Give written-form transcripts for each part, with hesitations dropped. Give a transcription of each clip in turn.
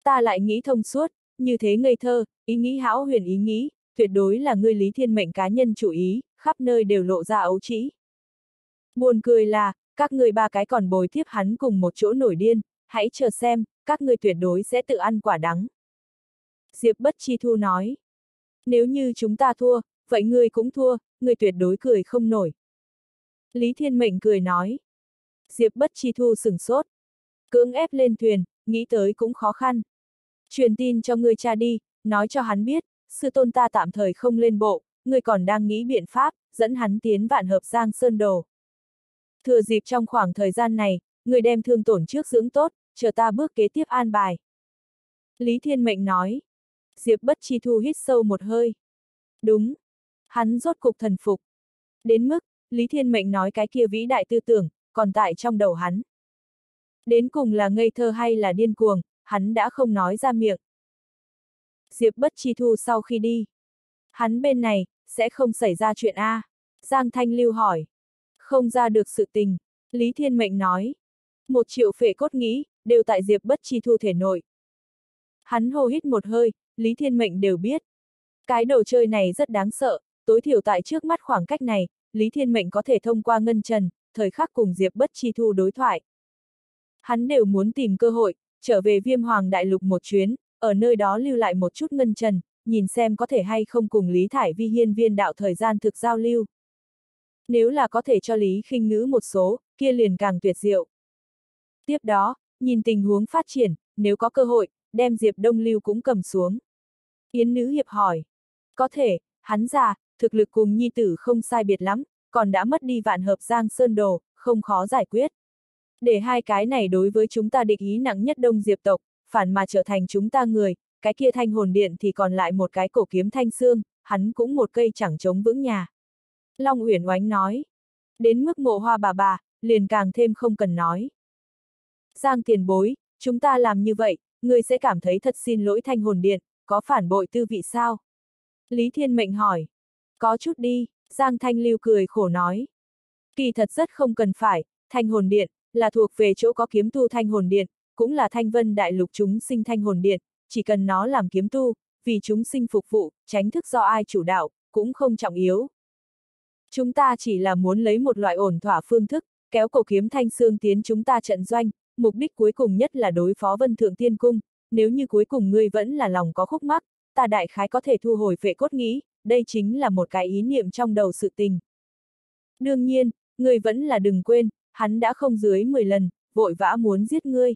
Ta lại nghĩ thông suốt, như thế ngây thơ, ý nghĩ hão huyền ý nghĩ, tuyệt đối là ngươi Lý Thiên Mệnh cá nhân chủ ý, khắp nơi đều lộ ra ấu trĩ. Buồn cười là, các ngươi ba cái còn bồi tiếp hắn cùng một chỗ nổi điên, hãy chờ xem, các ngươi tuyệt đối sẽ tự ăn quả đắng. Diệp Bất Chi Thu nói. Nếu như chúng ta thua, vậy ngươi cũng thua, ngươi tuyệt đối cười không nổi. Lý Thiên Mệnh cười nói. Diệp Bất Chi Thu sửng sốt. Cưỡng ép lên thuyền, nghĩ tới cũng khó khăn. Truyền tin cho ngươi cha đi, nói cho hắn biết, sư tôn ta tạm thời không lên bộ, ngươi còn đang nghĩ biện pháp, dẫn hắn tiến Vạn Hợp Giang Sơn Đồ. Thừa dịp trong khoảng thời gian này, ngươi đem thương tổn trước dưỡng tốt, chờ ta bước kế tiếp an bài. Lý Thiên Mệnh nói. Diệp Bất Chi Thu hít sâu một hơi. Đúng. Hắn rốt cục thần phục. Đến mức, Lý Thiên Mệnh nói cái kia vĩ đại tư tưởng, còn tại trong đầu hắn. Đến cùng là ngây thơ hay là điên cuồng, hắn đã không nói ra miệng. Diệp Bất Chi Thu sau khi đi. Hắn bên này, sẽ không xảy ra chuyện A. Giang Thanh Lưu hỏi. Không ra được sự tình. Lý Thiên Mệnh nói. 1 triệu phệ cốt nghĩ, đều tại Diệp Bất Chi Thu thể nội. Hắn hô hít một hơi, Lý Thiên Mệnh đều biết. Cái đồ chơi này rất đáng sợ, tối thiểu tại trước mắt khoảng cách này, Lý Thiên Mệnh có thể thông qua ngân trần, thời khắc cùng Diệp Bất Chi Thu đối thoại. Hắn đều muốn tìm cơ hội, trở về Viêm Hoàng Đại Lục một chuyến, ở nơi đó lưu lại một chút ngân trần, nhìn xem có thể hay không cùng Lý Thải Vi hiên viên đạo thời gian thực giao lưu. Nếu là có thể cho Lý Khinh Ngữ một số, kia liền càng tuyệt diệu. Tiếp đó, nhìn tình huống phát triển, nếu có cơ hội, đem Diệp Đông Lưu cũng cầm xuống. Yến Nữ Hiệp hỏi. Có thể, hắn già, thực lực cùng nhi tử không sai biệt lắm, còn đã mất đi Vạn Hợp Giang Sơn Đồ, không khó giải quyết. Để hai cái này đối với chúng ta địch ý nặng nhất Đông Diệp tộc, phản mà trở thành chúng ta người, cái kia Thanh Hồn Điện thì còn lại một cái cổ kiếm thanh xương, hắn cũng một cây chẳng chống vững nhà. Long Uyển Oánh nói. Đến mức Mộ Hoa bà, liền càng thêm không cần nói. Giang tiền bối, chúng ta làm như vậy, ngươi sẽ cảm thấy thật xin lỗi Thanh Hồn Điện, có phản bội tư vị sao? Lý Thiên Mệnh hỏi. Có chút đi, Giang Thanh Lưu cười khổ nói. Kỳ thật rất không cần phải, Thanh Hồn Điện, là thuộc về chỗ có kiếm tu Thanh Hồn Điện, cũng là Thanh Vân Đại Lục chúng sinh Thanh Hồn Điện, chỉ cần nó làm kiếm tu, vì chúng sinh phục vụ, tránh thức do ai chủ đạo, cũng không trọng yếu. Chúng ta chỉ là muốn lấy một loại ổn thỏa phương thức, kéo cổ kiếm thanh xương tiến chúng ta trận doanh, mục đích cuối cùng nhất là đối phó Vân Thượng Tiên Cung, nếu như cuối cùng ngươi vẫn là lòng có khúc mắc, ta đại khái có thể thu hồi phệ cốt nghĩ, đây chính là một cái ý niệm trong đầu sự tình. Đương nhiên, ngươi vẫn là đừng quên, hắn đã không dưới 10 lần, vội vã muốn giết ngươi.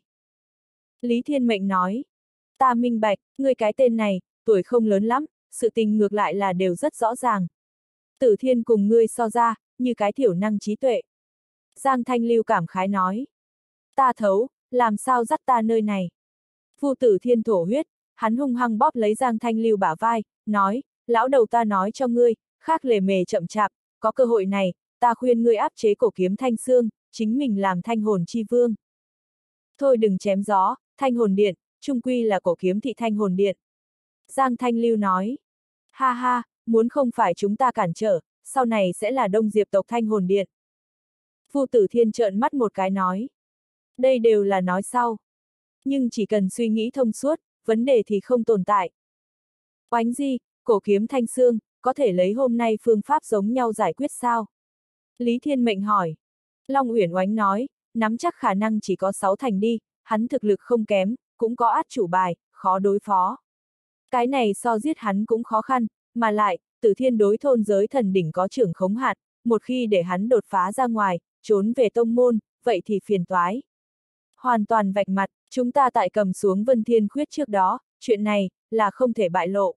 Lý Thiên Mệnh nói, ta minh bạch, ngươi cái tên này, tuổi không lớn lắm, sự tình ngược lại là đều rất rõ ràng. Tử Thiên cùng ngươi so ra, như cái thiểu năng trí tuệ. Giang Thanh Lưu cảm khái nói, ta thấu, làm sao dắt ta nơi này. Phu Tử Thiên thổ huyết, hắn hung hăng bóp lấy Giang Thanh Lưu bả vai, nói, lão đầu ta nói cho ngươi, khác lề mề chậm chạp, có cơ hội này, ta khuyên ngươi áp chế cổ kiếm thanh xương, chính mình làm thanh hồn chi vương. Thôi đừng chém gió, Thanh Hồn Điện, chung quy là cổ kiếm thị Thanh Hồn Điện. Giang Thanh Lưu nói, ha ha, muốn không phải chúng ta cản trở, sau này sẽ là Đông Diệp tộc Thanh Hồn Điện. Phu Tử Thiên trợn mắt một cái nói, đây đều là nói sau. Nhưng chỉ cần suy nghĩ thông suốt, vấn đề thì không tồn tại. Oánh Di, cổ kiếm thanh xương, có thể lấy hôm nay phương pháp giống nhau giải quyết sao? Lý Thiên Mệnh hỏi. Long Uyển Oánh nói, nắm chắc khả năng chỉ có 6 thành đi, hắn thực lực không kém, cũng có át chủ bài, khó đối phó. Cái này so giết hắn cũng khó khăn, mà lại, Tử Thiên đối thôn giới thần đỉnh có trưởng khống hạt, một khi để hắn đột phá ra ngoài, trốn về tông môn, vậy thì phiền toái. Hoàn toàn vạch mặt, chúng ta tại cầm xuống Vân Thiên Khuyết trước đó, chuyện này, là không thể bại lộ.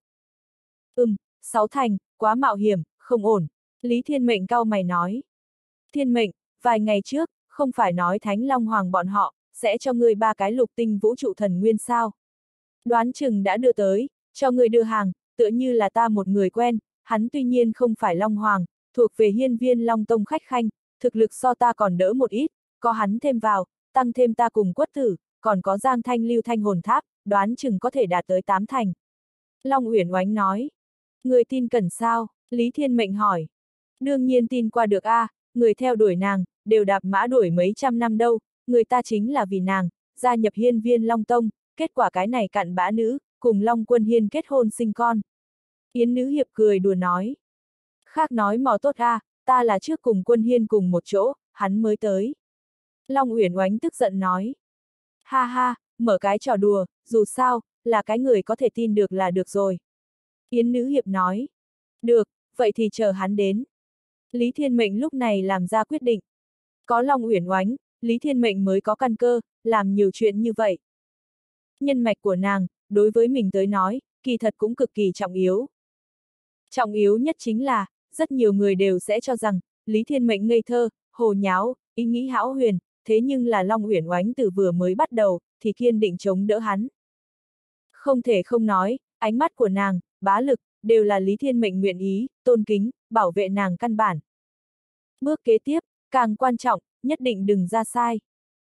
6 thành, quá mạo hiểm, không ổn. Lý Thiên Mệnh cau mày nói. Thiên Mệnh, vài ngày trước, không phải nói Thánh Long Hoàng bọn họ, sẽ cho ngươi 3 cái lục tinh vũ trụ thần nguyên sao. Đoán chừng đã đưa tới, cho ngươi đưa hàng, tựa như là ta một người quen, hắn tuy nhiên không phải Long Hoàng, thuộc về hiên viên Long Tông khách khanh, thực lực so ta còn đỡ một ít, có hắn thêm vào, tăng thêm ta cùng Quất Tử, còn có Giang Thanh Lưu Thanh Hồn Tháp, đoán chừng có thể đạt tới 8 thành. Long Uyển Oánh nói. Người tin cẩn sao? Lý Thiên Mệnh hỏi. Đương nhiên tin qua được a, người theo đuổi nàng, đều đạp mã đuổi mấy trăm năm đâu, người ta chính là vì nàng, gia nhập hiên viên Long Tông, kết quả cái này cặn bã nữ, cùng Long Quân Hiên kết hôn sinh con. Yến Nữ Hiệp cười đùa nói. Khác nói mò tốt a, ta là trước cùng Quân Hiên cùng một chỗ, hắn mới tới. Long Uyển Oánh tức giận nói. Ha ha, mở cái trò đùa, dù sao, là cái người có thể tin được là được rồi. Yến Nữ Hiệp nói. Được, vậy thì chờ hắn đến. Lý Thiên Mệnh lúc này làm ra quyết định. Có Long Uyển Oánh, Lý Thiên Mệnh mới có căn cơ, làm nhiều chuyện như vậy. Nhân mạch của nàng, đối với mình tới nói, kỳ thật cũng cực kỳ trọng yếu. Trọng yếu nhất chính là, rất nhiều người đều sẽ cho rằng, Lý Thiên Mệnh ngây thơ, hồ nháo, ý nghĩ hão huyền, thế nhưng là Long Uyển Oánh từ vừa mới bắt đầu, thì kiên định chống đỡ hắn. Không thể không nói, ánh mắt của nàng, bá lực, đều là Lý Thiên Mệnh nguyện ý, tôn kính, bảo vệ nàng căn bản. Bước kế tiếp, càng quan trọng, nhất định đừng ra sai.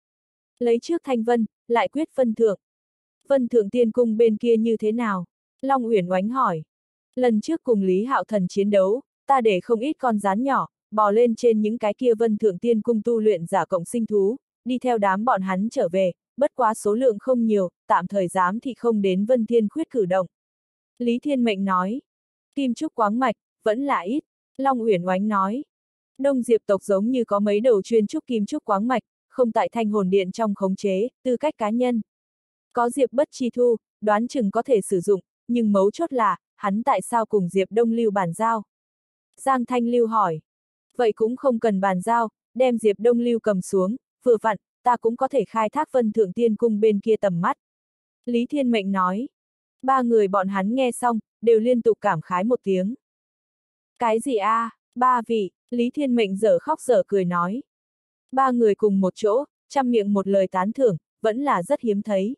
Lấy trước Thanh Vân, lại quyết Vân Thượng. Vân Thượng Tiên Cung bên kia như thế nào? Long Uyển Oánh hỏi. Lần trước cùng Lý Hạo Thần chiến đấu, ta để không ít con rắn nhỏ, bò lên trên những cái kia Vân Thượng Tiên Cung tu luyện giả cộng sinh thú, đi theo đám bọn hắn trở về, bất quá số lượng không nhiều, tạm thời dám thì không đến Vân Thiên Khuyết cử động. Lý Thiên Mệnh nói. Kim trúc quáng mạch, vẫn là ít. Long Uyển Oánh nói. Đông Diệp tộc giống như có mấy đầu chuyên trúc kim trúc quáng mạch, không tại Thanh Hồn Điện trong khống chế, tư cách cá nhân. Có Diệp Bất Chi Thu, đoán chừng có thể sử dụng, nhưng mấu chốt là, hắn tại sao cùng Diệp Đông Lưu bàn giao? Giang Thanh Lưu hỏi. Vậy cũng không cần bàn giao, đem Diệp Đông Lưu cầm xuống, vừa vặn, ta cũng có thể khai thác Vân Thượng Tiên Cung bên kia tầm mắt. Lý Thiên Mệnh nói. Ba người bọn hắn nghe xong, đều liên tục cảm khái một tiếng. Cái gì a? Ba vị, Lý Thiên Mệnh dở khóc dở cười nói. Ba người cùng một chỗ, trăm miệng một lời tán thưởng, vẫn là rất hiếm thấy.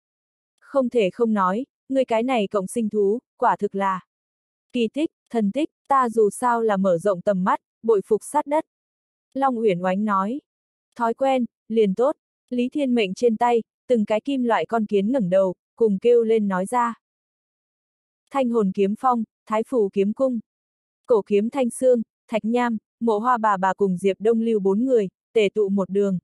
Không thể không nói, người cái này cộng sinh thú, quả thực là kỳ tích, thần tích, ta dù sao là mở rộng tầm mắt, bội phục sát đất. Long Uyển Oánh nói. Thói quen, liền tốt. Lý Thiên Mệnh trên tay, từng cái kim loại con kiến ngẩng đầu, cùng kêu lên nói ra. Thanh Hồn Kiếm Phong, Thái Phù Kiếm Cung. Cổ Kiếm Thanh Xương, Thạch Nham, Mộ Hoa bà cùng Diệp Đông Lưu 4 người, tề tụ một đường.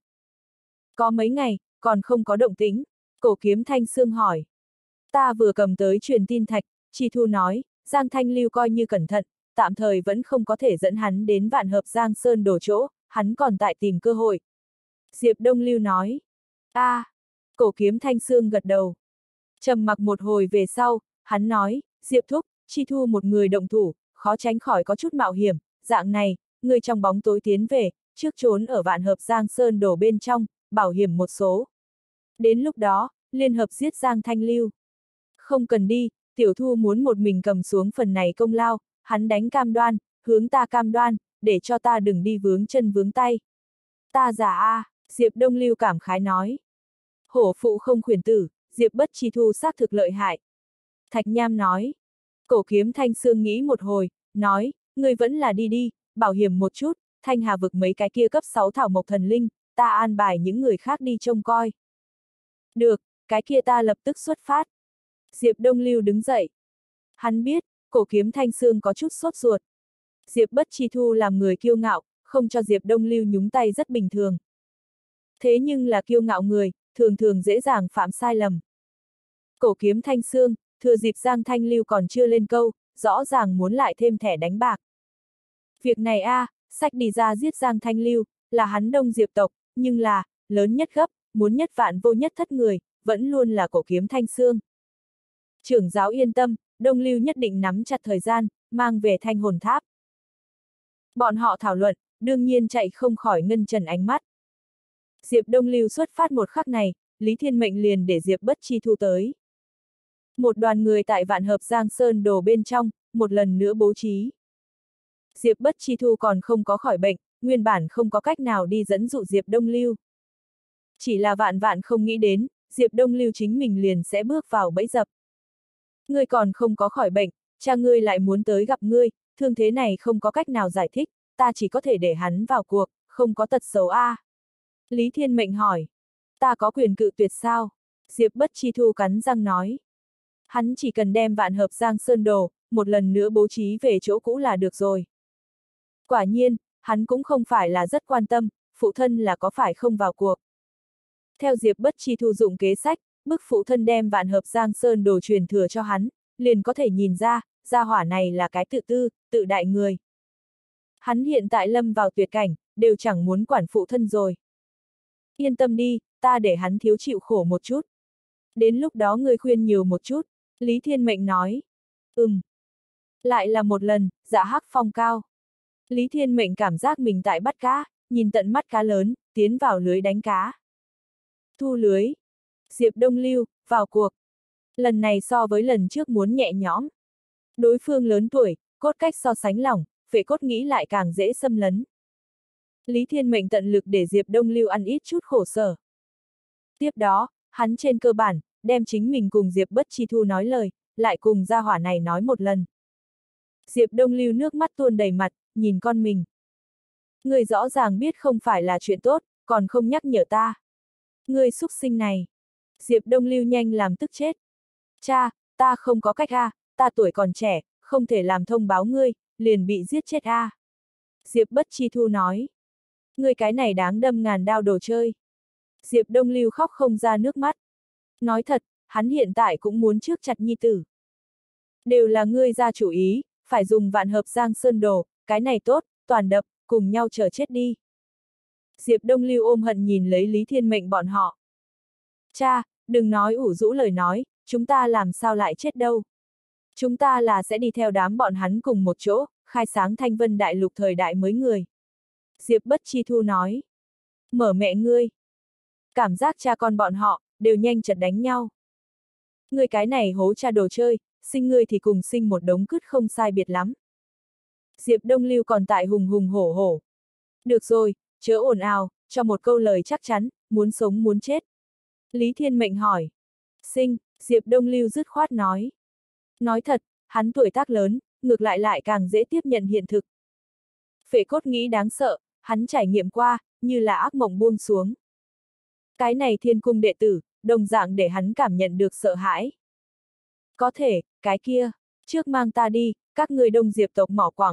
Có mấy ngày, còn không có động tĩnh, Cổ Kiếm Thanh Xương hỏi. Ta vừa cầm tới truyền tin thạch, Chi Thu nói, Giang Thanh Lưu coi như cẩn thận, tạm thời vẫn không có thể dẫn hắn đến Vạn Hợp Giang Sơn đổ chỗ, hắn còn tại tìm cơ hội. Diệp Đông Lưu nói. Cổ Kiếm Thanh Xương gật đầu. Trầm mặc một hồi về sau, hắn nói, Diệp Thúc, Chi Thu một người động thủ, khó tránh khỏi có chút mạo hiểm, dạng này, người trong bóng tối tiến về, trước trốn ở Vạn Hợp Giang Sơn đổ bên trong, bảo hiểm một số. Đến lúc đó, liên hợp giết Giang Thanh Lưu. Không cần đi, Tiểu Thu muốn một mình cầm xuống phần này công lao, hắn đánh cam đoan, hướng ta cam đoan, để cho ta đừng đi vướng chân vướng tay. Ta giả a, Diệp Đông Lưu cảm khái nói. Hổ phụ không khuyển tử, Diệp Bất Chi Thu xác thực lợi hại. Thạch Nham nói. Cổ Kiếm Thanh Xương nghĩ một hồi, nói, ngươi vẫn là đi đi, bảo hiểm một chút, Thanh Hà vực mấy cái kia cấp 6 thảo mộc thần linh, ta an bài những người khác đi trông coi. Được, cái kia ta lập tức xuất phát. Diệp Đông Lưu đứng dậy. Hắn biết, Cổ Kiếm Thanh Xương có chút sốt ruột. Diệp Bất Chi Thu làm người kiêu ngạo, không cho Diệp Đông Lưu nhúng tay rất bình thường. Thế nhưng là kiêu ngạo người, thường thường dễ dàng phạm sai lầm. Cổ Kiếm Thanh Xương, thừa dịp Giang Thanh Lưu còn chưa lên câu, rõ ràng muốn lại thêm thẻ đánh bạc. Việc này sách đi ra giết Giang Thanh Lưu, là hắn Đông Diệp tộc, nhưng là, lớn nhất gấp, muốn nhất vạn vô nhất thất người, vẫn luôn là Cổ Kiếm Thanh Xương. Trưởng giáo yên tâm, Đông Lưu nhất định nắm chặt thời gian, mang về Thanh Hồn Tháp. Bọn họ thảo luận, đương nhiên chạy không khỏi ngân trần ánh mắt. Diệp Đông Lưu xuất phát một khắc này, Lý Thiên Mệnh liền để Diệp Bất Chi Thu tới. Một đoàn người tại Vạn Hợp Giang Sơn đổ bên trong, một lần nữa bố trí. Diệp Bất Chi Thu còn không có khỏi bệnh, nguyên bản không có cách nào đi dẫn dụ Diệp Đông Lưu. Chỉ là vạn vạn không nghĩ đến, Diệp Đông Lưu chính mình liền sẽ bước vào bẫy dập. Ngươi còn không có khỏi bệnh, cha ngươi lại muốn tới gặp ngươi, thương thế này không có cách nào giải thích, ta chỉ có thể để hắn vào cuộc, không có tật xấu a. Lý Thiên Mệnh hỏi. Ta có quyền cự tuyệt sao? Diệp Bất Chi Thu cắn răng nói. Hắn chỉ cần đem Vạn Hợp Giang Sơn đồ, một lần nữa bố trí về chỗ cũ là được rồi. Quả nhiên, hắn cũng không phải là rất quan tâm, phụ thân là có phải không vào cuộc. Theo Diệp Bất Chi Thu dụng kế sách, bức phụ thân đem Vạn Hợp Giang Sơn đồ truyền thừa cho hắn, liền có thể nhìn ra, gia hỏa này là cái tự tư, tự đại người. Hắn hiện tại lâm vào tuyệt cảnh, đều chẳng muốn quản phụ thân rồi. Yên tâm đi, ta để hắn thiếu chịu khổ một chút. Đến lúc đó ngươi khuyên nhiều một chút, Lý Thiên Mệnh nói. Lại là một lần, dạ hắc phong cao. Lý Thiên Mệnh cảm giác mình tại bắt cá, nhìn tận mắt cá lớn, tiến vào lưới đánh cá. Thu lưới. Diệp Đông Lưu, vào cuộc. Lần này so với lần trước muốn nhẹ nhõm. Đối phương lớn tuổi, cốt cách so sánh lỏng, phệ cốt nghĩ lại càng dễ xâm lấn. Lý Thiên Mệnh tận lực để Diệp Đông Lưu ăn ít chút khổ sở. Tiếp đó, hắn trên cơ bản, đem chính mình cùng Diệp Bất Chi Thu nói lời, lại cùng gia hỏa này nói một lần. Diệp Đông Lưu nước mắt tuôn đầy mặt, nhìn con mình. Người rõ ràng biết không phải là chuyện tốt, còn không nhắc nhở ta. Người xúc sinh này. Diệp Đông Lưu nhanh làm tức chết. Cha, ta không có cách a, ta tuổi còn trẻ, không thể làm thông báo ngươi, liền bị giết chết a. Diệp Bất Chi Thu nói. Ngươi cái này đáng đâm ngàn đao đồ chơi. Diệp Đông Lưu khóc không ra nước mắt. Nói thật, hắn hiện tại cũng muốn trước chặt nhi tử. Đều là ngươi ra chủ ý, phải dùng Vạn Hợp Giang Sơn đồ, cái này tốt, toàn đập, cùng nhau chờ chết đi. Diệp Đông Lưu ôm hận nhìn lấy Lý Thiên Mệnh bọn họ. Cha, đừng nói ủ rũ lời nói, chúng ta làm sao lại chết đâu. Chúng ta là sẽ đi theo đám bọn hắn cùng một chỗ, khai sáng Thanh Vân Đại Lục thời đại mới người. Diệp Bất Chi Thu nói. Mở mẹ ngươi. Cảm giác cha con bọn họ, đều nhanh chật đánh nhau. Ngươi cái này hố cha đồ chơi, sinh ngươi thì cùng sinh một đống cứt không sai biệt lắm. Diệp Đông Lưu còn tại hùng hùng hổ hổ. Được rồi, chớ ồn ào, cho một câu lời chắc chắn, muốn sống muốn chết. Lý Thiên Mệnh hỏi. Sinh, Diệp Đông Lưu dứt khoát nói. Nói thật, hắn tuổi tác lớn, ngược lại càng dễ tiếp nhận hiện thực. Phệ cốt nghĩ đáng sợ, hắn trải nghiệm qua, như là ác mộng buông xuống. Cái này Thiên Cung đệ tử, đồng dạng để hắn cảm nhận được sợ hãi. Có thể, cái kia, trước mang ta đi, các người Đông Diệp tộc mỏ quặng.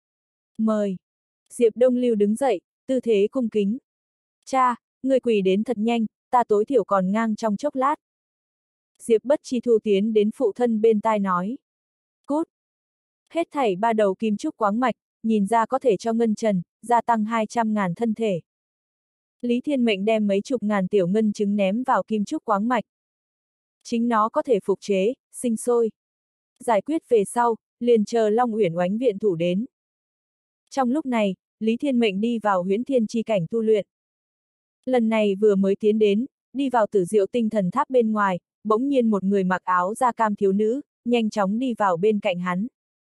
Mời. Diệp Đông Lưu đứng dậy, tư thế cung kính. Cha, người quỳ đến thật nhanh, ta tối thiểu còn ngang trong chốc lát. Diệp Bất Chi Thu tiến đến phụ thân bên tai nói. Cút. Hết thảy 3 đầu kim trúc quáng mạch, nhìn ra có thể cho ngân trần, gia tăng 200.000 thân thể. Lý Thiên Mệnh đem mấy chục ngàn tiểu ngân trứng ném vào kim trúc quáng mạch. Chính nó có thể phục chế, sinh sôi. Giải quyết về sau, liền chờ Long Uyển Oánh viện thủ đến. Trong lúc này, Lý Thiên Mệnh đi vào huyễn thiên chi cảnh tu luyện. Lần này vừa mới tiến đến, đi vào Tử Diệu Tinh Thần Tháp bên ngoài, bỗng nhiên một người mặc áo da cam thiếu nữ, nhanh chóng đi vào bên cạnh hắn.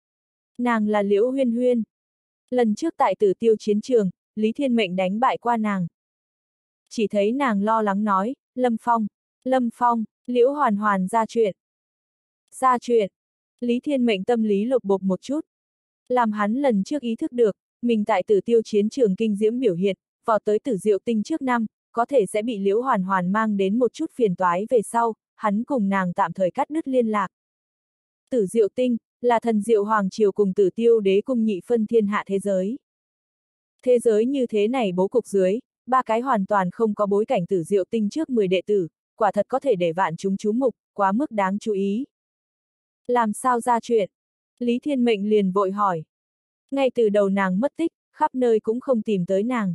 Nàng là Liễu Huyên Huyên. Lần trước tại Tử Tiêu chiến trường, Lý Thiên Mệnh đánh bại qua nàng. Chỉ thấy nàng lo lắng nói, Lâm Phong, Liễu Hoàn Hoàn ra chuyện. Ra chuyện. Lý Thiên Mệnh tâm lý lục bục một chút. Làm hắn lần trước ý thức được, mình tại Tử Tiêu chiến trường kinh diễm biểu hiện, vào tới Tử Diệu Tinh trước năm, có thể sẽ bị Liễu Hoàn Hoàn mang đến một chút phiền toái về sau, hắn cùng nàng tạm thời cắt đứt liên lạc. Tử Diệu Tinh, là thần Diệu Hoàng Triều cùng Tử Tiêu Đế cung nhị phân thiên hạ thế giới. Thế giới như thế này bố cục dưới, 3 cái hoàn toàn không có bối cảnh Tử Diệu Tinh trước 10 đệ tử, quả thật có thể để vạn chúng chú mục, quá mức đáng chú ý. Làm sao ra chuyện? Lý Thiên Mệnh liền vội hỏi. Ngay từ đầu nàng mất tích, khắp nơi cũng không tìm tới nàng.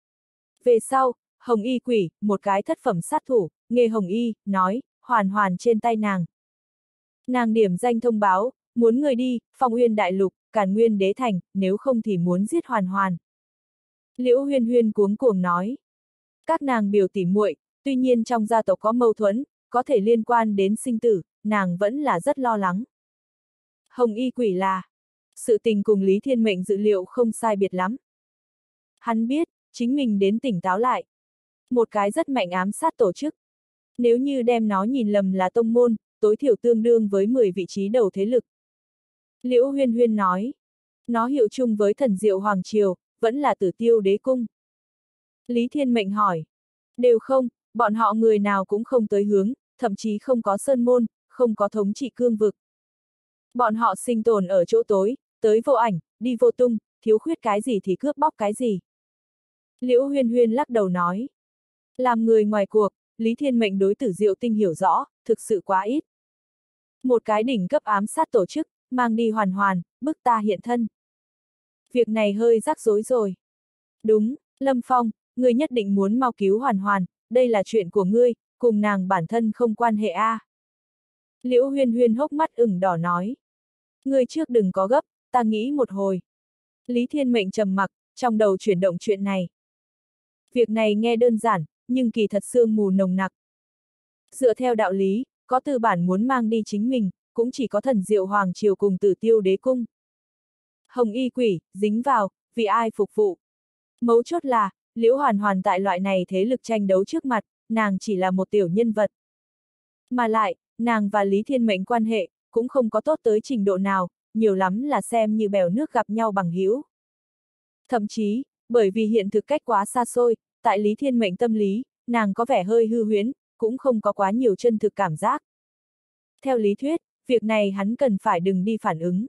Về sau, Hồng Y Quỷ, một cái thất phẩm sát thủ, nghề Hồng Y, nói, Hoàn Hoàn trên tay nàng. Nàng điểm danh thông báo, muốn người đi, Phong Uyên Đại Lục, Càn Nguyên Đế Thành, nếu không thì muốn giết Hoàn Hoàn. Liễu Huyên Huyên cuống cuồng nói. Các nàng biểu tỉ muội, tuy nhiên trong gia tộc có mâu thuẫn, có thể liên quan đến sinh tử, nàng vẫn là rất lo lắng. Hồng Y Quỷ là, sự tình cùng Lý Thiên Mệnh dự liệu không sai biệt lắm. Hắn biết, chính mình đến tỉnh táo lại. Một cái rất mạnh ám sát tổ chức. Nếu như đem nó nhìn lầm là tông môn, tối thiểu tương đương với 10 vị trí đầu thế lực. Liễu Huyên Huyên nói, nó hiệu chung với thần Diệu Hoàng Triều, vẫn là Tử Tiêu Đế cung. Lý Thiên Mệnh hỏi, đều không, bọn họ người nào cũng không tới hướng, thậm chí không có sơn môn, không có thống trị cương vực. Bọn họ sinh tồn ở chỗ tối, tới vô ảnh, đi vô tung, thiếu khuyết cái gì thì cướp bóc cái gì. Liễu Huyên Huyên lắc đầu nói, làm người ngoài cuộc, Lý Thiên Mệnh đối Tử Diệu Tinh hiểu rõ, thực sự quá ít. Một cái đỉnh cấp ám sát tổ chức, mang đi Hoàn Hoàn, bức ta hiện thân. Việc này hơi rắc rối rồi. Đúng, Lâm Phong, ngươi nhất định muốn mau cứu Hoàn Hoàn, đây là chuyện của ngươi, cùng nàng bản thân không quan hệ a. Liễu Huyên Huyên hốc mắt ửng đỏ nói. Ngươi trước đừng có gấp, ta nghĩ một hồi. Lý Thiên Mệnh trầm mặc, trong đầu chuyển động chuyện này. Việc này nghe đơn giản, nhưng kỳ thật sương mù nồng nặc. Dựa theo đạo lý, có tư bản muốn mang đi chính mình, cũng chỉ có Thần Diệu Hoàng Triều cùng Tử Tiêu Đế Cung. Hồng Y Quỷ, dính vào, vì ai phục vụ. Mấu chốt là, Liễu Hoàn Hoàn tại loại này thế lực tranh đấu trước mặt, nàng chỉ là một tiểu nhân vật. Mà lại, nàng và Lý Thiên Mệnh quan hệ, cũng không có tốt tới trình độ nào, nhiều lắm là xem như bèo nước gặp nhau bằng hữu. Thậm chí, bởi vì hiện thực cách quá xa xôi, tại Lý Thiên Mệnh tâm lý, nàng có vẻ hơi hư huyễn, cũng không có quá nhiều chân thực cảm giác. Theo lý thuyết, việc này hắn cần phải đừng đi phản ứng.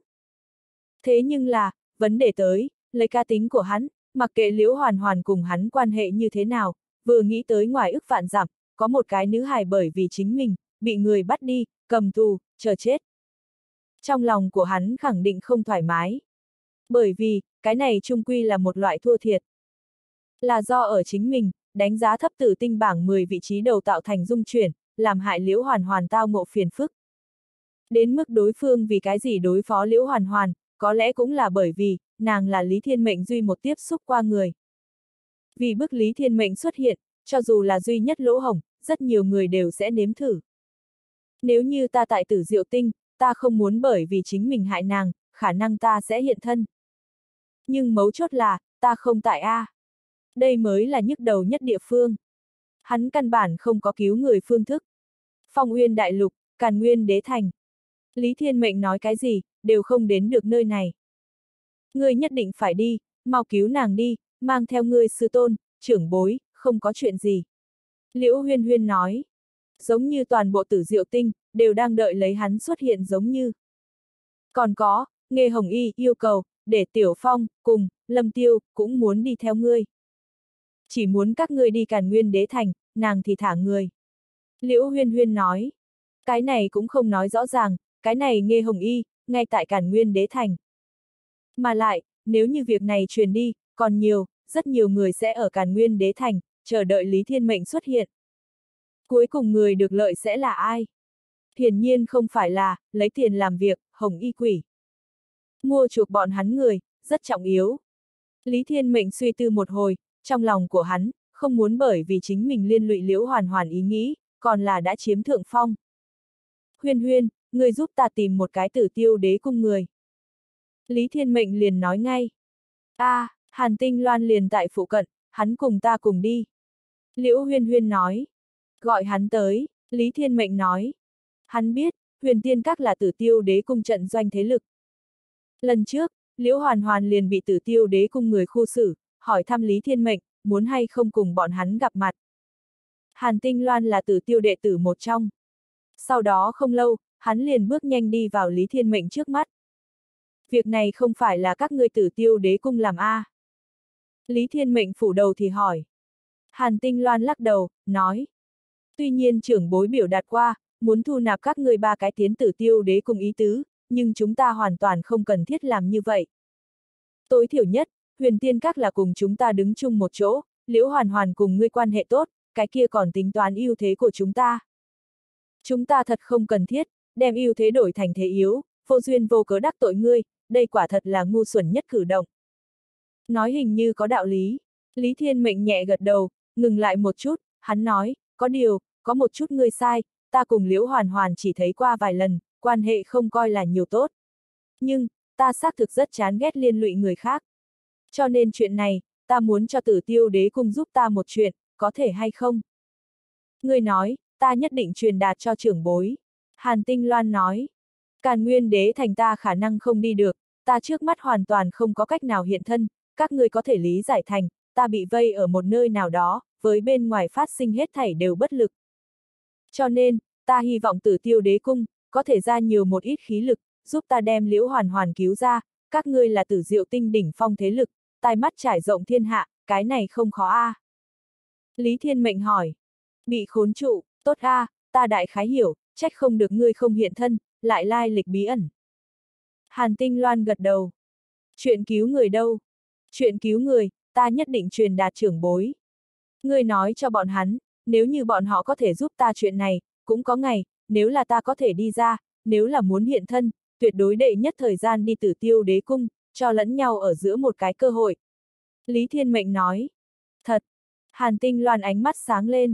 Thế nhưng là, vấn đề tới, lấy cá tính của hắn, mặc kệ Liễu Hoàn Hoàn cùng hắn quan hệ như thế nào, vừa nghĩ tới ngoài ức vạn dặm, có một cái nữ hài bởi vì chính mình, bị người bắt đi, cầm tù, chờ chết. Trong lòng của hắn khẳng định không thoải mái. Bởi vì, cái này chung quy là một loại thua thiệt. Là do ở chính mình, đánh giá thấp Tử Tinh bảng 10 vị trí đầu tạo thành dung chuyển, làm hại Liễu Hoàn Hoàn tao ngộ phiền phức. Đến mức đối phương vì cái gì đối phó Liễu Hoàn Hoàn, có lẽ cũng là bởi vì, nàng là Lý Thiên Mệnh duy một tiếp xúc qua người. Vì bức Lý Thiên Mệnh xuất hiện, cho dù là duy nhất lỗ hổng, rất nhiều người đều sẽ nếm thử. Nếu như ta tại Tử Diệu Tinh, ta không muốn bởi vì chính mình hại nàng, khả năng ta sẽ hiện thân. Nhưng mấu chốt là, ta không tại A. Đây mới là nhức đầu nhất địa phương. Hắn căn bản không có cứu người phương thức. Phong Uyên Đại Lục, Càn Nguyên Đế Thành. Lý Thiên Mệnh nói cái gì, đều không đến được nơi này. Ngươi nhất định phải đi, mau cứu nàng đi, mang theo ngươi sư tôn, trưởng bối, không có chuyện gì. Liễu Huyên Huyên nói. Giống như toàn bộ Tử Diệu Tinh, đều đang đợi lấy hắn xuất hiện giống như. Còn có, Nghê Hồng Y yêu cầu, để Tiểu Phong, cùng, Lâm Tiêu, cũng muốn đi theo ngươi. Chỉ muốn các ngươi đi Càn Nguyên Đế Thành, nàng thì thả người. Liễu Huyên Huyên nói. Cái này cũng không nói rõ ràng, cái này Nghê Hồng Y, ngay tại Càn Nguyên Đế Thành. Mà lại, nếu như việc này truyền đi, còn nhiều, rất nhiều người sẽ ở Càn Nguyên Đế Thành, chờ đợi Lý Thiên Mệnh xuất hiện. Cuối cùng người được lợi sẽ là ai? Hiển nhiên không phải là, lấy tiền làm việc, Hồng Y Quỷ. Mua chuộc bọn hắn người, rất trọng yếu. Lý Thiên Mệnh suy tư một hồi, trong lòng của hắn, không muốn bởi vì chính mình liên lụy Liễu Hoàn Hoàn ý nghĩ, còn là đã chiếm thượng phong. Huyên Huyên, người giúp ta tìm một cái Tử Tiêu Đế Cung người. Lý Thiên Mệnh liền nói ngay. Hàn Tinh Loan liền tại phụ cận, hắn cùng ta cùng đi. Liễu Huyên Huyên nói. Gọi hắn tới, Lý Thiên Mệnh nói. Hắn biết, Huyền Tiên Các là Tử Tiêu Đế Cung trận doanh thế lực. Lần trước, Liễu Hoàn Hoàn liền bị Tử Tiêu Đế Cung người khu xử, hỏi thăm Lý Thiên Mệnh, muốn hay không cùng bọn hắn gặp mặt. Hàn Tinh Loan là Tử Tiêu đệ tử một trong. Sau đó không lâu, hắn liền bước nhanh đi vào Lý Thiên Mệnh trước mắt. Việc này không phải là các ngươi Tử Tiêu Đế Cung làm a? Lý Thiên Mệnh phủ đầu thì hỏi. Hàn Tinh Loan lắc đầu, nói. Tuy nhiên trưởng bối biểu đạt qua, muốn thu nạp các ngươi ba cái tiến Tử Tiêu Đế Cung ý tứ, nhưng chúng ta hoàn toàn không cần thiết làm như vậy. Tối thiểu nhất, Huyền Tiên Các là cùng chúng ta đứng chung một chỗ, Liễu Hoàn Hoàn cùng ngươi quan hệ tốt, cái kia còn tính toán ưu thế của chúng ta. Chúng ta thật không cần thiết, đem ưu thế đổi thành thế yếu, vô duyên vô cớ đắc tội ngươi, đây quả thật là ngu xuẩn nhất cử động. Nói hình như có đạo lý. Lý Thiên Mệnh nhẹ gật đầu, ngừng lại một chút, hắn nói, có điều, có một chút ngươi sai, ta cùng Liễu Hoàn Hoàn chỉ thấy qua vài lần, quan hệ không coi là nhiều tốt. Nhưng, ta xác thực rất chán ghét liên lụy người khác. Cho nên chuyện này, ta muốn cho Tử Tiêu Đế Cung giúp ta một chuyện, có thể hay không? Ngươi nói, ta nhất định truyền đạt cho trưởng bối. Hàn Tinh Loan nói, Càn Nguyên Đế Thành ta khả năng không đi được, ta trước mắt hoàn toàn không có cách nào hiện thân, các ngươi có thể lý giải thành, ta bị vây ở một nơi nào đó, với bên ngoài phát sinh hết thảy đều bất lực. Cho nên, ta hy vọng Tử Tiêu Đế Cung, có thể ra nhiều một ít khí lực, giúp ta đem Liễu Hoàn Hoàn cứu ra, các ngươi là Tử Diệu Tinh đỉnh phong thế lực, tai mắt trải rộng thiên hạ, cái này không khó a. Lý Thiên Mệnh hỏi. Bị khốn trụ, tốt a, ta đại khái hiểu, trách không được ngươi không hiện thân, lại lai lịch bí ẩn. Hàn Tinh Loan gật đầu. Chuyện cứu người đâu? Chuyện cứu người, ta nhất định truyền đạt trưởng bối. Ngươi nói cho bọn hắn, nếu như bọn họ có thể giúp ta chuyện này, cũng có ngày, nếu là ta có thể đi ra, nếu là muốn hiện thân, tuyệt đối đệ nhất thời gian đi Tử Tiêu Đế Cung, cho lẫn nhau ở giữa một cái cơ hội. Lý Thiên Mệnh nói. Thật. Hàn Tinh Loan ánh mắt sáng lên.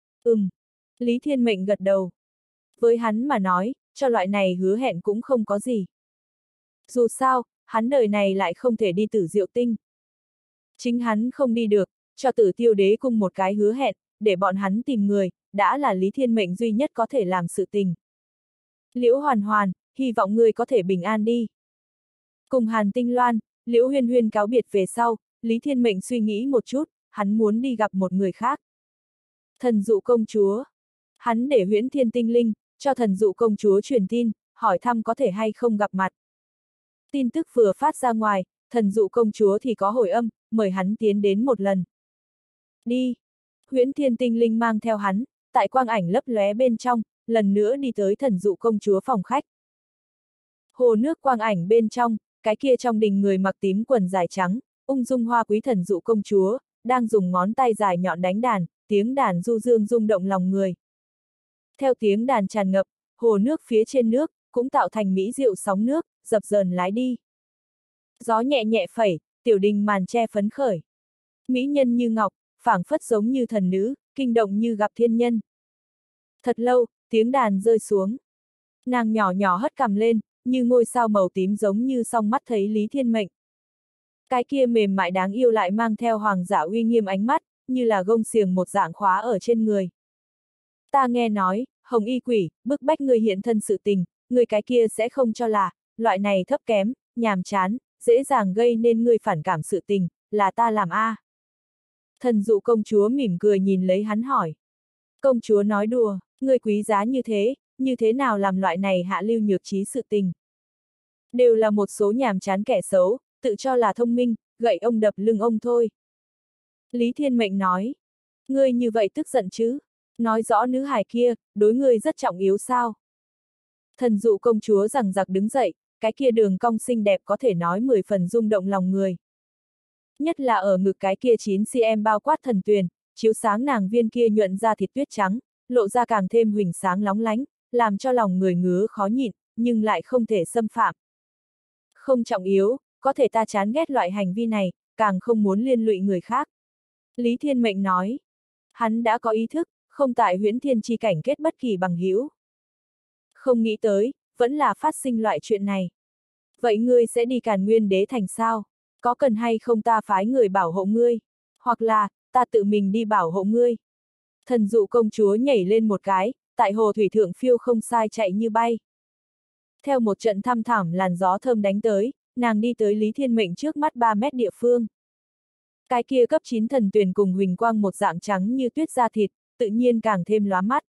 Lý Thiên Mệnh gật đầu. Với hắn mà nói, cho loại này hứa hẹn cũng không có gì. Dù sao, hắn đời này lại không thể đi Tử Diệu Tinh. Chính hắn không đi được, cho Tử Tiêu Đế Cung một cái hứa hẹn, để bọn hắn tìm người, đã là Lý Thiên Mệnh duy nhất có thể làm sự tình. Liễu Hoàn Hoàn, hy vọng ngươi có thể bình an đi. Cùng Hàn Tinh Loan, Liễu Huyên Huyên cáo biệt về sau, Lý Thiên Mệnh suy nghĩ một chút, hắn muốn đi gặp một người khác. Thần Dụ Công Chúa. Hắn để Huyễn Thiên Tinh Linh, cho Thần Dụ Công Chúa truyền tin, hỏi thăm có thể hay không gặp mặt. Tin tức vừa phát ra ngoài, Thần Dụ Công Chúa thì có hồi âm, mời hắn tiến đến một lần. Đi. Huyễn Thiên Tinh Linh mang theo hắn, tại quang ảnh lấp lóe bên trong, lần nữa đi tới Thần Dụ Công Chúa phòng khách. Hồ nước quang ảnh bên trong, cái kia trong đình người mặc tím quần dài trắng, ung dung hoa quý Thần Dụ Công Chúa, đang dùng ngón tay dài nhọn đánh đàn, tiếng đàn du dương rung động lòng người. Theo tiếng đàn tràn ngập, hồ nước phía trên nước, cũng tạo thành mỹ diệu sóng nước, dập dờn lái đi. Gió nhẹ nhẹ phẩy, tiểu đình màn che phấn khởi. Mỹ nhân như ngọc, phảng phất giống như thần nữ, kinh động như gặp thiên nhân. Thật lâu, tiếng đàn rơi xuống. Nàng nhỏ nhỏ hất cằm lên, như ngôi sao màu tím giống như song mắt thấy Lý Thiên Mệnh. Cái kia mềm mại đáng yêu lại mang theo hoàng giả uy nghiêm ánh mắt, như là gông xiềng một dạng khóa ở trên người. Ta nghe nói, Hồng Y Quỷ, bức bách người hiện thân sự tình, người cái kia sẽ không cho là, loại này thấp kém, nhàm chán, dễ dàng gây nên người phản cảm sự tình, là ta làm a. Thần Dụ Công Chúa mỉm cười nhìn lấy hắn hỏi. Công chúa nói đùa, người quý giá như thế nào làm loại này hạ lưu nhược trí sự tình. Đều là một số nhàm chán kẻ xấu, tự cho là thông minh, gậy ông đập lưng ông thôi. Lý Thiên Mệnh nói. Ngươi như vậy tức giận chứ? Nói rõ nữ hài kia, đối ngươi rất trọng yếu sao? Thần Dụ Công Chúa rằng giặc đứng dậy, cái kia đường cong xinh đẹp có thể nói 10 phần rung động lòng người. Nhất là ở ngực cái kia 9cm bao quát thần tuyền, chiếu sáng nàng viên kia nhuận ra thịt tuyết trắng, lộ ra càng thêm huỳnh sáng lóng lánh, làm cho lòng người ngứa khó nhịn, nhưng lại không thể xâm phạm. Không trọng yếu, có thể ta chán ghét loại hành vi này, càng không muốn liên lụy người khác. Lý Thiên Mệnh nói. Hắn đã có ý thức, không tại huyễn thiên chi cảnh kết bất kỳ bằng hữu. Không nghĩ tới, vẫn là phát sinh loại chuyện này. Vậy ngươi sẽ đi Càn Nguyên Đế Thành sao? Có cần hay không ta phái người bảo hộ ngươi? Hoặc là, ta tự mình đi bảo hộ ngươi? Thần Dụ Công Chúa nhảy lên một cái, tại hồ thủy thượng phiêu không sai chạy như bay. Theo một trận thăm thẳm làn gió thơm đánh tới, nàng đi tới Lý Thiên Mệnh trước mắt 3 mét địa phương. Cái kia cấp 9 thần tuyền cùng huỳnh quang một dạng trắng như tuyết da thịt, tự nhiên càng thêm lóa mắt.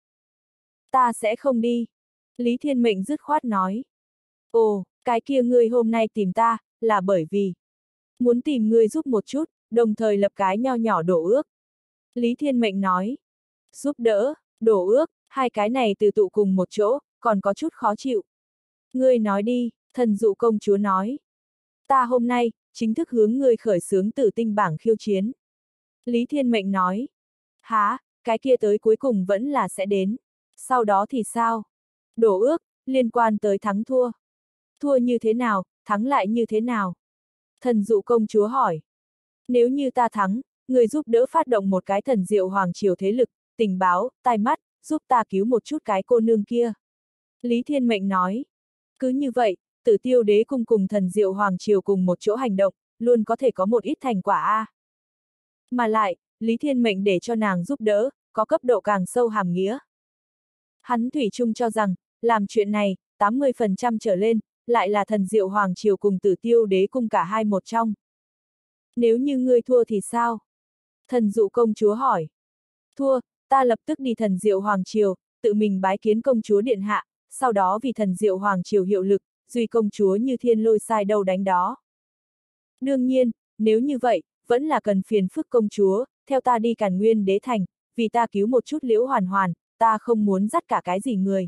Ta sẽ không đi. Lý Thiên Mệnh dứt khoát nói. Ồ, cái kia ngươi hôm nay tìm ta, là bởi vì muốn tìm ngươi giúp một chút, đồng thời lập cái nho nhỏ đổ ước. Lý Thiên Mệnh nói. Giúp đỡ, đổ ước, hai cái này từ tụ cùng một chỗ, còn có chút khó chịu. Ngươi nói đi, Thần Dụ Công Chúa nói. Ta hôm nay, chính thức hướng ngươi khởi xướng Tử Tinh bảng khiêu chiến. Lý Thiên Mệnh nói. Hả, cái kia tới cuối cùng vẫn là sẽ đến. Sau đó thì sao? Đổ ước, liên quan tới thắng thua. Thua như thế nào, thắng lại như thế nào? Thần Dụ Công Chúa hỏi. Nếu như ta thắng, người giúp đỡ phát động một cái thần diệu hoàng triều thế lực, tình báo, tai mắt, giúp ta cứu một chút cái cô nương kia. Lý Thiên Mệnh nói. Cứ như vậy, Tử Tiêu Đế Cung cùng thần diệu hoàng triều cùng một chỗ hành động, luôn có thể có một ít thành quả a. Mà lại, Lý Thiên Mệnh để cho nàng giúp đỡ, có cấp độ càng sâu hàm nghĩa. Hắn thủy chung cho rằng, làm chuyện này, 80% trở lên, lại là thần diệu hoàng triều cùng Tử Tiêu Đế Cung cả hai một trong. Nếu như ngươi thua thì sao? Thần Dụ Công Chúa hỏi. Thua, ta lập tức đi thần diệu hoàng triều, tự mình bái kiến công chúa điện hạ, sau đó vì thần diệu hoàng triều hiệu lực, duy công chúa như thiên lôi sai đâu đánh đó. Đương nhiên, nếu như vậy, vẫn là cần phiền phức công chúa, theo ta đi Càn Nguyên Đế Thành, vì ta cứu một chút Liễu Hoàn Hoàn, ta không muốn dắt cả cái gì người.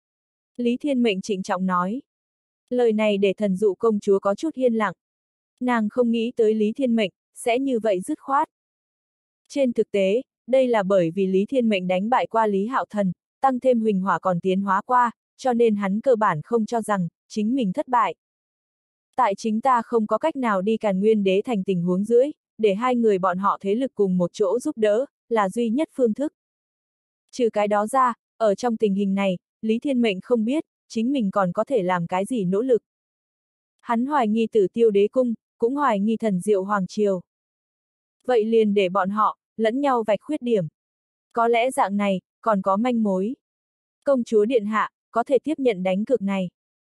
Lý Thiên Mệnh trịnh trọng nói. Lời này để Thần Dụ công chúa có chút yên lặng. Nàng không nghĩ tới Lý Thiên Mệnh sẽ như vậy dứt khoát. Trên thực tế, đây là bởi vì Lý Thiên Mệnh đánh bại qua Lý Hạo Thần, tăng thêm huỳnh hỏa còn tiến hóa qua, cho nên hắn cơ bản không cho rằng chính mình thất bại. Tại chính ta không có cách nào đi Càn Nguyên Đế thành tình huống dưới, để hai người bọn họ thế lực cùng một chỗ giúp đỡ, là duy nhất phương thức. Trừ cái đó ra, ở trong tình hình này, Lý Thiên Mệnh không biết, chính mình còn có thể làm cái gì nỗ lực. Hắn hoài nghi Tử Tiêu Đế Cung, cũng hoài nghi Thần Diệu Hoàng Triều. Vậy liền để bọn họ, lẫn nhau vạch khuyết điểm. Có lẽ dạng này, còn có manh mối. Công chúa Điện Hạ, có thể tiếp nhận đánh cược này.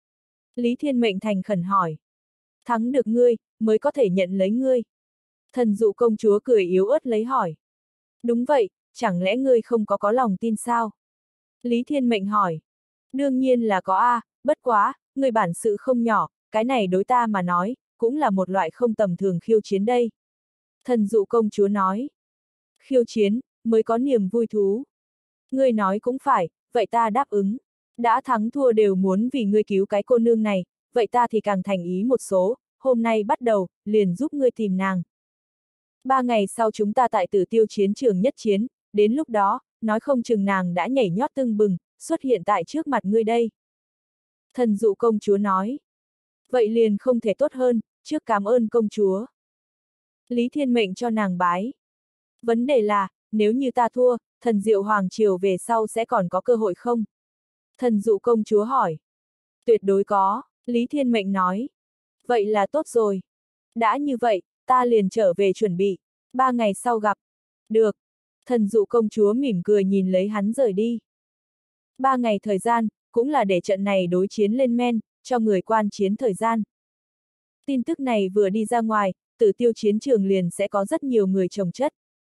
Lý Thiên Mệnh thành khẩn hỏi. Thắng được ngươi, mới có thể nhận lấy ngươi. Thần Dụ công chúa cười yếu ớt lấy hỏi. Đúng vậy, chẳng lẽ ngươi không có lòng tin sao? Lý Thiên Mệnh hỏi. Đương nhiên là có a, bất quá, ngươi bản sự không nhỏ, cái này đối ta mà nói, cũng là một loại không tầm thường khiêu chiến đây. Thần Dụ công chúa nói. Khiêu chiến, mới có niềm vui thú. Ngươi nói cũng phải, vậy ta đáp ứng. Đã thắng thua đều muốn vì ngươi cứu cái cô nương này, vậy ta thì càng thành ý một số, hôm nay bắt đầu, liền giúp ngươi tìm nàng. 3 ngày sau chúng ta tại Tử Tiêu chiến trường nhất chiến, đến lúc đó, nói không chừng nàng đã nhảy nhót tưng bừng, xuất hiện tại trước mặt ngươi đây. Thần Dụ công chúa nói. Vậy liền không thể tốt hơn, trước cảm ơn công chúa. Lý Thiên Mệnh cho nàng bái. Vấn đề là, nếu như ta thua, Thần Diệu Hoàng Triều về sau sẽ còn có cơ hội không? Thần Dụ công chúa hỏi. Tuyệt đối có, Lý Thiên Mệnh nói. Vậy là tốt rồi. Đã như vậy, ta liền trở về chuẩn bị. 3 ngày sau gặp. Được. Thần Dụ công chúa mỉm cười nhìn lấy hắn rời đi. 3 ngày thời gian, cũng là để trận này đối chiến lên men, cho người quan chiến thời gian. Tin tức này vừa đi ra ngoài, Tử Tiêu chiến trường liền sẽ có rất nhiều người chồng chất.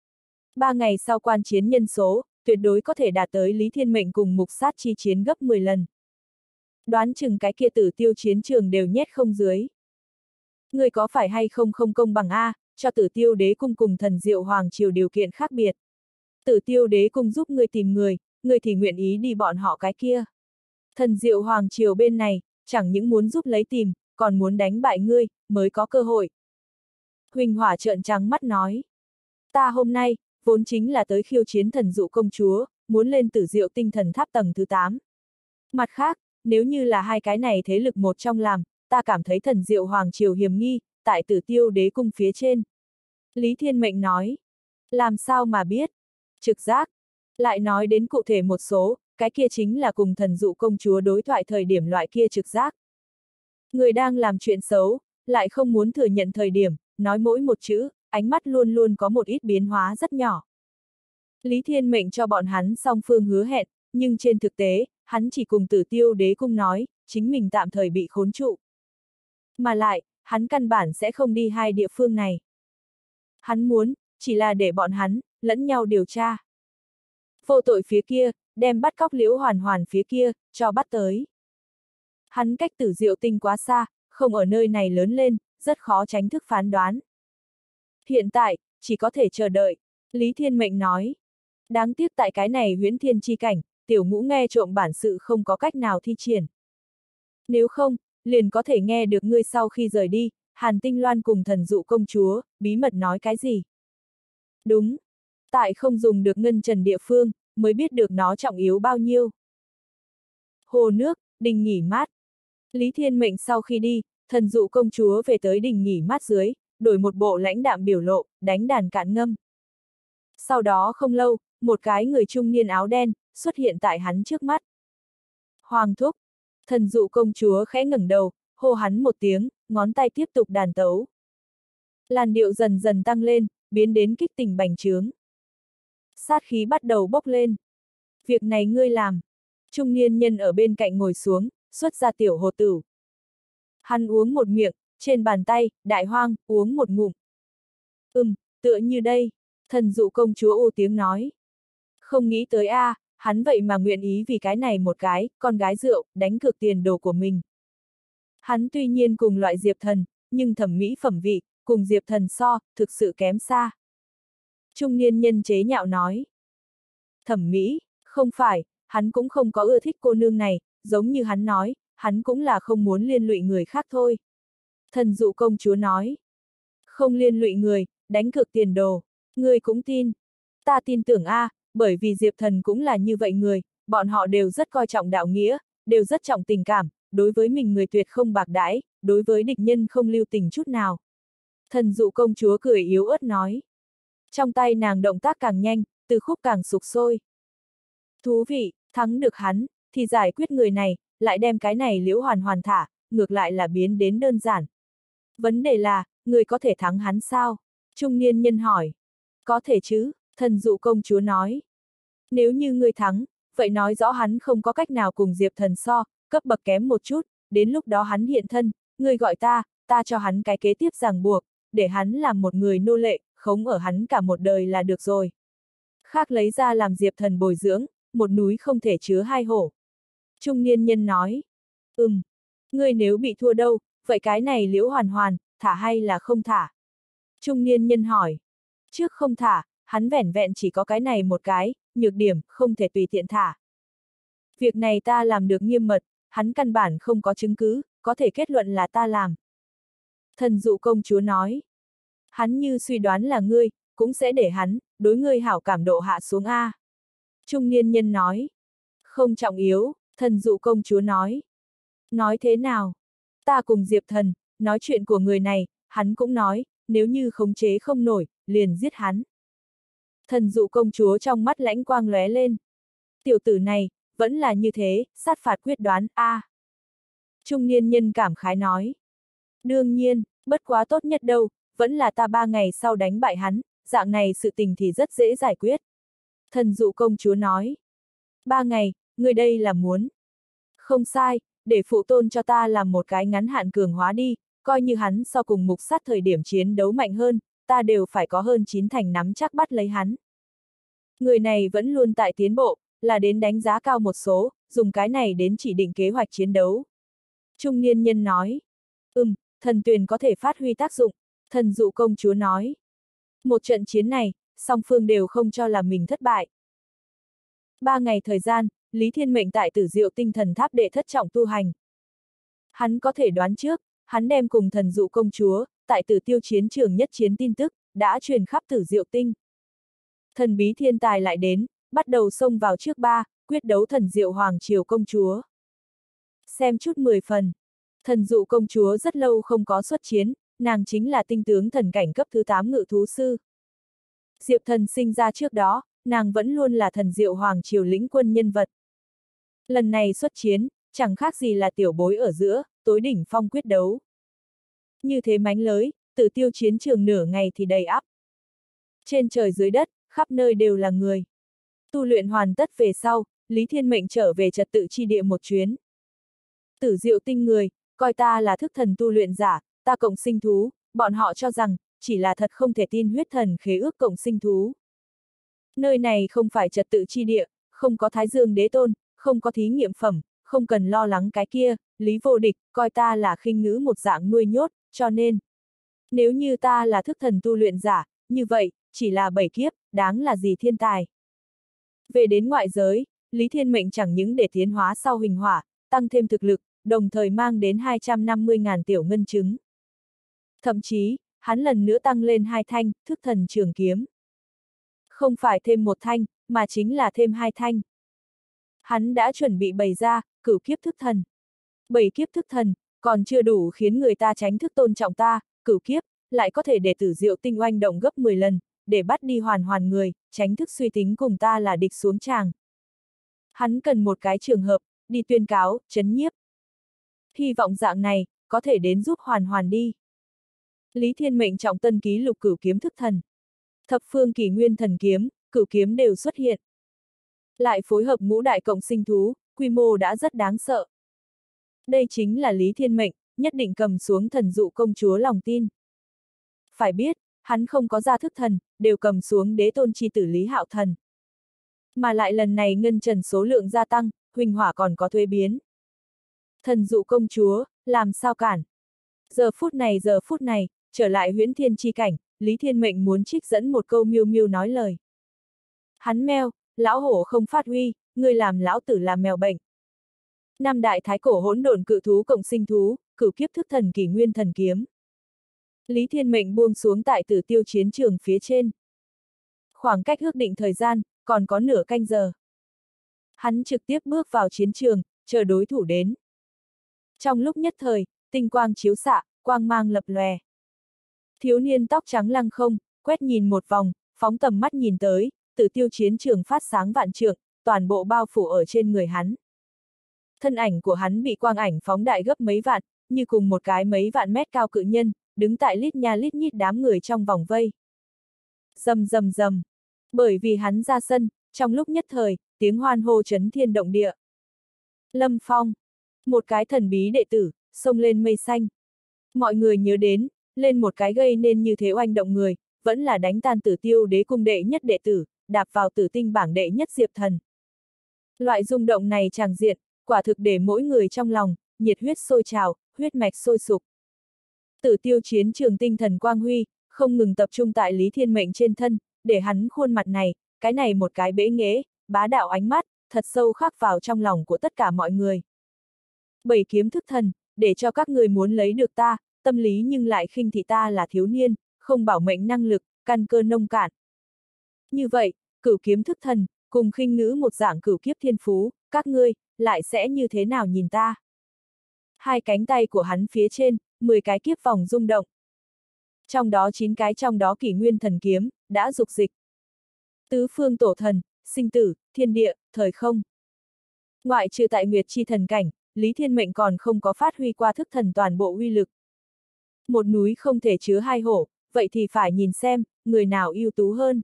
3 ngày sau quan chiến nhân số, tuyệt đối có thể đạt tới Lý Thiên Mệnh cùng mục sát chi chiến gấp 10 lần. Đoán chừng cái kia Tử Tiêu chiến trường đều nhét không dưới. Người có phải hay không không công bằng a, cho Tử Tiêu Đế Cung cùng Thần Diệu Hoàng Triều điều kiện khác biệt. Tử Tiêu Đế Cung giúp người tìm người thì nguyện ý đi bọn họ cái kia. Thần Diệu Hoàng Triều bên này, chẳng những muốn giúp lấy tìm, còn muốn đánh bại ngươi, mới có cơ hội. Huỳnh Hỏa trợn trắng mắt nói. Ta hôm nay, vốn chính là tới khiêu chiến Thần Dụ công chúa, muốn lên Tử Diệu tinh thần tháp tầng thứ 8. Mặt khác, nếu như là hai cái này thế lực một trong làm, ta cảm thấy Thần Diệu Hoàng Triều hiểm nghi, tại Tử Tiêu Đế Cung phía trên. Lý Thiên Mệnh nói. Làm sao mà biết? Trực giác. Lại nói đến cụ thể một số, cái kia chính là cùng Thần Dụ công chúa đối thoại thời điểm loại kia trực giác. Người đang làm chuyện xấu, lại không muốn thừa nhận thời điểm, nói mỗi một chữ, ánh mắt luôn luôn có một ít biến hóa rất nhỏ. Lý Thiên Mệnh cho bọn hắn song phương hứa hẹn, nhưng trên thực tế, hắn chỉ cùng Tử Tiêu Đế Cung nói, chính mình tạm thời bị khốn trụ. Mà lại, hắn căn bản sẽ không đi hai địa phương này. Hắn muốn, chỉ là để bọn hắn, lẫn nhau điều tra. Vô tội phía kia, đem bắt cóc Liễu Hoàn Hoàn phía kia, cho bắt tới. Hắn cách Tử Diệu tinh quá xa, không ở nơi này lớn lên, rất khó tránh thức phán đoán. Hiện tại, chỉ có thể chờ đợi, Lý Thiên Mệnh nói. Đáng tiếc tại cái này huyễn thiên chi cảnh, tiểu ngũ nghe trộm bản sự không có cách nào thi triển. Nếu không, liền có thể nghe được ngươi sau khi rời đi, Hàn Tinh Loan cùng Thần Dụ công chúa, bí mật nói cái gì. Đúng. Tại không dùng được ngân trần địa phương, mới biết được nó trọng yếu bao nhiêu. Hồ nước, đình nghỉ mát. Lý Thiên Mệnh sau khi đi, Thần Dụ công chúa về tới đình nghỉ mát dưới, đổi một bộ lãnh đạm biểu lộ, đánh đàn cạn ngâm. Sau đó không lâu, một cái người trung niên áo đen, xuất hiện tại hắn trước mắt. Hoàng thúc. Thần Dụ công chúa khẽ ngẩng đầu, hô hắn một tiếng, ngón tay tiếp tục đàn tấu. Làn điệu dần dần tăng lên, biến đến kích tình bành trướng. Sát khí bắt đầu bốc lên. Việc này ngươi làm. Trung niên nhân ở bên cạnh ngồi xuống, xuất ra tiểu hồ tửu. Hắn uống một miệng, trên bàn tay, đại hoang, uống một ngụm. Tựa như đây. Thần Dụ công chúa u tiếng nói. Không nghĩ tới a, hắn vậy mà nguyện ý vì cái này một cái, con gái rượu, đánh cược tiền đồ của mình. Hắn tuy nhiên cùng loại Diệp Thần, nhưng thẩm mỹ phẩm vị, cùng Diệp Thần so, thực sự kém xa. Trung niên nhân chế nhạo nói. thẩm mỹ, không phải, hắn cũng không có ưa thích cô nương này, giống như hắn nói, hắn cũng là không muốn liên lụy người khác thôi. Thần dụ công chúa nói, không liên lụy người, đánh cược tiền đồ, ngươi cũng tin. Ta tin tưởng bởi vì Diệp Thần cũng là như vậy người, bọn họ đều rất coi trọng đạo nghĩa, đều rất trọng tình cảm, đối với mình người tuyệt không bạc đãi, đối với địch nhân không lưu tình chút nào. Thần dụ công chúa cười yếu ớt nói. Trong tay nàng động tác càng nhanh, từ khúc càng sục sôi. Thú vị, thắng được hắn, thì giải quyết người này, lại đem cái này Liễu Hoàn Hoàn thả, ngược lại là biến đến đơn giản. Vấn đề là, người có thể thắng hắn sao? Trung niên nhân hỏi. Có thể chứ, thần dụ công chúa nói. Nếu như người thắng, vậy nói rõ hắn không có cách nào cùng Diệp Thần so, cấp bậc kém một chút, đến lúc đó hắn hiện thân, người gọi ta cho hắn cái kế tiếp ràng buộc, để hắn làm một người nô lệ, khống ở hắn cả một đời là được rồi. Khác lấy ra làm Diệp Thần bồi dưỡng, một núi không thể chứa hai hổ. Trung niên nhân nói. Ngươi nếu bị thua đâu, vậy cái này Liễu Hoàn Hoàn, thả hay là không thả? Trung niên nhân hỏi. Trước không thả, hắn vẻn vẹn chỉ có cái này một cái, nhược điểm, không thể tùy tiện thả. Việc này ta làm được nghiêm mật, hắn căn bản không có chứng cứ, có thể kết luận là ta làm. Thần dụ công chúa nói. Hắn như suy đoán là ngươi, cũng sẽ để hắn, đối ngươi hảo cảm độ hạ xuống A. Trung niên nhân nói. Không trọng yếu, thần dụ công chúa nói. Nói thế nào? Ta cùng Diệp Thần, nói chuyện của người này, hắn cũng nói, nếu như khống chế không nổi, liền giết hắn. Thần dụ công chúa trong mắt lãnh quang lóe lên. Tiểu tử này, vẫn là như thế, sát phạt quyết đoán, Trung niên nhân cảm khái nói. Đương nhiên, bất quá tốt nhất đâu, vẫn là ta 3 ngày sau đánh bại hắn, dạng này sự tình thì rất dễ giải quyết. Thần dụ công chúa nói. 3 ngày, người đây là muốn. Không sai, để phụ tôn cho ta làm một cái ngắn hạn cường hóa đi, coi như hắn so cùng mục sát thời điểm chiến đấu mạnh hơn, ta đều phải có hơn 9 thành nắm chắc bắt lấy hắn. Người này vẫn luôn tại tiến bộ, là đến đánh giá cao một số, dùng cái này đến chỉ định kế hoạch chiến đấu. Trung niên nhân nói. Thần tuyền có thể phát huy tác dụng, thần dụ công chúa nói. Một trận chiến này, song phương đều không cho là mình thất bại. 3 ngày thời gian, Lý Thiên Mệnh tại Tử Diệu Tinh Thần Tháp đệ thất trọng tu hành. Hắn có thể đoán trước, hắn đem cùng thần dụ công chúa, tại Tử Tiêu chiến trường nhất chiến tin tức, đã truyền khắp Tử Diệu Tinh. Thần bí thiên tài lại đến, bắt đầu xông vào trước 3, quyết đấu thần Diệu Hoàng Triều công chúa. Xem chút 10 phần. Thần dụ công chúa rất lâu không có xuất chiến, nàng chính là tinh tướng thần cảnh cấp thứ 8 ngự thú sư. Diệp Thần sinh ra trước đó, nàng vẫn luôn là thần Diệu Hoàng Triều lĩnh quân nhân vật. Lần này xuất chiến, chẳng khác gì là tiểu bối ở giữa, tối đỉnh phong quyết đấu. Như thế mánh lới, Tử Tiêu chiến trường nửa ngày thì đầy ắp. Trên trời dưới đất, khắp nơi đều là người. Tu luyện hoàn tất về sau, Lý Thiên Mệnh trở về trật tự chi địa một chuyến. Tử Diệu Tinh người, coi ta là thức thần tu luyện giả, ta cộng sinh thú, bọn họ cho rằng, chỉ là thật không thể tin huyết thần khế ước cộng sinh thú. Nơi này không phải trật tự chi địa, không có Thái Dương Đế Tôn, không có thí nghiệm phẩm, không cần lo lắng cái kia, Lý Vô Địch, coi ta là khinh ngữ một dạng nuôi nhốt, cho nên. Nếu như ta là thức thần tu luyện giả, như vậy, chỉ là 7 kiếp, đáng là gì thiên tài. Về đến ngoại giới, Lý Thiên Mệnh chẳng những để tiến hóa sau hình hỏa, tăng thêm thực lực, đồng thời mang đến 250.000 tiểu ngân chứng. Thậm chí, hắn lần nữa tăng lên 2 thanh, thức thần trường kiếm. Không phải thêm 1 thanh, mà chính là thêm 2 thanh. Hắn đã chuẩn bị bày ra, cửu kiếp thức thần. 7 kiếp thức thần, còn chưa đủ khiến người ta tránh thức tôn trọng ta, cửu kiếp, lại có thể để Tử Diệu Tinh oanh động gấp 10 lần, để bắt đi hoàn hoàn người, tránh thức suy tính cùng ta là địch xuống tràng. Hắn cần một cái trường hợp, đi tuyên cáo, chấn nhiếp. Hy vọng dạng này, có thể đến giúp hoàn hoàn đi. Lý Thiên Mệnh trọng tân ký lục cửu kiếm thức thần. Thập phương kỷ nguyên thần kiếm, cửu kiếm đều xuất hiện. Lại phối hợp ngũ đại cộng sinh thú, quy mô đã rất đáng sợ. Đây chính là Lý Thiên Mệnh, nhất định cầm xuống thần dụ công chúa lòng tin. Phải biết, hắn không có ra thức thần, đều cầm xuống đế tôn chi tử Lý Hạo Thần. Mà lại lần này ngân trần số lượng gia tăng, huỳnh hỏa còn có thuế biến. Thần dụ công chúa, làm sao cản? Giờ phút này, trở lại huyễn thiên chi cảnh, Lý Thiên Mệnh muốn trích dẫn một câu miêu miêu nói lời. Hắn meo, lão hổ không phát huy, ngươi làm lão tử làm mèo bệnh. Năm đại thái cổ hỗn độn cự thú cộng sinh thú, cửu kiếp thức thần kỷ nguyên thần kiếm. Lý Thiên Mệnh buông xuống tại Tử Tiêu chiến trường phía trên. Khoảng cách ước định thời gian, còn có nửa canh giờ. Hắn trực tiếp bước vào chiến trường, chờ đối thủ đến. Trong lúc nhất thời, tinh quang chiếu xạ, quang mang lập lòe. Thiếu niên tóc trắng lăng không, quét nhìn một vòng, phóng tầm mắt nhìn tới, Tử Tiêu chiến trường phát sáng vạn trượng, toàn bộ bao phủ ở trên người hắn. Thân ảnh của hắn bị quang ảnh phóng đại gấp mấy vạn, như cùng một cái mấy vạn mét cao cự nhân, đứng tại lít nha lít nhít đám người trong vòng vây. Rầm rầm rầm. Bởi vì hắn ra sân, trong lúc nhất thời, tiếng hoan hô chấn thiên động địa. Lâm Phong, một cái thần bí đệ tử, xông lên mây xanh. Mọi người nhớ đến, lên một cái gây nên như thế oanh động người, vẫn là đánh tan Tử Tiêu đế cung đệ nhất đệ tử, đạp vào tử tinh bảng đệ nhất Diệp Thần. Loại rung động này tràng diện, quả thực để mỗi người trong lòng, nhiệt huyết sôi trào, huyết mạch sôi sục. Tử Tiêu chiến trường tinh thần quang huy, không ngừng tập trung tại Lý Thiên Mệnh trên thân, để hắn khuôn mặt này, cái này một cái bẽ nghễ, bá đạo ánh mắt, thật sâu khắc vào trong lòng của tất cả mọi người. Bảy kiếm thức thần, để cho các người muốn lấy được ta, tâm lý nhưng lại khinh thị ta là thiếu niên, không bảo mệnh năng lực, căn cơ nông cạn. Như vậy, cửu kiếm thức thần, cùng khinh ngữ một dạng cửu kiếp thiên phú, các ngươi, lại sẽ như thế nào nhìn ta? Hai cánh tay của hắn phía trên, 10 cái kiếp vòng rung động. Trong đó 9 cái trong đó kỷ nguyên thần kiếm, đã dục dịch. Tứ phương tổ thần, sinh tử, thiên địa, thời không. Ngoại trừ tại Nguyệt chi thần cảnh, Lý Thiên Mệnh còn không có phát huy qua thức thần toàn bộ uy lực. Một núi không thể chứa hai hổ, vậy thì phải nhìn xem, người nào ưu tú hơn.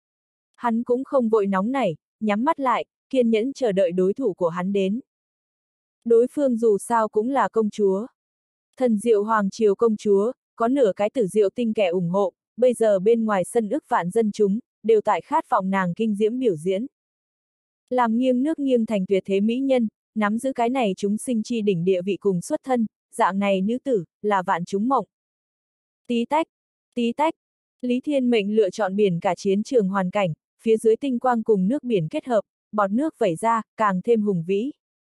Hắn cũng không vội nóng nảy, nhắm mắt lại, kiên nhẫn chờ đợi đối thủ của hắn đến. Đối phương dù sao cũng là công chúa. Thần diệu hoàng triều công chúa, có nửa cái tử diệu tinh kẻ ủng hộ, bây giờ bên ngoài sân ức vạn dân chúng, đều tại khát vọng nàng kinh diễm biểu diễn. Làm nghiêng nước nghiêng thành tuyệt thế mỹ nhân, nắm giữ cái này chúng sinh chi đỉnh địa vị cùng xuất thân, dạng này nữ tử, là vạn chúng mộng. Tí tách, tí tách, Lý Thiên Mệnh lựa chọn biển cả chiến trường hoàn cảnh, phía dưới tinh quang cùng nước biển kết hợp, bọt nước vẩy ra, càng thêm hùng vĩ.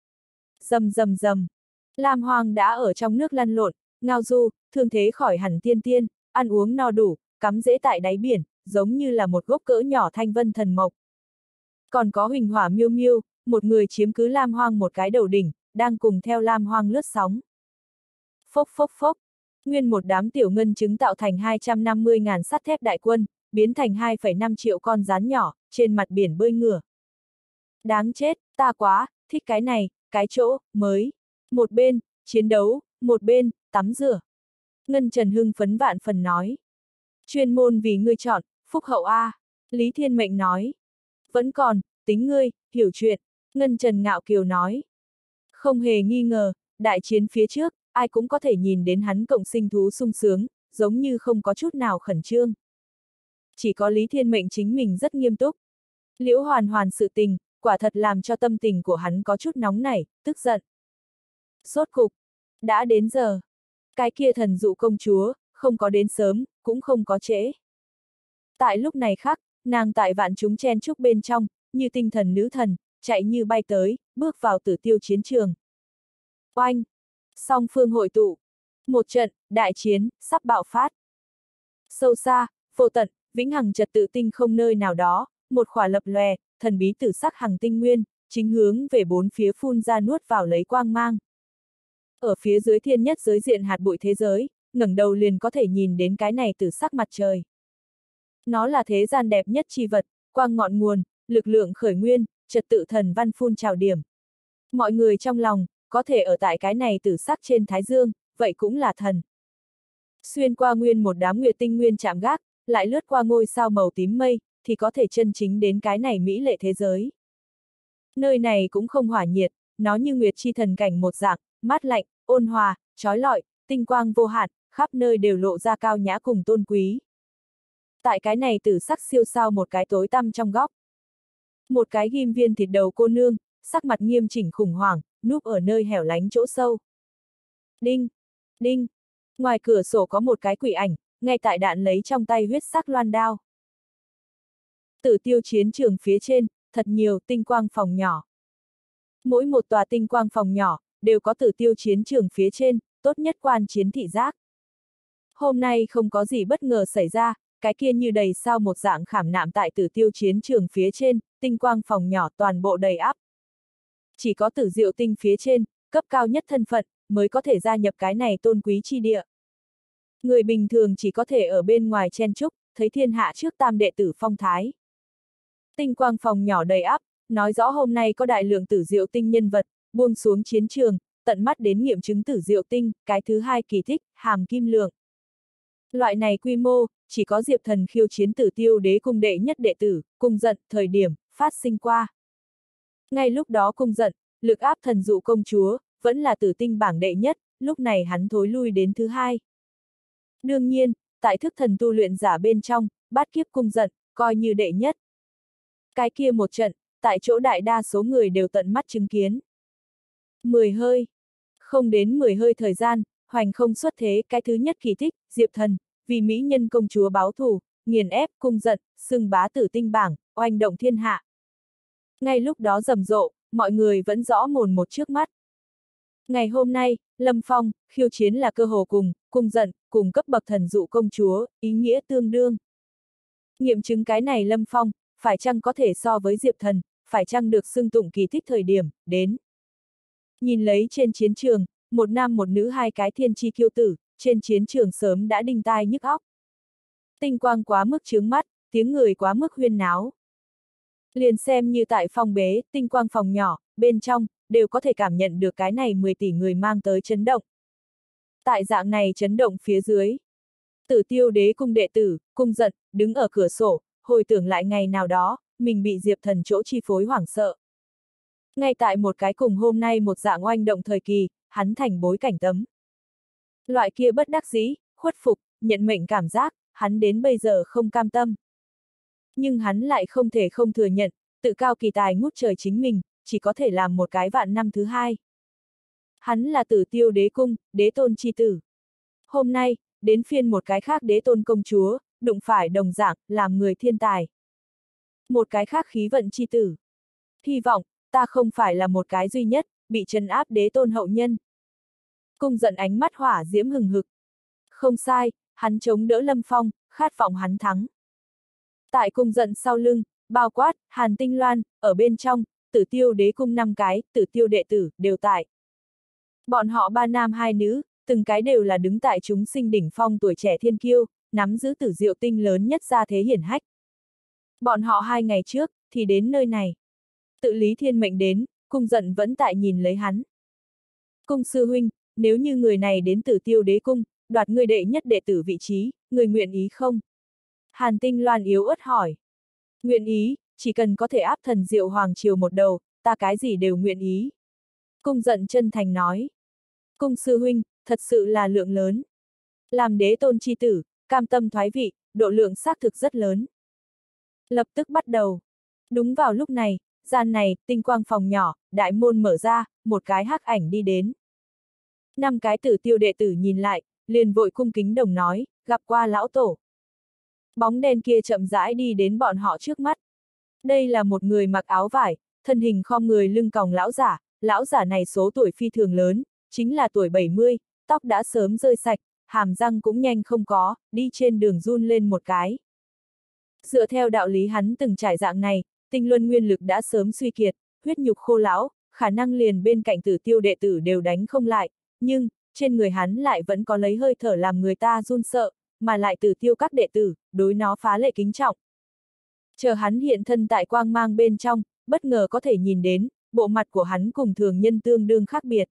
Rầm rầm rầm, Lam Hoang đã ở trong nước lăn lộn, ngao du, thương thế khỏi hẳn tiên tiên, ăn uống no đủ, cắm rễ tại đáy biển, giống như là một gốc cỡ nhỏ thanh vân thần mộc. Còn có Huỳnh Hỏa Miêu Miêu, một người chiếm cứ Lam Hoang một cái đầu đỉnh, đang cùng theo Lam Hoang lướt sóng. Phốc phốc phốc, nguyên một đám tiểu ngân trứng tạo thành 250.000 sắt thép đại quân, biến thành 2,5 triệu con rắn nhỏ, trên mặt biển bơi ngửa. Đáng chết, ta quá, thích cái này, cái chỗ, mới. Một bên, chiến đấu, một bên, tắm rửa. Ngân Trần hưng phấn vạn phần nói. Chuyên môn vì ngươi chọn, phúc hậu A. Lý Thiên Mệnh nói. Vẫn còn, tính ngươi, hiểu chuyện. Ngân Trần ngạo kiều nói. Không hề nghi ngờ, đại chiến phía trước, ai cũng có thể nhìn đến hắn cộng sinh thú sung sướng, giống như không có chút nào khẩn trương. Chỉ có Lý Thiên Mệnh chính mình rất nghiêm túc. Liễu Hoàn Hoàn sự tình, quả thật làm cho tâm tình của hắn có chút nóng nảy, tức giận. Rốt cục, đã đến giờ. Cái kia thần dụ công chúa, không có đến sớm, cũng không có trễ. Tại lúc này khác, nàng tại vạn chúng chen chúc bên trong, như tinh thần nữ thần, chạy như bay tới, bước vào Tử Tiêu chiến trường. Oanh! Song phương hội tụ. Một trận, đại chiến, sắp bạo phát. Sâu xa, vô tận, vĩnh hằng trật tự tinh không nơi nào đó, một khỏa lập lòe, thần bí tử sắc hằng tinh nguyên, chính hướng về bốn phía phun ra nuốt vào lấy quang mang. Ở phía dưới thiên nhất giới diện hạt bụi thế giới, ngẩng đầu liền có thể nhìn đến cái này tử sắc mặt trời. Nó là thế gian đẹp nhất chi vật, quang ngọn nguồn, lực lượng khởi nguyên, trật tự thần văn phun trào điểm. Mọi người trong lòng, có thể ở tại cái này tử sắc trên thái dương, vậy cũng là thần. Xuyên qua nguyên một đám nguyệt tinh nguyên chạm gác, lại lướt qua ngôi sao màu tím mây, thì có thể chân chính đến cái này mỹ lệ thế giới. Nơi này cũng không hỏa nhiệt, nó như nguyệt chi thần cảnh một dạng, mát lạnh, ôn hòa, trói lọi, tinh quang vô hạn, khắp nơi đều lộ ra cao nhã cùng tôn quý. Tại cái này tử sắc siêu sao một cái tối tăm trong góc. Một cái ghim viên thịt đầu cô nương, sắc mặt nghiêm chỉnh khủng hoảng, núp ở nơi hẻo lánh chỗ sâu. Đinh! Đinh! Ngoài cửa sổ có một cái quỷ ảnh, ngay tại đạn lấy trong tay huyết sắc loan đao. Tử Tiêu chiến trường phía trên, thật nhiều tinh quang phòng nhỏ. Mỗi một tòa tinh quang phòng nhỏ, đều có tử tiêu chiến trường phía trên, tốt nhất quan chiến thị giác. Hôm nay không có gì bất ngờ xảy ra, cái kia như đầy sao một dạng khảm nạm tại tử tiêu chiến trường phía trên, tinh quang phòng nhỏ toàn bộ đầy ắp. Chỉ có Tử Diệu Tinh phía trên, cấp cao nhất thân phận, mới có thể gia nhập cái này tôn quý chi địa. Người bình thường chỉ có thể ở bên ngoài chen chúc, thấy thiên hạ trước tam đệ tử phong thái. Tinh quang phòng nhỏ đầy ắp, nói rõ hôm nay có đại lượng Tử Diệu Tinh nhân vật, buông xuống chiến trường, tận mắt đến nghiệm chứng Tử Diệu Tinh, cái thứ hai kỳ tích, hàm kim lượng. Loại này quy mô, chỉ có Diệp Thần khiêu chiến Tử Tiêu Đế cung đệ nhất đệ tử, Cung Dận, thời điểm, phát sinh qua. Ngay lúc đó Cung Dận, lực áp thần dụ công chúa, vẫn là tử tinh bảng đệ nhất, lúc này hắn thối lui đến thứ hai. Đương nhiên, tại thức thần tu luyện giả bên trong, bát kiếp Cung Dận, coi như đệ nhất. Cái kia một trận, tại chỗ đại đa số người đều tận mắt chứng kiến. 10 hơi. Không đến 10 hơi thời gian, hoành không xuất thế, cái thứ nhất kỳ tích, Diệp Thần, vì mỹ nhân công chúa báo thù, nghiền ép Cung Dận, xưng bá tử tinh bảng, oanh động thiên hạ. Ngay lúc đó rầm rộ, mọi người vẫn rõ mồn một trước mắt. Ngày hôm nay, Lâm Phong, khiêu chiến là cơ hồ cùng, Cung Dận, cùng cấp bậc thần dụ công chúa, ý nghĩa tương đương. Nghiệm chứng cái này Lâm Phong, phải chăng có thể so với Diệp Thần, phải chăng được xưng tụng kỳ tích thời điểm, đến. Nhìn lấy trên chiến trường, một nam một nữ hai cái thiên chi kiêu tử, trên chiến trường sớm đã đinh tai nhức óc. Tinh quang quá mức chướng mắt, tiếng người quá mức huyên náo. Liền xem như tại phòng bế, tinh quang phòng nhỏ, bên trong, đều có thể cảm nhận được cái này 10 tỷ người mang tới chấn động. Tại dạng này chấn động phía dưới, Tử Tiêu Đế cung đệ tử, Cung Dận, đứng ở cửa sổ, hồi tưởng lại ngày nào đó, mình bị Diệp Thần chỗ chi phối hoảng sợ. Ngay tại một cái cùng hôm nay một dạng oanh động thời kỳ, hắn thành bối cảnh tấm. Loại kia bất đắc dĩ, khuất phục, nhận mệnh cảm giác, hắn đến bây giờ không cam tâm. Nhưng hắn lại không thể không thừa nhận, tự cao kỳ tài ngút trời chính mình, chỉ có thể làm một cái vạn năm thứ hai. Hắn là Tử Tiêu Đế cung, đế tôn chi tử. Hôm nay, đến phiên một cái khác đế tôn công chúa, đụng phải đồng dạng, làm người thiên tài. Một cái khác khí vận chi tử. Hy vọng, ta không phải là một cái duy nhất, bị trấn áp đế tôn hậu nhân. Cung Dận ánh mắt hỏa diễm hừng hực. Không sai, hắn chống đỡ Lâm Phong, khát vọng hắn thắng. Tại Cung Dận sau lưng, bao quát, Hàn Tinh Loan, ở bên trong, Tử Tiêu Đế cung 5 cái, Tử Tiêu đệ tử, đều tại. Bọn họ 3 nam 2 nữ, từng cái đều là đứng tại chúng sinh đỉnh phong tuổi trẻ thiên kiêu, nắm giữ Tử Diệu Tinh lớn nhất gia thế hiển hách. Bọn họ 2 ngày trước, thì đến nơi này. Tự Lý Thiên mệnh đến, Cung Dận vẫn tại nhìn lấy hắn. Cung sư huynh, nếu như người này đến Tử Tiêu Đế cung, đoạt người đệ nhất đệ tử vị trí, người nguyện ý không? Hàn Tinh Loan yếu ớt hỏi. Nguyện ý, chỉ cần có thể áp thần Diệu Hoàng triều một đầu, ta cái gì đều nguyện ý. Cung Dận chân thành nói. Cung sư huynh, thật sự là lượng lớn. Làm đế tôn chi tử, cam tâm thoái vị, độ lượng xác thực rất lớn. Lập tức bắt đầu. Đúng vào lúc này, gian này, tinh quang phòng nhỏ, đại môn mở ra, một cái hắc ảnh đi đến. 5 cái Tử Tiêu đệ tử nhìn lại, liền vội cung kính đồng nói, gặp qua lão tổ. Bóng đen kia chậm rãi đi đến bọn họ trước mắt. Đây là một người mặc áo vải, thân hình khom người lưng còng lão giả này số tuổi phi thường lớn, chính là tuổi 70, tóc đã sớm rơi sạch, hàm răng cũng nhanh không có, đi trên đường run lên một cái. Dựa theo đạo lý hắn từng trải dạng này, tinh luân nguyên lực đã sớm suy kiệt, huyết nhục khô lão, khả năng liền bên cạnh Tử Tiêu đệ tử đều đánh không lại, nhưng, trên người hắn lại vẫn có lấy hơi thở làm người ta run sợ, mà lại Tử Tiêu các đệ tử, đối nó phá lệ kính trọng. Chờ hắn hiện thân tại quang mang bên trong, bất ngờ có thể nhìn đến, bộ mặt của hắn cùng thường nhân tương đương khác biệt.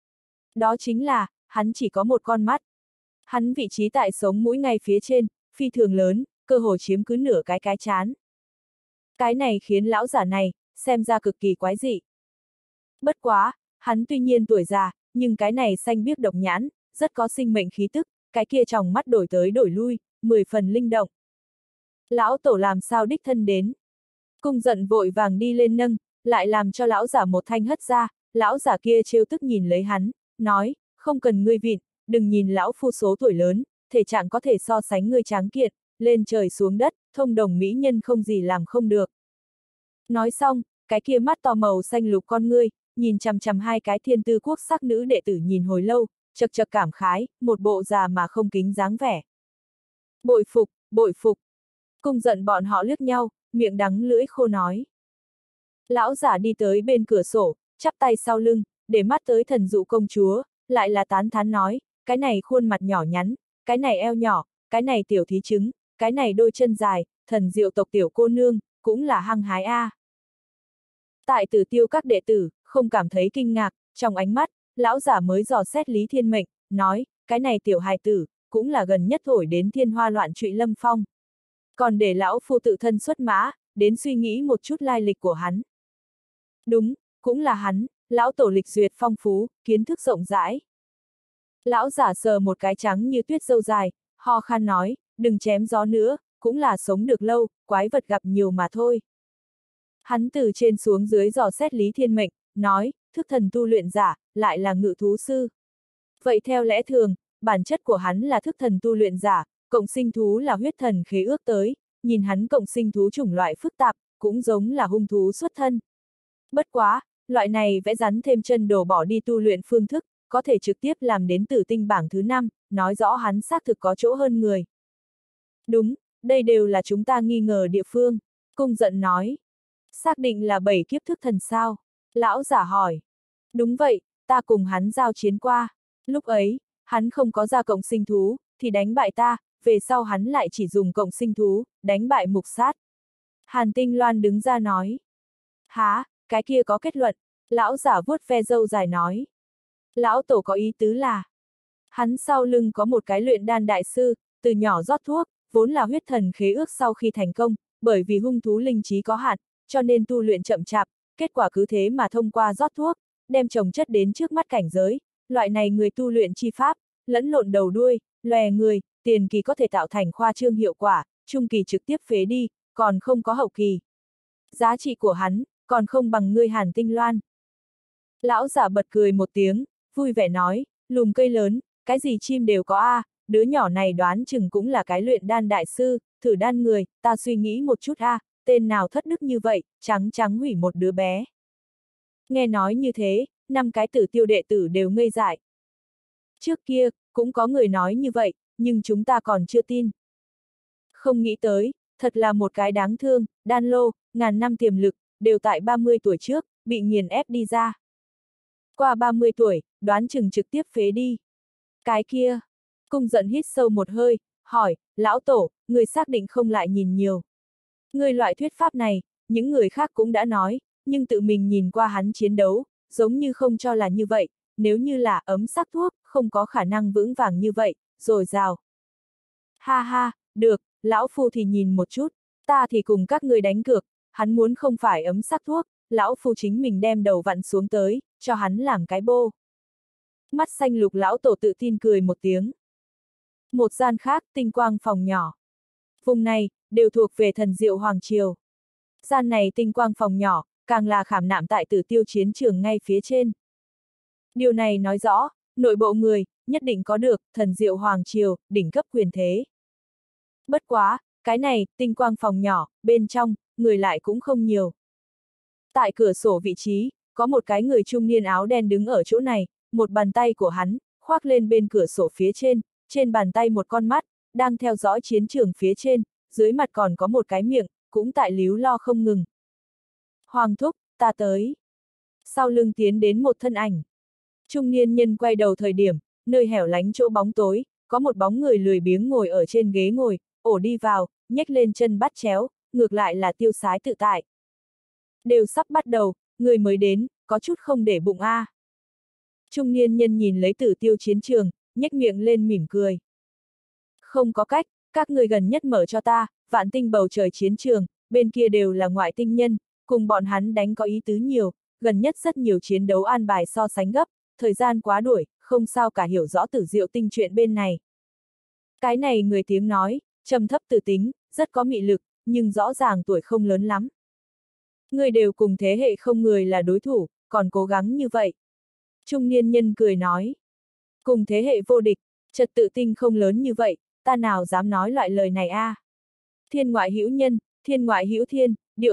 Đó chính là, hắn chỉ có một con mắt. Hắn vị trí tại sống mũi ngay phía trên, phi thường lớn, cơ hồ chiếm cứ nửa cái trán. Cái này khiến lão giả này, xem ra cực kỳ quái dị. Bất quá, hắn tuy nhiên tuổi già, nhưng cái này xanh biếc độc nhãn, rất có sinh mệnh khí tức, cái kia tròng mắt đổi tới đổi lui, 10 phần linh động. Lão tổ làm sao đích thân đến? Cung Dận vội vàng đi lên nâng, lại làm cho lão giả một thanh hất ra, lão giả kia trêu tức nhìn lấy hắn, nói, không cần ngươi vịn, đừng nhìn lão phu số tuổi lớn, thể trạng có thể so sánh ngươi tráng kiện, lên trời xuống đất, thông đồng mỹ nhân không gì làm không được. Nói xong, cái kia mắt to màu xanh lục con ngươi, nhìn chằm chằm hai cái thiên tư quốc sắc nữ đệ tử nhìn hồi lâu, chật chật cảm khái, một bộ già mà không kính dáng vẻ. Bội phục, bội phục. Cung giận bọn họ liếc nhau, miệng đắng lưỡi khô nói. Lão giả đi tới bên cửa sổ, chắp tay sau lưng, để mắt tới thần dụ công chúa, lại là tán thán nói, cái này khuôn mặt nhỏ nhắn, cái này eo nhỏ, cái này tiểu thí trứng, cái này đôi chân dài, thần diệu tộc tiểu cô nương, cũng là hăng hái a. Tại Tử Tiêu các đệ tử, không cảm thấy kinh ngạc, trong ánh mắt, lão giả mới dò xét Lý Thiên Mệnh, nói, cái này tiểu hài tử, cũng là gần nhất thổi đến thiên hoa loạn trụy lâm phong. Còn để lão phu tự thân xuất mã, đến suy nghĩ một chút lai lịch của hắn. Đúng, cũng là hắn, lão tổ lịch duyệt phong phú, kiến thức rộng rãi. Lão giả sờ một cái trắng như tuyết râu dài, ho khan nói, đừng chém gió nữa, cũng là sống được lâu, quái vật gặp nhiều mà thôi. Hắn từ trên xuống dưới dò xét Lý Thiên Mệnh, nói, thức thần tu luyện giả, lại là ngự thú sư. Vậy theo lẽ thường, bản chất của hắn là thức thần tu luyện giả, cộng sinh thú là huyết thần khế ước tới, nhìn hắn cộng sinh thú chủng loại phức tạp, cũng giống là hung thú xuất thân. Bất quá, loại này vẽ rắn thêm chân đồ bỏ đi tu luyện phương thức, có thể trực tiếp làm đến tử tinh bảng thứ 5, nói rõ hắn xác thực có chỗ hơn người. Đúng, đây đều là chúng ta nghi ngờ địa phương, cung giận nói. Xác định là 7 kiếp thức thần sao? Lão giả hỏi. Đúng vậy, ta cùng hắn giao chiến qua. Lúc ấy, hắn không có ra cộng sinh thú, thì đánh bại ta, về sau hắn lại chỉ dùng cộng sinh thú, đánh bại mục sát. Hàn Tinh Loan đứng ra nói. Há, cái kia có kết luận, lão giả vuốt ve râu dài nói. Lão tổ có ý tứ là, hắn sau lưng có một cái luyện đan đại sư, từ nhỏ rót thuốc, vốn là huyết thần khế ước sau khi thành công, bởi vì hung thú linh trí có hạn, cho nên tu luyện chậm chạp, kết quả cứ thế mà thông qua rót thuốc, đem trồng chất đến trước mắt cảnh giới, loại này người tu luyện chi pháp, lẫn lộn đầu đuôi, lòe người, tiền kỳ có thể tạo thành khoa trương hiệu quả, trung kỳ trực tiếp phế đi, còn không có hậu kỳ. Giá trị của hắn, còn không bằng ngươi Hàn Tinh Loan. Lão giả bật cười một tiếng, vui vẻ nói, lùm cây lớn, cái gì chim đều có a, đứa nhỏ này đoán chừng cũng là cái luyện đan đại sư, thử đan người, ta suy nghĩ một chút a, tên nào thất đức như vậy, trắng trắng hủy một đứa bé. Nghe nói như thế, 5 cái Tử Tiêu đệ tử đều ngây dại. Trước kia, cũng có người nói như vậy, nhưng chúng ta còn chưa tin. Không nghĩ tới, thật là một cái đáng thương, đan lô, ngàn năm tiềm lực, đều tại 30 tuổi trước, bị nghiền ép đi ra. Qua 30 tuổi, đoán chừng trực tiếp phế đi. Cái kia, cung giận hít sâu một hơi, hỏi, lão tổ, người xác định không lại nhìn nhiều. Người loại thuyết pháp này, những người khác cũng đã nói, nhưng tự mình nhìn qua hắn chiến đấu, giống như không cho là như vậy, nếu như là ấm sắc thuốc, không có khả năng vững vàng như vậy, rồi rào. Ha ha, được, lão phu thì nhìn một chút, ta thì cùng các người đánh cược, hắn muốn không phải ấm sắc thuốc, lão phu chính mình đem đầu vặn xuống tới, cho hắn làm cái bô. Mắt xanh lục lão tổ tự tin cười một tiếng. Một gian khác, tinh quang phòng nhỏ. Vùng này, đều thuộc về thần diệu hoàng triều. Gian này tinh quang phòng nhỏ, càng là khảm nạm tại Tử Tiêu chiến trường ngay phía trên. Điều này nói rõ, nội bộ người, nhất định có được, thần diệu hoàng triều, đỉnh cấp quyền thế. Bất quá, cái này, tinh quang phòng nhỏ, bên trong, người lại cũng không nhiều. Tại cửa sổ vị trí, có một cái người trung niên áo đen đứng ở chỗ này, một bàn tay của hắn, khoác lên bên cửa sổ phía trên bàn tay một con mắt, đang theo dõi chiến trường phía trên, dưới mặt còn có một cái miệng, cũng tại líu lo không ngừng. Hoàng thúc, ta tới. Sau lưng tiến đến một thân ảnh. Trung niên nhân quay đầu thời điểm, nơi hẻo lánh chỗ bóng tối, có một bóng người lười biếng ngồi ở trên ghế ngồi, ổ đi vào, nhếch lên chân bắt chéo, ngược lại là tiêu sái tự tại. Đều sắp bắt đầu, người mới đến, có chút không để bụng a. Trung niên nhân nhìn lấy Tử Tiêu chiến trường, nhếch miệng lên mỉm cười. Không có cách, các người gần nhất mở cho ta, vạn tinh bầu trời chiến trường, bên kia đều là ngoại tinh nhân, cùng bọn hắn đánh có ý tứ nhiều, gần nhất rất nhiều chiến đấu an bài so sánh gấp, thời gian quá đuổi, không sao cả hiểu rõ Tử Diệu tinh chuyện bên này. Cái này người tiếng nói, trầm thấp từ tính, rất có mị lực, nhưng rõ ràng tuổi không lớn lắm. Người đều cùng thế hệ không người là đối thủ, còn cố gắng như vậy. Trung niên nhân cười nói. Cùng thế hệ vô địch, trật tự tinh không lớn như vậy, ta nào dám nói loại lời này a? Thiên ngoại hữu nhân, thiên ngoại hữu thiên, điệu thấp,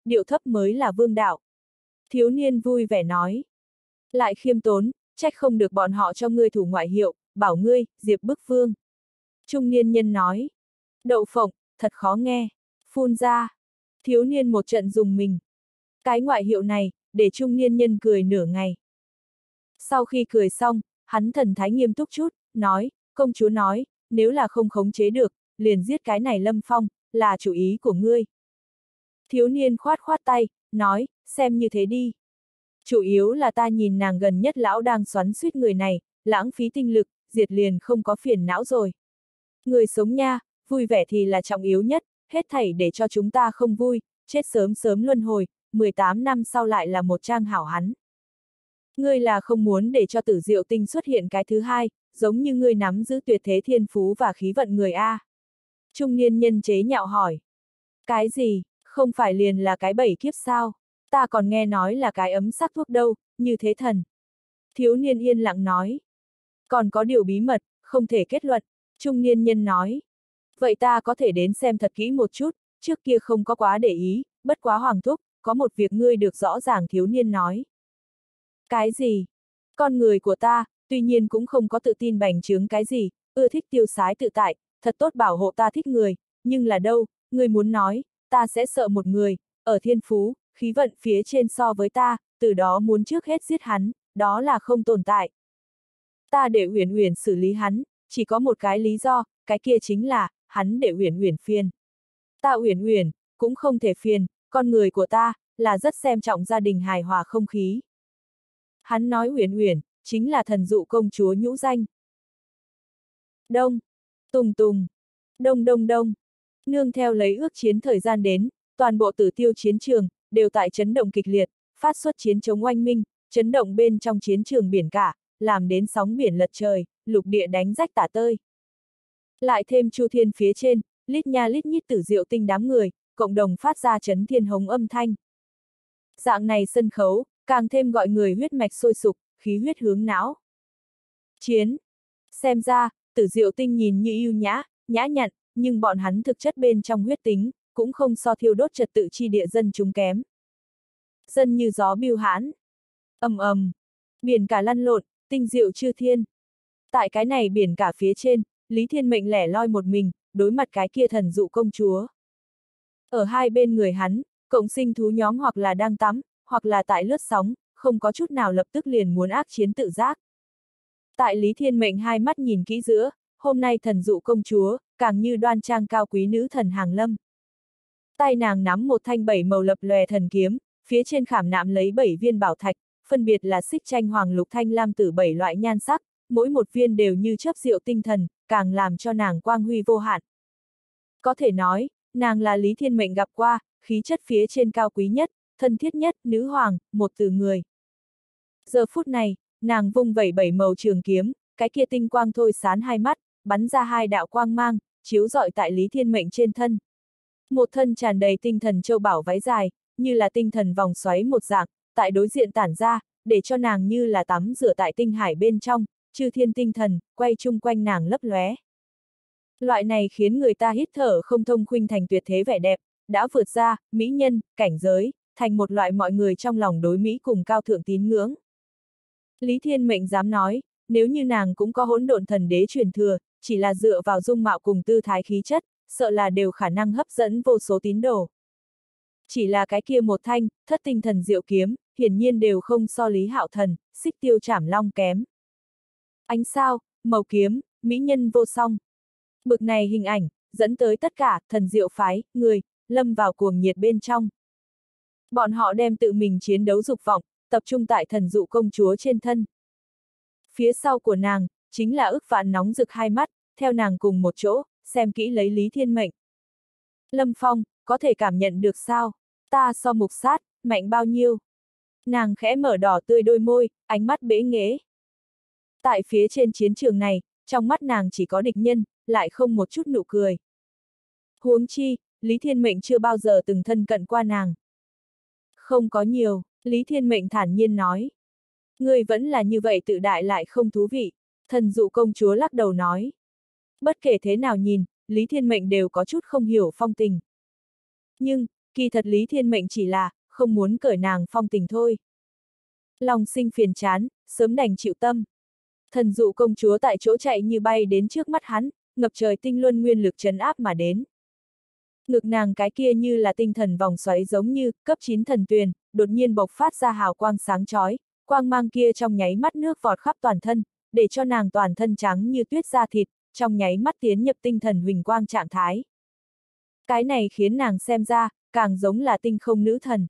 điệu thấp mới là vương đạo. Thiếu niên vui vẻ nói. Lại khiêm tốn, trách không được bọn họ cho ngươi thủ ngoại hiệu, bảo ngươi, Diệp Bức Vương. Trung niên nhân nói. Đậu phộng, thật khó nghe. Phun ra. Thiếu niên một trận dùng mình. Cái ngoại hiệu này, để trung niên nhân cười nửa ngày. Sau khi cười xong, hắn thần thái nghiêm túc chút, nói, công chúa nói, nếu là không khống chế được, liền giết cái này Lâm Phong, là chủ ý của ngươi. Thiếu niên khoát khoát tay, nói, xem như thế đi. Chủ yếu là ta nhìn nàng gần nhất lão đang xoắn suýt người này, lãng phí tinh lực, diệt liền không có phiền não rồi. Người sống nha, vui vẻ thì là trọng yếu nhất, hết thảy để cho chúng ta không vui, chết sớm sớm luân hồi, 18 năm sau lại là một trang hảo hắn. Ngươi là không muốn để cho Tử Diệu Tinh xuất hiện cái thứ hai, giống như ngươi nắm giữ tuyệt thế thiên phú và khí vận người A. Trung niên nhân chế nhạo hỏi. Cái gì, không phải liền là cái 7 kiếp sao? Ta còn nghe nói là cái ấm sắc thuốc đâu, như thế thần. Thiếu niên yên lặng nói. Còn có điều bí mật, không thể kết luận, trung niên nhân nói. Vậy ta có thể đến xem thật kỹ một chút, trước kia không có quá để ý, bất quá hoàng thúc, có một việc ngươi được rõ ràng, thiếu niên nói. Cái gì? Con người của ta, tuy nhiên cũng không có tự tin bành trướng cái gì, ưa thích tiêu sái tự tại, thật tốt bảo hộ ta thích người, nhưng là đâu, ngươi muốn nói, ta sẽ sợ một người, ở thiên phú, khí vận phía trên so với ta, từ đó muốn trước hết giết hắn, đó là không tồn tại. Ta để Uyển Uyển xử lý hắn, chỉ có một cái lý do, cái kia chính là, hắn để Uyển Uyển phiền. Ta Uyển Uyển, cũng không thể phiền, con người của ta, là rất xem trọng gia đình hài hòa không khí. Hắn nói Uyển Uyển, chính là thần dụ công chúa nhũ danh. Đông, tùng tùng, đông đông đông, nương theo lấy ước chiến thời gian đến, toàn bộ Tử Tiêu chiến trường, đều tại chấn động kịch liệt, phát xuất chiến chống oanh minh, chấn động bên trong chiến trường biển cả, làm đến sóng biển lật trời, lục địa đánh rách tả tơi. Lại thêm Chu Thiên phía trên, lít nha lít nhít Tử Diệu Tinh đám người, cộng đồng phát ra chấn thiên hống âm thanh. Dạng này sân khấu, càng thêm gọi người huyết mạch sôi sục, khí huyết hướng não. Chiến. Xem ra, Tử Diệu Tinh nhìn như yêu nhã, nhã nhặn, nhưng bọn hắn thực chất bên trong huyết tính, cũng không so thiêu đốt trật tự chi địa dân chúng kém. Dân như gió biêu hãn. Ầm ầm, biển cả lăn lộn, tinh diệu chư thiên. Tại cái này biển cả phía trên, Lý Thiên Mệnh lẻ loi một mình, đối mặt cái kia thần dụ công chúa. Ở hai bên người hắn, cộng sinh thú nhóm hoặc là đang tắm, hoặc là tại lướt sóng, không có chút nào lập tức liền muốn ác chiến tự giác. Tại Lý Thiên Mệnh hai mắt nhìn kỹ giữa, hôm nay thần dụ công chúa, càng như đoan trang cao quý nữ thần hàng lâm. Tay nàng nắm một thanh 7 màu lập lòe thần kiếm, phía trên khảm nạm lấy 7 viên bảo thạch, phân biệt là xích tranh hoàng lục thanh lam tử 7 loại nhan sắc, mỗi một viên đều như chớp diệu tinh thần, càng làm cho nàng quang huy vô hạn. Có thể nói, nàng là Lý Thiên Mệnh gặp qua, khí chất phía trên cao quý nhất, thân thiết nhất, nữ hoàng, một từ người. Giờ phút này, nàng vung vẩy 7 màu trường kiếm, cái kia tinh quang thôi sán hai mắt, bắn ra hai đạo quang mang, chiếu rọi tại Lý Thiên Mệnh trên thân. Một thân tràn đầy tinh thần châu bảo váy dài, như là tinh thần vòng xoáy một dạng, tại đối diện tản ra, để cho nàng như là tắm rửa tại tinh hải bên trong, chư thiên tinh thần, quay chung quanh nàng lấp lóe. Loại này khiến người ta hít thở không thông khuynh thành tuyệt thế vẻ đẹp, đã vượt ra, mỹ nhân, cảnh giới, thành một loại mọi người trong lòng đối Mỹ cùng cao thượng tín ngưỡng. Lý Thiên Mệnh dám nói, nếu như nàng cũng có hỗn độn thần đế truyền thừa, chỉ là dựa vào dung mạo cùng tư thái khí chất, sợ là đều khả năng hấp dẫn vô số tín đồ. Chỉ là cái kia một thanh, thất tinh thần diệu kiếm, hiển nhiên đều không so Lý Hạo Thần, xích tiêu trảm long kém. Ánh sao, màu kiếm, mỹ nhân vô song. Bực này hình ảnh, dẫn tới tất cả, thần diệu phái, người, lâm vào cuồng nhiệt bên trong. Bọn họ đem tự mình chiến đấu dục vọng, tập trung tại thần dụ công chúa trên thân. Phía sau của nàng, chính là ức vạn nóng rực hai mắt, theo nàng cùng một chỗ, xem kỹ lấy Lý Thiên Mệnh. Lâm Phong, có thể cảm nhận được sao? Ta so mục sát, mạnh bao nhiêu? Nàng khẽ mở đỏ tươi đôi môi, ánh mắt bẽ nghễ. Tại phía trên chiến trường này, trong mắt nàng chỉ có địch nhân, lại không một chút nụ cười. Huống chi, Lý Thiên Mệnh chưa bao giờ từng thân cận qua nàng. Không có nhiều, Lý Thiên Mệnh thản nhiên nói. Ngươi vẫn là như vậy tự đại lại không thú vị, thần dụ công chúa lắc đầu nói. Bất kể thế nào nhìn, Lý Thiên Mệnh đều có chút không hiểu phong tình. Nhưng, kỳ thật Lý Thiên Mệnh chỉ là, không muốn cởi nàng phong tình thôi. Lòng sinh phiền chán, sớm đành chịu tâm. Thần dụ công chúa tại chỗ chạy như bay đến trước mắt hắn, ngập trời tinh luân nguyên lực trấn áp mà đến. Ngực nàng cái kia như là tinh thần vòng xoáy giống như, cấp 9 thần tuyền, đột nhiên bộc phát ra hào quang sáng chói, quang mang kia trong nháy mắt nước vọt khắp toàn thân, để cho nàng toàn thân trắng như tuyết da thịt, trong nháy mắt tiến nhập tinh thần huỳnh quang trạng thái. Cái này khiến nàng xem ra, càng giống là tinh không nữ thần.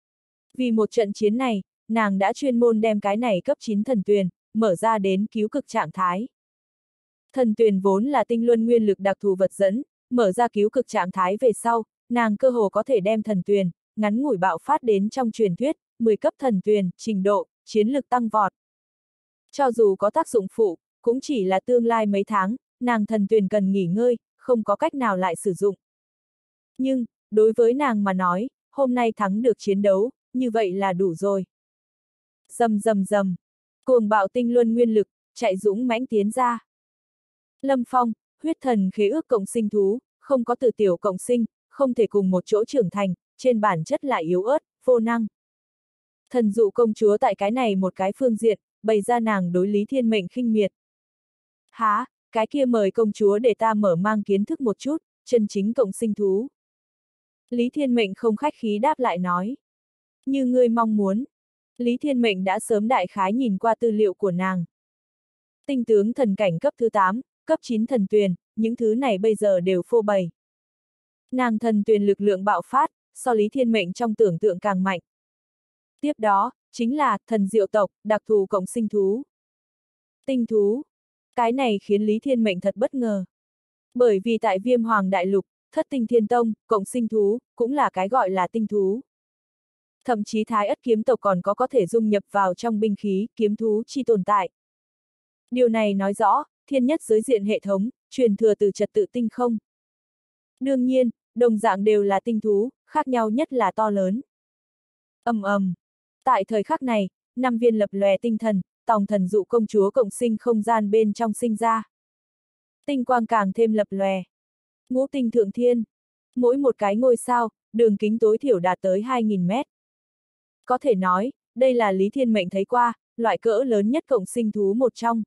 Vì một trận chiến này, nàng đã chuyên môn đem cái này cấp 9 thần tuyền, mở ra đến cứu cực trạng thái. Thần tuyền vốn là tinh luân nguyên lực đặc thù vật dẫn, mở ra cứu cực trạng thái về sau, nàng cơ hồ có thể đem thần tuyền, ngắn ngủi bạo phát đến trong truyền thuyết, 10 cấp thần tuyền, trình độ, chiến lực tăng vọt. Cho dù có tác dụng phụ, cũng chỉ là tương lai mấy tháng, nàng thần tuyền cần nghỉ ngơi, không có cách nào lại sử dụng. Nhưng, đối với nàng mà nói, hôm nay thắng được chiến đấu, như vậy là đủ rồi. Rầm rầm rầm, cuồng bạo tinh luân nguyên lực, chạy dũng mãnh tiến ra. Lâm Phong, huyết thần khế ước cộng sinh thú, không có từ tiểu cộng sinh, không thể cùng một chỗ trưởng thành, trên bản chất lại yếu ớt, vô năng. Thần dụ công chúa tại cái này một cái phương diện, bày ra nàng đối Lý Thiên Mệnh khinh miệt. Há, cái kia mời công chúa để ta mở mang kiến thức một chút, chân chính cộng sinh thú. Lý Thiên Mệnh không khách khí đáp lại nói. Như ngươi mong muốn. Lý Thiên Mệnh đã sớm đại khái nhìn qua tư liệu của nàng. Tinh tướng thần cảnh cấp thứ 8, cấp 9 thần tuyền, những thứ này bây giờ đều phô bày. Nàng thần tuyền lực lượng bạo phát, so Lý Thiên Mệnh trong tưởng tượng càng mạnh. Tiếp đó, chính là thần diệu tộc, đặc thù cộng sinh thú. Tinh thú. Cái này khiến Lý Thiên Mệnh thật bất ngờ. Bởi vì tại Viêm Hoàng Đại Lục, Thất Tinh Thiên Tông, cộng sinh thú, cũng là cái gọi là tinh thú. Thậm chí Thái Ất kiếm tộc còn có thể dung nhập vào trong binh khí, kiếm thú chi tồn tại. Điều này nói rõ, thiên nhất giới diện hệ thống, truyền thừa từ trật tự tinh không. Đương nhiên, đồng dạng đều là tinh thú, khác nhau nhất là to lớn. Ầm ầm. Tại thời khắc này, 5 viên lập lòe tinh thần, tòng thần dụ công chúa cộng sinh không gian bên trong sinh ra. Tinh quang càng thêm lập lòe. Ngũ tinh thượng thiên. Mỗi một cái ngôi sao, đường kính tối thiểu đạt tới 2.000 mét. Có thể nói, đây là Lý Thiên Mệnh thấy qua, loại cỡ lớn nhất cộng sinh thú một trong.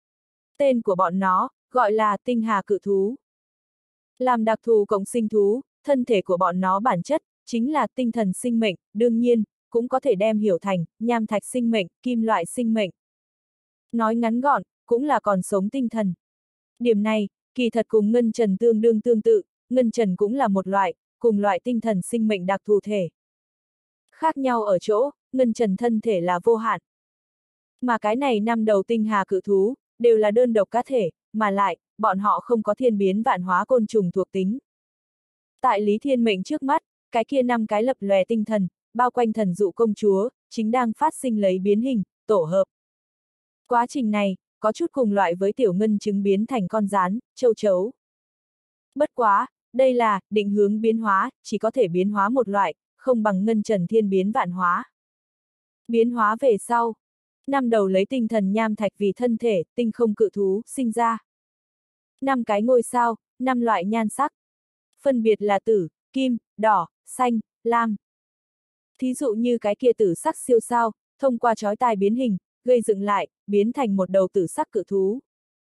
Tên của bọn nó, gọi là tinh hà cự thú. Làm đặc thù cộng sinh thú, thân thể của bọn nó bản chất, chính là tinh thần sinh mệnh, đương nhiên, cũng có thể đem hiểu thành, nham thạch sinh mệnh, kim loại sinh mệnh. Nói ngắn gọn, cũng là còn sống tinh thần. Điểm này, kỳ thật cùng ngân trần tương tự, ngân trần cũng là một loại, cùng loại tinh thần sinh mệnh đặc thù thể. Khác nhau ở chỗ, ngân trần thân thể là vô hạn. Mà cái này 5 đầu tinh hà cự thú, đều là đơn độc cá thể, mà lại, bọn họ không có thiên biến vạn hóa côn trùng thuộc tính. Tại Lý Thiên Mệnh trước mắt, cái kia 5 cái lập lòe tinh thần, bao quanh thần dụ công chúa, chính đang phát sinh lấy biến hình, tổ hợp. Quá trình này, có chút cùng loại với tiểu ngân trứng biến thành con gián, châu chấu. Bất quá, đây là, định hướng biến hóa, chỉ có thể biến hóa một loại, không bằng ngân trần thiên biến vạn hóa. Biến hóa về sau, 5 đầu lấy tinh thần nham thạch vì thân thể, tinh không cự thú, sinh ra. 5 cái ngôi sao, 5 loại nhan sắc. Phân biệt là tử, kim, đỏ, xanh, lam. Thí dụ như cái kia tử sắc siêu sao, thông qua chói tai biến hình, gây dựng lại, biến thành một đầu tử sắc cự thú.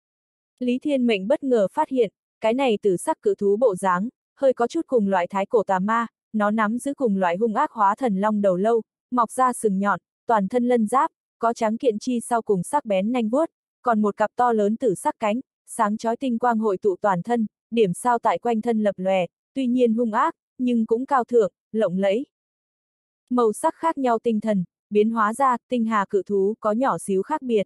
Lý Thiên Mệnh bất ngờ phát hiện, cái này tử sắc cự thú bộ dáng, hơi có chút cùng loại thái cổ tà ma, nó nắm giữ cùng loại hung ác hóa thần long đầu lâu, mọc ra sừng nhọn, toàn thân lân giáp, có trắng kiện chi sau cùng sắc bén nanh vuốt, còn một cặp to lớn tử sắc cánh, sáng chói tinh quang hội tụ toàn thân, điểm sao tại quanh thân lập lòe, tuy nhiên hung ác, nhưng cũng cao thượng, lộng lẫy. Màu sắc khác nhau tinh thần, biến hóa ra, tinh hà cự thú có nhỏ xíu khác biệt.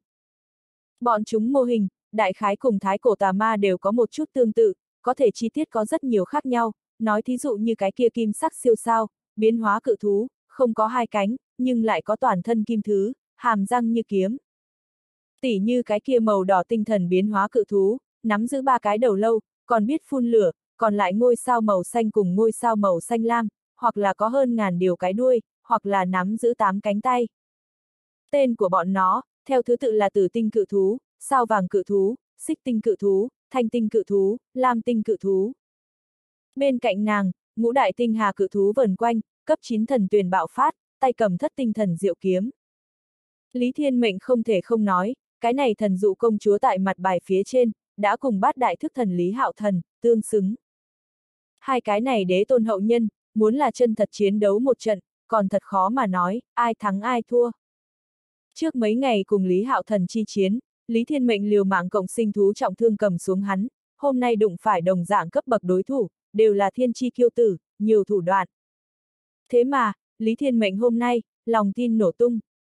Bọn chúng mô hình, đại khái cùng thái cổ tà ma đều có một chút tương tự, có thể chi tiết có rất nhiều khác nhau, nói thí dụ như cái kia kim sắc siêu sao, biến hóa cự thú, không có 2 cánh, nhưng lại có toàn thân kim thứ, hàm răng như kiếm. Tỉ như cái kia màu đỏ tinh thần biến hóa cự thú, nắm giữ 3 cái đầu lâu, còn biết phun lửa, còn lại ngôi sao màu xanh cùng ngôi sao màu xanh lam, hoặc là có hơn ngàn điều cái đuôi, hoặc là nắm giữ 8 cánh tay. Tên của bọn nó, theo thứ tự là tử tinh cự thú, sao vàng cự thú, xích tinh cự thú, thanh tinh cự thú, lam tinh cự thú. Bên cạnh nàng, ngũ đại tinh hà cự thú vần quanh, cấp 9 thần tuyền bạo phát, tay cầm thất tinh thần diệu kiếm. Lý Thiên Mệnh không thể không nói, cái này thần dụ công chúa tại mặt bài phía trên, đã cùng bát đại thức thần Lý Hạo Thần, tương xứng. Hai cái này đế tôn hậu nhân, muốn là chân thật chiến đấu một trận, còn thật khó mà nói, ai thắng ai thua. Trước mấy ngày cùng Lý Hạo Thần chi chiến, Lý Thiên Mệnh liều mạng cộng sinh thú trọng thương cầm xuống hắn, hôm nay đụng phải đồng dạng cấp bậc đối thủ, đều là thiên chi kiêu tử, nhiều thủ đoạn. Thế mà, Lý Thiên Mệnh hôm nay, lòng tin nổ tung.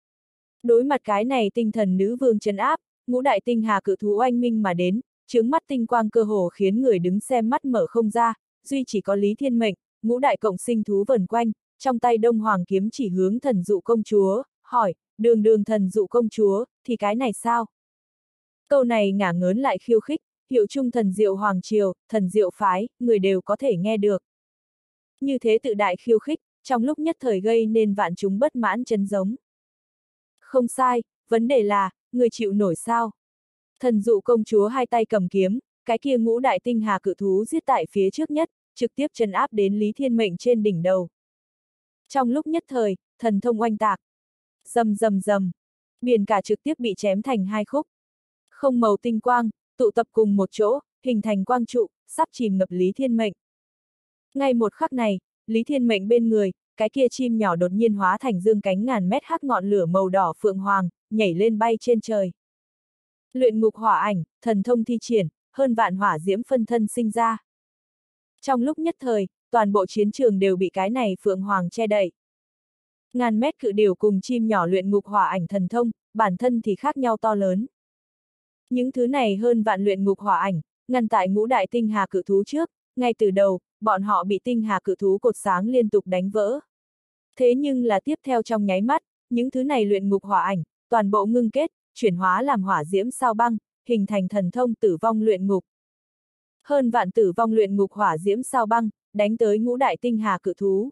Đối mặt cái này tinh thần nữ vương trấn áp, ngũ đại tinh hà cự thú oanh minh mà đến, chướng mắt tinh quang cơ hồ khiến người đứng xem mắt mở không ra, duy chỉ có Lý Thiên Mệnh, ngũ đại cộng sinh thú vần quanh, trong tay Đông Hoàng kiếm chỉ hướng thần dụ công chúa, hỏi, đường thần dụ công chúa, thì cái này sao? Câu này ngả ngớn lại khiêu khích, hiệu chung thần diệu hoàng triều, thần diệu phái, người đều có thể nghe được. Như thế tự đại khiêu khích, trong lúc nhất thời gây nên vạn chúng bất mãn chấn giống. Không sai, vấn đề là, người chịu nổi sao? Thần dụ công chúa hai tay cầm kiếm, cái kia ngũ đại tinh hà cự thú giết tại phía trước nhất, trực tiếp trấn áp đến Lý Thiên Mệnh trên đỉnh đầu. Trong lúc nhất thời, thần thông oanh tạc. Rầm rầm rầm, biển cả trực tiếp bị chém thành hai khúc. Không màu tinh quang, tụ tập cùng một chỗ, hình thành quang trụ, sắp chìm ngập Lý Thiên Mệnh. Ngay một khắc này, Lý Thiên Mệnh bên người, cái kia chim nhỏ đột nhiên hóa thành dương cánh ngàn mét hắc ngọn lửa màu đỏ phượng hoàng, nhảy lên bay trên trời. Luyện ngục hỏa ảnh, thần thông thi triển, hơn vạn hỏa diễm phân thân sinh ra. Trong lúc nhất thời, toàn bộ chiến trường đều bị cái này phượng hoàng che đậy. Ngàn mét cự điểu cùng chim nhỏ luyện ngục hỏa ảnh thần thông, bản thân thì khác nhau to lớn. Những thứ này hơn vạn luyện ngục hỏa ảnh, ngăn tại ngũ đại tinh hà cự thú trước, ngay từ đầu, bọn họ bị tinh hà cự thú cột sáng liên tục đánh vỡ. Thế nhưng là tiếp theo trong nháy mắt, những thứ này luyện ngục hỏa ảnh, toàn bộ ngưng kết, chuyển hóa làm hỏa diễm sao băng, hình thành thần thông tử vong luyện ngục. Hơn vạn tử vong luyện ngục hỏa diễm sao băng, đánh tới ngũ đại tinh hà cự thú.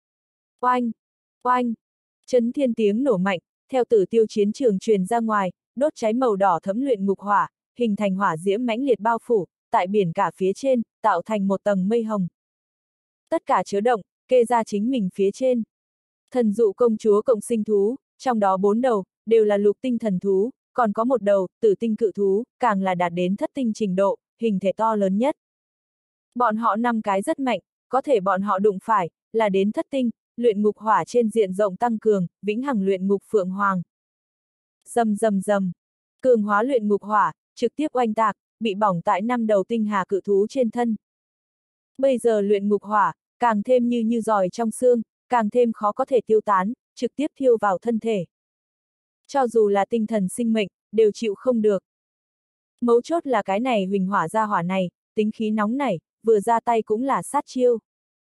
Oanh! Oanh! Chấn thiên tiếng nổ mạnh, theo tử tiêu chiến trường truyền ra ngoài, đốt cháy màu đỏ thấm luyện ngục hỏa, hình thành hỏa diễm mãnh liệt bao phủ, tại biển cả phía trên, tạo thành một tầng mây hồng. Tất cả chứa động, kê ra chính mình phía trên. Thần dụ công chúa cộng sinh thú, trong đó 4 đầu, đều là lục tinh thần thú, còn có một đầu, tử tinh cự thú, càng là đạt đến thất tinh trình độ, hình thể to lớn nhất. Bọn họ 5 cái rất mạnh, có thể bọn họ đụng phải, là đến thất tinh, luyện ngục hỏa trên diện rộng tăng cường, vĩnh hằng luyện ngục phượng hoàng. Rầm rầm rầm, cường hóa luyện ngục hỏa, trực tiếp oanh tạc, bị bỏng tại 5 đầu tinh hà cự thú trên thân. Bây giờ luyện ngục hỏa, càng thêm như giỏi trong xương, càng thêm khó có thể tiêu tán, trực tiếp thiêu vào thân thể. Cho dù là tinh thần sinh mệnh, đều chịu không được. Mấu chốt là cái này huỳnh hỏa ra hỏa này, tính khí nóng nảy, vừa ra tay cũng là sát chiêu.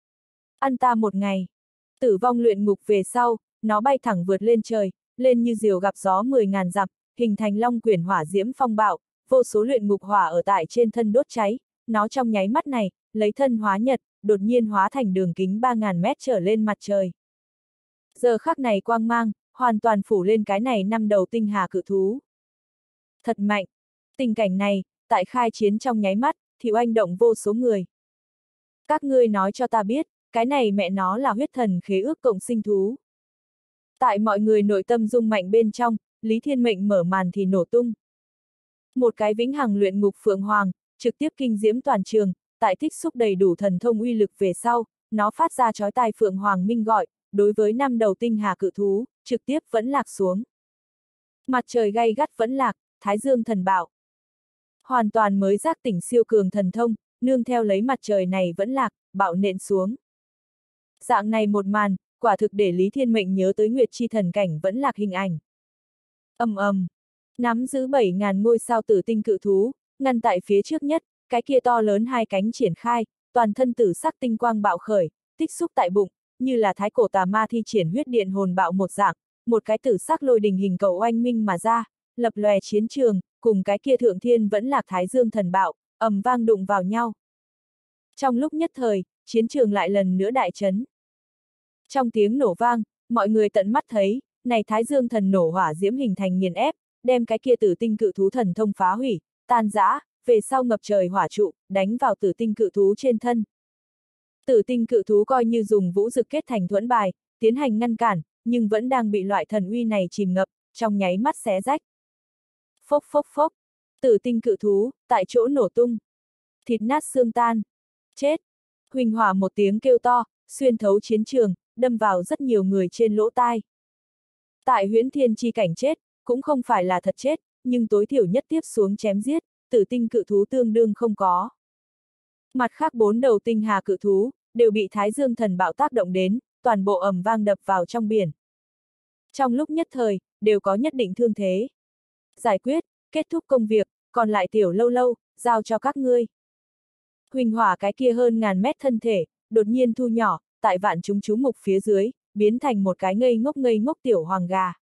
Ăn ta một ngày. Tử vong luyện ngục về sau, nó bay thẳng vượt lên trời, lên như diều gặp gió 10.000 dặm, hình thành long quyển hỏa diễm phong bạo, vô số luyện ngục hỏa ở tại trên thân đốt cháy, nó trong nháy mắt này, lấy thân hóa nhật, đột nhiên hóa thành đường kính 3.000 mét trở lên mặt trời. Giờ khắc này quang mang, hoàn toàn phủ lên cái này 5 đầu tinh hà cự thú. Thật mạnh! Tình cảnh này, tại khai chiến trong nháy mắt, thì oanh động vô số người. Các ngươi nói cho ta biết, cái này mẹ nó là huyết thần khế ước cộng sinh thú. Tại mọi người nội tâm rung mạnh bên trong, Lý Thiên Mệnh mở màn thì nổ tung. Một cái vĩnh hằng luyện ngục phượng hoàng, trực tiếp kinh diễm toàn trường, tại tích xúc đầy đủ thần thông uy lực về sau, nó phát ra chói tai phượng hoàng minh gọi, đối với 5 đầu tinh hà cự thú, trực tiếp vẫn lạc xuống. Mặt trời gay gắt vẫn lạc, thái dương thần bạo. Hoàn toàn mới giác tỉnh siêu cường thần thông, nương theo lấy mặt trời này vẫn lạc, bạo nện xuống. Dạng này một màn, quả thực để Lý Thiên Mệnh nhớ tới Nguyệt Chi thần cảnh vẫn lạc hình ảnh. Ầm ầm, nắm giữ 7.000 ngôi sao tử tinh cự thú, ngăn tại phía trước nhất, cái kia to lớn hai cánh triển khai, toàn thân tử sắc tinh quang bạo khởi, tích xúc tại bụng, như là thái cổ tà ma thi triển huyết điện hồn bạo một dạng, một cái tử sắc lôi đình hình cầu oanh minh mà ra, lập lòe chiến trường, cùng cái kia thượng thiên vẫn lạc thái dương thần bạo, ầm vang đụng vào nhau. Trong lúc nhất thời, chiến trường lại lần nữa đại chấn. Trong tiếng nổ vang, mọi người tận mắt thấy, này thái dương thần nổ hỏa diễm hình thành nghiền ép, đem cái kia tử tinh cự thú thần thông phá hủy, tan rã, về sau ngập trời hỏa trụ, đánh vào tử tinh cự thú trên thân. Tử tinh cự thú coi như dùng vũ dực kết thành thuẫn bài, tiến hành ngăn cản, nhưng vẫn đang bị loại thần uy này chìm ngập, trong nháy mắt xé rách. Phốc phốc phốc, tử tinh cự thú, tại chỗ nổ tung. Thịt nát xương tan. Chết. Huỳnh hỏa một tiếng kêu to, xuyên thấu chiến trường, đâm vào rất nhiều người trên lỗ tai. Tại huyễn thiên chi cảnh chết, cũng không phải là thật chết, nhưng tối thiểu nhất tiếp xuống chém giết, tử tinh cự thú tương đương không có. Mặt khác 4 đầu tinh hà cự thú, đều bị Thái Dương thần bạo tác động đến, toàn bộ ầm vang đập vào trong biển. Trong lúc nhất thời, đều có nhất định thương thế. Giải quyết, kết thúc công việc, còn lại tiểu lâu lâu, giao cho các ngươi. Huỳnh hỏa cái kia hơn ngàn mét thân thể, đột nhiên thu nhỏ, tại vạn chúng chú mục phía dưới, biến thành một cái ngây ngốc tiểu hoàng gà.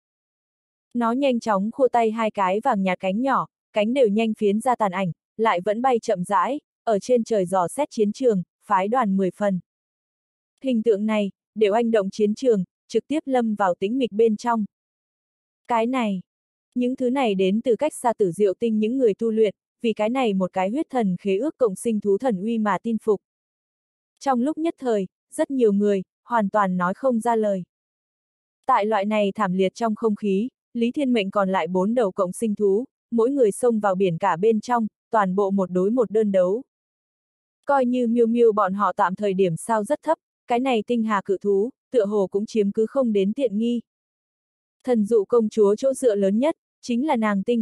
Nó nhanh chóng khua tay hai cái vàng nhạt cánh nhỏ, cánh đều nhanh phiến ra tàn ảnh, lại vẫn bay chậm rãi, ở trên trời dò xét chiến trường, phái đoàn 10 phần. Hình tượng này, đều anh động chiến trường, trực tiếp lâm vào tĩnh mịch bên trong. Cái này, những thứ này đến từ cách xa Tử Diệu Tinh những người tu luyện, vì cái này một cái huyết thần khế ước cộng sinh thú thần uy mà tin phục. Trong lúc nhất thời, rất nhiều người, hoàn toàn nói không ra lời. Tại loại này thảm liệt trong không khí, Lý Thiên Mệnh còn lại 4 đầu cộng sinh thú, mỗi người xông vào biển cả bên trong, toàn bộ một đối một đơn đấu. Coi như Miêu Miêu bọn họ tạm thời điểm sao rất thấp, cái này tinh hà cự thú, tựa hồ cũng chiếm cứ không đến tiện nghi. Thần dụ công chúa chỗ dựa lớn nhất, chính là nàng tinh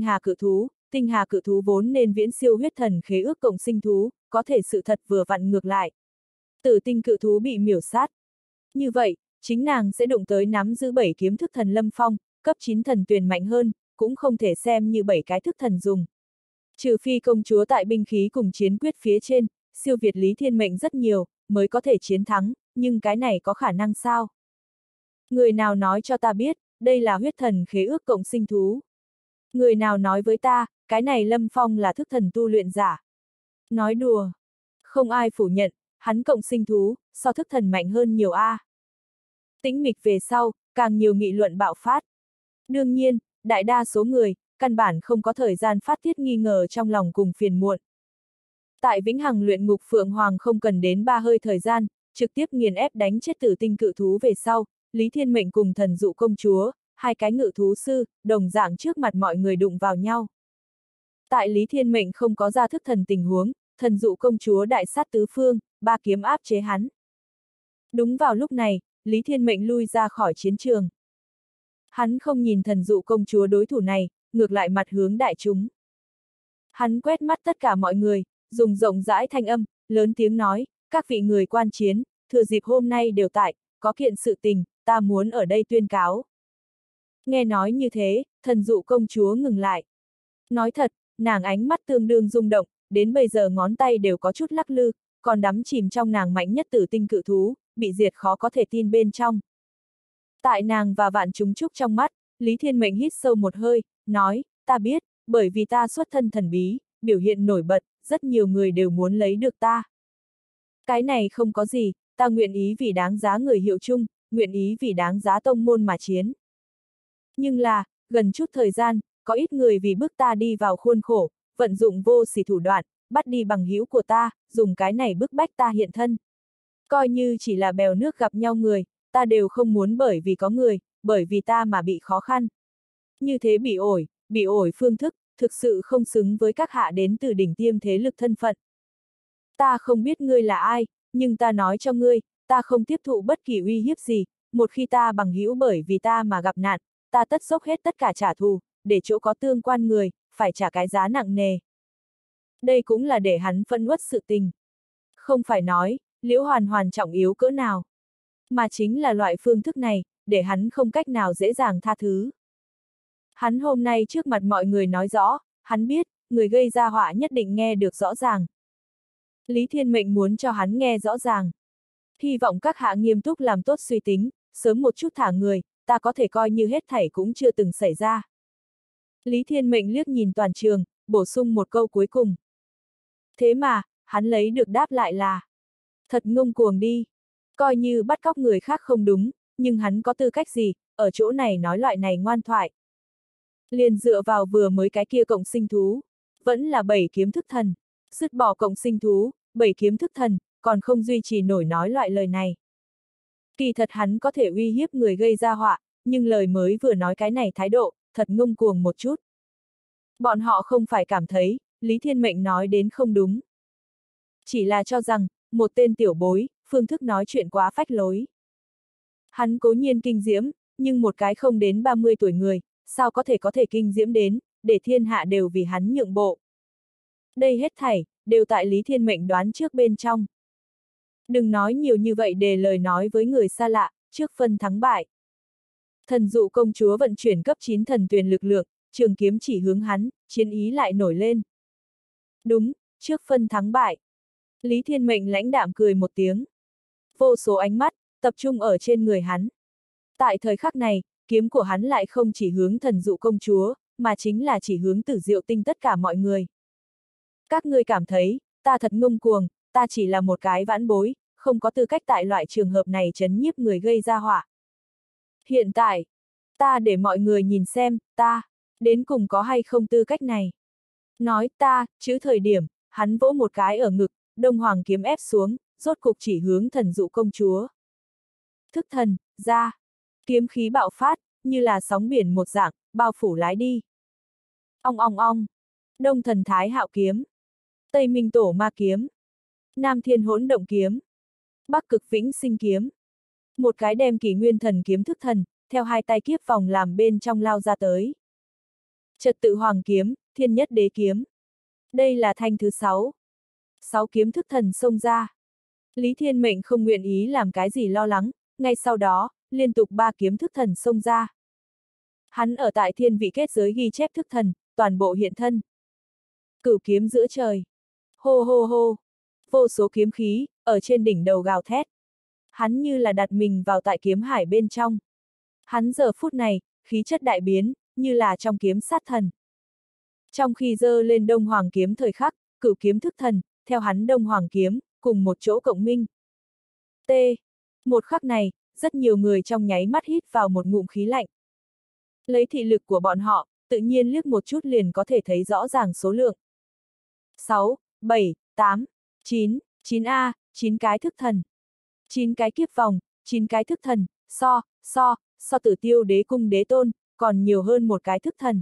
hà cự thú vốn nên viễn siêu huyết thần khế ước cộng sinh thú, có thể sự thật vừa vặn ngược lại. Tử tinh cự thú bị miểu sát. Như vậy, chính nàng sẽ đụng tới nắm giữ 7 kiếm thức thần lâm phong, cấp 9 thần tuyền mạnh hơn, cũng không thể xem như 7 cái thức thần dùng. Trừ phi công chúa tại binh khí cùng chiến quyết phía trên, siêu việt Lý Thiên Mệnh rất nhiều, mới có thể chiến thắng, nhưng cái này có khả năng sao? Người nào nói cho ta biết, đây là huyết thần khế ước cộng sinh thú? Người nào nói với ta, cái này Lâm Phong là thức thần tu luyện giả? Nói đùa. Không ai phủ nhận, hắn cộng sinh thú, so thức thần mạnh hơn nhiều a. Tĩnh mịch về sau, càng nhiều nghị luận bạo phát. Đương nhiên, đại đa số người, căn bản không có thời gian phát tiết nghi ngờ trong lòng cùng phiền muộn. Tại Vĩnh Hằng luyện ngục Phượng Hoàng không cần đến 3 hơi thời gian, trực tiếp nghiền ép đánh chết tử tinh cự thú về sau, Lý Thiên Mệnh cùng thần dụ công chúa, hai cái ngự thú sư, đồng dạng trước mặt mọi người đụng vào nhau. Tại Lý Thiên Mệnh không có ra thức thần tình huống, thần dụ công chúa đại sát tứ phương, 3 kiếm áp chế hắn. Đúng vào lúc này, Lý Thiên Mệnh lui ra khỏi chiến trường. Hắn không nhìn thần dụ công chúa đối thủ này, ngược lại mặt hướng đại chúng. Hắn quét mắt tất cả mọi người, dùng rộng rãi thanh âm, lớn tiếng nói, các vị người quan chiến, thừa dịp hôm nay đều tại, có kiện sự tình, ta muốn ở đây tuyên cáo. Nghe nói như thế, thần dụ công chúa ngừng lại. Nói thật, nàng ánh mắt tương đương rung động, đến bây giờ ngón tay đều có chút lắc lư, còn đắm chìm trong nàng mạnh nhất tử tinh cự thú, bị diệt khó có thể tin bên trong. Tại nàng và vạn chúng trúc trong mắt, Lý Thiên Mệnh hít sâu một hơi, nói, ta biết, bởi vì ta xuất thân thần bí, biểu hiện nổi bật, rất nhiều người đều muốn lấy được ta. Cái này không có gì, ta nguyện ý vì đáng giá người hiệu chung, nguyện ý vì đáng giá tông môn mà chiến. Nhưng là, gần chút thời gian, có ít người vì bức ta đi vào khuôn khổ, vận dụng vô sỉ thủ đoạn, bắt đi bằng hữu của ta, dùng cái này bức bách ta hiện thân. Coi như chỉ là bèo nước gặp nhau người, ta đều không muốn bởi vì có người, bởi vì ta mà bị khó khăn. Như thế bị ổi phương thức, thực sự không xứng với các hạ đến từ đỉnh tiêm thế lực thân phận. Ta không biết ngươi là ai, nhưng ta nói cho ngươi, ta không tiếp thụ bất kỳ uy hiếp gì, một khi ta bằng hữu bởi vì ta mà gặp nạn, ta tất dốc hết tất cả trả thù, để chỗ có tương quan người, phải trả cái giá nặng nề. Đây cũng là để hắn phẫn uất sự tình. Không phải nói, Liễu Hoàn Hoàn trọng yếu cỡ nào, mà chính là loại phương thức này, để hắn không cách nào dễ dàng tha thứ. Hắn hôm nay trước mặt mọi người nói rõ, hắn biết, người gây ra họa nhất định nghe được rõ ràng. Lý Thiên Mệnh muốn cho hắn nghe rõ ràng. Hy vọng các hạ nghiêm túc làm tốt suy tính, sớm một chút thả người, ta có thể coi như hết thảy cũng chưa từng xảy ra. Lý Thiên Mệnh liếc nhìn toàn trường, bổ sung một câu cuối cùng. Thế mà, hắn lấy được đáp lại là, thật ngông cuồng đi. Coi như bắt cóc người khác không đúng, nhưng hắn có tư cách gì, ở chỗ này nói loại này ngoan thoại. Liền dựa vào vừa mới cái kia cộng sinh thú, vẫn là 7 kiếm thức thần. Dứt bỏ cộng sinh thú, 7 kiếm thức thần, còn không duy trì nổi nói loại lời này. Kỳ thật hắn có thể uy hiếp người gây ra họa, nhưng lời mới vừa nói cái này thái độ, thật ngông cuồng một chút. Bọn họ không phải cảm thấy, Lý Thiên Mệnh nói đến không đúng. Chỉ là cho rằng, một tên tiểu bối, phương thức nói chuyện quá phách lối. Hắn cố nhiên kinh diễm, nhưng một cái không đến 30 tuổi người, sao có thể kinh diễm đến, để thiên hạ đều vì hắn nhượng bộ. Đây hết thảy, đều tại Lý Thiên Mệnh đoán trước bên trong. Đừng nói nhiều như vậy để lời nói với người xa lạ, trước phân thắng bại. Thần dụ công chúa vận chuyển cấp 9 thần tuyền lực lượng, trường kiếm chỉ hướng hắn, chiến ý lại nổi lên. Đúng, trước phân thắng bại. Lý Thiên Mệnh lãnh đạm cười một tiếng. Vô số ánh mắt, tập trung ở trên người hắn. Tại thời khắc này, kiếm của hắn lại không chỉ hướng thần dụ công chúa, mà chính là chỉ hướng Tử Diệu Tinh tất cả mọi người. Các ngươi cảm thấy, ta thật ngông cuồng, ta chỉ là một cái vãn bối, không có tư cách tại loại trường hợp này trấn nhiếp người gây ra họa. Hiện tại, ta để mọi người nhìn xem, ta, đến cùng có hay không tư cách này. Nói ta, chữ thời điểm, hắn vỗ một cái ở ngực, Đông Hoàng kiếm ép xuống, rốt cục chỉ hướng thần dụ công chúa. Thức thần, ra, kiếm khí bạo phát, như là sóng biển một dạng, bao phủ lái đi. Ong ong ong, Đông Thần Thái Hạo kiếm, Tây Minh Tổ Ma kiếm, Nam Thiên Hỗn Động kiếm, Bắc Cực Vĩnh Sinh kiếm. Một cái đem Kỷ Nguyên Thần kiếm thức thần, theo hai tay kiếp vòng làm bên trong lao ra tới. Trật tự Hoàng kiếm, Thiên Nhất Đế kiếm. Đây là thanh thứ 6. 6 kiếm thức thần xông ra. Lý Thiên Mệnh không nguyện ý làm cái gì lo lắng, ngay sau đó, liên tục 3 kiếm thức thần xông ra. Hắn ở tại thiên vị kết giới ghi chép thức thần, toàn bộ hiện thân. Cửu kiếm giữa trời. Hô hô hô. Vô số kiếm khí, ở trên đỉnh đầu gào thét. Hắn như là đặt mình vào tại kiếm hải bên trong. Hắn giờ phút này, khí chất đại biến, như là trong kiếm sát thần. Trong khi giơ lên Đông Hoàng kiếm thời khắc, cửu kiếm thức thần, theo hắn Đông Hoàng kiếm, cùng một chỗ cộng minh. T. Một khắc này, rất nhiều người trong nháy mắt hít vào một ngụm khí lạnh. Lấy thị lực của bọn họ, tự nhiên liếc một chút liền có thể thấy rõ ràng số lượng. 6, 7, 8, 9, 9A, 9 cái thức thần. 9 cái kiếp vòng, 9 cái thức thần, so Tử Tiêu Đế cung đế tôn, còn nhiều hơn một cái thức thần.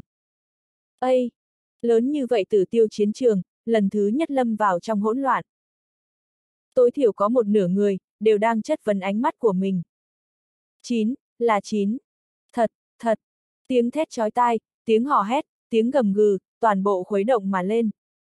Ây! Lớn như vậy Tử Tiêu chiến trường, lần thứ nhất lâm vào trong hỗn loạn. Tối thiểu có một nửa người, đều đang chất vấn ánh mắt của mình. 9, là 9. Thật, thật. Tiếng thét chói tai, tiếng hò hét, tiếng gầm gừ, toàn bộ khuấy động mà lên.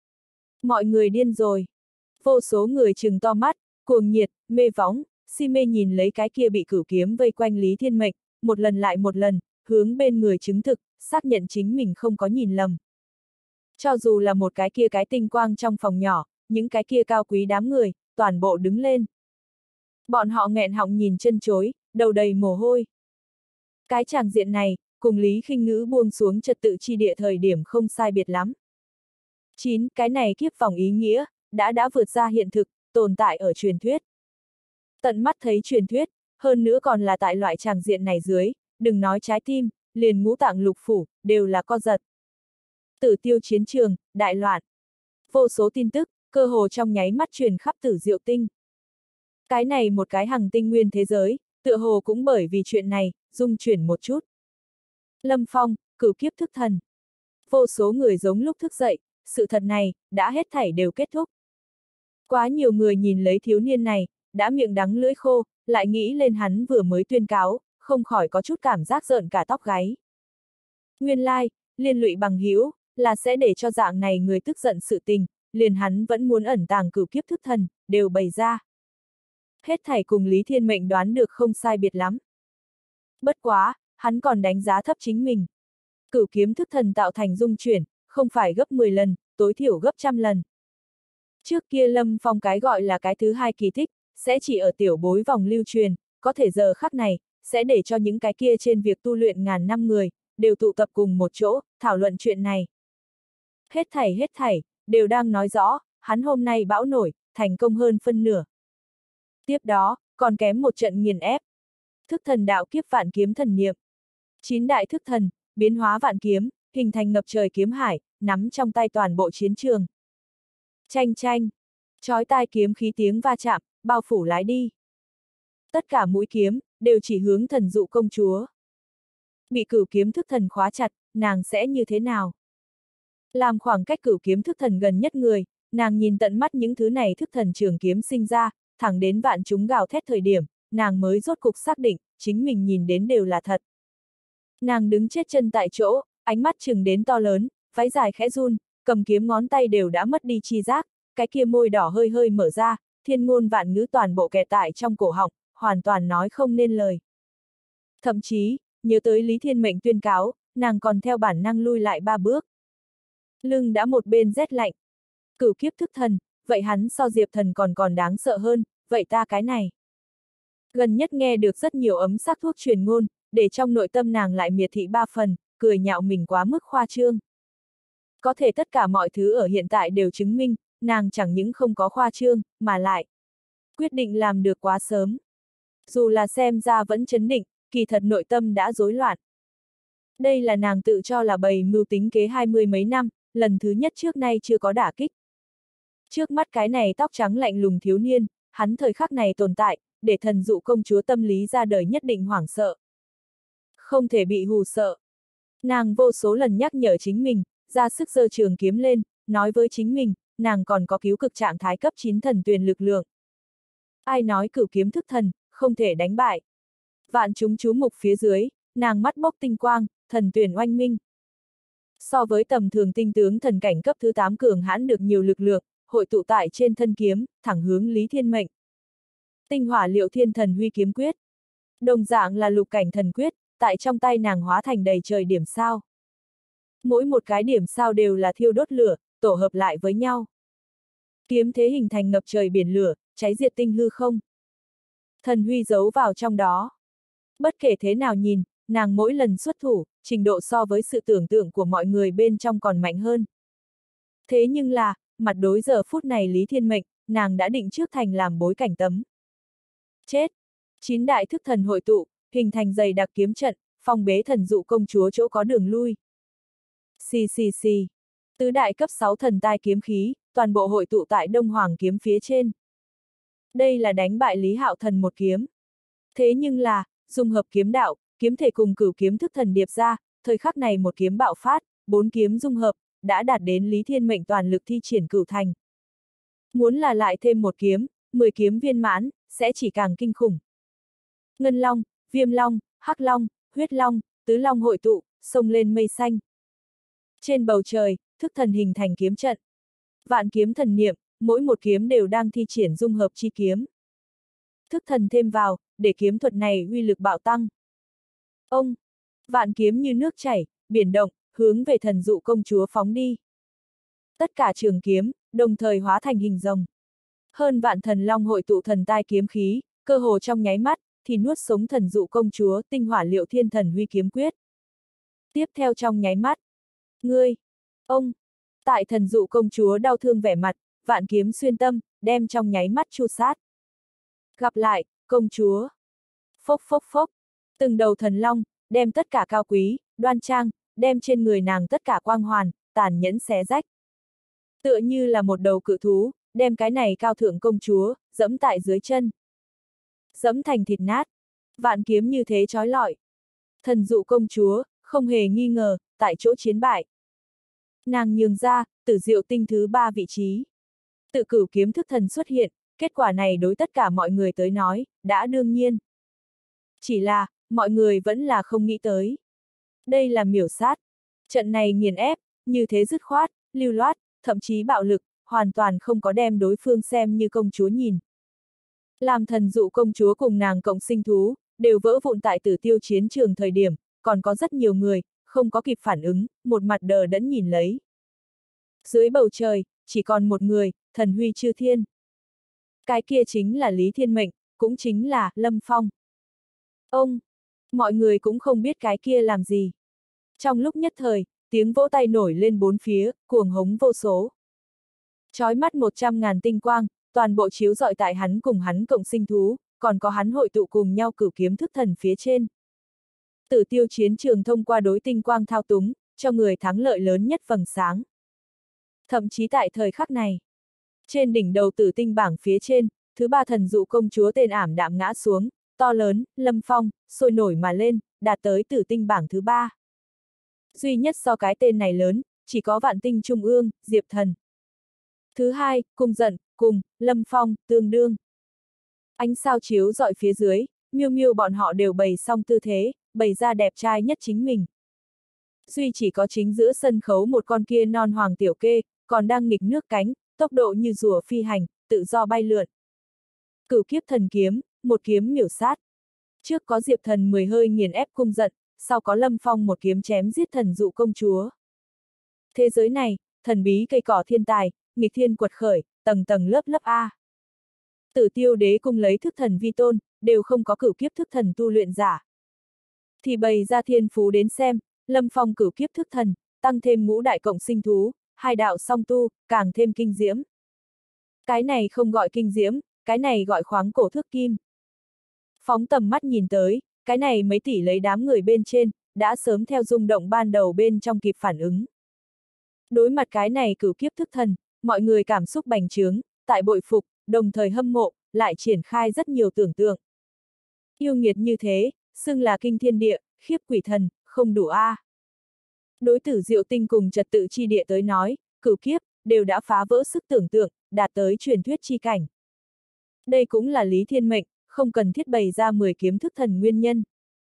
Mọi người điên rồi. Vô số người trừng to mắt, cuồng nhiệt, mê võng, si mê nhìn lấy cái kia bị cửu kiếm vây quanh Lý Thiên Mệnh, một lần lại một lần, hướng bên người chứng thực, xác nhận chính mình không có nhìn lầm. Cho dù là một cái kia cái tinh quang trong phòng nhỏ, những cái kia cao quý đám người, toàn bộ đứng lên. Bọn họ nghẹn họng nhìn chân chối, đầu đầy mồ hôi. Cái tràng diện này, cùng Lý Khinh Ngữ buông xuống trật tự chi địa thời điểm không sai biệt lắm. 9. Cái này kiếp vòng ý nghĩa, đã vượt ra hiện thực, tồn tại ở truyền thuyết. Tận mắt thấy truyền thuyết, hơn nữa còn là tại loại tràng diện này dưới, đừng nói trái tim, liền ngũ tạng lục phủ, đều là co giật. Tử Tiêu chiến trường, đại loạn. Vô số tin tức, cơ hồ trong nháy mắt truyền khắp Tử Diệu Tinh. Cái này một cái hằng tinh nguyên thế giới, tựa hồ cũng bởi vì chuyện này, rung chuyển một chút. Lâm Phong, cửu kiếp thức thần. Vô số người giống lúc thức dậy, sự thật này, đã hết thảy đều kết thúc. Quá nhiều người nhìn lấy thiếu niên này, đã miệng đắng lưỡi khô, lại nghĩ lên hắn vừa mới tuyên cáo, không khỏi có chút cảm giác rợn cả tóc gáy. Nguyên lai, liên lụy bằng hữu là sẽ để cho dạng này người tức giận sự tình, liền hắn vẫn muốn ẩn tàng cửu kiếp thức thần, đều bày ra. Hết thảy cùng Lý Thiên Mệnh đoán được không sai biệt lắm. Bất quá, hắn còn đánh giá thấp chính mình. Cửu kiếm thức thần tạo thành dung chuyển, không phải gấp 10 lần, tối thiểu gấp 100 lần. Trước kia Lâm Phong cái gọi là cái thứ hai kỳ tích, sẽ chỉ ở tiểu bối vòng lưu truyền, có thể giờ khắc này, sẽ để cho những cái kia trên việc tu luyện ngàn năm người, đều tụ tập cùng một chỗ, thảo luận chuyện này. Hết thảy, đều đang nói rõ, hắn hôm nay bão nổi, thành công hơn phân nửa. Tiếp đó, còn kém một trận nghiền ép. Thức thần đạo kiếp vạn kiếm thần niệm. 9 đại thức thần, biến hóa vạn kiếm, hình thành ngập trời kiếm hải, nắm trong tay toàn bộ chiến trường. Tranh tranh. Chói tai kiếm khí tiếng va chạm, bao phủ lái đi. Tất cả mũi kiếm, đều chỉ hướng thần dụ công chúa. Bị cửu kiếm thức thần khóa chặt, nàng sẽ như thế nào? Làm khoảng cách cửu kiếm thức thần gần nhất người, nàng nhìn tận mắt những thứ này thức thần trường kiếm sinh ra, thẳng đến vạn chúng gào thét thời điểm, nàng mới rốt cục xác định, chính mình nhìn đến đều là thật. Nàng đứng chết chân tại chỗ, ánh mắt chừng đến to lớn, váy dài khẽ run, cầm kiếm ngón tay đều đã mất đi chi giác, cái kia môi đỏ hơi hơi mở ra, thiên ngôn vạn ngữ toàn bộ kẹt tại trong cổ họng, hoàn toàn nói không nên lời. Thậm chí, nhớ tới Lý Thiên Mệnh tuyên cáo, nàng còn theo bản năng lui lại 3 bước. Lưng đã một bên rét lạnh. Cửu kiếp thức thần, vậy hắn so Diệp thần còn đáng sợ hơn, vậy ta cái này. Gần nhất nghe được rất nhiều ấm sắc thuốc truyền ngôn, để trong nội tâm nàng lại miệt thị 3 phần, cười nhạo mình quá mức khoa trương. Có thể tất cả mọi thứ ở hiện tại đều chứng minh, nàng chẳng những không có khoa trương, mà lại quyết định làm được quá sớm. Dù là xem ra vẫn chấn định, kỳ thật nội tâm đã rối loạn. Đây là nàng tự cho là bày mưu tính kế 20 mấy năm, lần thứ nhất trước nay chưa có đả kích. Trước mắt cái này tóc trắng lạnh lùng thiếu niên, hắn thời khắc này tồn tại, để thần dụ công chúa tâm lý ra đời nhất định hoảng sợ. Không thể bị hù sợ. Nàng vô số lần nhắc nhở chính mình, ra sức giơ trường kiếm lên, nói với chính mình, nàng còn có cứu cực trạng thái cấp 9 thần tuyền lực lượng. Ai nói cửu kiếm thức thần, không thể đánh bại. Vạn chúng chú mục phía dưới, nàng mắt bốc tinh quang, thần tuyền oanh minh. So với tầm thường tinh tướng thần cảnh cấp thứ 8 cường hãn được nhiều lực lượng, hội tụ tại trên thân kiếm, thẳng hướng Lý Thiên Mệnh. Tinh hỏa liệu thiên thần huy kiếm quyết. Đồng dạng là lục cảnh thần quyết, tại trong tay nàng hóa thành đầy trời điểm sao. Mỗi một cái điểm sao đều là thiêu đốt lửa, tổ hợp lại với nhau. Kiếm thế hình thành ngập trời biển lửa, cháy diệt tinh hư không. Thần huy giấu vào trong đó. Bất kể thế nào nhìn, nàng mỗi lần xuất thủ, trình độ so với sự tưởng tượng của mọi người bên trong còn mạnh hơn. Thế nhưng là, mặt đối giờ phút này Lý Thiên Mệnh, nàng đã định trước thành làm bối cảnh tấm. Chết! 9 đại thức thần hội tụ, hình thành dày đặc kiếm trận, phong bế thần dụ công chúa chỗ có đường lui. Xì xì xì! Tứ đại cấp 6 thần tai kiếm khí, toàn bộ hội tụ tại Đông Hoàng kiếm phía trên. Đây là đánh bại Lý Hạo Thần một kiếm. Thế nhưng là, dung hợp kiếm đạo, kiếm thể cùng cửu kiếm thức thần điệp ra, thời khắc này một kiếm bạo phát, 4 kiếm dung hợp, đã đạt đến Lý Thiên Mệnh toàn lực thi triển cửu thành. Muốn là lại thêm một kiếm, 10 kiếm viên mãn, sẽ chỉ càng kinh khủng. Ngân Long, Viêm Long, Hắc Long, Huyết Long, Tứ Long hội tụ, xông lên mây xanh. Trên bầu trời, thức thần hình thành kiếm trận. Vạn kiếm thần niệm, mỗi một kiếm đều đang thi triển dung hợp chi kiếm. Thức thần thêm vào, để kiếm thuật này uy lực bạo tăng. Ông! Vạn kiếm như nước chảy, biển động, hướng về thần dụ công chúa phóng đi. Tất cả trường kiếm, đồng thời hóa thành hình rồng. Hơn vạn thần long hội tụ thần tai kiếm khí, cơ hồ trong nháy mắt, thì nuốt sống thần dụ công chúa tinh hỏa liệu thiên thần huy kiếm quyết. Tiếp theo trong nháy mắt. Ngươi! Ông! Tại thần dụ công chúa đau thương vẻ mặt, vạn kiếm xuyên tâm, đem trong nháy mắt chu sát. Gặp lại, công chúa! Phốc phốc phốc! Từng đầu thần long, đem tất cả cao quý, đoan trang, đem trên người nàng tất cả quang hoàn, tàn nhẫn xé rách. Tựa như là một đầu cự thú, đem cái này cao thượng công chúa, dẫm tại dưới chân. Dẫm thành thịt nát. Vạn kiếm như thế trói lọi. Thần dụ công chúa, không hề nghi ngờ, tại chỗ chiến bại. Nàng nhường ra, tử diệu tinh thứ 3 vị trí. Tự cửu kiếm thức thần xuất hiện, kết quả này đối tất cả mọi người tới nói, đã đương nhiên. Chỉ là, mọi người vẫn là không nghĩ tới. Đây là miểu sát. Trận này nghiền ép, như thế dứt khoát, lưu loát, thậm chí bạo lực, hoàn toàn không có đem đối phương xem như công chúa nhìn. Làm thần dụ công chúa cùng nàng cộng sinh thú, đều vỡ vụn tại Tử Tiêu chiến trường thời điểm, còn có rất nhiều người, không có kịp phản ứng, một mặt đờ đẫn nhìn lấy. Dưới bầu trời, chỉ còn một người, thần huy chư thiên. Cái kia chính là Lý Thiên Mệnh, cũng chính là Lâm Phong. Ông! Mọi người cũng không biết cái kia làm gì. Trong lúc nhất thời, tiếng vỗ tay nổi lên bốn phía, cuồng hống vô số. Chói mắt 100.000 tinh quang, toàn bộ chiếu rọi tại hắn cùng hắn cộng sinh thú, còn có hắn hội tụ cùng nhau cửu kiếm thức thần phía trên. Tử Tiêu chiến trường thông qua đối tinh quang thao túng, cho người thắng lợi lớn nhất vầng sáng. Thậm chí tại thời khắc này, Trên đỉnh đầu tử tinh bảng phía trên, thứ ba thần dụ công chúa tên ảm đạm ngã xuống, to lớn, lâm phong, sôi nổi mà lên, đạt tới tử tinh bảng thứ ba. Duy nhất so cái tên này lớn, chỉ có vạn tinh trung ương, Diệp Thần. Thứ hai, cung giận, cùng, lâm phong, tương đương. Ánh sao chiếu rọi phía dưới, miêu miêu bọn họ đều bày xong tư thế, bày ra đẹp trai nhất chính mình. Duy chỉ có chính giữa sân khấu một con kia non hoàng tiểu kê, còn đang nghịch nước cánh, tốc độ như rùa phi hành, tự do bay lượn. Cửu kiếp thần kiếm, một kiếm miểu sát. Trước có Diệp Thần 10 hơi nghiền ép cung giận, sau có Lâm Phong một kiếm chém giết thần dụ công chúa. Thế giới này, thần bí cây cỏ thiên tài, nghịch thiên quật khởi, tầng tầng lớp lớp A. Tử Tiêu Đế cung lấy thức thần vi tôn, đều không có cửu kiếp thức thần tu luyện giả. Thì bày ra thiên phú đến xem, Lâm Phong cửu kiếp thức thần, tăng thêm ngũ đại cộng sinh thú, hai đạo song tu, càng thêm kinh diễm. Cái này không gọi kinh diễm, cái này gọi khoáng cổ thước kim. Phóng tầm mắt nhìn tới, cái này mấy tỷ lấy đám người bên trên, đã sớm theo rung động ban đầu bên trong kịp phản ứng. Đối mặt cái này cửu kiếp thức thần, mọi người cảm xúc bành trướng, tại bội phục, đồng thời hâm mộ, lại triển khai rất nhiều tưởng tượng. Yêu nghiệt như thế, xưng là kinh thiên địa, khiếp quỷ thần, không đủ a. Đối tử Diệu Tinh cùng trật tự chi địa tới nói, cửu kiếp, đều đã phá vỡ sức tưởng tượng, đạt tới truyền thuyết chi cảnh. Đây cũng là Lý Thiên Mệnh, không cần thiết bày ra 10 kiếm thức thần nguyên nhân.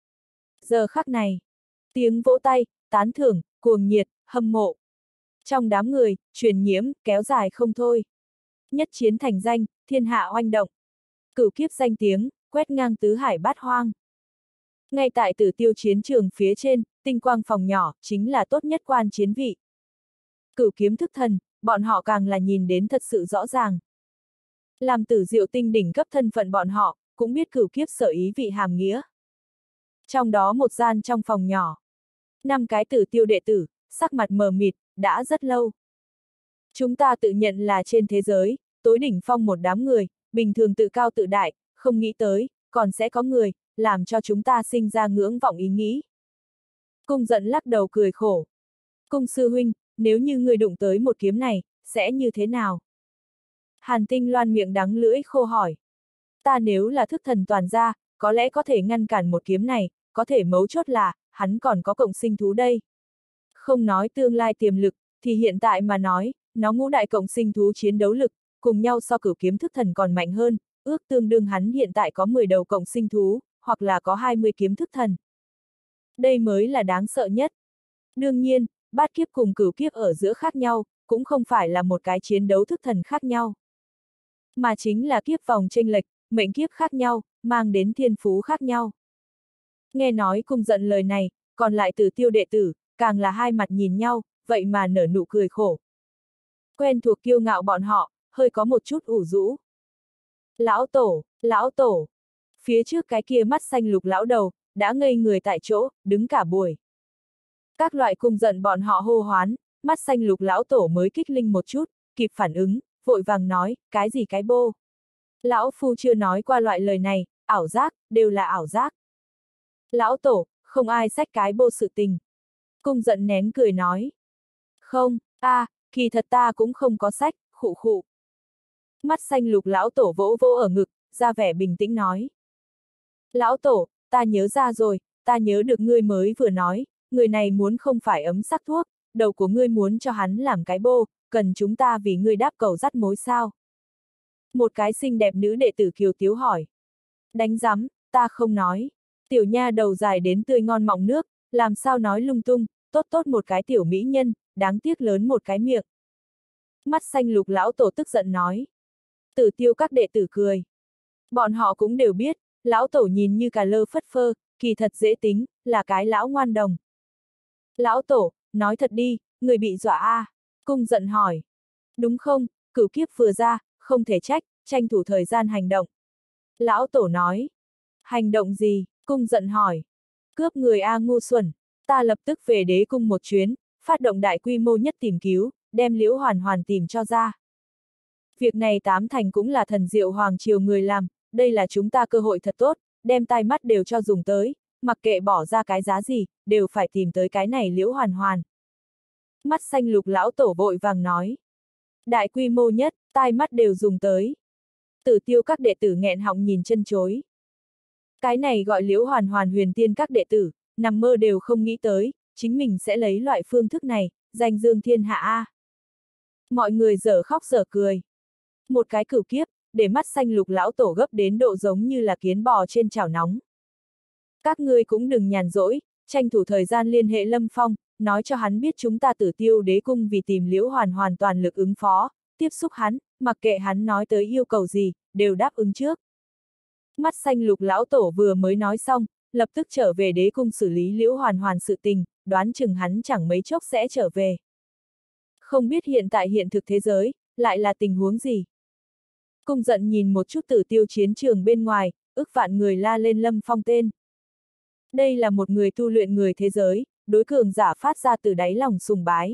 Giờ khắc này, tiếng vỗ tay, tán thưởng, cuồng nhiệt, hâm mộ. Trong đám người, truyền nhiễm, kéo dài không thôi. Nhất chiến thành danh, thiên hạ oanh động. Cửu kiếp danh tiếng, quét ngang tứ hải bát hoang. Ngay tại Tử Tiêu chiến trường phía trên, tinh quang phòng nhỏ, chính là tốt nhất quan chiến vị. Cửu kiếm thức thần, bọn họ càng là nhìn đến thật sự rõ ràng. Làm Tử Diệu Tinh đỉnh cấp thân phận bọn họ, cũng biết cửu kiếp sở ý vị hàm nghĩa. Trong đó một gian trong phòng nhỏ, 5 cái Tử Tiêu đệ tử, sắc mặt mờ mịt, đã rất lâu. Chúng ta tự nhận là trên thế giới, tối đỉnh phong một đám người, bình thường tự cao tự đại, không nghĩ tới, còn sẽ có người, làm cho chúng ta sinh ra ngưỡng vọng ý nghĩ. Cung giận lắc đầu cười khổ. Cung sư huynh, nếu như người đụng tới một kiếm này, sẽ như thế nào? Hàn Tinh Loan miệng đắng lưỡi khô hỏi. Ta nếu là thức thần toàn gia, có lẽ có thể ngăn cản một kiếm này, có thể mấu chốt là, hắn còn có cộng sinh thú đây. Không nói tương lai tiềm lực, thì hiện tại mà nói, nó ngũ đại cộng sinh thú chiến đấu lực, cùng nhau so cửu kiếm thức thần còn mạnh hơn, ước tương đương hắn hiện tại có 10 đầu cộng sinh thú, hoặc là có 20 kiếm thức thần. Đây mới là đáng sợ nhất. Đương nhiên, bát kiếp cùng cửu kiếp ở giữa khác nhau, cũng không phải là một cái chiến đấu thức thần khác nhau. Mà chính là kiếp vòng chênh lệch, mệnh kiếp khác nhau, mang đến thiên phú khác nhau. Nghe nói cung giận lời này, còn lại Tử Tiêu đệ tử, càng là hai mặt nhìn nhau, vậy mà nở nụ cười khổ. Quen thuộc kiêu ngạo bọn họ, hơi có một chút ủ rũ. Lão tổ, lão tổ. Phía trước cái kia mắt xanh lục lão đầu, đã ngây người tại chỗ, đứng cả buổi. Các loại cung giận bọn họ hô hoán, mắt xanh lục lão tổ mới kích linh một chút, kịp phản ứng, vội vàng nói, cái gì cái bô. Lão phu chưa nói qua loại lời này, ảo giác, đều là ảo giác. Lão tổ, không ai xách cái bô sự tình. Cung giận nén cười nói. Không, kỳ thật ta cũng không có sách, khụ khụ. Mắt xanh lục lão tổ vỗ vỗ ở ngực, ra vẻ bình tĩnh nói. Lão tổ, ta nhớ ra rồi, ta nhớ được ngươi mới vừa nói, người này muốn không phải ấm sắc thuốc, đầu của ngươi muốn cho hắn làm cái bô, cần chúng ta vì ngươi đáp cầu dắt mối sao. Một cái xinh đẹp nữ đệ tử kiều tiếu hỏi. Đánh rắm, ta không nói. Tiểu nha đầu dài đến tươi ngon mọng nước, làm sao nói lung tung, tốt tốt một cái tiểu mỹ nhân, đáng tiếc lớn một cái miệng. Mắt xanh lục lão tổ tức giận nói. Tử Tiêu các đệ tử cười. Bọn họ cũng đều biết, lão tổ nhìn như cà lơ phất phơ, kỳ thật dễ tính, là cái lão ngoan đồng. Lão tổ, nói thật đi, người bị dọa a? Cung giận hỏi. Đúng không, cửu kiếp vừa ra, không thể trách, tranh thủ thời gian hành động. Lão tổ nói. Hành động gì? Cung giận hỏi. Cướp người a ngu xuẩn, ta lập tức về đế cung một chuyến, phát động đại quy mô nhất tìm cứu, đem Liễu Hoàn Hoàn tìm cho ra. Việc này tám thành cũng là thần diệu hoàng triều người làm, đây là chúng ta cơ hội thật tốt, đem tai mắt đều cho dùng tới, mặc kệ bỏ ra cái giá gì, đều phải tìm tới cái này Liễu Hoàn Hoàn. Mắt xanh lục lão tổ vội vàng nói. Đại quy mô nhất, tai mắt đều dùng tới. Tử Tiêu các đệ tử nghẹn họng nhìn chân chối. Cái này gọi Liễu Hoàn Hoàn Huyền Tiên các đệ tử, nằm mơ đều không nghĩ tới, chính mình sẽ lấy loại phương thức này, danh dương thiên hạ a. Mọi người dở khóc dở cười. Một cái cửu kiếp, để mắt xanh lục lão tổ gấp đến độ giống như là kiến bò trên chảo nóng. Các ngươi cũng đừng nhàn rỗi, tranh thủ thời gian liên hệ Lâm Phong, nói cho hắn biết chúng ta Tử Tiêu Đế cung vì tìm Liễu Hoàn hoàn toàn lực ứng phó, tiếp xúc hắn, mặc kệ hắn nói tới yêu cầu gì, đều đáp ứng trước. Mắt xanh lục lão tổ vừa mới nói xong, lập tức trở về đế cung xử lý Liễu Hoàn hoàn sự tình, đoán chừng hắn chẳng mấy chốc sẽ trở về. Không biết hiện tại hiện thực thế giới, lại là tình huống gì? Cung giận nhìn một chút Tử Tiêu chiến trường bên ngoài, ức vạn người la lên Lâm Phong tên. Đây là một người tu luyện người thế giới, đối cường giả phát ra từ đáy lòng sùng bái.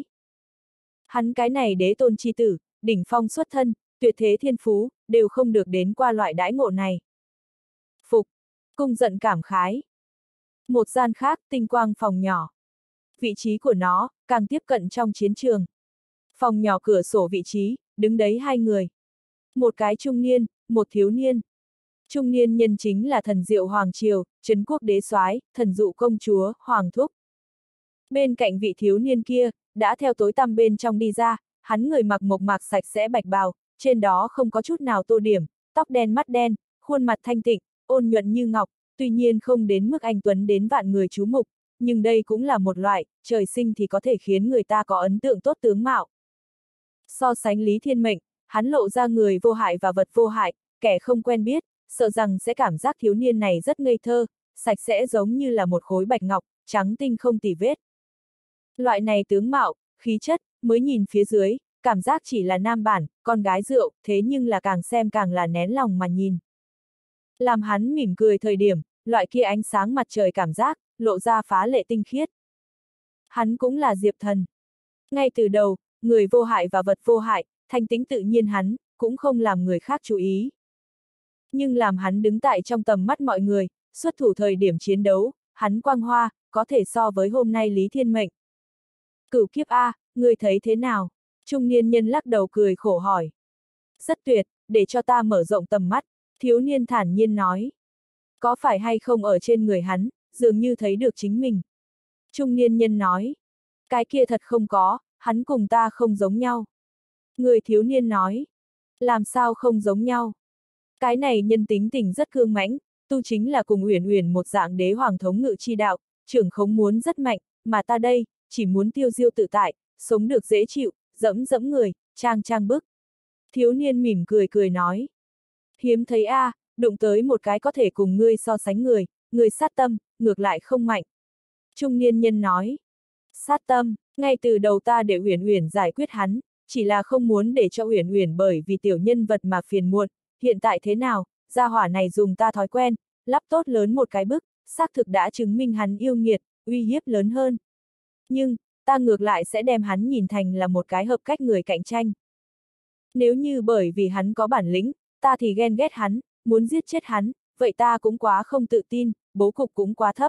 Hắn cái này đế tôn chi tử, đỉnh phong xuất thân, tuyệt thế thiên phú, đều không được đến qua loại đãi ngộ này. Phục, cung giận cảm khái. Một gian khác, tinh quang phòng nhỏ. Vị trí của nó, càng tiếp cận trong chiến trường. Phòng nhỏ cửa sổ vị trí, đứng đấy hai người. Một cái trung niên, một thiếu niên. Trung niên nhân chính là thần diệu Hoàng Triều, Trấn Quốc Đế Soái, thần dụ công chúa, Hoàng Thúc. Bên cạnh vị thiếu niên kia, đã theo tối tăm bên trong đi ra, hắn người mặc mộc mạc sạch sẽ bạch bào, trên đó không có chút nào tô điểm, tóc đen mắt đen, khuôn mặt thanh tịnh, ôn nhuận như ngọc, tuy nhiên không đến mức anh tuấn đến vạn người chú mục, nhưng đây cũng là một loại, trời sinh thì có thể khiến người ta có ấn tượng tốt tướng mạo. So sánh Lý Thiên Mệnh, hắn lộ ra người vô hại và vật vô hại, kẻ không quen biết, sợ rằng sẽ cảm giác thiếu niên này rất ngây thơ, sạch sẽ giống như là một khối bạch ngọc, trắng tinh không tì vết. Loại này tướng mạo, khí chất, mới nhìn phía dưới, cảm giác chỉ là nam bản, con gái rượu, thế nhưng là càng xem càng là nén lòng mà nhìn. Làm hắn mỉm cười thời điểm, loại kia ánh sáng mặt trời cảm giác, lộ ra phá lệ tinh khiết. Hắn cũng là Diệp Thần. Ngay từ đầu, người vô hại và vật vô hại, thanh tĩnh tự nhiên hắn, cũng không làm người khác chú ý. Nhưng làm hắn đứng tại trong tầm mắt mọi người, xuất thủ thời điểm chiến đấu, hắn quang hoa, có thể so với hôm nay Lý Thiên Mệnh. Cửu kiếp A, người thấy thế nào? Trung niên nhân lắc đầu cười khổ hỏi. Rất tuyệt, để cho ta mở rộng tầm mắt, thiếu niên thản nhiên nói. Có phải hay không ở trên người hắn, dường như thấy được chính mình. Trung niên nhân nói. Cái kia thật không có, hắn cùng ta không giống nhau. Người thiếu niên nói. Làm sao không giống nhau? Cái này nhân tính tình rất cương mãnh, tu chính là cùng Uyển Uyển một dạng đế hoàng thống ngự chi đạo, trưởng khống muốn rất mạnh, mà ta đây, chỉ muốn tiêu diêu tự tại, sống được dễ chịu, dẫm dẫm người, trang trang bức. Thiếu niên mỉm cười cười nói. Hiếm thấy a, đụng tới một cái có thể cùng ngươi so sánh người sát tâm, ngược lại không mạnh. Trung niên nhân nói. Sát tâm, ngay từ đầu ta để Uyển Uyển giải quyết hắn, chỉ là không muốn để cho Uyển Uyển bởi vì tiểu nhân vật mà phiền muộn, hiện tại thế nào, gia hỏa này dùng ta thói quen, lắp tốt lớn một cái bức, xác thực đã chứng minh hắn yêu nghiệt, uy hiếp lớn hơn. Nhưng, ta ngược lại sẽ đem hắn nhìn thành là một cái hợp cách người cạnh tranh. Nếu như bởi vì hắn có bản lĩnh, ta thì ghen ghét hắn, muốn giết chết hắn, vậy ta cũng quá không tự tin, bố cục cũng quá thấp.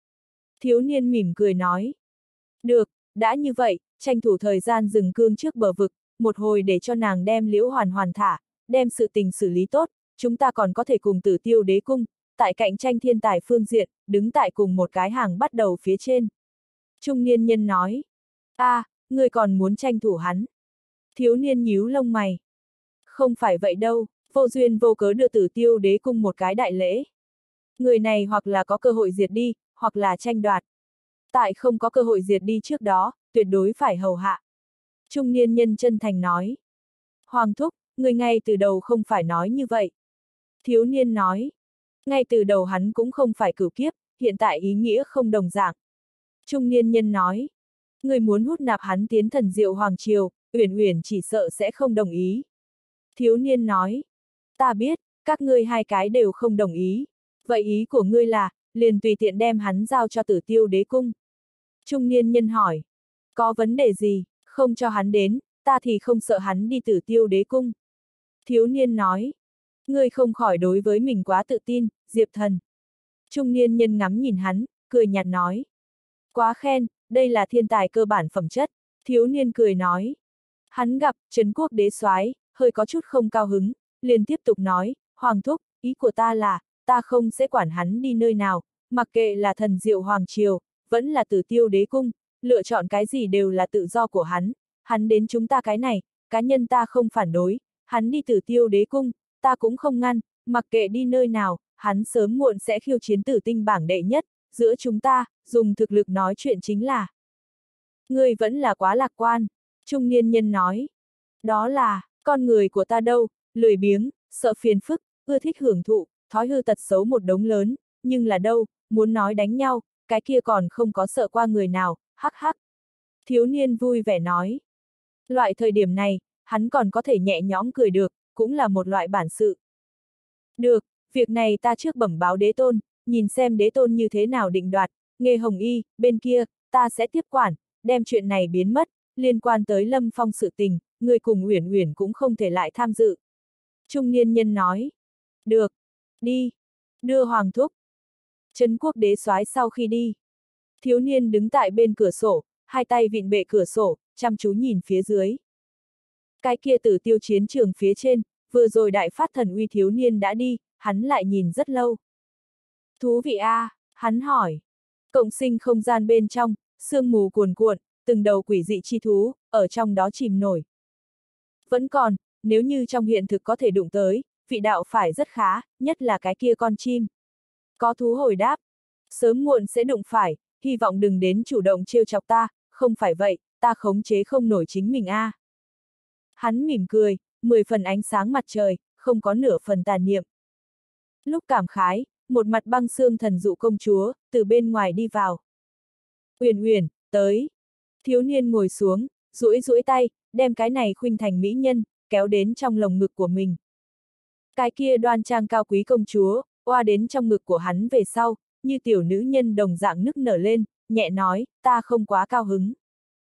Thiếu niên mỉm cười nói. Được, đã như vậy, tranh thủ thời gian dừng cương trước bờ vực, một hồi để cho nàng đem Liễu Hoàn hoàn thả, đem sự tình xử lý tốt, chúng ta còn có thể cùng Tử Tiêu Đế cung, tại cạnh tranh thiên tài phương diện, đứng tại cùng một cái hàng bắt đầu phía trên. Trung niên nhân nói. Ngươi còn muốn tranh thủ hắn. Thiếu niên nhíu lông mày. Không phải vậy đâu, vô duyên vô cớ đưa Tử Tiêu Đế cung một cái đại lễ. Người này hoặc là có cơ hội diệt đi, hoặc là tranh đoạt. Tại không có cơ hội diệt đi trước đó, tuyệt đối phải hầu hạ. Trung niên nhân chân thành nói. Hoàng thúc, người ngay từ đầu không phải nói như vậy. Thiếu niên nói. Ngay từ đầu hắn cũng không phải cửu kiếp, hiện tại ý nghĩa không đồng dạng. Trung niên nhân nói. Người muốn hút nạp hắn tiến thần diệu Hoàng Triều, Uyển Uyển chỉ sợ sẽ không đồng ý. Thiếu niên nói. Ta biết, các ngươi hai cái đều không đồng ý. Vậy ý của ngươi là, liền tùy tiện đem hắn giao cho Tử Tiêu Đế cung. Trung niên nhân hỏi. Có vấn đề gì, không cho hắn đến, ta thì không sợ hắn đi Tử Tiêu Đế cung. Thiếu niên nói. Ngươi không khỏi đối với mình quá tự tin, Diệp Thần. Trung niên nhân ngắm nhìn hắn, cười nhạt nói. Quá khen, đây là thiên tài cơ bản phẩm chất. Thiếu niên cười nói. Hắn gặp Trấn Quốc đế soái, hơi có chút không cao hứng, liền tiếp tục nói, Hoàng thúc, ý của ta là, ta không sẽ quản hắn đi nơi nào, mặc kệ là thần diệu hoàng triều, vẫn là Tử Tiêu đế cung, lựa chọn cái gì đều là tự do của hắn đến chúng ta cái này, cá nhân ta không phản đối, hắn đi Tử Tiêu đế cung, ta cũng không ngăn, mặc kệ đi nơi nào, hắn sớm muộn sẽ khiêu chiến tử tinh bảng đệ nhất, giữa chúng ta, dùng thực lực nói chuyện chính là. Ngươi vẫn là quá lạc quan, trung niên nhân nói. Đó là, con người của ta đâu, lười biếng, sợ phiền phức, ưa thích hưởng thụ, thói hư tật xấu một đống lớn, nhưng là đâu, muốn nói đánh nhau, cái kia còn không có sợ qua người nào, hắc hắc. Thiếu niên vui vẻ nói. Loại thời điểm này, hắn còn có thể nhẹ nhõm cười được, cũng là một loại bản sự. Được, việc này ta trước bẩm báo đế tôn, nhìn xem đế tôn như thế nào định đoạt, Nghê Hồng Y, bên kia, ta sẽ tiếp quản, đem chuyện này biến mất, liên quan tới Lâm Phong sự tình, người cùng Uyển Uyển cũng không thể lại tham dự. Trung niên nhân nói. Được, đi, đưa Hoàng thúc. Trấn Quốc đế soái sau khi đi. Thiếu niên đứng tại bên cửa sổ, hai tay vịn bệ cửa sổ, chăm chú nhìn phía dưới. Cái kia Tử Tiêu chiến trường phía trên, vừa rồi đại phát thần uy thiếu niên đã đi, hắn lại nhìn rất lâu. Thú vị a, hắn hỏi. Cộng sinh không gian bên trong, sương mù cuồn cuộn, từng đầu quỷ dị chi thú, ở trong đó chìm nổi. Vẫn còn, nếu như trong hiện thực có thể đụng tới, vị đạo phải rất khá, nhất là cái kia con chim. Có thú hồi đáp. Sớm muộn sẽ đụng phải, hy vọng đừng đến chủ động trêu chọc ta, không phải vậy, ta khống chế không nổi chính mình a. Hắn mỉm cười, 10 phần ánh sáng mặt trời, không có nửa phần tà niệm. Lúc cảm khái, một mặt băng xương thần dụ công chúa, từ bên ngoài đi vào. Uyển Uyển, tới. Thiếu niên ngồi xuống, duỗi duỗi tay, đem cái này khuynh thành mỹ nhân, kéo đến trong lồng ngực của mình. Cái kia đoan trang cao quý công chúa, oa đến trong ngực của hắn về sau, như tiểu nữ nhân đồng dạng nức nở lên, nhẹ nói, ta không quá cao hứng.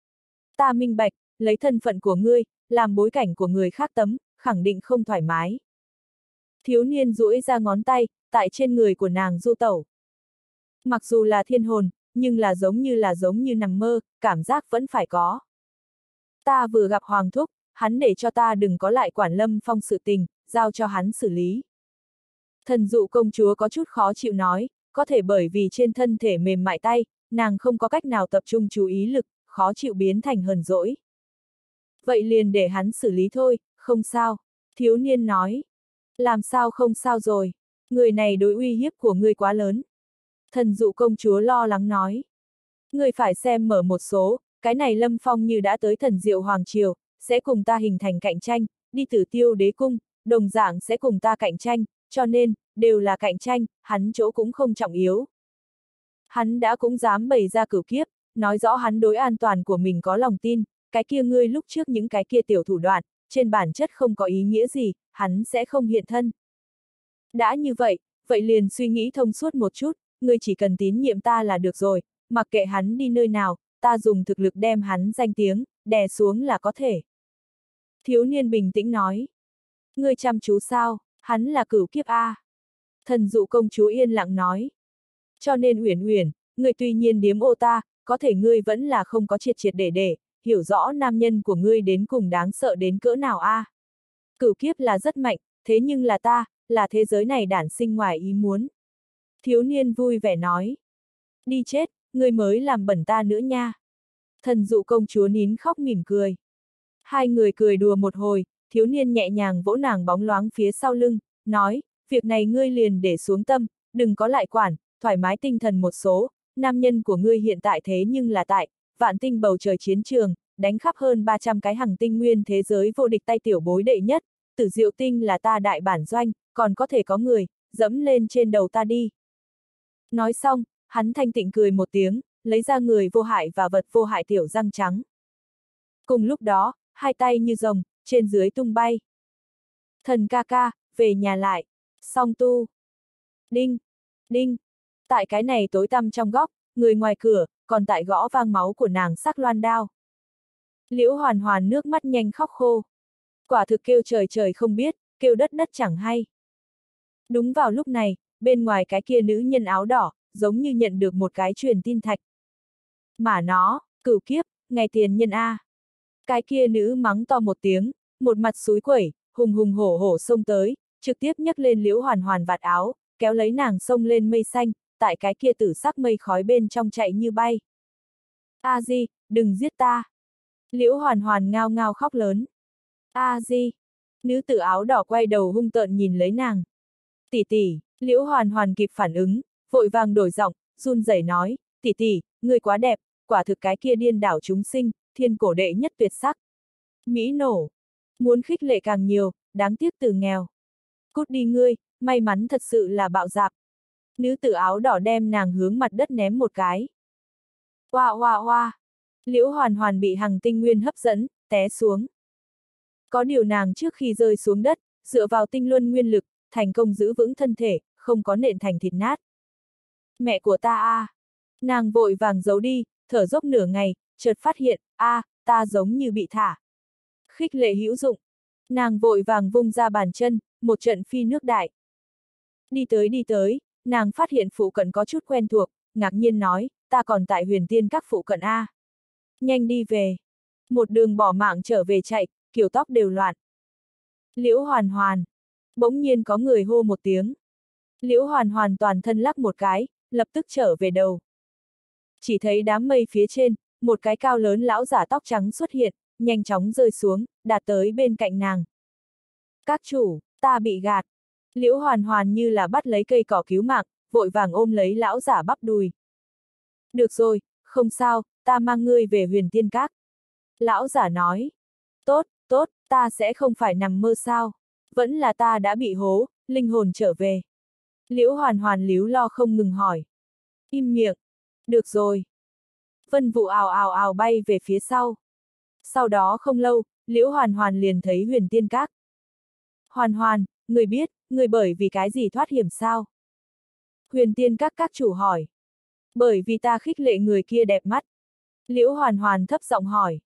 Ta minh bạch, lấy thân phận của ngươi, làm bối cảnh của người khác tấm, khẳng định không thoải mái. Thiếu niên duỗi ra ngón tay, tại trên người của nàng du tẩu. Mặc dù là thiên hồn, nhưng là giống như nằm mơ, cảm giác vẫn phải có. Ta vừa gặp Hoàng thúc, hắn để cho ta đừng có lại quản Lâm Phong sự tình, giao cho hắn xử lý. Thần dụ công chúa có chút khó chịu nói, có thể bởi vì trên thân thể mềm mại tay, nàng không có cách nào tập trung chú ý lực, khó chịu biến thành hờn dỗi. Vậy liền để hắn xử lý thôi, không sao. Thiếu niên nói. Làm sao không sao rồi, người này đối uy hiếp của ngươi quá lớn. Thần dụ công chúa lo lắng nói. Ngươi phải xem mở một số, cái này Lâm Phong như đã tới thần diệu hoàng triều, sẽ cùng ta hình thành cạnh tranh, đi Tử Tiêu đế cung, đồng dạng sẽ cùng ta cạnh tranh, cho nên, đều là cạnh tranh, hắn chỗ cũng không trọng yếu. Hắn đã cũng dám bày ra cửu kiếp, nói rõ hắn đối an toàn của mình có lòng tin, cái kia ngươi lúc trước những cái kia tiểu thủ đoạn, trên bản chất không có ý nghĩa gì, hắn sẽ không hiện thân. Đã như vậy, vậy liền suy nghĩ thông suốt một chút, ngươi chỉ cần tín nhiệm ta là được rồi, mặc kệ hắn đi nơi nào, ta dùng thực lực đem hắn danh tiếng, đè xuống là có thể. Thiếu niên bình tĩnh nói. Ngươi chăm chú sao, hắn là cửu kiếp A. Thần dụ công chúa yên lặng nói. Cho nên Uyển Uyển, ngươi tuy nhiên điếm ô ta, có thể ngươi vẫn là không có triệt triệt để, hiểu rõ nam nhân của ngươi đến cùng đáng sợ đến cỡ nào A. Cửu kiếp là rất mạnh, thế nhưng là ta, là thế giới này đản sinh ngoài ý muốn. Thiếu niên vui vẻ nói. Đi chết, ngươi mới làm bẩn ta nữa nha. Thần dụ công chúa nín khóc mỉm cười. Hai người cười đùa một hồi, thiếu niên nhẹ nhàng vỗ nàng bóng loáng phía sau lưng, nói, việc này ngươi liền để xuống tâm, đừng có lại quản, thoải mái tinh thần một số, nam nhân của ngươi hiện tại thế nhưng là tại, vạn tinh bầu trời chiến trường, đánh khắp hơn 300 cái hành tinh nguyên thế giới vô địch tay tiểu bối đệ nhất, Tử Diệu tinh là ta đại bản doanh, còn có thể có người, dẫm lên trên đầu ta đi. Nói xong, hắn thanh tịnh cười một tiếng, lấy ra người vô hại và vật vô hại tiểu răng trắng. Cùng lúc đó, hai tay như rồng, trên dưới tung bay. Thần ca ca, về nhà lại. Song tu. Đinh, đinh. Tại cái này tối tăm trong góc, người ngoài cửa, còn tại gõ vang máu của nàng sắc loan đao. Liễu Hoàn Hoàn nước mắt nhanh khóc khô. Quả thực kêu trời trời không biết, kêu đất đất chẳng hay. Đúng vào lúc này, bên ngoài cái kia nữ nhân áo đỏ, giống như nhận được một cái truyền tin thạch. Mà nó, cửu kiếp, ngày tiền nhân A. Cái kia nữ mắng to một tiếng, một mặt xúi quẩy, hùng hùng hổ hổ xông tới, trực tiếp nhấc lên Liễu Hoàn Hoàn vạt áo, kéo lấy nàng xông lên mây xanh, tại cái kia tử sắc mây khói bên trong chạy như bay. A Di, đừng giết ta! Liễu Hoàn Hoàn ngao ngao khóc lớn. A Di! Nữ tử áo đỏ quay đầu hung tợn nhìn lấy nàng. Tỷ tỷ! Liễu Hoàn Hoàn kịp phản ứng, vội vàng đổi giọng, run rẩy nói, tỷ tỷ, ngươi quá đẹp, quả thực cái kia điên đảo chúng sinh, thiên cổ đệ nhất tuyệt sắc. Mỹ nổ! Muốn khích lệ càng nhiều, đáng tiếc từ nghèo. Cút đi ngươi, may mắn thật sự là bạo dạp. Nữ tử áo đỏ đem nàng hướng mặt đất ném một cái. Oa oa oa! Liễu Hoàn Hoàn bị hằng tinh nguyên hấp dẫn, té xuống. Có điều nàng trước khi rơi xuống đất, dựa vào tinh luân nguyên lực, thành công giữ vững thân thể, không có nện thành thịt nát. Mẹ của ta a! Nàng vội vàng giấu đi, thở dốc nửa ngày, chợt phát hiện, ta giống như bị thả. Khích lệ hữu dụng. Nàng vội vàng vung ra bàn chân, một trận phi nước đại. Đi tới, nàng phát hiện phụ cận có chút quen thuộc, ngạc nhiên nói, ta còn tại Huyền Tiên Các phụ cận a. Nhanh đi về. Một đường bỏ mạng trở về chạy, kiểu tóc đều loạn. Liễu Hoàn Hoàn. Bỗng nhiên có người hô một tiếng. Liễu Hoàn Hoàn toàn thân lắc một cái, lập tức trở về đầu. Chỉ thấy đám mây phía trên, một cái cao lớn lão giả tóc trắng xuất hiện, nhanh chóng rơi xuống, đạt tới bên cạnh nàng. Các chủ, ta bị gạt. Liễu Hoàn Hoàn như là bắt lấy cây cỏ cứu mạng, vội vàng ôm lấy lão giả bắp đùi. Được rồi, không sao, ta mang ngươi về Huyền Tiên Các. Lão giả nói. Tốt, ta sẽ không phải nằm mơ sao. Vẫn là ta đã bị hố, linh hồn trở về. Liễu Hoàn Hoàn líu lo không ngừng hỏi. Im miệng. Được rồi. Vân vụ ào ào ào bay về phía sau. Sau đó không lâu, Liễu Hoàn Hoàn liền thấy Huyền Tiên Các. Hoàn Hoàn, người biết, người bởi vì cái gì thoát hiểm sao? Huyền Tiên Các chủ hỏi. Bởi vì ta khích lệ người kia đẹp mắt. Liễu Hoàn Hoàn thấp giọng hỏi.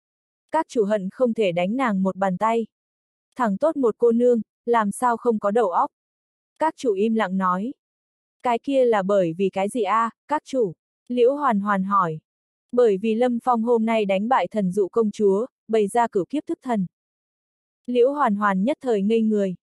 Các chủ hận không thể đánh nàng một bàn tay. Thẳng tốt một cô nương, làm sao không có đầu óc? Các chủ im lặng nói. Cái kia là bởi vì cái gì a, các chủ? Liễu Hoàn Hoàn hỏi. Bởi vì Lâm Phong hôm nay đánh bại thần dụ công chúa, bày ra cửu kiếp thức thần. Liễu Hoàn Hoàn nhất thời ngây người.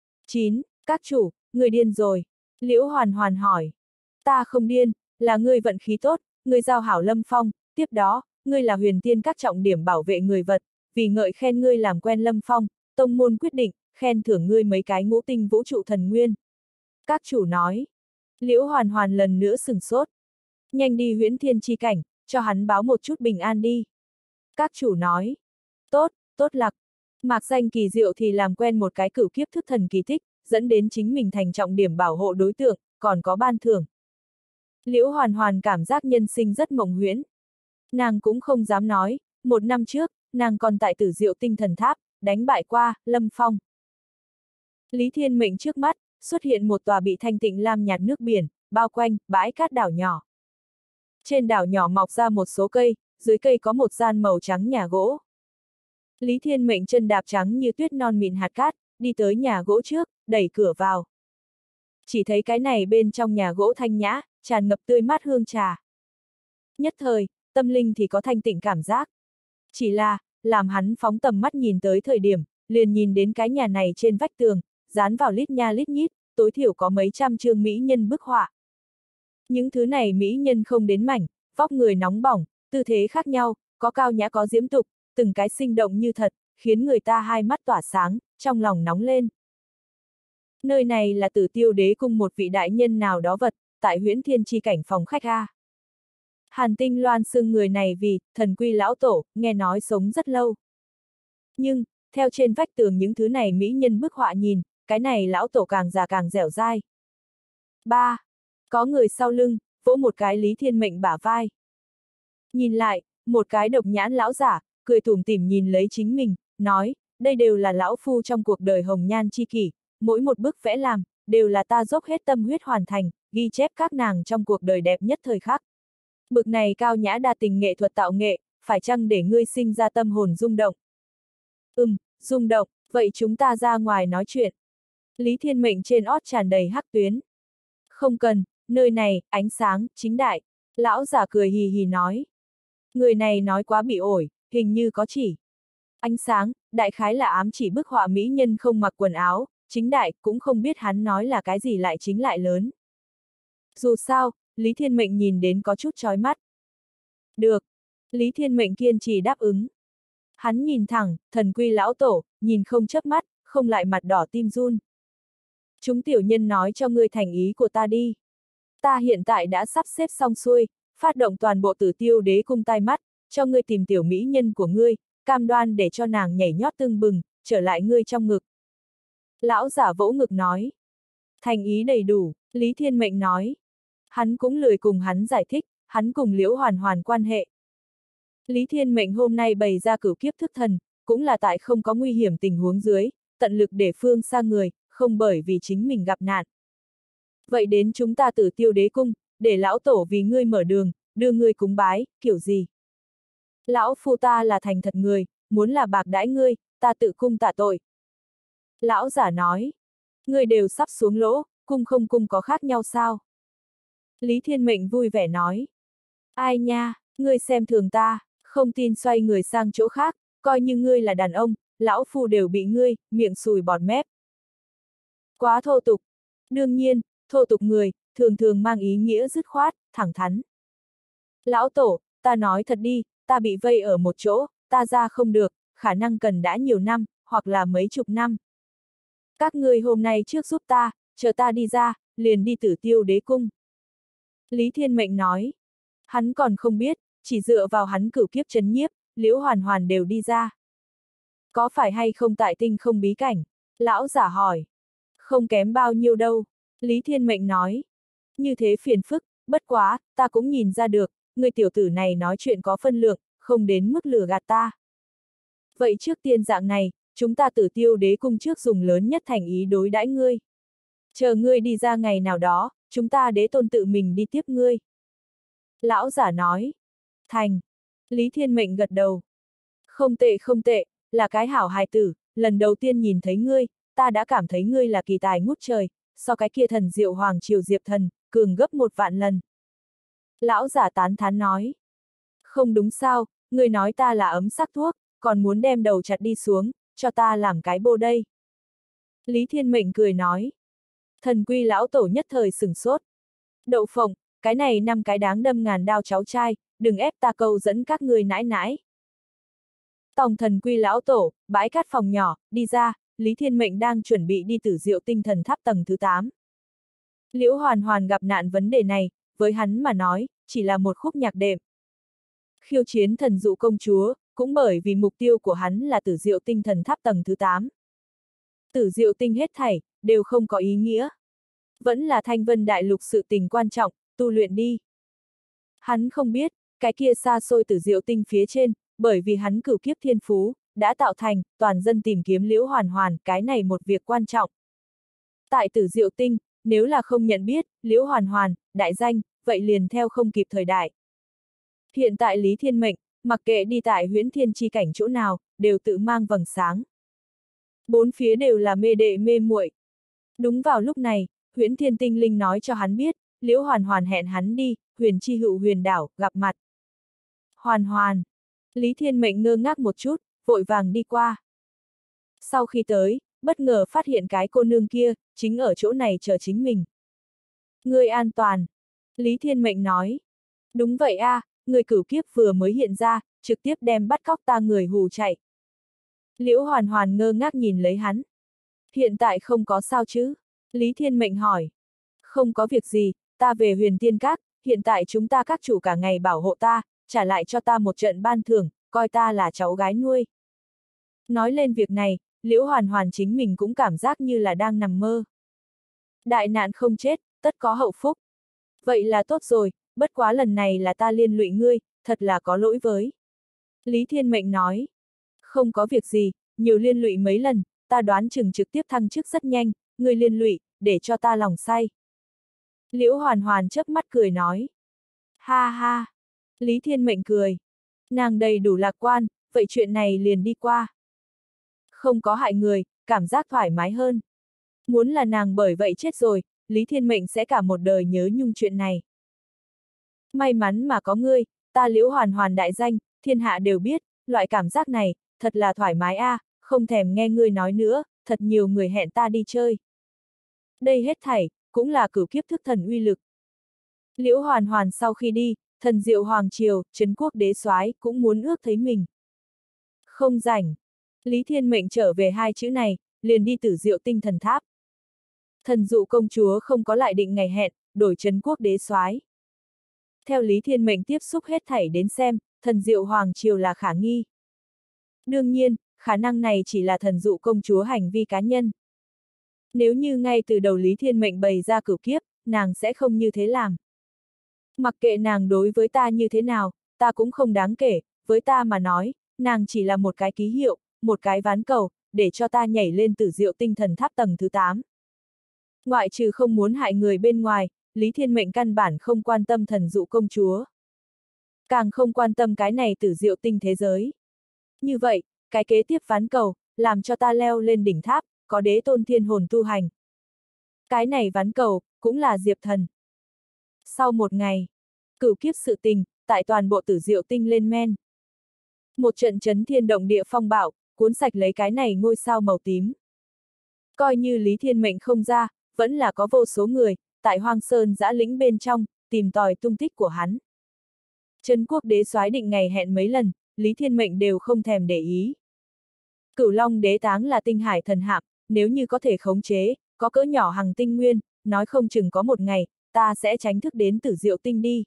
9. Các chủ, người điên rồi. Liễu Hoàn Hoàn hỏi. Ta không điên, là ngươi vận khí tốt, ngươi giao hảo Lâm Phong, tiếp đó, ngươi là Huyền Tiên Các trọng điểm bảo vệ người vật, vì ngợi khen ngươi làm quen Lâm Phong, tông môn quyết định, khen thưởng ngươi mấy cái ngũ tinh vũ trụ thần nguyên. Các chủ nói. Liễu Hoàn Hoàn lần nữa sửng sốt. Nhanh đi Huyễn Thiên chi cảnh, cho hắn báo một chút bình an đi. Các chủ nói. Tốt lạc. Mạc danh kỳ diệu thì làm quen một cái cửu kiếp thức thần kỳ tích, dẫn đến chính mình thành trọng điểm bảo hộ đối tượng, còn có ban thưởng. Liễu Hoàn Hoàn cảm giác nhân sinh rất mộng huyễn. Nàng cũng không dám nói, một năm trước, nàng còn tại Tử Diệu Tinh Thần Tháp, đánh bại qua, Lâm Phong. Lý Thiên Mệnh trước mắt, xuất hiện một tòa bị thanh tịnh lam nhạt nước biển, bao quanh, bãi cát đảo nhỏ. Trên đảo nhỏ mọc ra một số cây, dưới cây có một gian màu trắng nhà gỗ. Lý Thiên Mệnh chân đạp trắng như tuyết non mịn hạt cát, đi tới nhà gỗ trước, đẩy cửa vào. Chỉ thấy cái này bên trong nhà gỗ thanh nhã, tràn ngập tươi mát hương trà. Nhất thời, tâm linh thì có thanh tịnh cảm giác. Chỉ là, làm hắn phóng tầm mắt nhìn tới thời điểm, liền nhìn đến cái nhà này trên vách tường, dán vào lít nha lít nhít, tối thiểu có mấy trăm chương mỹ nhân bức họa. Những thứ này mỹ nhân không đến mảnh, vóc người nóng bỏng, tư thế khác nhau, có cao nhã có diễm tục, từng cái sinh động như thật, khiến người ta hai mắt tỏa sáng, trong lòng nóng lên. Nơi này là Tử Tiêu Đế cung một vị đại nhân nào đó vật, tại Huyễn Thiên chi cảnh phòng khách A. Hàn Tinh Loan xưng người này vì thần quy lão tổ, nghe nói sống rất lâu. Nhưng, theo trên vách tường những thứ này mỹ nhân bức họa nhìn, cái này lão tổ càng già càng dẻo dai. 3. Có người sau lưng, vỗ một cái Lý Thiên Mệnh bả vai. Nhìn lại, một cái độc nhãn lão giả, cười tủm tỉm nhìn lấy chính mình, nói, đây đều là lão phu trong cuộc đời hồng nhan chi kỷ, mỗi một bức vẽ làm, đều là ta dốc hết tâm huyết hoàn thành, ghi chép các nàng trong cuộc đời đẹp nhất thời khắc. Bực này cao nhã đa tình nghệ thuật tạo nghệ, phải chăng để ngươi sinh ra tâm hồn rung động? Rung động, vậy chúng ta ra ngoài nói chuyện. Lý Thiên Mệnh trên ót tràn đầy hắc tuyến. Không cần, nơi này, ánh sáng, chính đại. Lão giả cười hì hì nói. Người này nói quá bị ổi, hình như có chỉ. Ánh sáng, đại khái là ám chỉ bức họa mỹ nhân không mặc quần áo, chính đại, cũng không biết hắn nói là cái gì lại chính lại lớn. Dù sao, Lý Thiên Mệnh nhìn đến có chút chói mắt. Được. Lý Thiên Mệnh kiên trì đáp ứng. Hắn nhìn thẳng, thần quy lão tổ, nhìn không chớp mắt, không lại mặt đỏ tim run. Chúng tiểu nhân nói cho ngươi thành ý của ta đi. Ta hiện tại đã sắp xếp xong xuôi, phát động toàn bộ Tử Tiêu Đế cung tai mắt, cho ngươi tìm tiểu mỹ nhân của ngươi, cam đoan để cho nàng nhảy nhót tưng bừng, trở lại ngươi trong ngực. Lão giả vỗ ngực nói. Thành ý đầy đủ, Lý Thiên Mệnh nói. Hắn cũng lười cùng hắn giải thích, hắn cùng Liễu Hoàn Hoàn quan hệ. Lý Thiên Mệnh hôm nay bày ra cửu kiếp thức thần, cũng là tại không có nguy hiểm tình huống dưới, tận lực để phương xa người, không bởi vì chính mình gặp nạn. Vậy đến chúng ta Tử Tiêu Đế cung, để lão tổ vì ngươi mở đường, đưa ngươi cúng bái, kiểu gì? Lão phu ta là thành thật người, muốn là bạc đãi ngươi, ta tự cung tạ tội. Lão giả nói, ngươi đều sắp xuống lỗ, cung không cung có khác nhau sao? Lý Thiên Mệnh vui vẻ nói, ai nha, ngươi xem thường ta, không tin xoay người sang chỗ khác, coi như ngươi là đàn ông, lão phu đều bị ngươi, miệng sùi bọt mép. Quá thô tục. Đương nhiên, thô tục người, thường thường mang ý nghĩa dứt khoát, thẳng thắn. Lão tổ, ta nói thật đi, ta bị vây ở một chỗ, ta ra không được, khả năng cần đã nhiều năm, hoặc là mấy chục năm. Các ngươi hôm nay trước giúp ta, chờ ta đi ra, liền đi Tử Tiêu Đế cung. Lý Thiên Mệnh nói. Hắn còn không biết, chỉ dựa vào hắn cửu kiếp trấn nhiếp, Liễu Hoàn Hoàn đều đi ra. Có phải hay không tại tinh không bí cảnh? Lão giả hỏi. Không kém bao nhiêu đâu, Lý Thiên Mệnh nói. Như thế phiền phức, bất quá, ta cũng nhìn ra được, người tiểu tử này nói chuyện có phân lượng, không đến mức lừa gạt ta. Vậy trước tiên dạng này, chúng ta Tử Tiêu Đế cung trước dùng lớn nhất thành ý đối đãi ngươi. Chờ ngươi đi ra ngày nào đó, chúng ta đế tôn tự mình đi tiếp ngươi. Lão giả nói. Thành. Lý Thiên Mệnh gật đầu. Không tệ không tệ, là cái hảo hài tử, lần đầu tiên nhìn thấy ngươi, ta đã cảm thấy ngươi là kỳ tài ngút trời, so cái kia thần diệu hoàng triều Diệp thần, cường gấp 1.000 lần. Lão giả tán thán nói. Không đúng sao, ngươi nói ta là ấm sắc thuốc, còn muốn đem đầu chặt đi xuống, cho ta làm cái bô đây. Lý Thiên Mệnh cười nói. Thần quy lão tổ nhất thời sửng sốt. Đậu phộng, cái này 5 cái đáng đâm ngàn đao cháu trai, đừng ép ta câu dẫn các ngươi nãi nãi. Tòng thần quy lão tổ, bãi cát phòng nhỏ, đi ra, Lý Thiên Mệnh đang chuẩn bị đi Tử Diệu tinh thần tháp tầng thứ 8. Liễu Hoàn Hoàn gặp nạn vấn đề này, với hắn mà nói, chỉ là một khúc nhạc đệm. Khiêu chiến thần dụ công chúa, cũng bởi vì mục tiêu của hắn là Tử Diệu tinh thần tháp tầng thứ 8. Tử Diệu tinh hết thảy, đều không có ý nghĩa. Vẫn là Thanh Vân Đại Lục sự tình quan trọng, tu luyện đi. Hắn không biết, cái kia xa xôi Tử Diệu tinh phía trên, bởi vì hắn cửu kiếp thiên phú, đã tạo thành, toàn dân tìm kiếm Liễu Hoàn Hoàn, cái này một việc quan trọng. Tại Tử Diệu tinh, nếu là không nhận biết, Liễu Hoàn Hoàn, đại danh, vậy liền theo không kịp thời đại. Hiện tại Lý Thiên Mệnh, mặc kệ đi tại huyễn thiên chi cảnh chỗ nào, đều tự mang vầng sáng. Bốn phía đều là mê đệ mê muội. Đúng vào lúc này, huyễn thiên tinh linh nói cho hắn biết, Liễu Hoàn Hoàn hẹn hắn đi, huyền chi hữu huyền đảo, gặp mặt. Hoàn Hoàn. Lý Thiên Mệnh ngơ ngác một chút, vội vàng đi qua. Sau khi tới, bất ngờ phát hiện cái cô nương kia, chính ở chỗ này chờ chính mình. Ngươi an toàn. Lý Thiên Mệnh nói. Đúng vậy a, người cửu kiếp vừa mới hiện ra, trực tiếp đem bắt cóc ta người hù chạy. Liễu Hoàn Hoàn ngơ ngác nhìn lấy hắn. Hiện tại không có sao chứ? Lý Thiên Mệnh hỏi. Không có việc gì, ta về Huyền Tiên Các, hiện tại chúng ta các chủ cả ngày bảo hộ ta, trả lại cho ta một trận ban thưởng, coi ta là cháu gái nuôi. Nói lên việc này, Liễu Hoàn Hoàn chính mình cũng cảm giác như là đang nằm mơ. Đại nạn không chết, tất có hậu phúc. Vậy là tốt rồi, bất quá lần này là ta liên lụy ngươi, thật là có lỗi với. Lý Thiên Mệnh nói. Không có việc gì, nhiều liên lụy mấy lần, ta đoán chừng trực tiếp thăng chức rất nhanh, ngươi liên lụy, để cho ta lòng say. Liễu Hoàn Hoàn chớp mắt cười nói. Ha ha. Lý Thiên Mệnh cười. Nàng đầy đủ lạc quan, vậy chuyện này liền đi qua. Không có hại người, cảm giác thoải mái hơn. Muốn là nàng bởi vậy chết rồi, Lý Thiên Mệnh sẽ cả một đời nhớ nhung chuyện này. May mắn mà có ngươi, ta Liễu Hoàn Hoàn đại danh, thiên hạ đều biết, loại cảm giác này, thật là thoải mái a, không thèm nghe ngươi nói nữa, thật nhiều người hẹn ta đi chơi. Đây hết thảy, cũng là cửu kiếp thức thần uy lực. Liễu Hoàn Hoàn sau khi đi, thần diệu hoàng triều, Trấn quốc đế soái cũng muốn ước thấy mình. Không rảnh. Lý Thiên Mệnh trở về hai chữ này, liền đi Tử Diệu Tinh Thần Tháp. Thần dụ công chúa không có lại định ngày hẹn, đổi Trấn quốc đế soái. Theo Lý Thiên Mệnh tiếp xúc hết thảy đến xem, thần diệu hoàng triều là khả nghi. Đương nhiên, khả năng này chỉ là thần dụ công chúa hành vi cá nhân. Nếu như ngay từ đầu Lý Thiên Mệnh bày ra cửu kiếp, nàng sẽ không như thế làm. Mặc kệ nàng đối với ta như thế nào, ta cũng không đáng kể, với ta mà nói, nàng chỉ là một cái ký hiệu, một cái ván cầu, để cho ta nhảy lên Tử Diệu Tinh Thần Tháp tầng thứ 8. Ngoại trừ không muốn hại người bên ngoài, Lý Thiên Mệnh căn bản không quan tâm thần dụ công chúa. Càng không quan tâm cái này Tử Diệu Tinh thế giới. Như vậy, cái kế tiếp ván cầu, làm cho ta leo lên đỉnh tháp, có đế tôn thiên hồn tu hành. Cái này ván cầu, cũng là Diệp Thần. Sau một ngày, cửu kiếp sự tình, tại toàn bộ Tử Diệu Tinh lên men. Một trận chấn thiên động địa phong bạo, cuốn sạch lấy cái này ngôi sao màu tím. Coi như Lý Thiên Mệnh không ra, vẫn là có vô số người, tại Hoang Sơn dã lĩnh bên trong, tìm tòi tung tích của hắn. Trấn quốc đế soái định ngày hẹn mấy lần, Lý Thiên Mệnh đều không thèm để ý. Cửu Long đế táng là tinh hải thần hạm, nếu như có thể khống chế, có cỡ nhỏ hằng tinh nguyên, nói không chừng có một ngày, ta sẽ tránh thức đến Tử Diệu Tinh đi.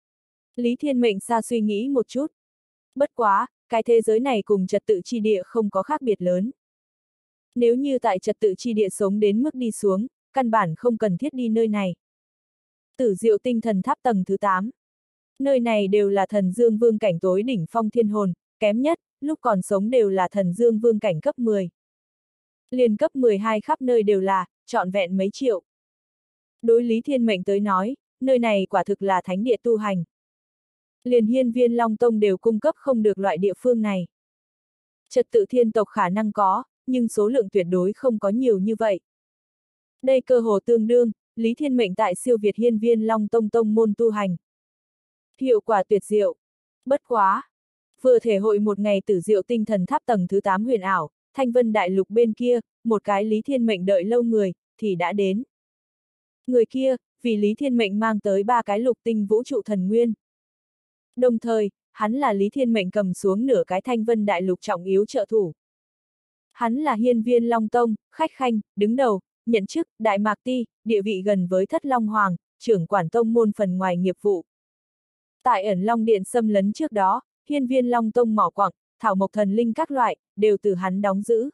Lý Thiên Mệnh xa suy nghĩ một chút. Bất quá, cái thế giới này cùng trật tự chi địa không có khác biệt lớn. Nếu như tại trật tự chi địa sống đến mức đi xuống, căn bản không cần thiết đi nơi này. Tử Diệu Tinh Thần Tháp tầng thứ 8. Nơi này đều là thần dương vương cảnh tối đỉnh phong thiên hồn, kém nhất, lúc còn sống đều là thần dương vương cảnh cấp 10. Liền cấp 12 khắp nơi đều là, trọn vẹn mấy triệu. Đối Lý Thiên Mệnh tới nói, nơi này quả thực là thánh địa tu hành. Liền Hiên Viên Long Tông đều cung cấp không được loại địa phương này. Trật tự thiên tộc khả năng có, nhưng số lượng tuyệt đối không có nhiều như vậy. Đây cơ hồ tương đương, Lý Thiên Mệnh tại siêu việt Hiên Viên Long Tông tông môn tu hành. Hiệu quả tuyệt diệu. Bất quá. Vừa thể hội một ngày Tử Diệu Tinh Thần Tháp tầng thứ 8 huyền ảo, Thanh Vân Đại Lục bên kia, một cái Lý Thiên Mệnh đợi lâu người, thì đã đến. Người kia, vì Lý Thiên Mệnh mang tới 3 cái lục tinh vũ trụ thần nguyên. Đồng thời, hắn là Lý Thiên Mệnh cầm xuống nửa cái Thanh Vân Đại Lục trọng yếu trợ thủ. Hắn là Hiên Viên Long Tông, khách khanh, đứng đầu, nhận chức, Đại Mạc Ti, địa vị gần với Thất Long Hoàng, trưởng quản tông môn phần ngoài nghiệp vụ. Tại ẩn Long Điện xâm lấn trước đó, Hiên Viên Long Tông mỏ quặng, thảo mộc thần linh các loại, đều từ hắn đóng giữ.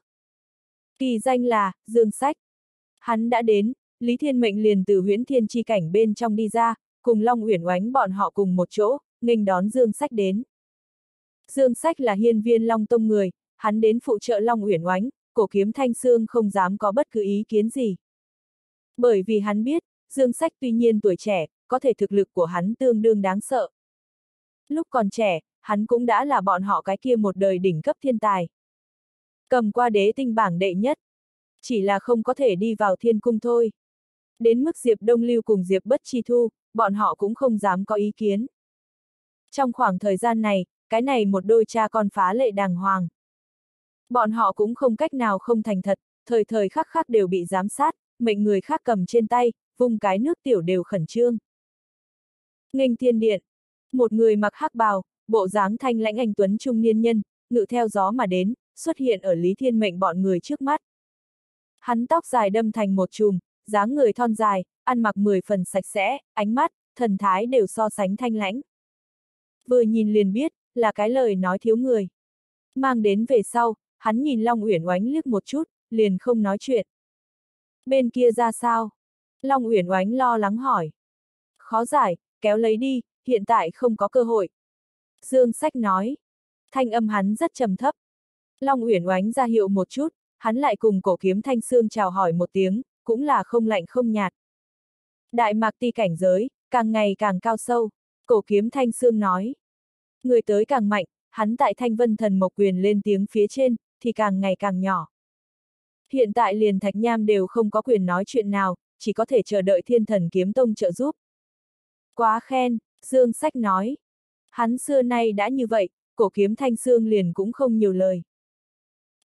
Kỳ danh là, Dương Sách. Hắn đã đến, Lý Thiên Mệnh liền từ huyễn thiên chi cảnh bên trong đi ra, cùng Long Uyển Oánh bọn họ cùng một chỗ, nghênh đón Dương Sách đến. Dương Sách là Hiên Viên Long Tông người, hắn đến phụ trợ Long Uyển Oánh, Cổ Kiếm Thanh Xương không dám có bất cứ ý kiến gì. Bởi vì hắn biết, Dương Sách tuy nhiên tuổi trẻ, có thể thực lực của hắn tương đương đáng sợ. Lúc còn trẻ, hắn cũng đã là bọn họ cái kia một đời đỉnh cấp thiên tài. Cầm qua đế tinh bảng đệ nhất. Chỉ là không có thể đi vào thiên cung thôi. Đến mức Diệp Đông Lưu cùng Diệp Bất Chi Thu, bọn họ cũng không dám có ý kiến. Trong khoảng thời gian này, cái này một đôi cha con phá lệ đàng hoàng. Bọn họ cũng không cách nào không thành thật, thời thời khắc khắc đều bị giám sát, mệnh người khác cầm trên tay, vùng cái nước tiểu đều khẩn trương. Nghênh thiên điện. Một người mặc hắc bào, bộ dáng thanh lãnh anh tuấn trung niên nhân, ngự theo gió mà đến, xuất hiện ở Lý Thiên Mệnh bọn người trước mắt. Hắn tóc dài đâm thành một chùm, dáng người thon dài, ăn mặc 10 phần sạch sẽ, ánh mắt, thần thái đều so sánh thanh lãnh. Vừa nhìn liền biết, là cái lời nói thiếu người. Mang đến về sau, hắn nhìn Long Uyển Oánh liếc một chút, liền không nói chuyện. Bên kia ra sao? Long Uyển Oánh lo lắng hỏi. Khó giải, kéo lấy đi, hiện tại không có cơ hội. Dương Sách nói. Thanh âm hắn rất trầm thấp. Long Uyển Oánh ra hiệu một chút, hắn lại cùng Cổ Kiếm Thanh Xương chào hỏi một tiếng, cũng là không lạnh không nhạt. Đại Mạc Ti cảnh giới, càng ngày càng cao sâu, Cổ Kiếm Thanh Xương nói. Người tới càng mạnh, hắn tại Thanh Vân Thần Mộc Quyền lên tiếng phía trên, thì càng ngày càng nhỏ. Hiện tại liền Thạch Nham đều không có quyền nói chuyện nào, chỉ có thể chờ đợi Thiên Thần Kiếm Tông trợ giúp. Quá khen, Dương Sách nói. Hắn xưa nay đã như vậy, Cổ Kiếm Thanh Xương liền cũng không nhiều lời.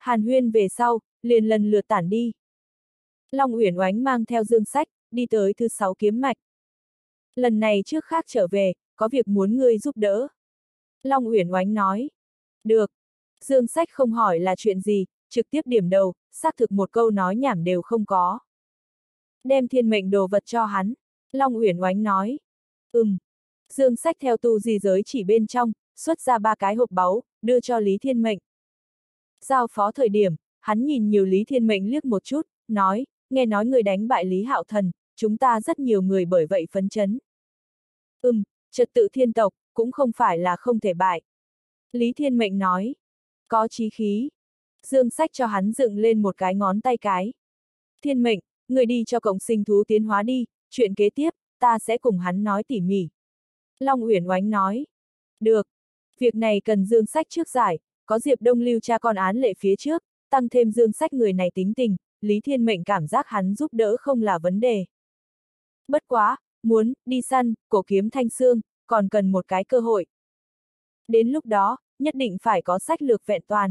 Hàn huyên về sau, liền lần lượt tản đi. Long Uyển Oánh mang theo Dương Sách, đi tới thứ 6 kiếm mạch. Lần này trước khác trở về, có việc muốn ngươi giúp đỡ. Long Uyển Oánh nói. Được. Dương Sách không hỏi là chuyện gì, trực tiếp điểm đầu, xác thực một câu nói nhảm đều không có. Đem thiên mệnh đồ vật cho hắn. Long Uyển Oánh nói. Dương Sách theo tu di giới chỉ bên trong, xuất ra 3 cái hộp báu, đưa cho Lý Thiên Mệnh. Giao phó thời điểm, hắn nhìn nhiều Lý Thiên Mệnh liếc một chút, nói, nghe nói người đánh bại Lý Hạo Thần, chúng ta rất nhiều người bởi vậy phấn chấn. Trật tự thiên tộc, cũng không phải là không thể bại. Lý Thiên Mệnh nói, có chí khí. Dương Sách cho hắn dựng lên một cái ngón tay cái. Thiên Mệnh, người đi cho cộng sinh thú tiến hóa đi, chuyện kế tiếp, ta sẽ cùng hắn nói tỉ mỉ. Long Uyển Oánh nói, được. Việc này cần Dương Sách trước giải, có Diệp Đông lưu cha con án lệ phía trước, tăng thêm Dương Sách người này tính tình, Lý Thiên Mệnh cảm giác hắn giúp đỡ không là vấn đề. Bất quá, muốn đi săn, cổ kiếm Thanh Xương, còn cần một cái cơ hội. Đến lúc đó, nhất định phải có sách lược vẹn toàn.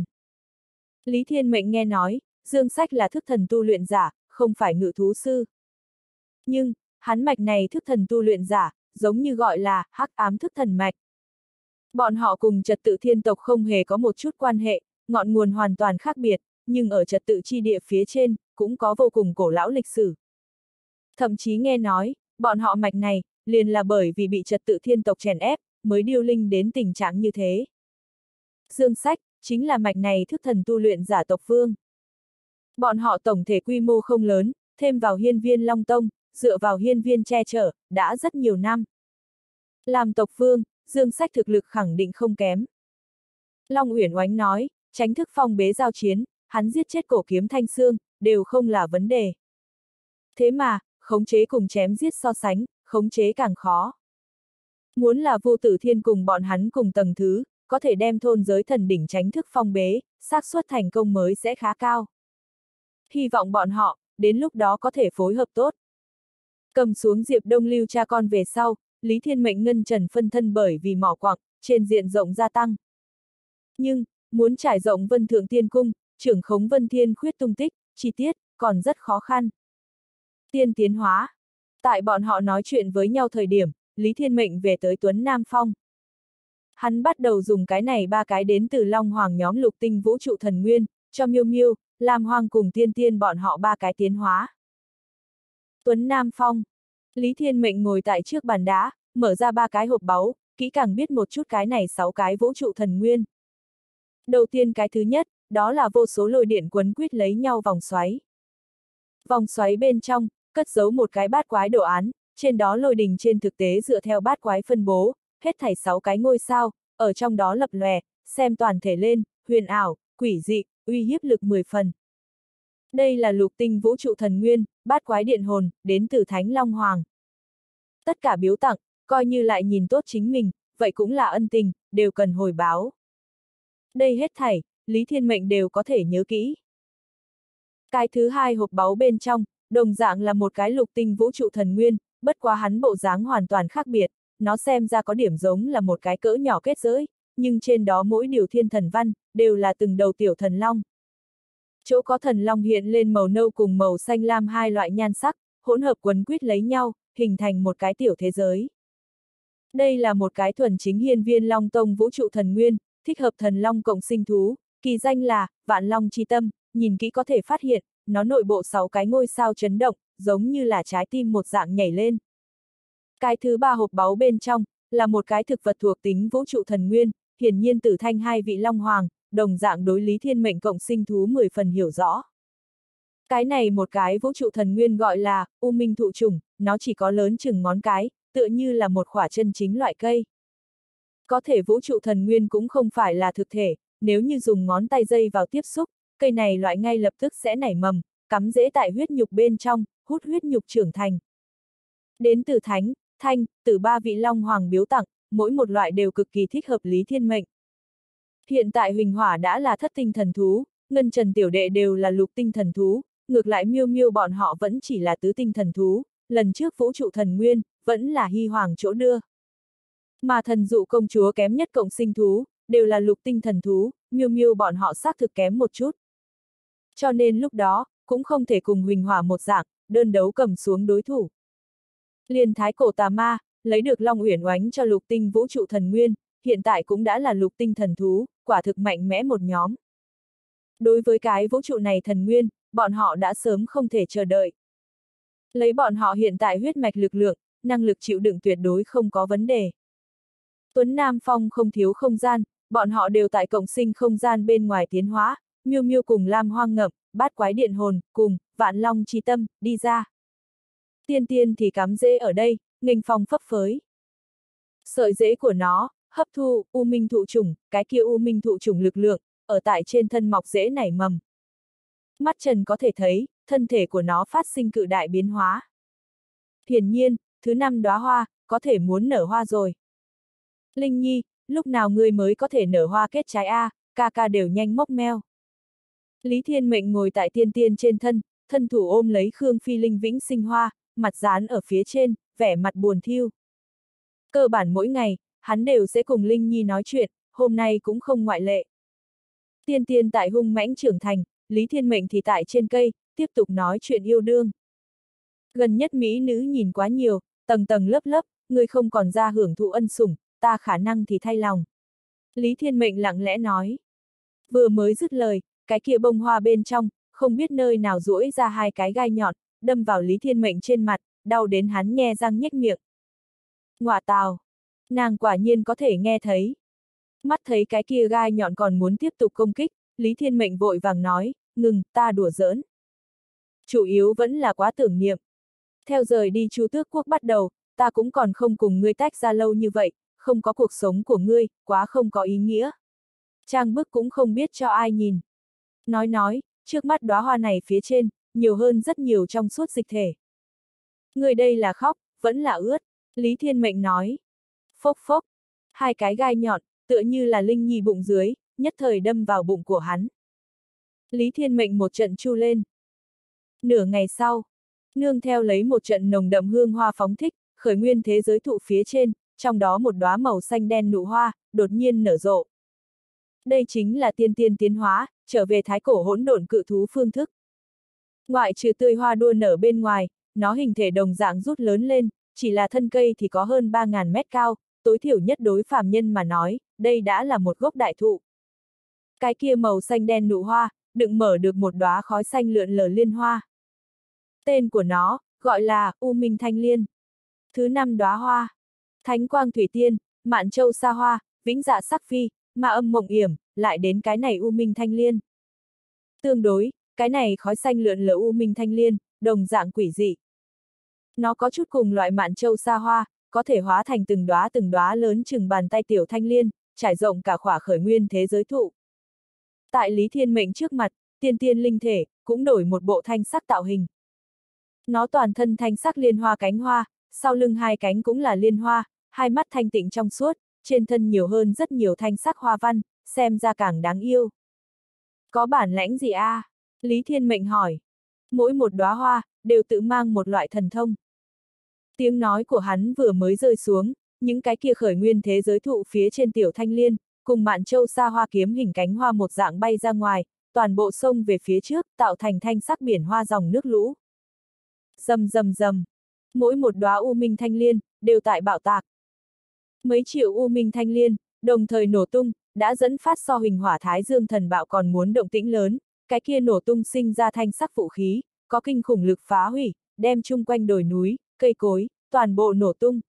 Lý Thiên Mệnh nghe nói, Dương Sách là thức thần tu luyện giả, không phải ngự thú sư. Nhưng, hắn mạch này thức thần tu luyện giả, giống như gọi là hắc ám thức thần mạch. Bọn họ cùng trật tự thiên tộc không hề có một chút quan hệ, ngọn nguồn hoàn toàn khác biệt, nhưng ở trật tự chi địa phía trên, cũng có vô cùng cổ lão lịch sử. Thậm chí nghe nói, bọn họ mạch này, liền là bởi vì bị trật tự thiên tộc chèn ép, mới điêu linh đến tình trạng như thế. Dương Sách, chính là mạch này thức thần tu luyện giả tộc vương. Bọn họ tổng thể quy mô không lớn, thêm vào hiên viên Long Tông, dựa vào hiên viên che chở, đã rất nhiều năm. Làm tộc vương, Dương Sách thực lực khẳng định không kém. Long Uyển Oánh nói, tránh thức phong bế giao chiến, hắn giết chết cổ kiếm Thanh Xương, đều không là vấn đề. Thế mà, khống chế cùng chém giết so sánh, khống chế càng khó. Muốn là Vô Tử Thiên cùng bọn hắn cùng tầng thứ, có thể đem thôn giới thần đỉnh tránh thức phong bế, xác suất thành công mới sẽ khá cao. Hy vọng bọn họ, đến lúc đó có thể phối hợp tốt. Cầm xuống Diệp Đông lưu cha con về sau, Lý Thiên Mệnh ngân trần phân thân bởi vì mỏ quặng, trên diện rộng gia tăng. Nhưng, muốn trải rộng Vân Thượng Tiên Cung, trưởng khống Vân Thiên Khuyết tung tích, chi tiết, còn rất khó khăn. Tiên tiến hóa. Tại bọn họ nói chuyện với nhau thời điểm, Lý Thiên Mệnh về tới Tuấn Nam Phong. Hắn bắt đầu dùng cái này 3 cái đến từ Long Hoàng nhóm lục tinh vũ trụ thần nguyên, cho Miêu Miêu, Lam Hoàng cùng Tiên Tiên bọn họ 3 cái tiến hóa. Tuấn Nam Phong. Lý Thiên Mệnh ngồi tại trước bàn đá, mở ra 3 cái hộp báu, kỹ càng biết một chút cái này 6 cái vũ trụ thần nguyên. Đầu tiên cái thứ nhất, đó là vô số lôi điện quấn quýt lấy nhau vòng xoáy. Vòng xoáy bên trong, cất giấu một cái bát quái đồ án, trên đó lôi đình trên thực tế dựa theo bát quái phân bố, hết thảy 6 cái ngôi sao, ở trong đó lập lòe, xem toàn thể lên, huyền ảo, quỷ dị, uy hiếp lực 10 phần. Đây là lục tinh vũ trụ thần nguyên, bát quái điện hồn, đến từ Thánh Long Hoàng. Tất cả biếu tặng, coi như lại nhìn tốt chính mình, vậy cũng là ân tình, đều cần hồi báo. Đây hết thảy, Lý Thiên Mệnh đều có thể nhớ kỹ. Cái thứ hai hộp báu bên trong, đồng dạng là một cái lục tinh vũ trụ thần nguyên, bất quá hắn bộ dáng hoàn toàn khác biệt, nó xem ra có điểm giống là một cái cỡ nhỏ kết giới, nhưng trên đó mỗi điều thiên thần văn, đều là từng đầu tiểu thần long. Chỗ có thần long hiện lên màu nâu cùng màu xanh lam hai loại nhan sắc, hỗn hợp quấn quýt lấy nhau, hình thành một cái tiểu thế giới. Đây là một cái thuần chính hiên viên Long Tông vũ trụ thần nguyên, thích hợp thần long cộng sinh thú, kỳ danh là Vạn Long Chi Tâm, nhìn kỹ có thể phát hiện, nó nội bộ 6 cái ngôi sao chấn động, giống như là trái tim một dạng nhảy lên. Cái thứ 3 hộp báu bên trong, là một cái thực vật thuộc tính vũ trụ thần nguyên, hiển nhiên Tử Thanh 2 vị Long Hoàng, đồng dạng đối Lý Thiên Mệnh cộng sinh thú 10 phần hiểu rõ. Cái này một cái vũ trụ thần nguyên gọi là U Minh Thụ Trùng, nó chỉ có lớn chừng ngón cái, tựa như là một quả chân chính loại cây. Có thể vũ trụ thần nguyên cũng không phải là thực thể, nếu như dùng ngón tay dây vào tiếp xúc, cây này loại ngay lập tức sẽ nảy mầm, cắm rễ tại huyết nhục bên trong, hút huyết nhục trưởng thành. Đến từ Thánh, Thanh, từ 3 vị Long Hoàng biếu tặng, mỗi một loại đều cực kỳ thích hợp Lý Thiên Mệnh. Hiện tại Huỳnh Hỏa đã là thất tinh thần thú, Ngân Trần tiểu đệ đều là lục tinh thần thú, ngược lại Miêu Miêu bọn họ vẫn chỉ là tứ tinh thần thú, lần trước vũ trụ thần nguyên, vẫn là Hy Hoàng chỗ đưa. Mà thần dụ công chúa kém nhất cộng sinh thú, đều là lục tinh thần thú, Miêu Miêu bọn họ xác thực kém một chút. Cho nên lúc đó, cũng không thể cùng huỳnh hỏa một dạng, đơn đấu cầm xuống đối thủ. Liền thái cổ tà ma, lấy được Long Uyển oánh cho lục tinh vũ trụ thần nguyên, hiện tại cũng đã là lục tinh thần thú, quả thực mạnh mẽ một nhóm. Đối với cái vũ trụ này thần nguyên, bọn họ đã sớm không thể chờ đợi. Lấy bọn họ hiện tại huyết mạch lực lượng, năng lực chịu đựng tuyệt đối không có vấn đề. Tuấn Nam Phong không thiếu không gian, bọn họ đều tại cộng sinh không gian bên ngoài tiến hóa, Miêu Miêu cùng Lam Hoang Ngậm, Bát Quái Điện Hồn, cùng Vạn Long Chi Tâm, đi ra. Tiên Tiên thì cắm rễ ở đây, nghênh phong phấp phới. Sợi rễ của nó, hấp thu u minh thụ trùng, cái kia u minh thụ trùng lực lượng, ở tại trên thân mọc rễ nảy mầm. Mắt trần có thể thấy, thân thể của nó phát sinh cự đại biến hóa. Hiển nhiên, thứ 5 đóa hoa, có thể muốn nở hoa rồi. Linh Nhi, lúc nào ngươi mới có thể nở hoa kết trái a, ca ca đều nhanh mốc meo. Lý Thiên Mệnh ngồi tại Tiên Tiên trên thân, thân thủ ôm lấy Khương Phi Linh vĩnh sinh hoa, mặt dán ở phía trên, vẻ mặt buồn thiu. Cơ bản mỗi ngày, hắn đều sẽ cùng Linh Nhi nói chuyện, hôm nay cũng không ngoại lệ. Tiên Tiên tại hung mãnh trưởng thành, Lý Thiên Mệnh thì tại trên cây, tiếp tục nói chuyện yêu đương. Gần nhất mỹ nữ nhìn quá nhiều, tầng tầng lớp lớp, ngươi không còn ra hưởng thụ ân sủng, ta khả năng thì thay lòng. Lý Thiên Mệnh lặng lẽ nói. Vừa mới dứt lời, cái kia bông hoa bên trong, không biết nơi nào duỗi ra 2 cái gai nhọn, đâm vào Lý Thiên Mệnh trên mặt, đau đến hắn nhe răng nhếch miệng. Ngọa tào! Nàng quả nhiên có thể nghe thấy. Mắt thấy cái kia gai nhọn còn muốn tiếp tục công kích, Lý Thiên Mệnh vội vàng nói, ngừng, ta đùa giỡn. Chủ yếu vẫn là quá tưởng niệm. Theo rời đi Chu Tước Quốc bắt đầu, ta cũng còn không cùng ngươi tách ra lâu như vậy, không có cuộc sống của ngươi, quá không có ý nghĩa. Trang bức cũng không biết cho ai nhìn. Nói, trước mắt đóa hoa này phía trên, nhiều hơn rất nhiều trong suốt dịch thể. Người đây là khóc, vẫn là ướt, Lý Thiên Mệnh nói. Phốc phốc, 2 cái gai nhọn, tựa như là Linh Nhi bụng dưới, nhất thời đâm vào bụng của hắn. Lý Thiên Mệnh một trận chu lên. Nửa ngày sau, nương theo lấy một trận nồng đậm hương hoa phóng thích, khởi nguyên thế giới thụ phía trên, trong đó một đóa màu xanh đen nụ hoa, đột nhiên nở rộ. Đây chính là tiên tiên tiến hóa, trở về thái cổ hỗn độn cự thú phương thức. Ngoại trừ tươi hoa đua nở bên ngoài, nó hình thể đồng dạng rút lớn lên, chỉ là thân cây thì có hơn 3.000 mét cao, tối thiểu nhất đối phàm nhân mà nói, đây đã là một gốc đại thụ. Cái kia màu xanh đen nụ hoa, đựng mở được một đóa khói xanh lượn lờ liên hoa. Tên của nó, gọi là U Minh Thanh Liên. Thứ 5 đóa hoa. Thánh Quang Thủy Tiên, Mạn Châu Sa Hoa, Vĩnh Dạ Sắc Phi, Ma Âm Mộng Yểm, lại đến cái này U Minh Thanh Liên. Tương đối, cái này khói xanh lượn lờ U Minh Thanh Liên, đồng dạng quỷ dị. Nó có chút cùng loại Mạn Châu Sa Hoa, có thể hóa thành từng đóa lớn chừng bàn tay tiểu thanh liên, trải rộng cả khỏa khởi nguyên thế giới thụ. Tại Lý Thiên Mệnh trước mặt, tiên tiên linh thể, cũng đổi một bộ thanh sắc tạo hình. Nó toàn thân thanh sắc liên hoa cánh hoa, sau lưng 2 cánh cũng là liên hoa, 2 mắt thanh tịnh trong suốt, trên thân nhiều hơn rất nhiều thanh sắc hoa văn, xem ra càng đáng yêu. Có bản lãnh gì a? Lý Thiên Mệnh hỏi. Mỗi một đóa hoa, đều tự mang một loại thần thông. Tiếng nói của hắn vừa mới rơi xuống, những cái kia khởi nguyên thế giới thụ phía trên tiểu thanh liên, cùng Mạn Châu Sa Hoa kiếm hình cánh hoa một dạng bay ra ngoài, toàn bộ sông về phía trước, tạo thành thanh sắc biển hoa dòng nước lũ. Rầm rầm rầm, mỗi một đóa U Minh Thanh Liên, đều tại bạo tạc. Mấy triệu U Minh Thanh Liên, đồng thời nổ tung, đã dẫn phát so huỳnh hỏa Thái Dương thần bạo còn muốn động tĩnh lớn, cái kia nổ tung sinh ra thanh sắc vũ khí, có kinh khủng lực phá hủy, đem chung quanh đồi núi, cây cối, toàn bộ nổ tung.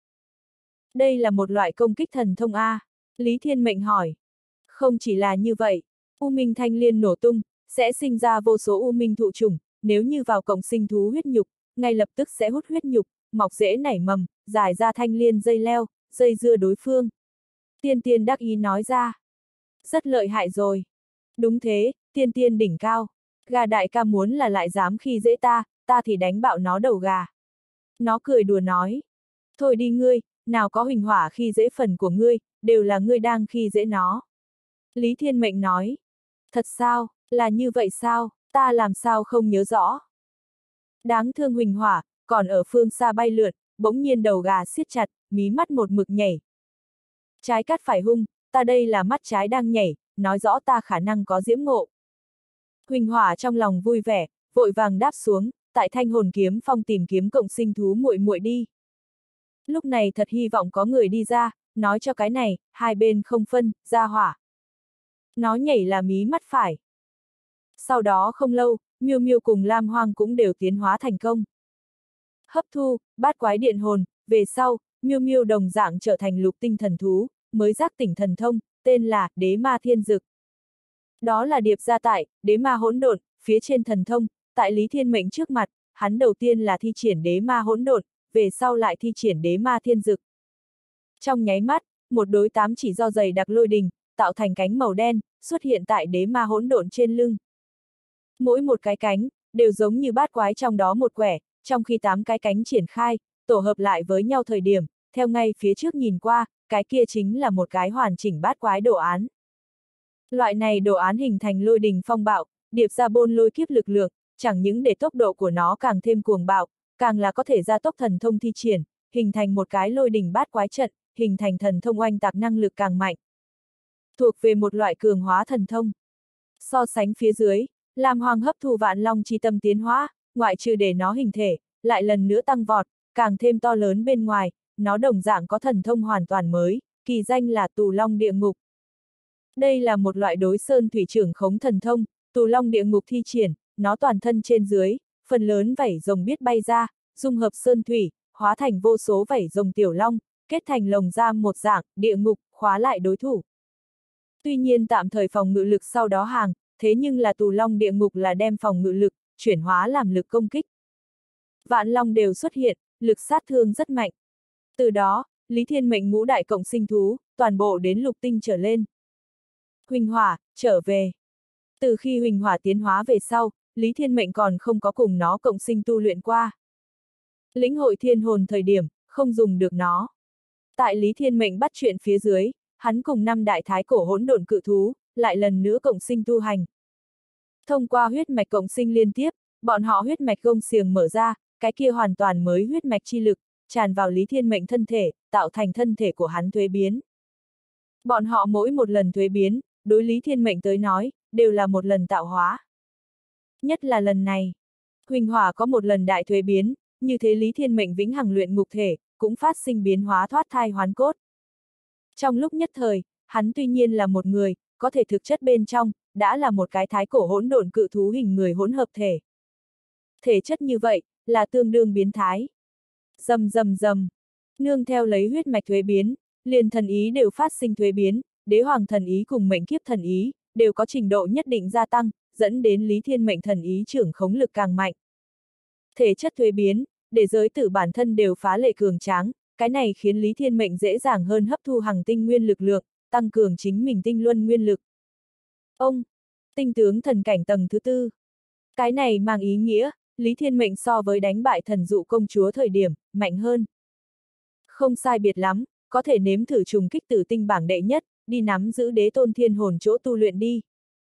Đây là một loại công kích thần thông A, Lý Thiên Mệnh hỏi. Không chỉ là như vậy, U Minh Thanh Liên nổ tung, sẽ sinh ra vô số U Minh thụ trùng, nếu như vào cộng sinh thú huyết nhục, ngay lập tức sẽ hút huyết nhục, mọc rễ nảy mầm, dài ra thanh liên dây leo, dây dưa đối phương. Tiên Tiên đắc ý nói ra. Rất lợi hại rồi. Đúng thế, Tiên Tiên đỉnh cao. Gà đại ca muốn là lại dám khi dễ ta, ta thì đánh bạo nó đầu gà. Nó cười đùa nói. Thôi đi ngươi, nào có huỳnh hỏa khi dễ phần của ngươi, đều là ngươi đang khi dễ nó. Lý Thiên Mệnh nói. Thật sao, là như vậy sao, ta làm sao không nhớ rõ. Đáng thương huỳnh hỏa, còn ở phương xa bay lượn, bỗng nhiên đầu gà siết chặt, mí mắt một mực nhảy. Trái cắt phải hung, ta đây là mắt trái đang nhảy, nói rõ ta khả năng có diễm ngộ. Huỳnh Hỏa trong lòng vui vẻ, vội vàng đáp xuống, tại Thanh Hồn Kiếm Phong tìm kiếm cộng sinh thú muội muội đi. Lúc này thật hy vọng có người đi ra, nói cho cái này, hai bên không phân, ra hỏa. Nó nhảy là mí mắt phải. Sau đó không lâu, Miêu Miêu cùng Lam Hoang cũng đều tiến hóa thành công. Hấp thu, bát quái điện hồn, về sau, Miêu Miêu đồng dạng trở thành lục tinh thần thú, mới giác tỉnh thần thông, tên là Đế Ma Thiên Dực. Đó là điệp gia tại, Đế Ma Hỗn Độn, phía trên thần thông, tại Lý Thiên Mệnh trước mặt, hắn đầu tiên là thi triển Đế Ma Hỗn Độn, về sau lại thi triển Đế Ma Thiên Dực. Trong nháy mắt, một đối 8 chỉ do dày đặc lôi đình, tạo thành cánh màu đen, xuất hiện tại Đế Ma Hỗn Độn trên lưng. Mỗi một cái cánh, đều giống như bát quái trong đó một quẻ, trong khi 8 cái cánh triển khai, tổ hợp lại với nhau thời điểm, theo ngay phía trước nhìn qua, cái kia chính là một cái hoàn chỉnh bát quái đồ án. Loại này đồ án hình thành lôi đình phong bạo, điệp ra bôn lôi kiếp lực lượng, chẳng những để tốc độ của nó càng thêm cuồng bạo, càng là có thể gia tốc thần thông thi triển, hình thành một cái lôi đình bát quái trận, hình thành thần thông oanh tạc năng lực càng mạnh. Thuộc về một loại cường hóa thần thông. So sánh phía dưới, Lam Hoang hấp thu vạn long chi tâm tiến hóa, ngoại trừ để nó hình thể, lại lần nữa tăng vọt, càng thêm to lớn bên ngoài, nó đồng dạng có thần thông hoàn toàn mới, kỳ danh là Tù Long Địa Ngục. Đây là một loại đối sơn thủy trưởng khống thần thông, Tù Long Địa Ngục thi triển, nó toàn thân trên dưới, phần lớn vảy rồng biết bay ra, dung hợp sơn thủy, hóa thành vô số vảy rồng tiểu long, kết thành lồng giam một dạng, địa ngục, khóa lại đối thủ. Tuy nhiên tạm thời phòng ngự lực sau đó hàng, thế nhưng là Tù Long Địa Ngục là đem phòng ngự lực, chuyển hóa làm lực công kích. Vạn long đều xuất hiện, lực sát thương rất mạnh. Từ đó, Lý Thiên Mệnh ngũ đại cộng sinh thú, toàn bộ đến lục tinh trở lên. Huỳnh Hỏa, trở về. Từ khi Huỳnh Hỏa tiến hóa về sau, Lý Thiên Mệnh còn không có cùng nó cộng sinh tu luyện qua. Lĩnh hội thiên hồn thời điểm, không dùng được nó. Tại Lý Thiên Mệnh bắt chuyện phía dưới, hắn cùng 5 đại thái cổ hỗn độn cự thú, lại lần nữa cộng sinh tu hành. Thông qua huyết mạch cộng sinh liên tiếp, bọn họ huyết mạch gông xiềng mở ra, cái kia hoàn toàn mới huyết mạch chi lực, tràn vào Lý Thiên Mệnh thân thể, tạo thành thân thể của hắn thuế biến. Bọn họ mỗi một lần thuế biến, đối Lý Thiên Mệnh tới nói, đều là một lần tạo hóa. Nhất là lần này, Huỳnh Hỏa có một lần đại thuế biến, như thế Lý Thiên Mệnh vĩnh hằng luyện ngục thể, cũng phát sinh biến hóa thoát thai hoán cốt. Trong lúc nhất thời, hắn tuy nhiên là một người, có thể thực chất bên trong, đã là một cái thái cổ hỗn độn cự thú hình người hỗn hợp thể. Thể chất như vậy, là tương đương biến thái. Rầm rầm rầm, nương theo lấy huyết mạch thuế biến, liền thần ý đều phát sinh thuế biến, đế hoàng thần ý cùng mệnh kiếp thần ý, đều có trình độ nhất định gia tăng, dẫn đến Lý Thiên Mệnh thần ý trưởng khống lực càng mạnh. Thể chất thuế biến, để giới tử bản thân đều phá lệ cường tráng, cái này khiến Lý Thiên Mệnh dễ dàng hơn hấp thu hằng tinh nguyên lực lượng, tăng cường chính mình tinh luân nguyên lực. Ông, tinh tướng thần cảnh tầng thứ 4. Cái này mang ý nghĩa, Lý Thiên Mệnh so với đánh bại thần dụ công chúa thời điểm, mạnh hơn. Không sai biệt lắm, có thể nếm thử trùng kích tử tinh bảng đệ nhất, đi nắm giữ đế tôn thiên hồn chỗ tu luyện đi.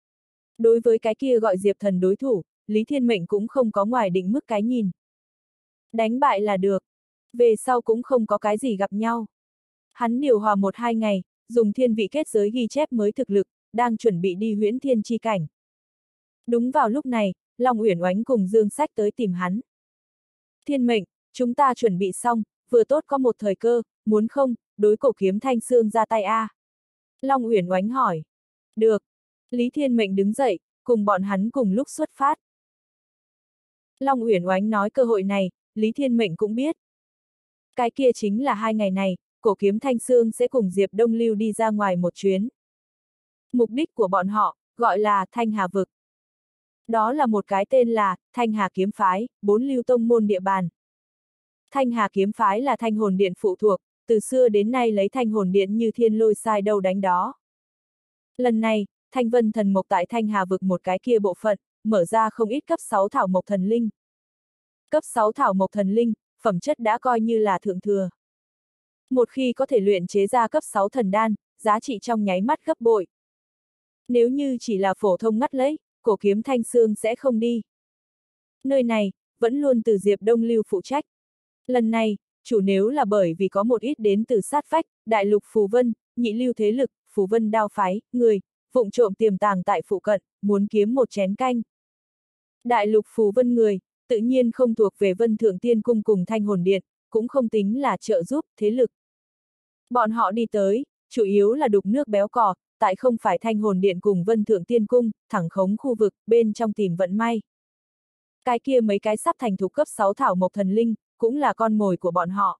Đối với cái kia gọi Diệp Thần đối thủ, Lý Thiên Mệnh cũng không có ngoài định mức cái nhìn. Đánh bại là được, về sau cũng không có cái gì gặp nhau. Hắn điều hòa 1-2 ngày, dùng thiên vị kết giới ghi chép mới thực lực, đang chuẩn bị đi huyễn thiên chi cảnh. Đúng vào lúc này, Long Uyển Oánh cùng Dương Sách tới tìm hắn. Thiên Mệnh, chúng ta chuẩn bị xong, vừa tốt có một thời cơ, muốn không, đối Cổ Kiếm Thanh Xương ra tay a. Long Uyển Oánh hỏi. Được. Lý Thiên Mệnh đứng dậy, cùng bọn hắn cùng lúc xuất phát. Long Uyển Oánh nói cơ hội này, Lý Thiên Mệnh cũng biết. Cái kia chính là 2 ngày này, Cổ Kiếm Thanh Xương sẽ cùng Diệp Đông Lưu đi ra ngoài một chuyến. Mục đích của bọn họ, gọi là Thanh Hà Vực. Đó là một cái tên là Thanh Hà Kiếm Phái, 4 lưu tông môn địa bàn. Thanh Hà Kiếm Phái là Thanh Hồn Điện phụ thuộc, từ xưa đến nay lấy Thanh Hồn Điện như thiên lôi sai đâu đánh đó. Lần này, Thanh Vân Thần Mộc tại Thanh Hà Vực một cái kia bộ phận, mở ra không ít cấp 6 thảo mộc thần linh. Cấp 6 thảo mộc thần linh, phẩm chất đã coi như là thượng thừa. Một khi có thể luyện chế ra cấp 6 thần đan, giá trị trong nháy mắt gấp bội. Nếu như chỉ là phổ thông ngắt lấy, Cổ Kiếm Thanh Xương sẽ không đi. Nơi này, vẫn luôn từ Diệp Đông Lưu phụ trách. Lần này, chủ nếu là bởi vì có một ít đến từ sát vách, đại lục Phù Vân, nhị lưu thế lực, Phù Vân đao phái, người, vụng trộm tiềm tàng tại phụ cận, muốn kiếm một chén canh. Đại lục phù vân người, tự nhiên không thuộc về Vân Thượng Tiên Cung cùng Thanh Hồn Điện, cũng không tính là trợ giúp, thế lực. Bọn họ đi tới, chủ yếu là đục nước béo cò, tại không phải Thanh Hồn Điện cùng Vân Thượng Tiên Cung, thẳng khống khu vực, bên trong tìm vận may. Cái kia mấy cái sắp thành thục cấp 6 thảo mộc thần linh, cũng là con mồi của bọn họ.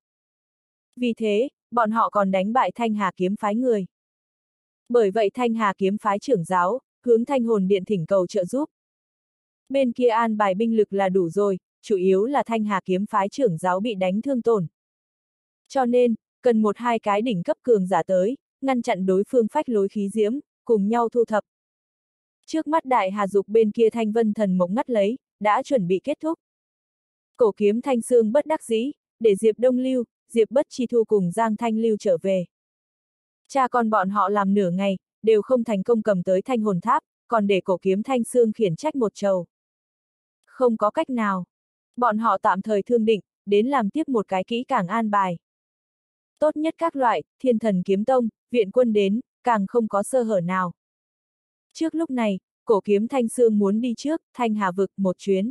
Vì thế, bọn họ còn đánh bại Thanh Hà kiếm phái người. Bởi vậy Thanh Hà kiếm phái trưởng giáo, hướng Thanh Hồn Điện thỉnh cầu trợ giúp. Bên kia an bài binh lực là đủ rồi, chủ yếu là Thanh Hà kiếm phái trưởng giáo bị đánh thương tổn. Cho nên, cần một hai cái đỉnh cấp cường giả tới, ngăn chặn đối phương phách lối khí diễm, cùng nhau thu thập. Trước mắt Đại Hà Dục bên kia Thanh Vân Thần Mộc ngắt lấy, đã chuẩn bị kết thúc. Cổ kiếm Thanh Sương bất đắc dĩ, để Diệp Đông Lưu, Diệp Bất Chi Thu cùng Giang Thanh Lưu trở về. Cha con bọn họ làm nửa ngày, đều không thành công cầm tới Thanh Hồn Tháp, còn để cổ kiếm Thanh Sương khiển trách một trầu. Không có cách nào. Bọn họ tạm thời thương định, đến làm tiếp một cái kỹ càng an bài. Tốt nhất các loại, Thiên Thần Kiếm Tông, viện quân đến, càng không có sơ hở nào. Trước lúc này, cổ kiếm Thanh Sương muốn đi trước, Thanh Hà Vực một chuyến.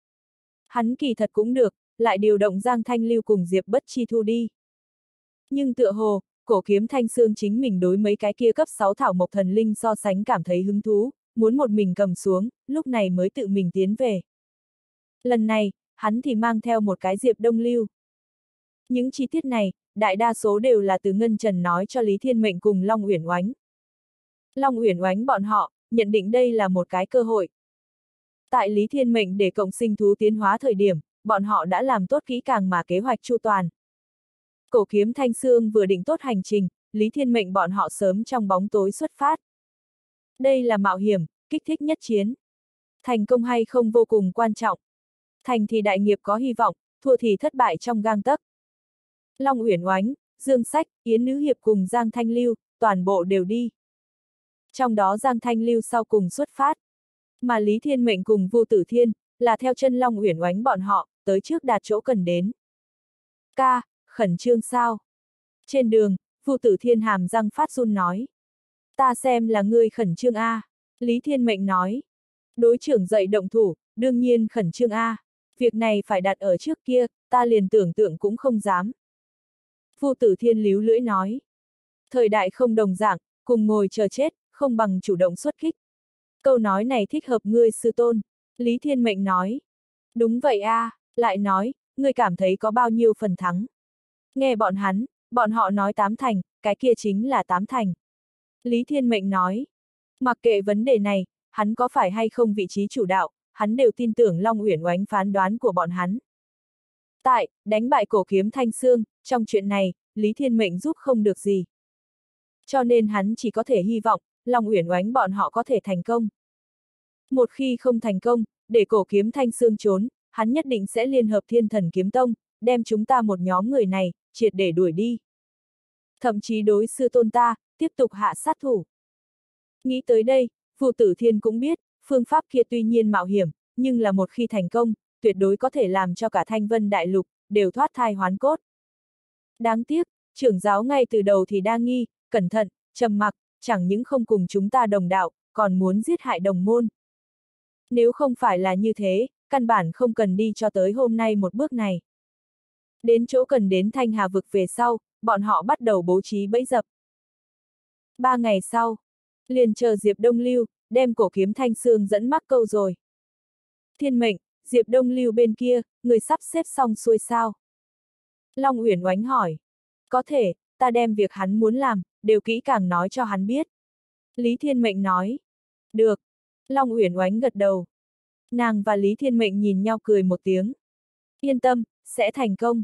Hắn kỳ thật cũng được, lại điều động Giang Thanh Lưu cùng Diệp Bất Chi Thu đi. Nhưng tựa hồ, cổ kiếm Thanh Sương chính mình đối mấy cái kia cấp 6 thảo mộc thần linh so sánh cảm thấy hứng thú, muốn một mình cầm xuống, lúc này mới tự mình tiến về. Lần này, hắn thì mang theo một cái Diệp Đông Lưu. Những chi tiết này, đại đa số đều là từ Ngân Trần nói cho Lý Thiên Mệnh cùng Long Uyển Oánh. Long Uyển Oánh bọn họ, nhận định đây là một cái cơ hội. Tại Lý Thiên Mệnh để cộng sinh thú tiến hóa thời điểm, bọn họ đã làm tốt kỹ càng mà kế hoạch chu toàn. Cổ kiếm Thanh Sương vừa định tốt hành trình, Lý Thiên Mệnh bọn họ sớm trong bóng tối xuất phát. Đây là mạo hiểm, kích thích nhất chiến. Thành công hay không vô cùng quan trọng. Thành thì đại nghiệp có hy vọng, thua thì thất bại trong gang tấc. Long Uyển Oánh, Dương Sách, Yến Nữ Hiệp cùng Giang Thanh Lưu, toàn bộ đều đi. Trong đó Giang Thanh Lưu sau cùng xuất phát. Mà Lý Thiên Mệnh cùng Vu Tử Thiên, là theo chân Long Uyển Oánh bọn họ, tới trước đạt chỗ cần đến. Ca, khẩn trương sao? Trên đường, Vu Tử Thiên hàm răng phát run nói. Ta xem là ngươi khẩn trương a. Lý Thiên Mệnh nói. Đối trưởng dậy động thủ, đương nhiên khẩn trương a. Việc này phải đặt ở trước kia, ta liền tưởng tượng cũng không dám. Vu Tử Thiên líu lưỡi nói. Thời đại không đồng dạng, cùng ngồi chờ chết, không bằng chủ động xuất kích. Câu nói này thích hợp ngươi sư tôn. Lý Thiên Mệnh nói. Đúng vậy a, lại nói, ngươi cảm thấy có bao nhiêu phần thắng. Nghe bọn họ nói 8 thành, cái kia chính là 8 thành. Lý Thiên Mệnh nói. Mặc kệ vấn đề này, hắn có phải hay không vị trí chủ đạo, hắn đều tin tưởng Long Uyển Oánh phán đoán của bọn hắn. Tại, đánh bại cổ kiếm Thanh Sương, trong chuyện này, Lý Thiên Mệnh giúp không được gì. Cho nên hắn chỉ có thể hy vọng, Long Uyển Oánh bọn họ có thể thành công. Một khi không thành công, để cổ kiếm Thanh Sương trốn, hắn nhất định sẽ liên hợp Thiên Thần Kiếm Tông, đem chúng ta một nhóm người này, triệt để đuổi đi. Thậm chí đối sư tôn ta, tiếp tục hạ sát thủ. Nghĩ tới đây, Vu Tử Thiên cũng biết, phương pháp kia tuy nhiên mạo hiểm, nhưng là một khi thành công, tuyệt đối có thể làm cho cả Thanh Vân Đại Lục, đều thoát thai hoán cốt. Đáng tiếc, trưởng giáo ngay từ đầu thì đa nghi, cẩn thận, trầm mặc, chẳng những không cùng chúng ta đồng đạo, còn muốn giết hại đồng môn. Nếu không phải là như thế, căn bản không cần đi cho tới hôm nay một bước này. Đến chỗ cần đến Thanh Hà Vực về sau, bọn họ bắt đầu bố trí bẫy dập. 3 ngày sau, liền chờ Diệp Đông Lưu, đem cổ kiếm Thanh Sương dẫn mắc câu rồi. Thiên Mệnh, Diệp Đông Lưu bên kia, người sắp xếp xong xuôi sao? Long Uyển Oánh hỏi. Có thể, ta đem việc hắn muốn làm, đều kỹ càng nói cho hắn biết. Lý Thiên Mệnh nói. Được. Long Uyển Oánh gật đầu. Nàng và Lý Thiên Mệnh nhìn nhau cười một tiếng. Yên tâm, sẽ thành công.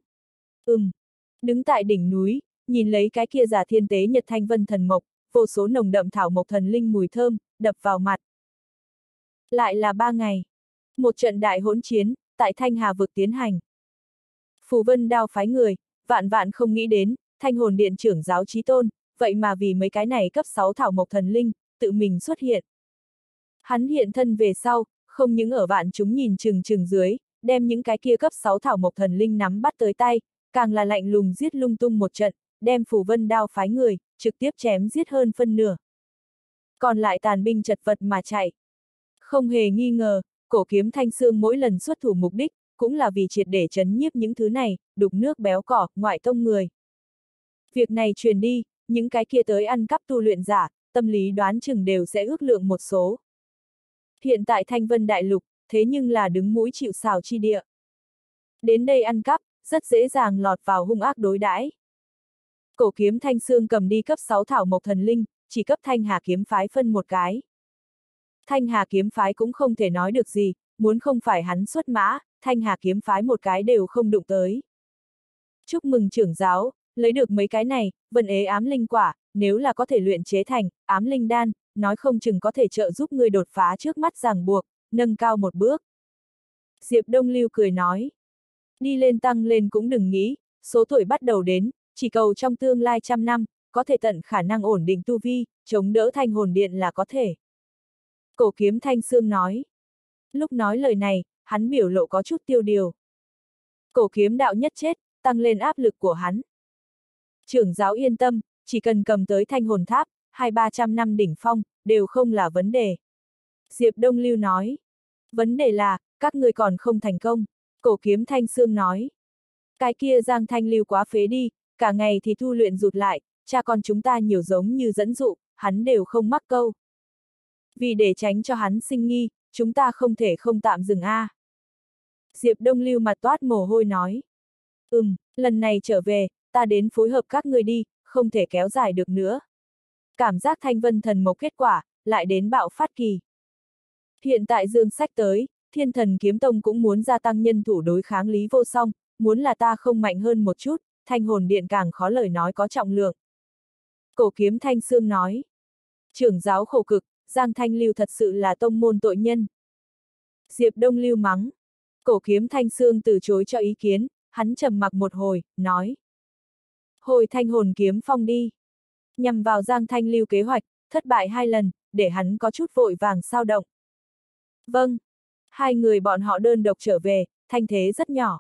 Đứng tại đỉnh núi, nhìn lấy cái kia giả thiên tế nhật thanh vân thần mộc, vô số nồng đậm thảo mộc thần linh mùi thơm, đập vào mặt. Lại là 3 ngày. Một trận đại hỗn chiến, tại Thanh Hà Vực tiến hành. Phù Vân Đao phái người, vạn vạn không nghĩ đến, Thanh Hồn Điện trưởng giáo chí tôn, vậy mà vì mấy cái này cấp 6 thảo mộc thần linh, tự mình xuất hiện. Hắn hiện thân về sau, không những ở vạn chúng nhìn chừng chừng dưới, đem những cái kia cấp 6 thảo mộc thần linh nắm bắt tới tay, càng là lạnh lùng giết lung tung một trận, đem Phù Vân Đao phái người, trực tiếp chém giết hơn phân nửa. Còn lại tàn binh chật vật mà chạy. Không hề nghi ngờ, Cổ kiếm thanh xương mỗi lần xuất thủ mục đích, cũng là vì triệt để chấn nhiếp những thứ này, đục nước béo cỏ, ngoại tông người. Việc này truyền đi, những cái kia tới ăn cắp tu luyện giả, tâm lý đoán chừng đều sẽ ước lượng một số. Hiện tại Thanh Vân Đại Lục, thế nhưng là đứng mũi chịu sào chi địa. Đến đây ăn cắp, rất dễ dàng lọt vào hung ác đối đãi. Cổ kiếm thanh xương cầm đi cấp 6 thảo mộc thần linh, chỉ cấp Thanh Hà kiếm phái phân một cái. Thanh Hà kiếm phái cũng không thể nói được gì, muốn không phải hắn xuất mã, Thanh Hà kiếm phái một cái đều không đụng tới. Chúc mừng trưởng giáo, lấy được mấy cái này, vân ế ám linh quả, nếu là có thể luyện chế thành ám linh đan, nói không chừng có thể trợ giúp ngươi đột phá trước mắt ràng buộc, nâng cao một bước. Diệp Đông Lưu cười nói, đi lên tăng lên cũng đừng nghĩ, số tuổi bắt đầu đến, chỉ cầu trong tương lai 100 năm, có thể tận khả năng ổn định tu vi, chống đỡ Thanh Hồn Điện là có thể. Cổ kiếm thanh xương nói. Lúc nói lời này, hắn biểu lộ có chút tiêu điều. Cổ kiếm đạo nhất chết, tăng lên áp lực của hắn. Trưởng giáo yên tâm, chỉ cần cầm tới Thanh Hồn Tháp, 200-300 năm đỉnh phong, đều không là vấn đề. Diệp Đông Lưu nói. Vấn đề là, các người còn không thành công. Cổ kiếm thanh xương nói. Cái kia Giang Thanh Lưu quá phế đi, cả ngày thì thu luyện rụt lại, cha con chúng ta nhiều giống như dẫn dụ, hắn đều không mắc câu. Vì để tránh cho hắn sinh nghi, chúng ta không thể không tạm dừng a. Diệp Đông Lưu mặt toát mồ hôi nói. Lần này trở về, ta đến phối hợp các ngươi đi, không thể kéo dài được nữa. Cảm giác Thanh Vân thần mộc kết quả, lại đến bạo phát kỳ. Hiện tại dương sách tới, Thiên Thần Kiếm Tông cũng muốn gia tăng nhân thủ đối kháng Lý Vô Song, muốn là ta không mạnh hơn một chút, Thanh Hồn Điện càng khó lời nói có trọng lượng. Cổ kiếm thanh xương nói. Trưởng giáo khổ cực, Giang Thanh Lưu thật sự là tông môn tội nhân. Diệp Đông Lưu mắng. Cổ kiếm thanh xương từ chối cho ý kiến, hắn trầm mặc một hồi, nói. Hồi Thanh Hồn kiếm phong đi. Nhằm vào Giang Thanh Lưu kế hoạch, thất bại 2 lần, để hắn có chút vội vàng sao động. Vâng. Hai người bọn họ đơn độc trở về, thanh thế rất nhỏ.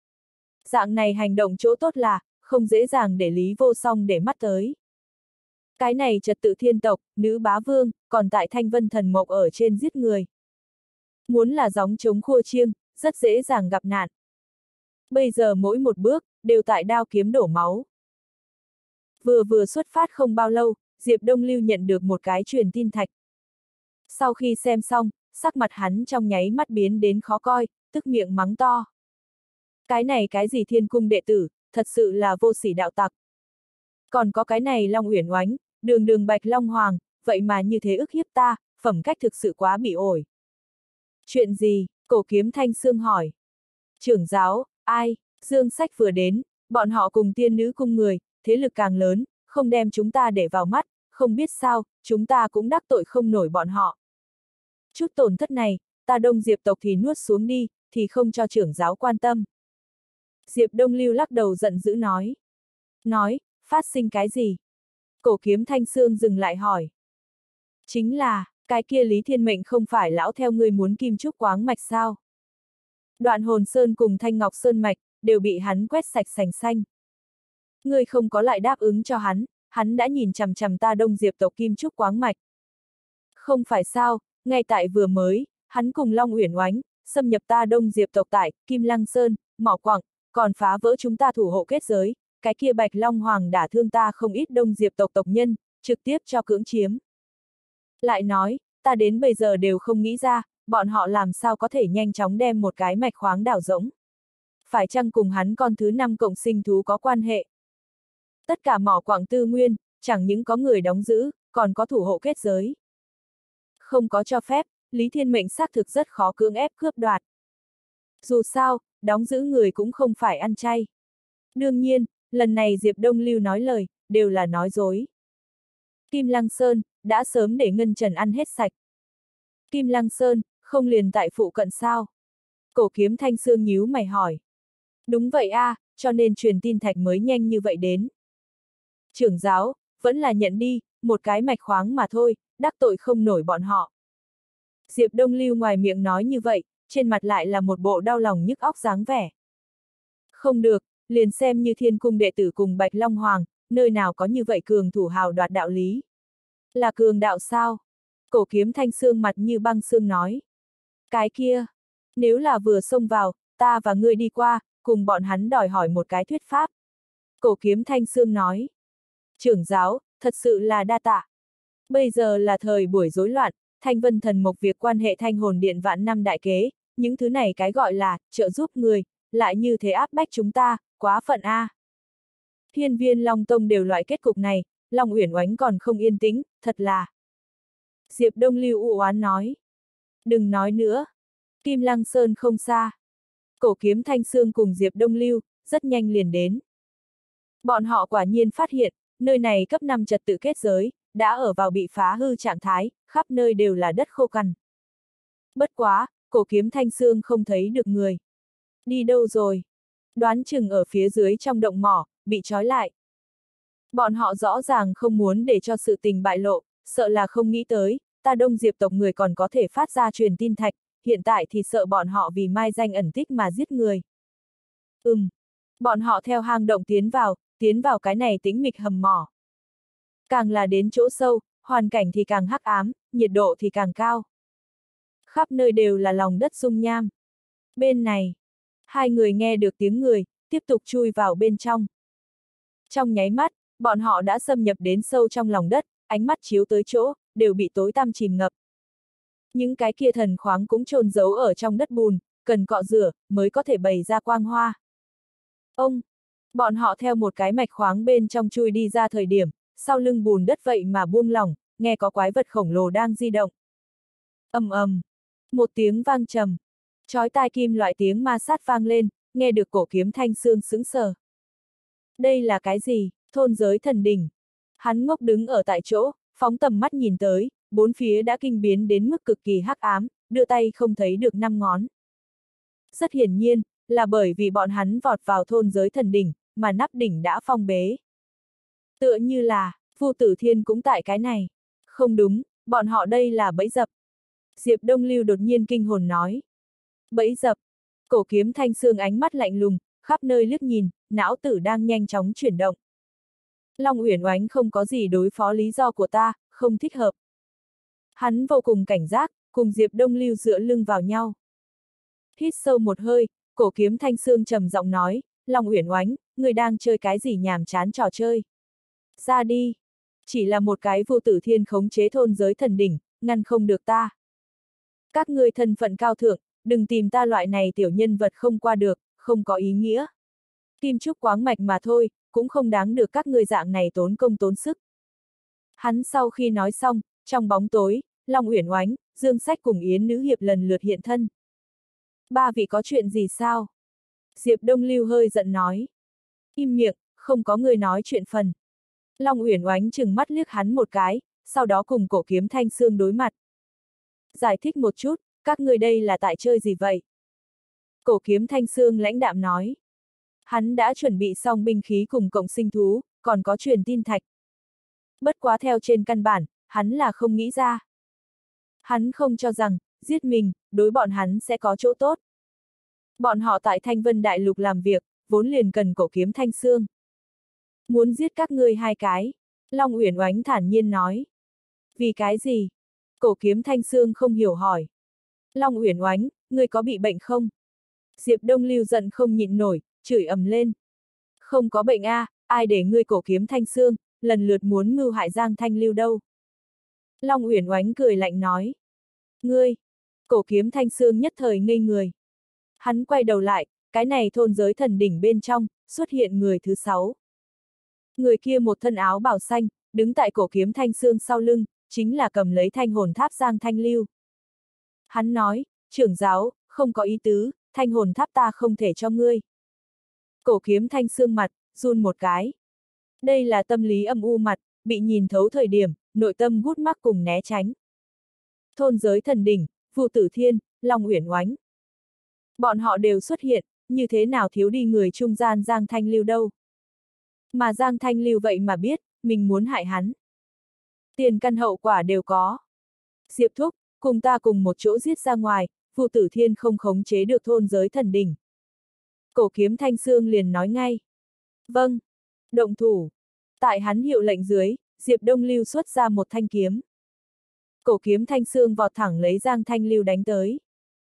Dạng này hành động chỗ tốt là, không dễ dàng để Lý Vô Song để mắt tới. Cái này trật tự thiên tộc, nữ bá vương, còn tại Thanh Vân thần mộc ở trên giết người. Muốn là gióng chống khua chiêng, rất dễ dàng gặp nạn. Bây giờ mỗi một bước, đều tại đao kiếm đổ máu. Vừa xuất phát không bao lâu, Diệp Đông Lưu nhận được một cái truyền tin thạch. Sau khi xem xong, sắc mặt hắn trong nháy mắt biến đến khó coi, tức miệng mắng to. Cái này cái gì thiên cung đệ tử, thật sự là vô sỉ đạo tặc. Còn có cái này Long Uyển Oánh, đường Bạch Long Hoàng, vậy mà như thế ức hiếp ta, phẩm cách thực sự quá bị ổi. Chuyện gì? Cổ kiếm thanh xương hỏi. Trưởng giáo, ai? Dương Sách vừa đến, bọn họ cùng tiên nữ cung người, thế lực càng lớn, không đem chúng ta để vào mắt, không biết sao, chúng ta cũng đắc tội không nổi bọn họ. Chút tổn thất này, ta Đông Diệp tộc thì nuốt xuống đi, thì không cho trưởng giáo quan tâm. Diệp Đông Lưu lắc đầu giận dữ nói. Nói, phát sinh cái gì? Cổ kiếm thanh xương dừng lại hỏi. Chính là, cái kia Lý Thiên Mệnh không phải lão theo ngươi muốn kim trúc quáng mạch sao? Đoạn Hồn Sơn cùng Thanh Ngọc Sơn mạch, đều bị hắn quét sạch sành xanh. Ngươi không có lại đáp ứng cho hắn đã nhìn chằm chằm ta Đông Diệp tộc kim trúc quáng mạch. Không phải sao, ngay tại vừa mới, hắn cùng Long Uyển Oánh, xâm nhập ta Đông Diệp tộc tại Kim Lăng Sơn, Mỏ Quặng, còn phá vỡ chúng ta thủ hộ kết giới, cái kia Bạch Long Hoàng đả thương ta không ít Đông Diệp tộc tộc nhân, trực tiếp cho cưỡng chiếm. Lại nói, ta đến bây giờ đều không nghĩ ra, bọn họ làm sao có thể nhanh chóng đem một cái mạch khoáng đảo rỗng. Phải chăng cùng hắn con thứ 5 cộng sinh thú có quan hệ? Tất cả mỏ quặng tư nguyên, chẳng những có người đóng giữ, còn có thủ hộ kết giới. Không có cho phép, Lý Thiên Mệnh xác thực rất khó cưỡng ép cướp đoạt. Dù sao, đóng giữ người cũng không phải ăn chay. Đương nhiên, lần này Diệp Đông Lưu nói lời, đều là nói dối. Kim Lăng Sơn, đã sớm để Ngân Trần ăn hết sạch. Kim Lăng Sơn, không liền tại phụ cận sao? Cổ kiếm thanh xương nhíu mày hỏi. Đúng vậy a, cho nên truyền tin thạch mới nhanh như vậy đến. Trưởng giáo, vẫn là nhận đi, một cái mạch khoáng mà thôi, đắc tội không nổi bọn họ. Diệp Đông Lưu ngoài miệng nói như vậy, trên mặt lại là một bộ đau lòng nhức óc dáng vẻ. Không được, liền xem như Thiên Cung đệ tử cùng Bạch Long Hoàng, nơi nào có như vậy cường thủ hào đoạt đạo lý. Là cường đạo sao? Cổ kiếm thanh xương mặt như băng xương nói. Cái kia, nếu là vừa xông vào, ta và ngươi đi qua, cùng bọn hắn đòi hỏi một cái thuyết pháp. Cổ Kiếm Thanh Sương nói. Trưởng giáo, thật sự là đa tạ. Bây giờ là thời buổi rối loạn, Thanh Vân Thần Mộc việc quan hệ Thanh Hồn Điện vạn năm đại kế, những thứ này cái gọi là trợ giúp người, lại như thế áp bách chúng ta, quá phận a. Hiên Viên Long Tông đều loại kết cục này, Long Uyển Oánh còn không yên tĩnh, thật là. Diệp Đông Lưu u oán nói. Đừng nói nữa. Kim Lăng Sơn không xa. Cổ Kiếm Thanh Sương cùng Diệp Đông Lưu, rất nhanh liền đến. Bọn họ quả nhiên phát hiện, nơi này cấp 5 trật tự kết giới, đã ở vào bị phá hư trạng thái, khắp nơi đều là đất khô cằn. Bất quá, Cổ Kiếm Thanh Sương không thấy được người. Đi đâu rồi? Đoán chừng ở phía dưới trong động mỏ, bị trói lại. Bọn họ rõ ràng không muốn để cho sự tình bại lộ, sợ là không nghĩ tới, ta Đông Diệp tộc người còn có thể phát ra truyền tin thạch, hiện tại thì sợ bọn họ vì mai danh ẩn tích mà giết người. Bọn họ theo hang động tiến vào cái này tĩnh mịch hầm mỏ. Càng là đến chỗ sâu, hoàn cảnh thì càng hắc ám, nhiệt độ thì càng cao. Khắp nơi đều là lòng đất dung nham. Bên này, hai người nghe được tiếng người, tiếp tục chui vào bên trong. Trong nháy mắt, bọn họ đã xâm nhập đến sâu trong lòng đất, ánh mắt chiếu tới chỗ, đều bị tối tăm chìm ngập. Những cái kia thần khoáng cũng chôn giấu ở trong đất bùn, cần cọ rửa, mới có thể bày ra quang hoa. Bọn họ theo một cái mạch khoáng bên trong chui đi ra thời điểm, sau lưng bùn đất vậy mà buông lỏng, nghe có quái vật khổng lồ đang di động. Một tiếng vang trầm, chói tai kim loại tiếng ma sát vang lên, nghe được Cổ Kiếm Thanh Sương sững sờ. Đây là cái gì? Thôn giới thần đỉnh. Hắn ngốc đứng ở tại chỗ, phóng tầm mắt nhìn tới, bốn phía đã kinh biến đến mức cực kỳ hắc ám, đưa tay không thấy được 5 ngón. Rất hiển nhiên, là bởi vì bọn hắn vọt vào thôn giới thần đỉnh, mà nắp đỉnh đã phong bế. Tựa như là, Vu Tử Thiên cũng tại cái này. Không đúng, bọn họ đây là bẫy dập. Diệp Đông Lưu đột nhiên kinh hồn nói. Bẫy dập. Cổ Kiếm Thanh Sương ánh mắt lạnh lùng, khắp nơi liếc nhìn, não tử đang nhanh chóng chuyển động. Long Uyển Oánh không có gì đối phó lý do của ta, không thích hợp. Hắn vô cùng cảnh giác, cùng Diệp Đông Lưu dựa lưng vào nhau. Hít sâu một hơi, Cổ Kiếm Thanh Sương trầm giọng nói, Long Uyển Oánh, người đang chơi cái gì nhàm chán trò chơi. Ra đi. Chỉ là một cái Vu Tử Thiên khống chế thôn giới thần đỉnh, ngăn không được ta. Các ngươi thân phận cao thượng, đừng tìm ta loại này tiểu nhân vật không qua được, không có ý nghĩa. Kim trúc quáng mạch mà thôi, cũng không đáng được các ngươi dạng này tốn công tốn sức. Hắn sau khi nói xong, trong bóng tối, Long Uyển Oánh, Dương Sách cùng Yến Nữ Hiệp lần lượt hiện thân. Ba vị có chuyện gì sao? Diệp Đông Lưu hơi giận nói. Im miệng, không có người nói chuyện phần. Long Uyển Oánh chừng mắt liếc hắn một cái, sau đó cùng Cổ Kiếm Thanh Sương đối mặt. Giải thích một chút, các người đây là tại chơi gì vậy? Cổ Kiếm Thanh Sương lãnh đạm nói. Hắn đã chuẩn bị xong binh khí cùng cộng sinh thú, còn có truyền tin thạch. Bất quá theo trên căn bản, hắn là không nghĩ ra. Hắn không cho rằng, giết mình, đối bọn hắn sẽ có chỗ tốt. Bọn họ tại Thanh Vân Đại Lục làm việc, vốn liền cần Cổ Kiếm Thanh Sương. Muốn giết các ngươi hai cái, Long Uyển Oánh thản nhiên nói. Vì cái gì? Cổ Kiếm Thanh Sương không hiểu hỏi. Long Uyển Oánh, ngươi có bị bệnh không? Diệp Đông Lưu giận không nhịn nổi, chửi ầm lên. Không có bệnh a, ai để ngươi Cổ Kiếm Thanh Sương, lần lượt muốn mưu hại Giang Thanh Lưu đâu. Long Uyển Oánh cười lạnh nói. Ngươi! Cổ Kiếm Thanh Sương nhất thời ngây người. Hắn quay đầu lại, cái này thôn giới thần đỉnh bên trong, xuất hiện người thứ 6. Người kia một thân áo bào xanh, đứng tại Cổ Kiếm Thanh Sương sau lưng, chính là cầm lấy thanh hồn tháp Giang Thanh Lưu. Hắn nói, trưởng giáo, không có ý tứ, thanh hồn tháp ta không thể cho ngươi. Cổ Kiếm Thanh Sương mặt, run một cái. Đây là tâm lý âm u mặt, bị nhìn thấu thời điểm, nội tâm gút mắc cùng né tránh. Thôn giới thần đỉnh, Vu Tử Thiên, Long Uyển Oánh. Bọn họ đều xuất hiện, như thế nào thiếu đi người trung gian Giang Thanh Lưu đâu. Mà Giang Thanh Lưu vậy mà biết, mình muốn hại hắn. Tiền căn hậu quả đều có. Diệp Thúc, cùng ta cùng một chỗ giết ra ngoài, Vu Tử Thiên không khống chế được thôn giới thần đỉnh. Cổ Kiếm Thanh Sương liền nói ngay. Vâng. Động thủ. Tại hắn hiệu lệnh dưới, Diệp Đông Lưu xuất ra một thanh kiếm. Cổ Kiếm Thanh Sương vọt thẳng lấy Giang Thanh Lưu đánh tới.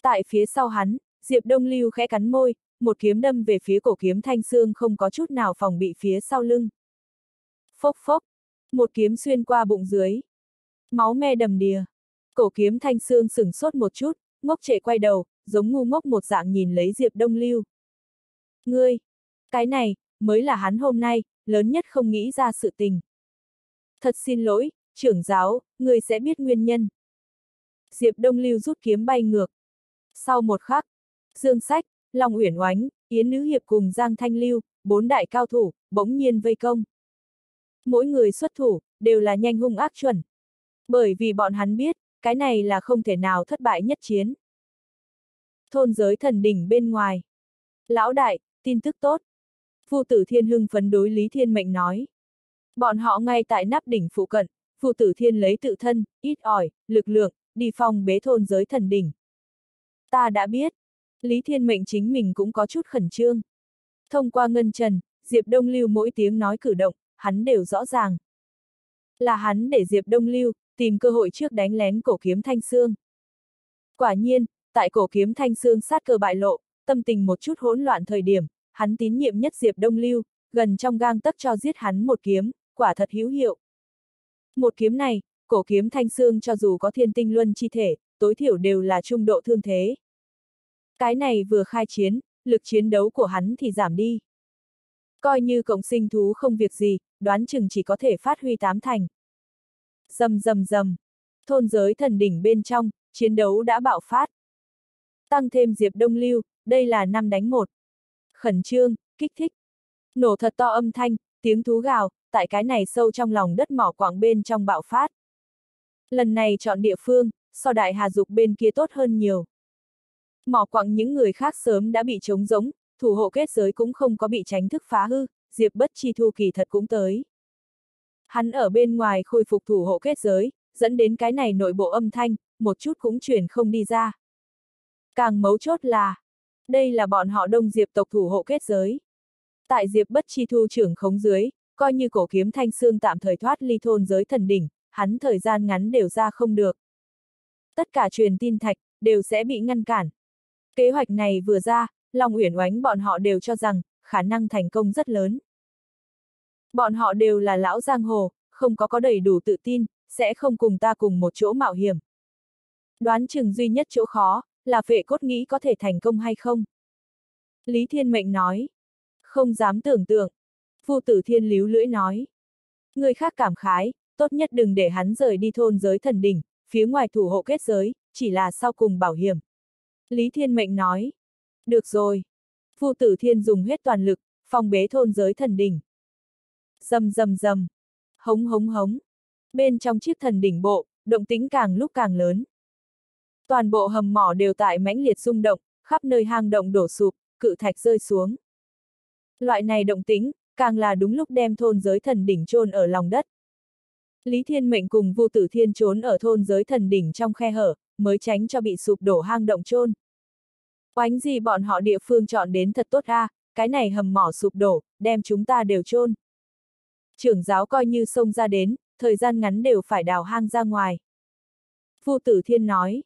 Tại phía sau hắn, Diệp Đông Lưu khẽ cắn môi, một kiếm đâm về phía cổ kiếm Thanh Xương không có chút nào phòng bị phía sau lưng. Phốc phốc, một kiếm xuyên qua bụng dưới. Máu me đầm đìa. Cổ kiếm Thanh Xương sửng sốt một chút, ngốc trệ quay đầu, giống ngu ngốc một dạng nhìn lấy Diệp Đông Lưu. Ngươi, cái này, mới là hắn hôm nay, lớn nhất không nghĩ ra sự tình. Thật xin lỗi, trưởng giáo, ngươi sẽ biết nguyên nhân. Diệp Đông Lưu rút kiếm bay ngược. Sau một khắc, Dương Sách, Long Uyển Oánh, Yến Nữ Hiệp cùng Giang Thanh Lưu, 4 đại cao thủ, bỗng nhiên vây công. Mỗi người xuất thủ, đều là nhanh hung ác chuẩn. Bởi vì bọn hắn biết, cái này là không thể nào thất bại nhất chiến. Thôn giới thần đỉnh bên ngoài. Lão đại, tin tức tốt. Vu Tử Thiên hưng phấn đối Lý Thiên Mệnh nói. Bọn họ ngay tại nắp đỉnh phụ cận, Vu Tử Thiên lấy tự thân, ít ỏi, lực lượng, đi phong bế thôn giới thần đỉnh. Ta đã biết. Lý Thiên Mệnh chính mình cũng có chút khẩn trương. Thông qua ngân trần, Diệp Đông Lưu mỗi tiếng nói cử động, hắn đều rõ ràng. Là hắn để Diệp Đông Lưu tìm cơ hội trước đánh lén cổ kiếm Thanh Xương. Quả nhiên, tại cổ kiếm Thanh Xương sát cơ bại lộ, tâm tình một chút hỗn loạn thời điểm, hắn tín nhiệm nhất Diệp Đông Lưu, gần trong gang tấc cho giết hắn một kiếm, quả thật hữu hiệu. Một kiếm này, cổ kiếm Thanh Xương cho dù có thiên tinh luân chi thể, tối thiểu đều là trung độ thương thế. Cái này vừa khai chiến, lực chiến đấu của hắn thì giảm đi. Coi như cộng sinh thú không việc gì, đoán chừng chỉ có thể phát huy 8 thành. Rầm rầm rầm. Thôn giới thần đỉnh bên trong, chiến đấu đã bạo phát. Tăng thêm Diệp Đông Lưu, đây là 5 đánh 1. Khẩn trương, kích thích. Nổ thật to âm thanh, tiếng thú gào, tại cái này sâu trong lòng đất mỏ quặng bên trong bạo phát. Lần này chọn địa phương, so Đại Hà Dục bên kia tốt hơn nhiều. Mỏ quặng những người khác sớm đã bị trống rỗng, thủ hộ kết giới cũng không có bị tránh thức phá hư, Diệp Bất Chi Thu kỳ thật cũng tới. Hắn ở bên ngoài khôi phục thủ hộ kết giới, dẫn đến cái này nội bộ âm thanh, một chút cũng truyền không đi ra. Càng mấu chốt là, đây là bọn họ Đông Diệp tộc thủ hộ kết giới. Tại Diệp Bất Chi Thu trưởng khống dưới, coi như cổ kiếm Thanh Xương tạm thời thoát ly thôn giới thần đỉnh, hắn thời gian ngắn đều ra không được. Tất cả truyền tin thạch, đều sẽ bị ngăn cản. Kế hoạch này vừa ra, Long Uyển Oánh bọn họ đều cho rằng, khả năng thành công rất lớn. Bọn họ đều là lão giang hồ, không có đầy đủ tự tin, sẽ không cùng ta cùng một chỗ mạo hiểm. Đoán chừng duy nhất chỗ khó, là Phệ Cốt nghĩ có thể thành công hay không. Lý Thiên Mệnh nói. Không dám tưởng tượng. Vu Tử Thiên líu lưỡi nói. Người khác cảm khái, tốt nhất đừng để hắn rời đi thôn giới thần đỉnh, phía ngoài thủ hộ kết giới, chỉ là sau cùng bảo hiểm. Lý Thiên Mệnh nói. Được rồi. Vu Tử Thiên dùng hết toàn lực, phong bế thôn giới thần đỉnh. Rầm rầm rầm. Hống hống hống. Bên trong chiếc thần đỉnh bộ, động tĩnh càng lúc càng lớn. Toàn bộ hầm mỏ đều tại mãnh liệt rung động, khắp nơi hang động đổ sụp, cự thạch rơi xuống. Loại này động tĩnh, càng là đúng lúc đem thôn giới thần đỉnh chôn ở lòng đất. Lý Thiên Mệnh cùng Vu Tử Thiên trốn ở thôn giới thần đỉnh trong khe hở, mới tránh cho bị sụp đổ hang động chôn. Oánh gì bọn họ địa phương chọn đến thật tốt a, cái này hầm mỏ sụp đổ, đem chúng ta đều chôn. Trưởng giáo coi như xông ra đến, thời gian ngắn đều phải đào hang ra ngoài. Vu Tử Thiên nói.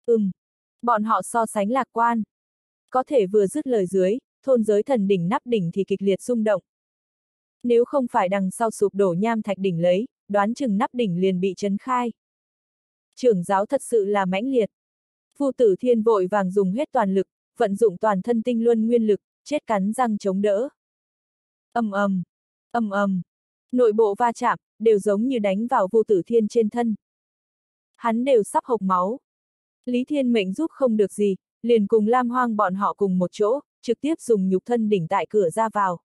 Bọn họ so sánh lạc quan. Có thể vừa dứt lời dưới, thôn giới thần đỉnh nắp đỉnh thì kịch liệt rung động. Nếu không phải đằng sau sụp đổ nham thạch đỉnh lấy, đoán chừng nắp đỉnh liền bị chấn khai. Trưởng giáo thật sự là mãnh liệt. Vu Tử Thiên vội vàng dùng hết toàn lực, vận dụng toàn thân tinh luân nguyên lực, chết cắn răng chống đỡ. Ầm ầm, ầm ầm, nội bộ va chạm, đều giống như đánh vào Vu Tử Thiên trên thân. Hắn đều sắp hộc máu. Lý Thiên Mệnh giúp không được gì, liền cùng Lam Hoang bọn họ cùng một chỗ, trực tiếp dùng nhục thân đỉnh tại cửa ra vào.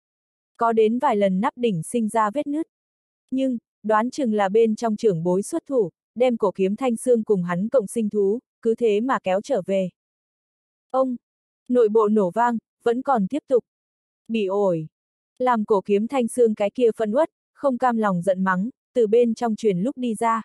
Có đến vài lần nắp đỉnh sinh ra vết nứt. Nhưng, đoán chừng là bên trong trưởng bối xuất thủ, đem cổ kiếm Thanh Xương cùng hắn cộng sinh thú, cứ thế mà kéo trở về. Ông, nội bộ nổ vang, vẫn còn tiếp tục. Bị ổi. Làm cổ kiếm Thanh Xương cái kia phân uất, không cam lòng giận mắng, từ bên trong truyền lúc đi ra.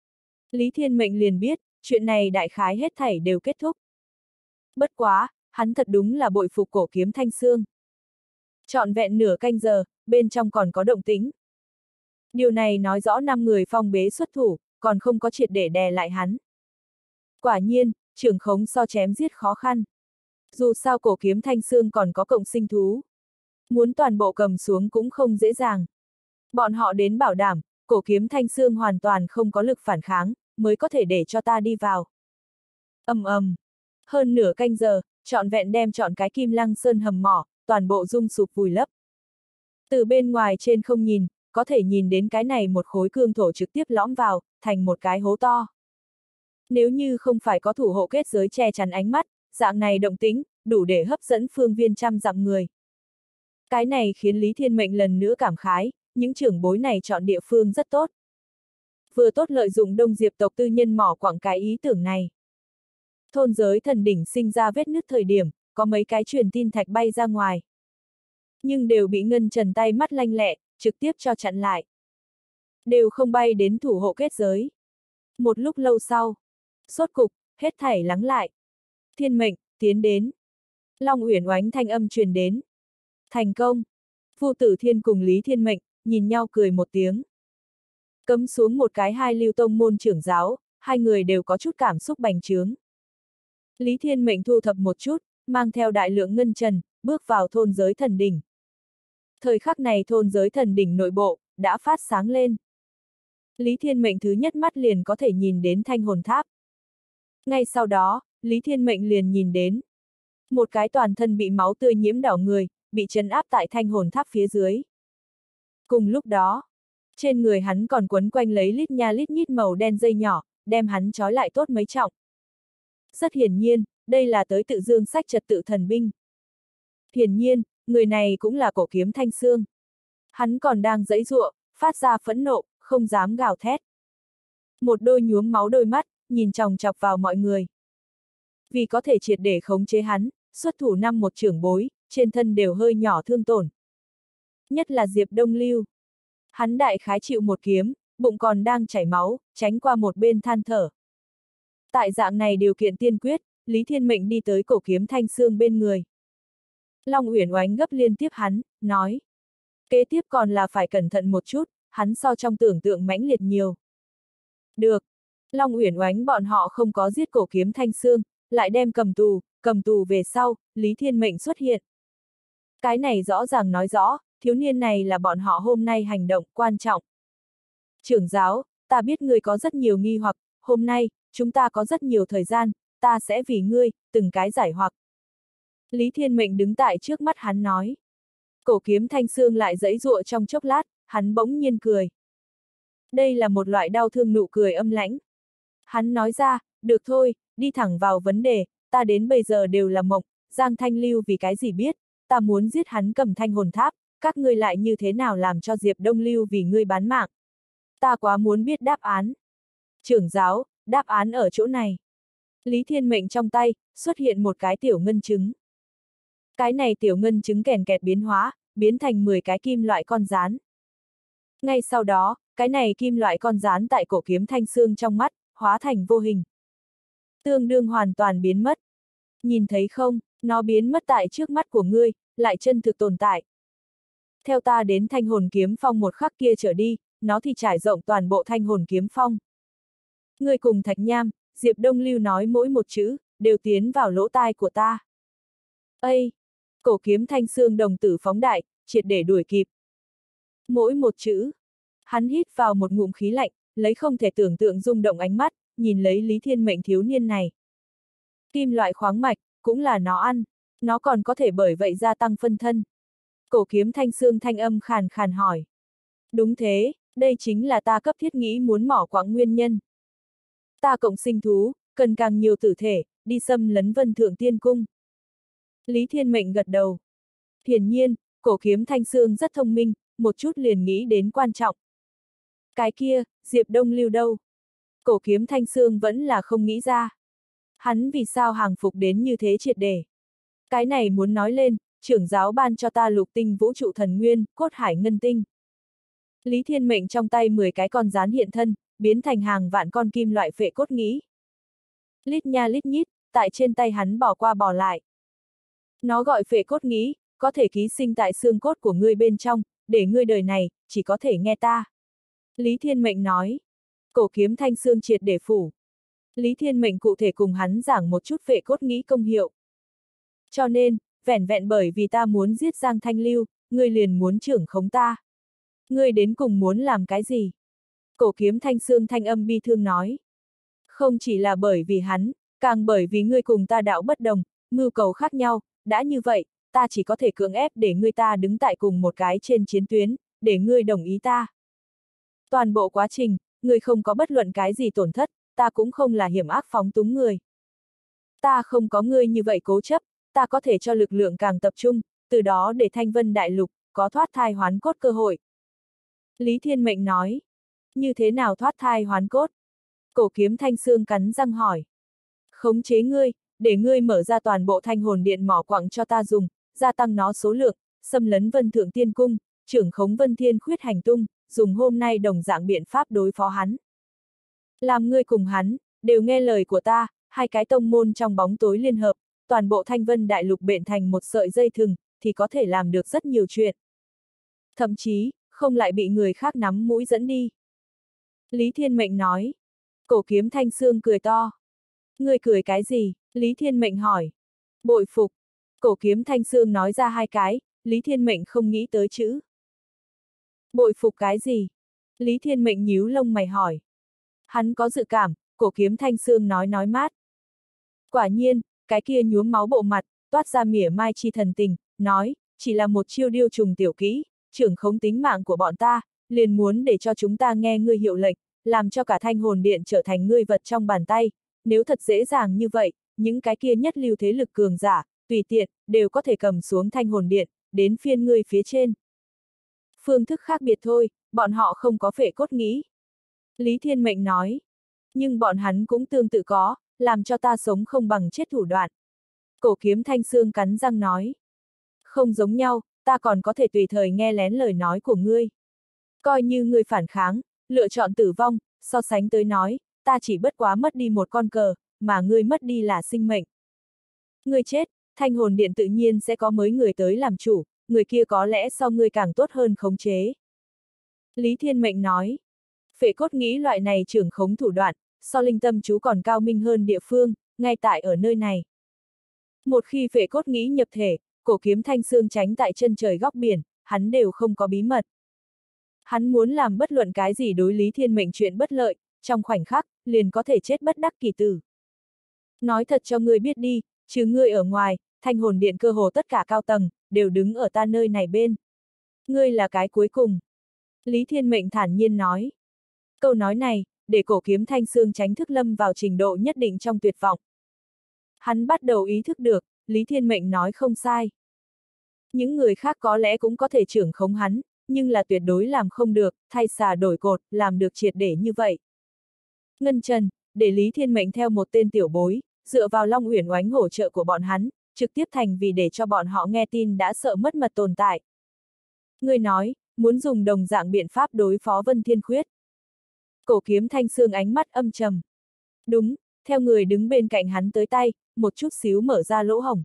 Lý Thiên Mệnh liền biết, chuyện này đại khái hết thảy đều kết thúc. Bất quá, hắn thật đúng là bội phục cổ kiếm Thanh Xương. Trọn vẹn nửa canh giờ, bên trong còn có động tĩnh. Điều này nói rõ 5 người phong bế xuất thủ, còn không có triệt để đè lại hắn. Quả nhiên, trưởng khống so chém giết khó khăn. Dù sao cổ kiếm thanh xương còn có cộng sinh thú. Muốn toàn bộ cầm xuống cũng không dễ dàng. Bọn họ đến bảo đảm, cổ kiếm thanh xương hoàn toàn không có lực phản kháng, mới có thể để cho ta đi vào. Ầm ầm. Hơn nửa canh giờ, trọn vẹn đem trọn cái Kim Lăng Sơn hầm mỏ, toàn bộ rung sụp vùi lấp. Từ bên ngoài trên không nhìn, có thể nhìn đến cái này một khối cương thổ trực tiếp lõm vào, thành một cái hố to. Nếu như không phải có thủ hộ kết giới che chắn ánh mắt, dạng này động tĩnh, đủ để hấp dẫn phương viên trăm dặm người. Cái này khiến Lý Thiên Mệnh lần nữa cảm khái, những trưởng bối này chọn địa phương rất tốt. Vừa tốt lợi dụng Đông Diệp tộc tư nhân mỏ quặng cái ý tưởng này. Thôn giới thần đỉnh sinh ra vết nứt thời điểm, có mấy cái truyền tin thạch bay ra ngoài. Nhưng đều bị Ngân Trần tay mắt lanh lẹ, trực tiếp cho chặn lại. Đều không bay đến thủ hộ kết giới. Một lúc lâu sau, sốt cục, hết thảy lắng lại. Thiên Mệnh, tiến đến. Long Uyển oánh thanh âm truyền đến. Thành công. Vu Tử Thiên cùng Lý Thiên Mệnh, nhìn nhau cười một tiếng. Cấm xuống một cái hai lưu tông môn trưởng giáo, hai người đều có chút cảm xúc bành trướng. Lý Thiên Mệnh thu thập một chút, mang theo đại lượng ngân trần, bước vào thôn giới thần đỉnh. Thời khắc này thôn giới thần đỉnh nội bộ, đã phát sáng lên. Lý Thiên Mệnh thứ nhất mắt liền có thể nhìn đến thanh hồn tháp. Ngay sau đó, Lý Thiên Mệnh liền nhìn đến một cái toàn thân bị máu tươi nhiễm đỏ người, bị trấn áp tại thanh hồn tháp phía dưới. Cùng lúc đó, trên người hắn còn quấn quanh lấy lít nha lít nhít màu đen dây nhỏ, đem hắn trói lại tốt mấy trọng. Rất hiển nhiên, đây là tới tự dương sách trật tự thần binh. Hiển nhiên, người này cũng là cổ kiếm thanh xương. Hắn còn đang giãy giụa, phát ra phẫn nộ, không dám gào thét. Một đôi nhuốm máu đôi mắt, nhìn chòng chọc vào mọi người. Vì có thể triệt để khống chế hắn, xuất thủ năm một trưởng bối, trên thân đều hơi nhỏ thương tổn. Nhất là Diệp Đông Lưu. Hắn đại khái chịu một kiếm, bụng còn đang chảy máu, tránh qua một bên than thở. Tại dạng này điều kiện tiên quyết, Lý Thiên Mệnh đi tới cổ kiếm thanh xương bên người. Long Uyển oánh gấp liên tiếp hắn, nói. Kế tiếp còn là phải cẩn thận một chút, hắn so trong tưởng tượng mãnh liệt nhiều. Được. Long Uyển oánh bọn họ không có giết cổ kiếm thanh xương, lại đem cầm tù về sau, Lý Thiên Mệnh xuất hiện. Cái này rõ ràng nói rõ, thiếu niên này là bọn họ hôm nay hành động quan trọng. Trưởng giáo, ta biết ngươi có rất nhiều nghi hoặc, hôm nay, chúng ta có rất nhiều thời gian, ta sẽ vì ngươi, từng cái giải hoặc. Lý Thiên Mệnh đứng tại trước mắt hắn nói. Cổ kiếm thanh xương lại giãy giụa trong chốc lát, hắn bỗng nhiên cười. Đây là một loại đau thương nụ cười âm lãnh. Hắn nói ra, được thôi, đi thẳng vào vấn đề, ta đến bây giờ đều là mộng, Giang Thanh Lưu vì cái gì biết, ta muốn giết hắn cầm thanh hồn tháp, các ngươi lại như thế nào làm cho Diệp Đông Lưu vì ngươi bán mạng. Ta quá muốn biết đáp án. Trưởng giáo, đáp án ở chỗ này. Lý Thiên Mệnh trong tay, xuất hiện một cái tiểu ngân trứng. Cái này tiểu ngân trứng kèn kẹt biến hóa, biến thành 10 cái kim loại con rán. Ngay sau đó, cái này kim loại con rán tại cổ kiếm thanh xương trong mắt, hóa thành vô hình. Tương đương hoàn toàn biến mất. Nhìn thấy không, nó biến mất tại trước mắt của ngươi, lại chân thực tồn tại. Theo ta đến thanh hồn kiếm phong một khắc kia trở đi, nó thì trải rộng toàn bộ thanh hồn kiếm phong. Ngươi cùng Thạch Nham, Diệp Đông Lưu nói mỗi một chữ, đều tiến vào lỗ tai của ta. Ây! Cổ kiếm thanh xương đồng tử phóng đại, triệt để đuổi kịp. Mỗi một chữ. Hắn hít vào một ngụm khí lạnh, lấy không thể tưởng tượng rung động ánh mắt, nhìn lấy Lý Thiên Mệnh thiếu niên này. Kim loại khoáng mạch, cũng là nó ăn, nó còn có thể bởi vậy gia tăng phân thân. Cổ kiếm thanh xương thanh âm khàn khàn hỏi. Đúng thế, đây chính là ta cấp thiết nghĩ muốn mỏ quặng nguyên nhân. Ta cộng sinh thú, cần càng nhiều tử thể, đi xâm lấn Vân Thượng Tiên Cung. Lý Thiên Mệnh gật đầu. Hiển nhiên, cổ kiếm thanh xương rất thông minh, một chút liền nghĩ đến quan trọng. Cái kia, Diệp Đông Lưu đâu? Cổ kiếm thanh xương vẫn là không nghĩ ra. Hắn vì sao hàng phục đến như thế triệt để? Cái này muốn nói lên, trưởng giáo ban cho ta lục tinh vũ trụ thần nguyên, cốt hải ngân tinh. Lý Thiên Mệnh trong tay 10 cái con rán hiện thân, biến thành hàng vạn con kim loại phệ cốt nghĩ. Lít nha lít nhít, tại trên tay hắn bỏ qua bỏ lại. Nó gọi phệ cốt nghĩ, có thể ký sinh tại xương cốt của ngươi bên trong, để ngươi đời này, chỉ có thể nghe ta. Lý Thiên Mệnh nói. Cổ kiếm thanh xương triệt để phủ. Lý Thiên Mệnh cụ thể cùng hắn giảng một chút phệ cốt nghĩ công hiệu. Cho nên, vẻn vẹn bởi vì ta muốn giết Giang Thanh Lưu, ngươi liền muốn trưởng khống ta. Ngươi đến cùng muốn làm cái gì? Cổ Kiếm Thanh Sương thanh âm bi thương nói. Không chỉ là bởi vì hắn, càng bởi vì ngươi cùng ta đạo bất đồng, mưu cầu khác nhau, đã như vậy, ta chỉ có thể cưỡng ép để ngươi ta đứng tại cùng một cái trên chiến tuyến, để ngươi đồng ý ta. Toàn bộ quá trình, ngươi không có bất luận cái gì tổn thất, ta cũng không là hiểm ác phóng túng người. Ta không có ngươi như vậy cố chấp, ta có thể cho lực lượng càng tập trung, từ đó để Thanh Vân Đại Lục có thoát thai hoán cốt cơ hội. Lý Thiên Mệnh nói, như thế nào thoát thai hoán cốt? Cổ Kiếm Thanh Sương cắn răng hỏi. Khống chế ngươi, để ngươi mở ra toàn bộ Thanh Hồn Điện mỏ quặng cho ta dùng, gia tăng nó số lượng, xâm lấn Vân Thượng Tiên Cung, trưởng khống Vân Thiên Khuyết hành tung, dùng hôm nay đồng dạng biện pháp đối phó hắn. Làm ngươi cùng hắn, đều nghe lời của ta, hai cái tông môn trong bóng tối liên hợp, toàn bộ Thanh Vân Đại Lục bện thành một sợi dây thừng, thì có thể làm được rất nhiều chuyện. Thậm chí, không lại bị người khác nắm mũi dẫn đi. Lý Thiên Mệnh nói. Cổ Kiếm Thanh Sương cười to. Ngươi cười cái gì? Lý Thiên Mệnh hỏi. Bội phục. Cổ Kiếm Thanh Sương nói ra hai cái, Lý Thiên Mệnh không nghĩ tới chữ. Bội phục cái gì? Lý Thiên Mệnh nhíu lông mày hỏi. Hắn có dự cảm, Cổ Kiếm Thanh Sương nói mát. Quả nhiên, cái kia nhuốm máu bộ mặt, toát ra mỉa mai chi thần tình, nói, chỉ là một chiêu điêu trùng tiểu kỹ, trưởng khống tính mạng của bọn ta, liền muốn để cho chúng ta nghe ngươi hiệu lệnh, làm cho cả Thanh Hồn Điện trở thành ngươi vật trong bàn tay, nếu thật dễ dàng như vậy, những cái kia nhất lưu thế lực cường giả, tùy tiện, đều có thể cầm xuống Thanh Hồn Điện, đến phiên ngươi phía trên. Phương thức khác biệt thôi, bọn họ không có phệ cốt nghĩ. Lý Thiên Mệnh nói, nhưng bọn hắn cũng tương tự có, làm cho ta sống không bằng chết thủ đoạn. Cổ Kiếm Thanh Sương cắn răng nói, không giống nhau, ta còn có thể tùy thời nghe lén lời nói của ngươi. Coi như ngươi phản kháng, lựa chọn tử vong, so sánh tới nói, ta chỉ bất quá mất đi một con cờ, mà ngươi mất đi là sinh mệnh. Ngươi chết, Thanh Hồn Điện tự nhiên sẽ có mới người tới làm chủ, người kia có lẽ so ngươi càng tốt hơn khống chế. Lý Thiên Mệnh nói, phệ cốt nghĩ loại này trưởng khống thủ đoạn, so linh tâm chú còn cao minh hơn địa phương, ngay tại ở nơi này. Một khi phệ cốt nghĩ nhập thể, Cổ Kiếm Thanh Sương tránh tại chân trời góc biển, hắn đều không có bí mật. Hắn muốn làm bất luận cái gì đối Lý Thiên Mệnh chuyện bất lợi, trong khoảnh khắc, liền có thể chết bất đắc kỳ tử. Nói thật cho ngươi biết đi, trừ ngươi ở ngoài, Thanh Hồn Điện cơ hồ tất cả cao tầng, đều đứng ở ta nơi này bên. Ngươi là cái cuối cùng. Lý Thiên Mệnh thản nhiên nói. Câu nói này, để Cổ Kiếm Thanh Sương tránh thức lâm vào trình độ nhất định trong tuyệt vọng. Hắn bắt đầu ý thức được, Lý Thiên Mệnh nói không sai. Những người khác có lẽ cũng có thể trưởng khống hắn, nhưng là tuyệt đối làm không được, thay xà đổi cột, làm được triệt để như vậy. Ngân Trần, để Lý Thiên Mệnh theo một tên tiểu bối, dựa vào Long Uyển Oánh hỗ trợ của bọn hắn, trực tiếp thành vì để cho bọn họ nghe tin đã sợ mất mật tồn tại. Người nói, muốn dùng đồng dạng biện pháp đối phó Vân Thiên Khuyết. Cổ Kiếm Thanh Sương ánh mắt âm trầm. Đúng, theo người đứng bên cạnh hắn tới tay, một chút xíu mở ra lỗ hổng.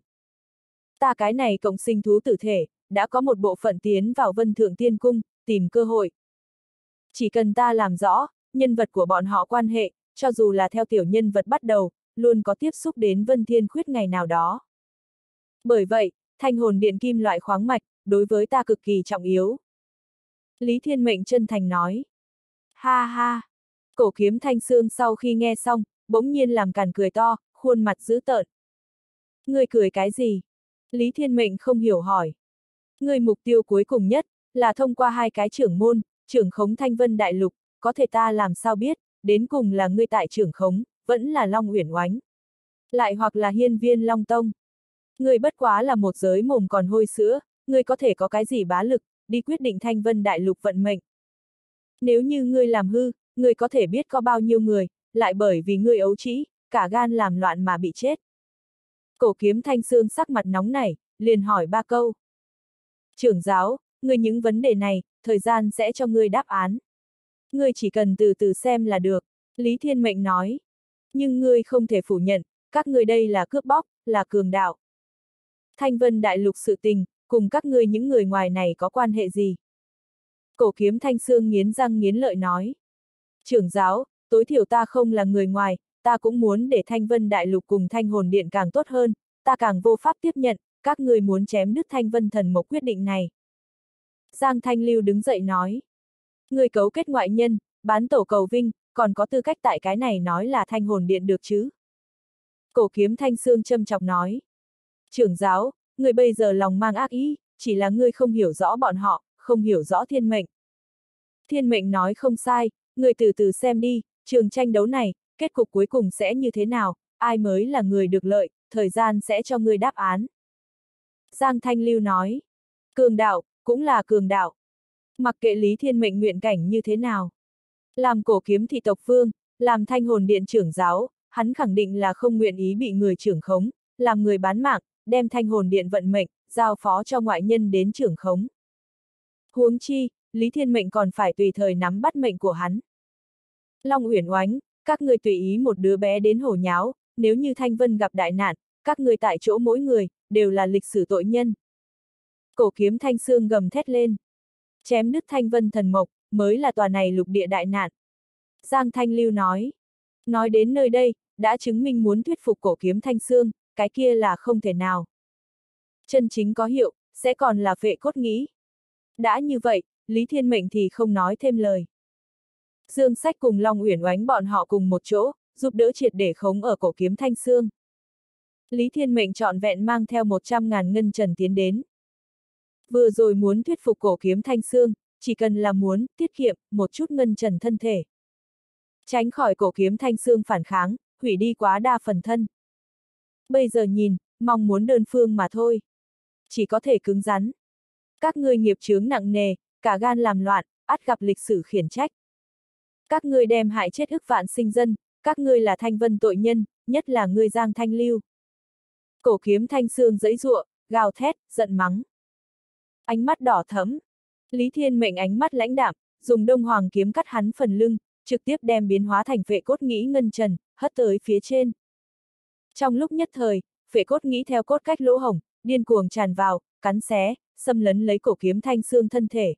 Ta cái này cộng sinh thú tử thể, đã có một bộ phận tiến vào Vân Thượng Tiên Cung, tìm cơ hội. Chỉ cần ta làm rõ, nhân vật của bọn họ quan hệ, cho dù là theo tiểu nhân vật bắt đầu, luôn có tiếp xúc đến Vân Thiên Khuyết ngày nào đó. Bởi vậy, Thanh Hồn Điện kim loại khoáng mạch, đối với ta cực kỳ trọng yếu. Lý Thiên Mệnh chân thành nói. Ha ha! Cổ Kiếm Thanh Sương sau khi nghe xong, bỗng nhiên làm càn cười to, khuôn mặt dữ tợn. Ngươi cười cái gì? Lý Thiên Mệnh không hiểu hỏi. Ngươi mục tiêu cuối cùng nhất, là thông qua hai cái trưởng môn, trưởng khống Thanh Vân Đại Lục, có thể ta làm sao biết, đến cùng là ngươi tại trưởng khống, vẫn là Long Uyển Oánh. Lại hoặc là Hiên Viên Long Tông. Ngươi bất quá là một giới mồm còn hôi sữa, ngươi có thể có cái gì bá lực, đi quyết định Thanh Vân Đại Lục vận mệnh. Nếu như ngươi làm hư, ngươi có thể biết có bao nhiêu người, lại bởi vì ngươi ấu trĩ, cả gan làm loạn mà bị chết. Cổ Kiếm Thanh Sương sắc mặt nóng nảy, liền hỏi ba câu. Trưởng giáo, ngươi những vấn đề này, thời gian sẽ cho ngươi đáp án. Ngươi chỉ cần từ từ xem là được, Lý Thiên Mệnh nói. Nhưng ngươi không thể phủ nhận, các ngươi đây là cướp bóc, là cường đạo. Thanh Vân Đại Lục sự tình, cùng các ngươi những người ngoài này có quan hệ gì? Cổ Kiếm Thanh Sương nghiến răng nghiến lợi nói. Trưởng giáo, tối thiểu ta không là người ngoài, ta cũng muốn để Thanh Vân Đại Lục cùng Thanh Hồn Điện càng tốt hơn, ta càng vô pháp tiếp nhận, các người muốn chém đứt Thanh Vân Thần Mộc quyết định này. Giang Thanh Lưu đứng dậy nói. Người cấu kết ngoại nhân, bán tổ cầu vinh, còn có tư cách tại cái này nói là Thanh Hồn Điện được chứ? Cổ Kiếm Thanh Xương châm chọc nói. Trưởng giáo, người bây giờ lòng mang ác ý, chỉ là ngươi không hiểu rõ bọn họ, không hiểu rõ thiên mệnh. Thiên mệnh nói không sai, người từ từ xem đi, trường tranh đấu này, kết cục cuối cùng sẽ như thế nào, ai mới là người được lợi, thời gian sẽ cho ngươi đáp án. Giang Thanh Lưu nói. Cường đạo, cũng là cường đạo. Mặc kệ Lý Thiên Mệnh nguyện cảnh như thế nào. Làm cổ kiếm thị tộc vương, làm Thanh Hồn Điện trưởng giáo, hắn khẳng định là không nguyện ý bị người trưởng khống, làm người bán mạng, đem Thanh Hồn Điện vận mệnh, giao phó cho ngoại nhân đến trưởng khống. Huống chi, Lý Thiên Mệnh còn phải tùy thời nắm bắt mệnh của hắn. Long Uyển Oánh, các người tùy ý một đứa bé đến hổ nháo, nếu như Thanh Vân gặp đại nạn, các người tại chỗ mỗi người, đều là lịch sử tội nhân. Cổ Kiếm Thanh Xương gầm thét lên. Chém đứt Thanh Vân Thần Mộc, mới là tòa này lục địa đại nạn. Giang Thanh Lưu nói. Nói đến nơi đây, đã chứng minh muốn thuyết phục Cổ Kiếm Thanh Xương, cái kia là không thể nào. Chân chính có hiệu, sẽ còn là phệ cốt nghĩ. Đã như vậy, Lý Thiên Mệnh thì không nói thêm lời. Dương Sách cùng Long Uyển Oánh bọn họ cùng một chỗ, giúp đỡ triệt để khống ở Cổ Kiếm Thanh Xương. Lý Thiên Mệnh trọn vẹn mang theo 100.000 ngân trần tiến đến. Vừa rồi muốn thuyết phục Cổ Kiếm Thanh Xương, chỉ cần là muốn tiết kiệm một chút ngân trần thân thể. Tránh khỏi Cổ Kiếm Thanh Xương phản kháng, hủy đi quá đa phần thân. Bây giờ nhìn, mong muốn đơn phương mà thôi. Chỉ có thể cứng rắn. Các ngươi nghiệp chướng nặng nề, cả gan làm loạn, ắt gặp lịch sử khiển trách. Các ngươi đem hại chết ức vạn sinh dân, các ngươi là Thanh Vân tội nhân, nhất là ngươi Giang Thanh Lưu. Cổ Kiếm Thanh Xương giãy giụa, gào thét, giận mắng. Ánh mắt đỏ thẫm. Lý Thiên Mệnh ánh mắt lãnh đạm, dùng Đông Hoàng kiếm cắt hắn phần lưng, trực tiếp đem biến hóa thành phệ cốt nghĩ ngân trần, hất tới phía trên. Trong lúc nhất thời, phệ cốt nghĩ theo cốt cách lỗ hổng, điên cuồng tràn vào, cắn xé, xâm lấn lấy Cổ Kiếm Thanh Xương thân thể.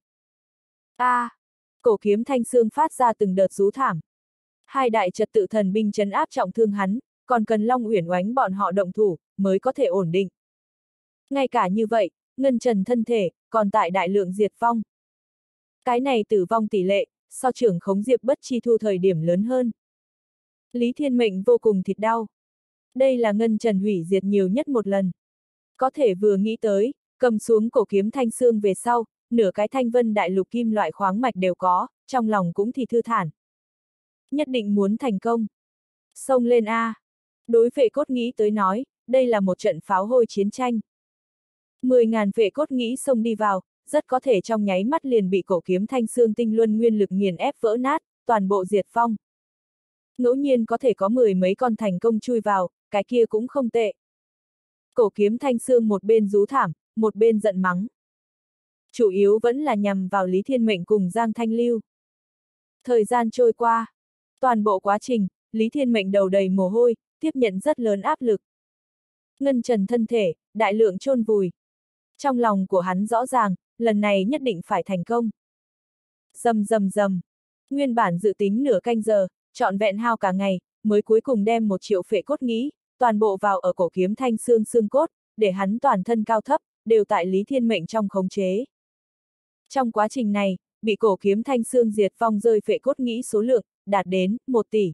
Cổ Kiếm Thanh Xương phát ra từng đợt rú thảm. Hai đại trật tự thần binh trấn áp trọng thương hắn, còn cần Long Uyển Oánh bọn họ động thủ, mới có thể ổn định. Ngay cả như vậy, ngân trần thân thể, còn tại đại lượng diệt vong. Cái này tử vong tỷ lệ, so trưởng khống Diệp Bất Chi Thu thời điểm lớn hơn. Lý Thiên Mệnh vô cùng thịt đau. Đây là ngân trần hủy diệt nhiều nhất một lần. Có thể vừa nghĩ tới, cầm xuống Cổ Kiếm Thanh Xương về sau, nửa cái Thanh Vân Đại Lục kim loại khoáng mạch đều có, trong lòng cũng thì thư thản. Nhất định muốn thành công. Xông lên a! Đối phệ cốt nghĩ tới nói, đây là một trận pháo hôi chiến tranh. 10.000 phệ cốt nghĩ xông đi vào, rất có thể trong nháy mắt liền bị Cổ Kiếm Thanh Xương tinh luân nguyên lực nghiền ép vỡ nát, toàn bộ diệt vong. Ngẫu nhiên có thể có 10 mấy con thành công chui vào, cái kia cũng không tệ. Cổ Kiếm Thanh Xương một bên rú thảm, một bên giận mắng. Chủ yếu vẫn là nhằm vào Lý Thiên Mệnh cùng Giang Thanh Lưu. Thời gian trôi qua. Toàn bộ quá trình, Lý Thiên Mệnh đầu đầy mồ hôi, tiếp nhận rất lớn áp lực. Ngân trần thân thể, đại lượng chôn vùi. Trong lòng của hắn rõ ràng, lần này nhất định phải thành công. Rầm rầm rầm. Nguyên bản dự tính nửa canh giờ, trọn vẹn hao cả ngày, mới cuối cùng đem 1 triệu phệ cốt nghĩ, toàn bộ vào ở Cổ Kiếm Thanh Xương xương cốt, để hắn toàn thân cao thấp, đều tại Lý Thiên Mệnh trong khống chế. Trong quá trình này, bị Cổ Kiếm Thanh Xương diệt vong rơi phệ cốt nghĩ số lượng, đạt đến 1 tỷ.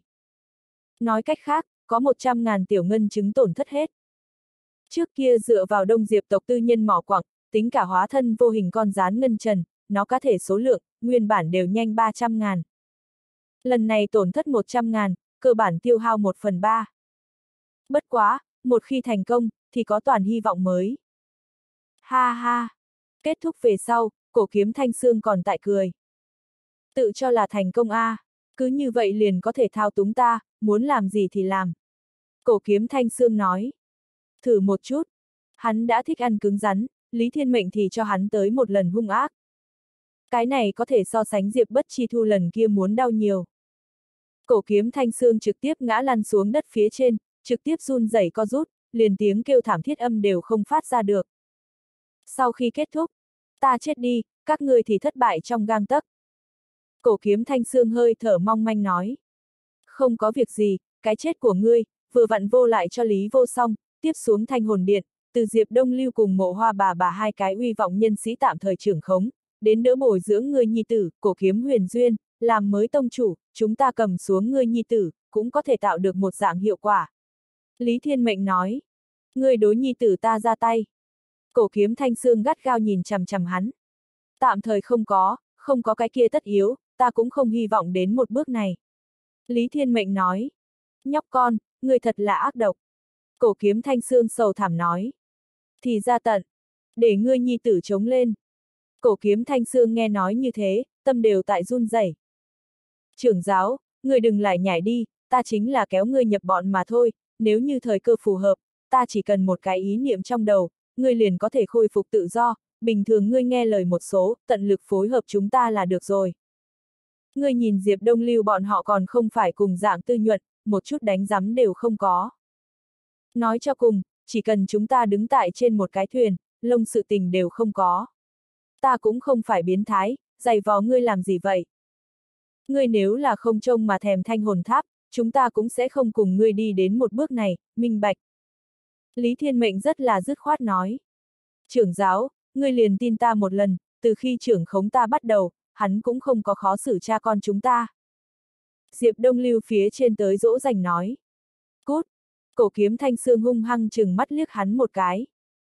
Nói cách khác, có 100.000 tiểu ngân chứng tổn thất hết. Trước kia dựa vào Đông Diệp tộc tư nhân mỏ quặng, tính cả hóa thân vô hình con rán ngân trần, nó cá thể số lượng, nguyên bản đều nhanh 300.000. Lần này tổn thất 100.000, cơ bản tiêu hao 1/3. Bất quá, một khi thành công, thì có toàn hy vọng mới. Ha ha! Kết thúc về sau, Cổ Kiếm Thanh Xương còn tại cười. Tự cho là thành công a, cứ như vậy liền có thể thao túng ta, muốn làm gì thì làm. Cổ Kiếm Thanh Xương nói. Thử một chút. Hắn đã thích ăn cứng rắn, Lý Thiên Mệnh thì cho hắn tới một lần hung ác. Cái này có thể so sánh Diệp Bất Chi Thu lần kia muốn đau nhiều. Cổ Kiếm Thanh Xương trực tiếp ngã lăn xuống đất phía trên, trực tiếp run rẩy co rút, liền tiếng kêu thảm thiết âm đều không phát ra được. Sau khi kết thúc, ta chết đi, các ngươi thì thất bại trong gang tấc. Cổ Kiếm Thanh Xương hơi thở mong manh nói. Không có việc gì, cái chết của ngươi, vừa vặn vô lại cho Lý Vô Song, tiếp xuống Thanh Hồn Điện, từ Diệp Đông Lưu cùng Mộ Hoa bà hai cái uy vọng nhân sĩ tạm thời trưởng khống, đến đỡ bồi dưỡng ngươi nhi tử, Cổ Kiếm Huyền Duyên, làm mới tông chủ, chúng ta cầm xuống ngươi nhi tử, cũng có thể tạo được một dạng hiệu quả. Lý Thiên Mệnh nói, ngươi đối nhi tử ta ra tay. Cổ Kiếm Thanh Sương gắt gao nhìn chằm chằm hắn. Tạm thời không có cái kia tất yếu, ta cũng không hy vọng đến một bước này. Lý Thiên Mệnh nói, nhóc con, ngươi thật là ác độc. Cổ Kiếm Thanh Sương sầu thảm nói, thì ra tận, để ngươi nhi tử chống lên. Cổ Kiếm Thanh Sương nghe nói như thế, tâm đều tại run rẩy. Trưởng giáo, ngươi đừng lại nhảy đi, ta chính là kéo ngươi nhập bọn mà thôi, nếu như thời cơ phù hợp, ta chỉ cần một cái ý niệm trong đầu, ngươi liền có thể khôi phục tự do, bình thường ngươi nghe lời một số, tận lực phối hợp chúng ta là được rồi. Ngươi nhìn Diệp Đông Lưu bọn họ còn không phải cùng dạng tư nhuận, một chút đánh rắm đều không có. Nói cho cùng, chỉ cần chúng ta đứng tại trên một cái thuyền, lông sự tình đều không có. Ta cũng không phải biến thái, giày vò ngươi làm gì vậy? Ngươi nếu là không trông mà thèm Thanh Hồn Tháp, chúng ta cũng sẽ không cùng ngươi đi đến một bước này, minh bạch. Lý Thiên Mệnh rất là dứt khoát nói. Trưởng giáo, ngươi liền tin ta một lần, từ khi trưởng khống ta bắt đầu, hắn cũng không có khó xử cha con chúng ta. Diệp Đông Lưu phía trên tới dỗ dành nói. Cút! Cổ Kiếm Thanh Sương hung hăng chừng mắt liếc hắn một cái.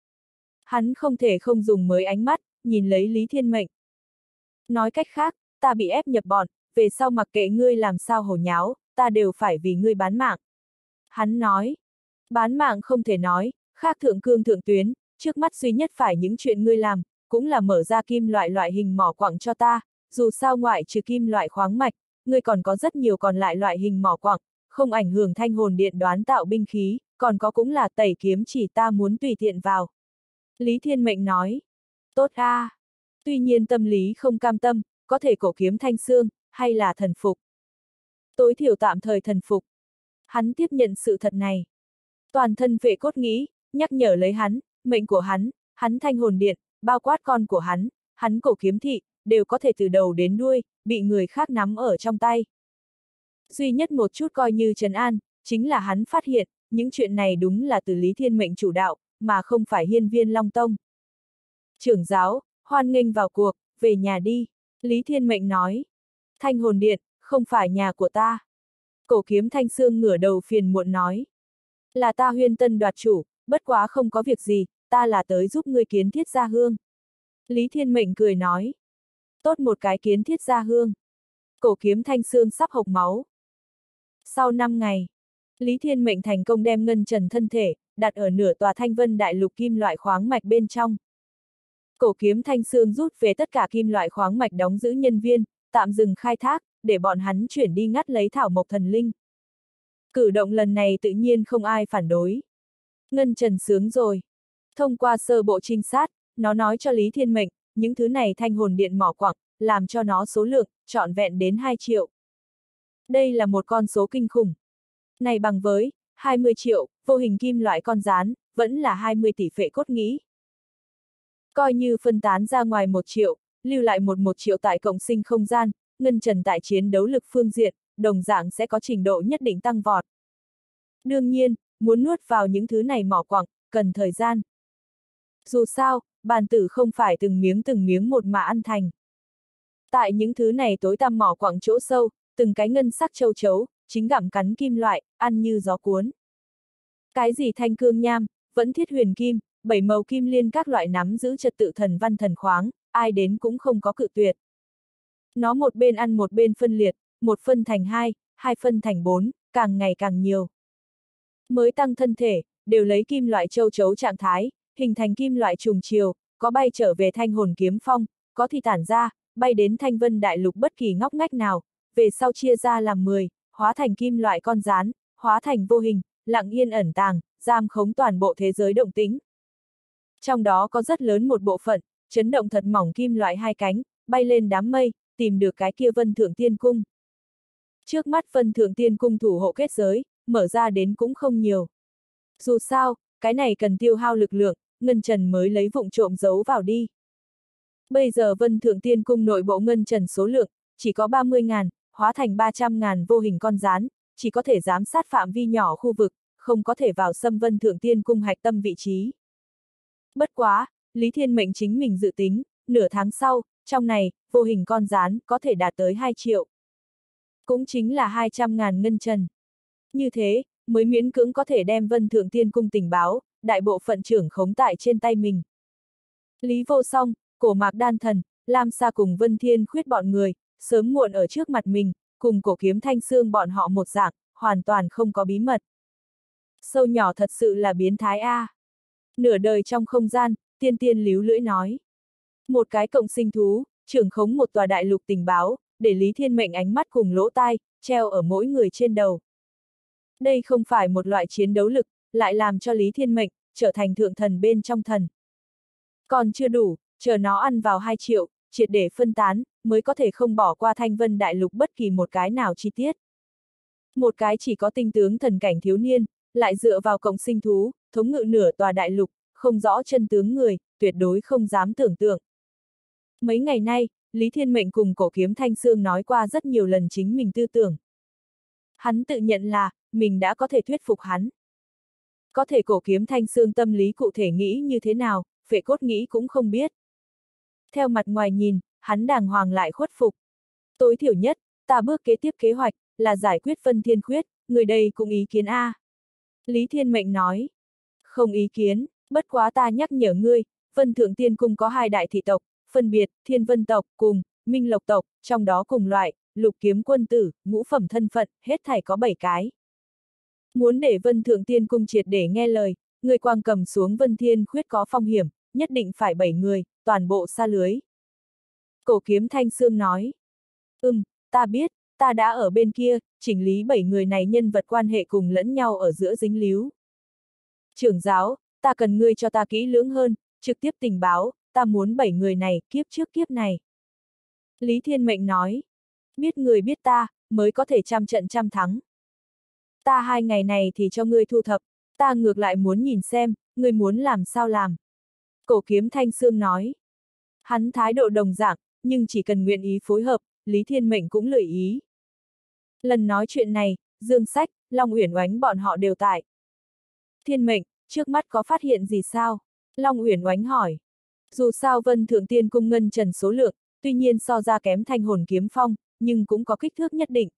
Hắn không thể không dùng mới ánh mắt, nhìn lấy Lý Thiên Mệnh. Nói cách khác, ta bị ép nhập bọn, về sau mặc kệ ngươi làm sao hổ nháo, ta đều phải vì ngươi bán mạng. Hắn nói. Bán mạng không thể nói, khác thượng cương thượng tuyến, trước mắt duy nhất phải những chuyện ngươi làm, cũng là mở ra kim loại hình mỏ quặng cho ta, dù sao ngoại trừ kim loại khoáng mạch, ngươi còn có rất nhiều còn lại loại hình mỏ quặng, không ảnh hưởng Thanh Hồn Điện đoán tạo binh khí, còn có cũng là tẩy kiếm chỉ ta muốn tùy tiện vào. Lý Thiên Mệnh nói, tốt a. Tuy nhiên tâm lý không cam tâm, có thể Cổ Kiếm Thanh Sương, hay là thần phục. Tối thiểu tạm thời thần phục. Hắn tiếp nhận sự thật này. Toàn thân vệ cốt nghĩ, nhắc nhở lấy hắn, mệnh của hắn Thanh Hồn Điện, bao quát con của hắn Cổ Kiếm Thị, đều có thể từ đầu đến đuôi, bị người khác nắm ở trong tay. Duy nhất một chút coi như trấn an, chính là hắn phát hiện, những chuyện này đúng là từ Lý Thiên Mệnh chủ đạo, mà không phải Hiên Viên Long Tông. Trưởng giáo, hoan nghênh vào cuộc, về nhà đi. Lý Thiên Mệnh nói. Thanh Hồn Điện, không phải nhà của ta. Cổ Kiếm Thanh Sương ngửa đầu phiền muộn nói. Là ta Huyên Tân đoạt chủ, bất quá không có việc gì, ta là tới giúp ngươi kiến thiết gia hương. Lý Thiên Mệnh cười nói. Tốt một cái kiến thiết gia hương. Cổ Kiếm Thanh Sương sắp hộc máu. Sau 5 ngày, Lý Thiên Mệnh thành công đem ngân trần thân thể, đặt ở nửa tòa Thanh Vân Đại Lục kim loại khoáng mạch bên trong. Cổ Kiếm Thanh Sương rút về tất cả kim loại khoáng mạch đóng giữ nhân viên, tạm dừng khai thác, để bọn hắn chuyển đi ngắt lấy thảo mộc thần linh. Cử động lần này tự nhiên không ai phản đối. Ngân trần sướng rồi. Thông qua sơ bộ trinh sát, nó nói cho Lý Thiên Mệnh, những thứ này Thanh Hồn Điện mỏ quặng, làm cho nó số lượng, trọn vẹn đến 2 triệu. Đây là một con số kinh khủng. Này bằng với 20 triệu, vô hình kim loại con rán, vẫn là 20 tỷ phệ cốt nghĩ. Coi như phân tán ra ngoài 1 triệu, lưu lại một triệu tại cộng sinh không gian, ngân trần tại chiến đấu lực phương diện, đồng dạng sẽ có trình độ nhất định tăng vọt. Đương nhiên, muốn nuốt vào những thứ này mỏ quặng, cần thời gian. Dù sao, bàn tử không phải từng miếng một mà ăn thành. Tại những thứ này tối tăm mỏ quặng chỗ sâu, từng cái ngân sắc châu chấu, chính gặm cắn kim loại, ăn như gió cuốn. Cái gì thanh cương nham, vẫn thiết huyền kim, 7 màu kim liên các loại nắm giữ trật tự thần văn thần khoáng, ai đến cũng không có cự tuyệt. Nó một bên ăn một bên phân liệt, 1 phân thành 2, 2 phân thành 4, càng ngày càng nhiều. Mới tăng thân thể, đều lấy kim loại châu chấu trạng thái, hình thành kim loại trùng chiều, có bay trở về Thanh Hồn Kiếm Phong, có thì tản ra, bay đến Thanh Vân Đại Lục bất kỳ ngóc ngách nào, về sau chia ra làm 10, hóa thành kim loại con rán, hóa thành vô hình, lặng yên ẩn tàng, giam khống toàn bộ thế giới động tĩnh. Trong đó có rất lớn một bộ phận, chấn động thật mỏng kim loại 2 cánh, bay lên đám mây, tìm được cái kia Vân Thượng Tiên Cung. Trước mắt Vân Thượng Tiên Cung thủ hộ kết giới, mở ra đến cũng không nhiều. Dù sao, cái này cần tiêu hao lực lượng, ngân trần mới lấy vụng trộm giấu vào đi. Bây giờ Vân Thượng Tiên Cung nội bộ ngân trần số lượng, chỉ có 30.000, hóa thành 300.000 vô hình con rán, chỉ có thể giám sát phạm vi nhỏ khu vực, không có thể vào xâm Vân Thượng Tiên Cung hạch tâm vị trí. Bất quá, Lý Thiên Mệnh chính mình dự tính, nửa tháng sau, trong này, vô hình con gián có thể đạt tới 2 triệu. Cũng chính là 200.000 ngân trần. Như thế, mới miễn cưỡng có thể đem Vân Thượng Tiên Cung tình báo, đại bộ phận trưởng khống tại trên tay mình. Lý Vô Song, Cổ Mạc Đan Thần, Lam Sa cùng Vân Thiên Khuyết bọn người, sớm muộn ở trước mặt mình, cùng Cổ Kiếm Thanh Xương bọn họ một dạng, hoàn toàn không có bí mật. Sâu nhỏ thật sự là biến thái a. Nửa đời trong không gian, tiên tiên líu lưỡi nói. Một cái cộng sinh thú, trưởng khống một tòa đại lục tình báo, để Lý Thiên Mệnh ánh mắt cùng lỗ tai, treo ở mỗi người trên đầu. Đây không phải một loại chiến đấu lực, lại làm cho Lý Thiên Mệnh trở thành thượng thần bên trong thần. Còn chưa đủ, chờ nó ăn vào 2 triệu, triệt để phân tán, mới có thể không bỏ qua Thanh Vân Đại Lục bất kỳ một cái nào chi tiết. Một cái chỉ có tinh tướng thần cảnh thiếu niên, lại dựa vào cộng sinh thú, thống ngự nửa tòa đại lục, không rõ chân tướng người, tuyệt đối không dám tưởng tượng. Mấy ngày nay, Lý Thiên Mệnh cùng Cổ Kiếm Thanh Xương nói qua rất nhiều lần chính mình tư tưởng. Hắn tự nhận là, mình đã có thể thuyết phục hắn. Có thể Cổ Kiếm Thanh Xương tâm lý cụ thể nghĩ như thế nào, Phệ Cốt nghĩ cũng không biết. Theo mặt ngoài nhìn, hắn đàng hoàng lại khuất phục. Tối thiểu nhất, ta bước kế tiếp kế hoạch, là giải quyết Vân Thiên Khuyết, người đây cũng ý kiến a. Lý Thiên Mệnh nói. Không ý kiến, bất quá ta nhắc nhở ngươi, Vân Thượng Tiên Cung có 2 đại thị tộc, phân biệt, Thiên Vân tộc, cùng, Minh Lộc tộc, trong đó cùng loại, Lục Kiếm quân tử, ngũ phẩm thân phận, hết thảy có 7 cái. Muốn để Vân Thượng Tiên Cung triệt để nghe lời, người quang cầm xuống Vân Thiên Khuyết có phong hiểm, nhất định phải 7 người, toàn bộ sa lưới. Cổ Kiếm Thanh Xương nói. Ta biết, ta đã ở bên kia, chỉnh lý 7 người này nhân vật quan hệ cùng lẫn nhau ở giữa dính líu. Trưởng giáo, ta cần ngươi cho ta kỹ lưỡng hơn, trực tiếp tình báo, ta muốn 7 người này, kiếp trước kiếp này. Lý Thiên Mệnh nói. Biết người biết ta, mới có thể trăm trận trăm thắng. Ta 2 ngày này thì cho ngươi thu thập, ta ngược lại muốn nhìn xem, ngươi muốn làm sao làm. Cổ Kiếm Thanh Xương nói. Hắn thái độ đồng dạng, nhưng chỉ cần nguyện ý phối hợp, Lý Thiên Mệnh cũng lười ý. Lần nói chuyện này, Dương Sách, Long Uyển Oánh bọn họ đều tại. Thiên Mệnh, trước mắt có phát hiện gì sao? Long Uyển Oánh hỏi. Dù sao Vân Thượng Tiên Cung ngân trần số lượng, tuy nhiên so ra kém Thanh Hồn Kiếm Phong, nhưng cũng có kích thước nhất định.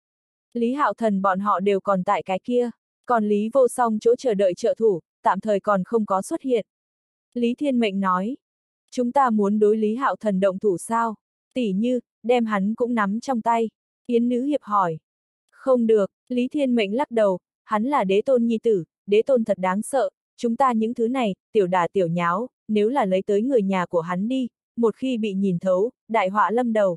Lý Hạo Thần bọn họ đều còn tại cái kia, còn Lý Vô Song chỗ chờ đợi trợ thủ, tạm thời còn không có xuất hiện. Lý Thiên Mệnh nói. Chúng ta muốn đối Lý Hạo Thần động thủ sao? Tỉ như, đem hắn cũng nắm trong tay. Yến Nữ Hiệp hỏi. Không được, Lý Thiên Mệnh lắc đầu, hắn là đế tôn nhi tử, đế tôn thật đáng sợ, chúng ta những thứ này, tiểu đả tiểu nháo, nếu là lấy tới người nhà của hắn đi, một khi bị nhìn thấu, đại họa lâm đầu.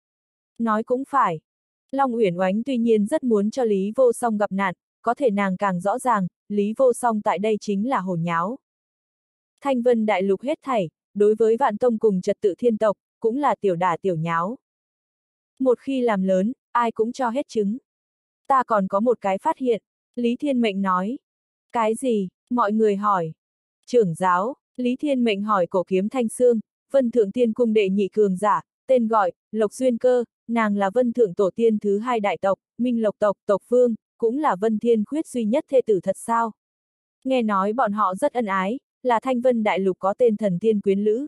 Nói cũng phải. Long Uyển Oánh tuy nhiên rất muốn cho Lý Vô Song gặp nạn, có thể nàng càng rõ ràng, Lý Vô Song tại đây chính là hồ nháo. Thanh Vân Đại Lục hết thảy, đối với Vạn Tông cùng trật tự thiên tộc, cũng là tiểu đả tiểu nháo. Một khi làm lớn, ai cũng cho hết trứng. Ta còn có một cái phát hiện, Lý Thiên Mệnh nói. Cái gì? Mọi người hỏi. Trưởng giáo, Lý Thiên Mệnh hỏi Cổ Kiếm Thanh Xương, Vân Thượng Tiên Cung đệ nhị cường giả, tên gọi, Lộc Duyên Cơ, nàng là Vân Thượng Tổ Tiên thứ 2 đại tộc, Minh Lộc tộc, tộc vương, cũng là Vân Thiên Khuyết duy nhất thê tử thật sao? Nghe nói bọn họ rất ân ái, là Thanh Vân Đại Lục có tên thần tiên quyến lữ.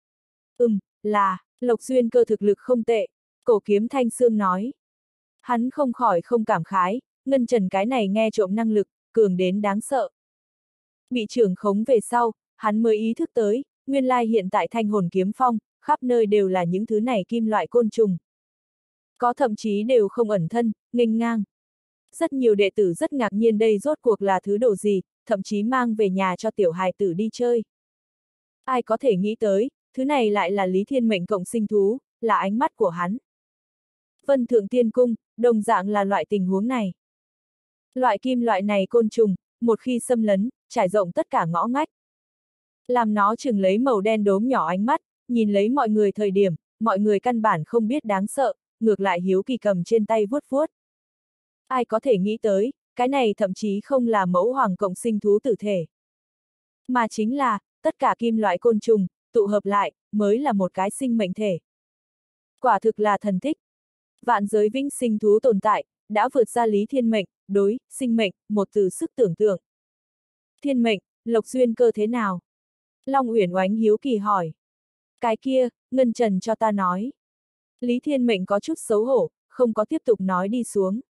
Là, Lộc Duyên Cơ thực lực không tệ, Cổ Kiếm Thanh Xương nói. Hắn không khỏi không cảm khái, ngân trần cái này nghe trộm năng lực, cường đến đáng sợ. Bị trưởng khống về sau, hắn mới ý thức tới, nguyên lai hiện tại Thanh Hồn Kiếm Phong, khắp nơi đều là những thứ này kim loại côn trùng. Có thậm chí đều không ẩn thân, nghênh ngang. Rất nhiều đệ tử rất ngạc nhiên đây rốt cuộc là thứ đồ gì, thậm chí mang về nhà cho tiểu hài tử đi chơi. Ai có thể nghĩ tới, thứ này lại là Lý Thiên Mệnh cộng sinh thú, là ánh mắt của hắn. Vân Thượng Tiên Cung, đồng dạng là loại tình huống này. Loại kim loại này côn trùng, một khi xâm lấn, trải rộng tất cả ngõ ngách. Làm nó chừng lấy màu đen đốm nhỏ ánh mắt, nhìn lấy mọi người thời điểm, mọi người căn bản không biết đáng sợ, ngược lại hiếu kỳ cầm trên tay vuốt vuốt. Ai có thể nghĩ tới, cái này thậm chí không là mẫu hoàng cộng sinh thú tử thể. Mà chính là, tất cả kim loại côn trùng, tụ hợp lại, mới là một cái sinh mệnh thể. Quả thực là thần tích. Vạn giới vĩnh sinh thú tồn tại, đã vượt ra Lý Thiên Mệnh, đối, sinh mệnh, một từ sức tưởng tượng. Thiên mệnh, Lộc Duyên Cơ thế nào? Long Uyển Oánh hiếu kỳ hỏi. Cái kia, Ngân Trần cho ta nói. Lý Thiên Mệnh có chút xấu hổ, không có tiếp tục nói đi xuống.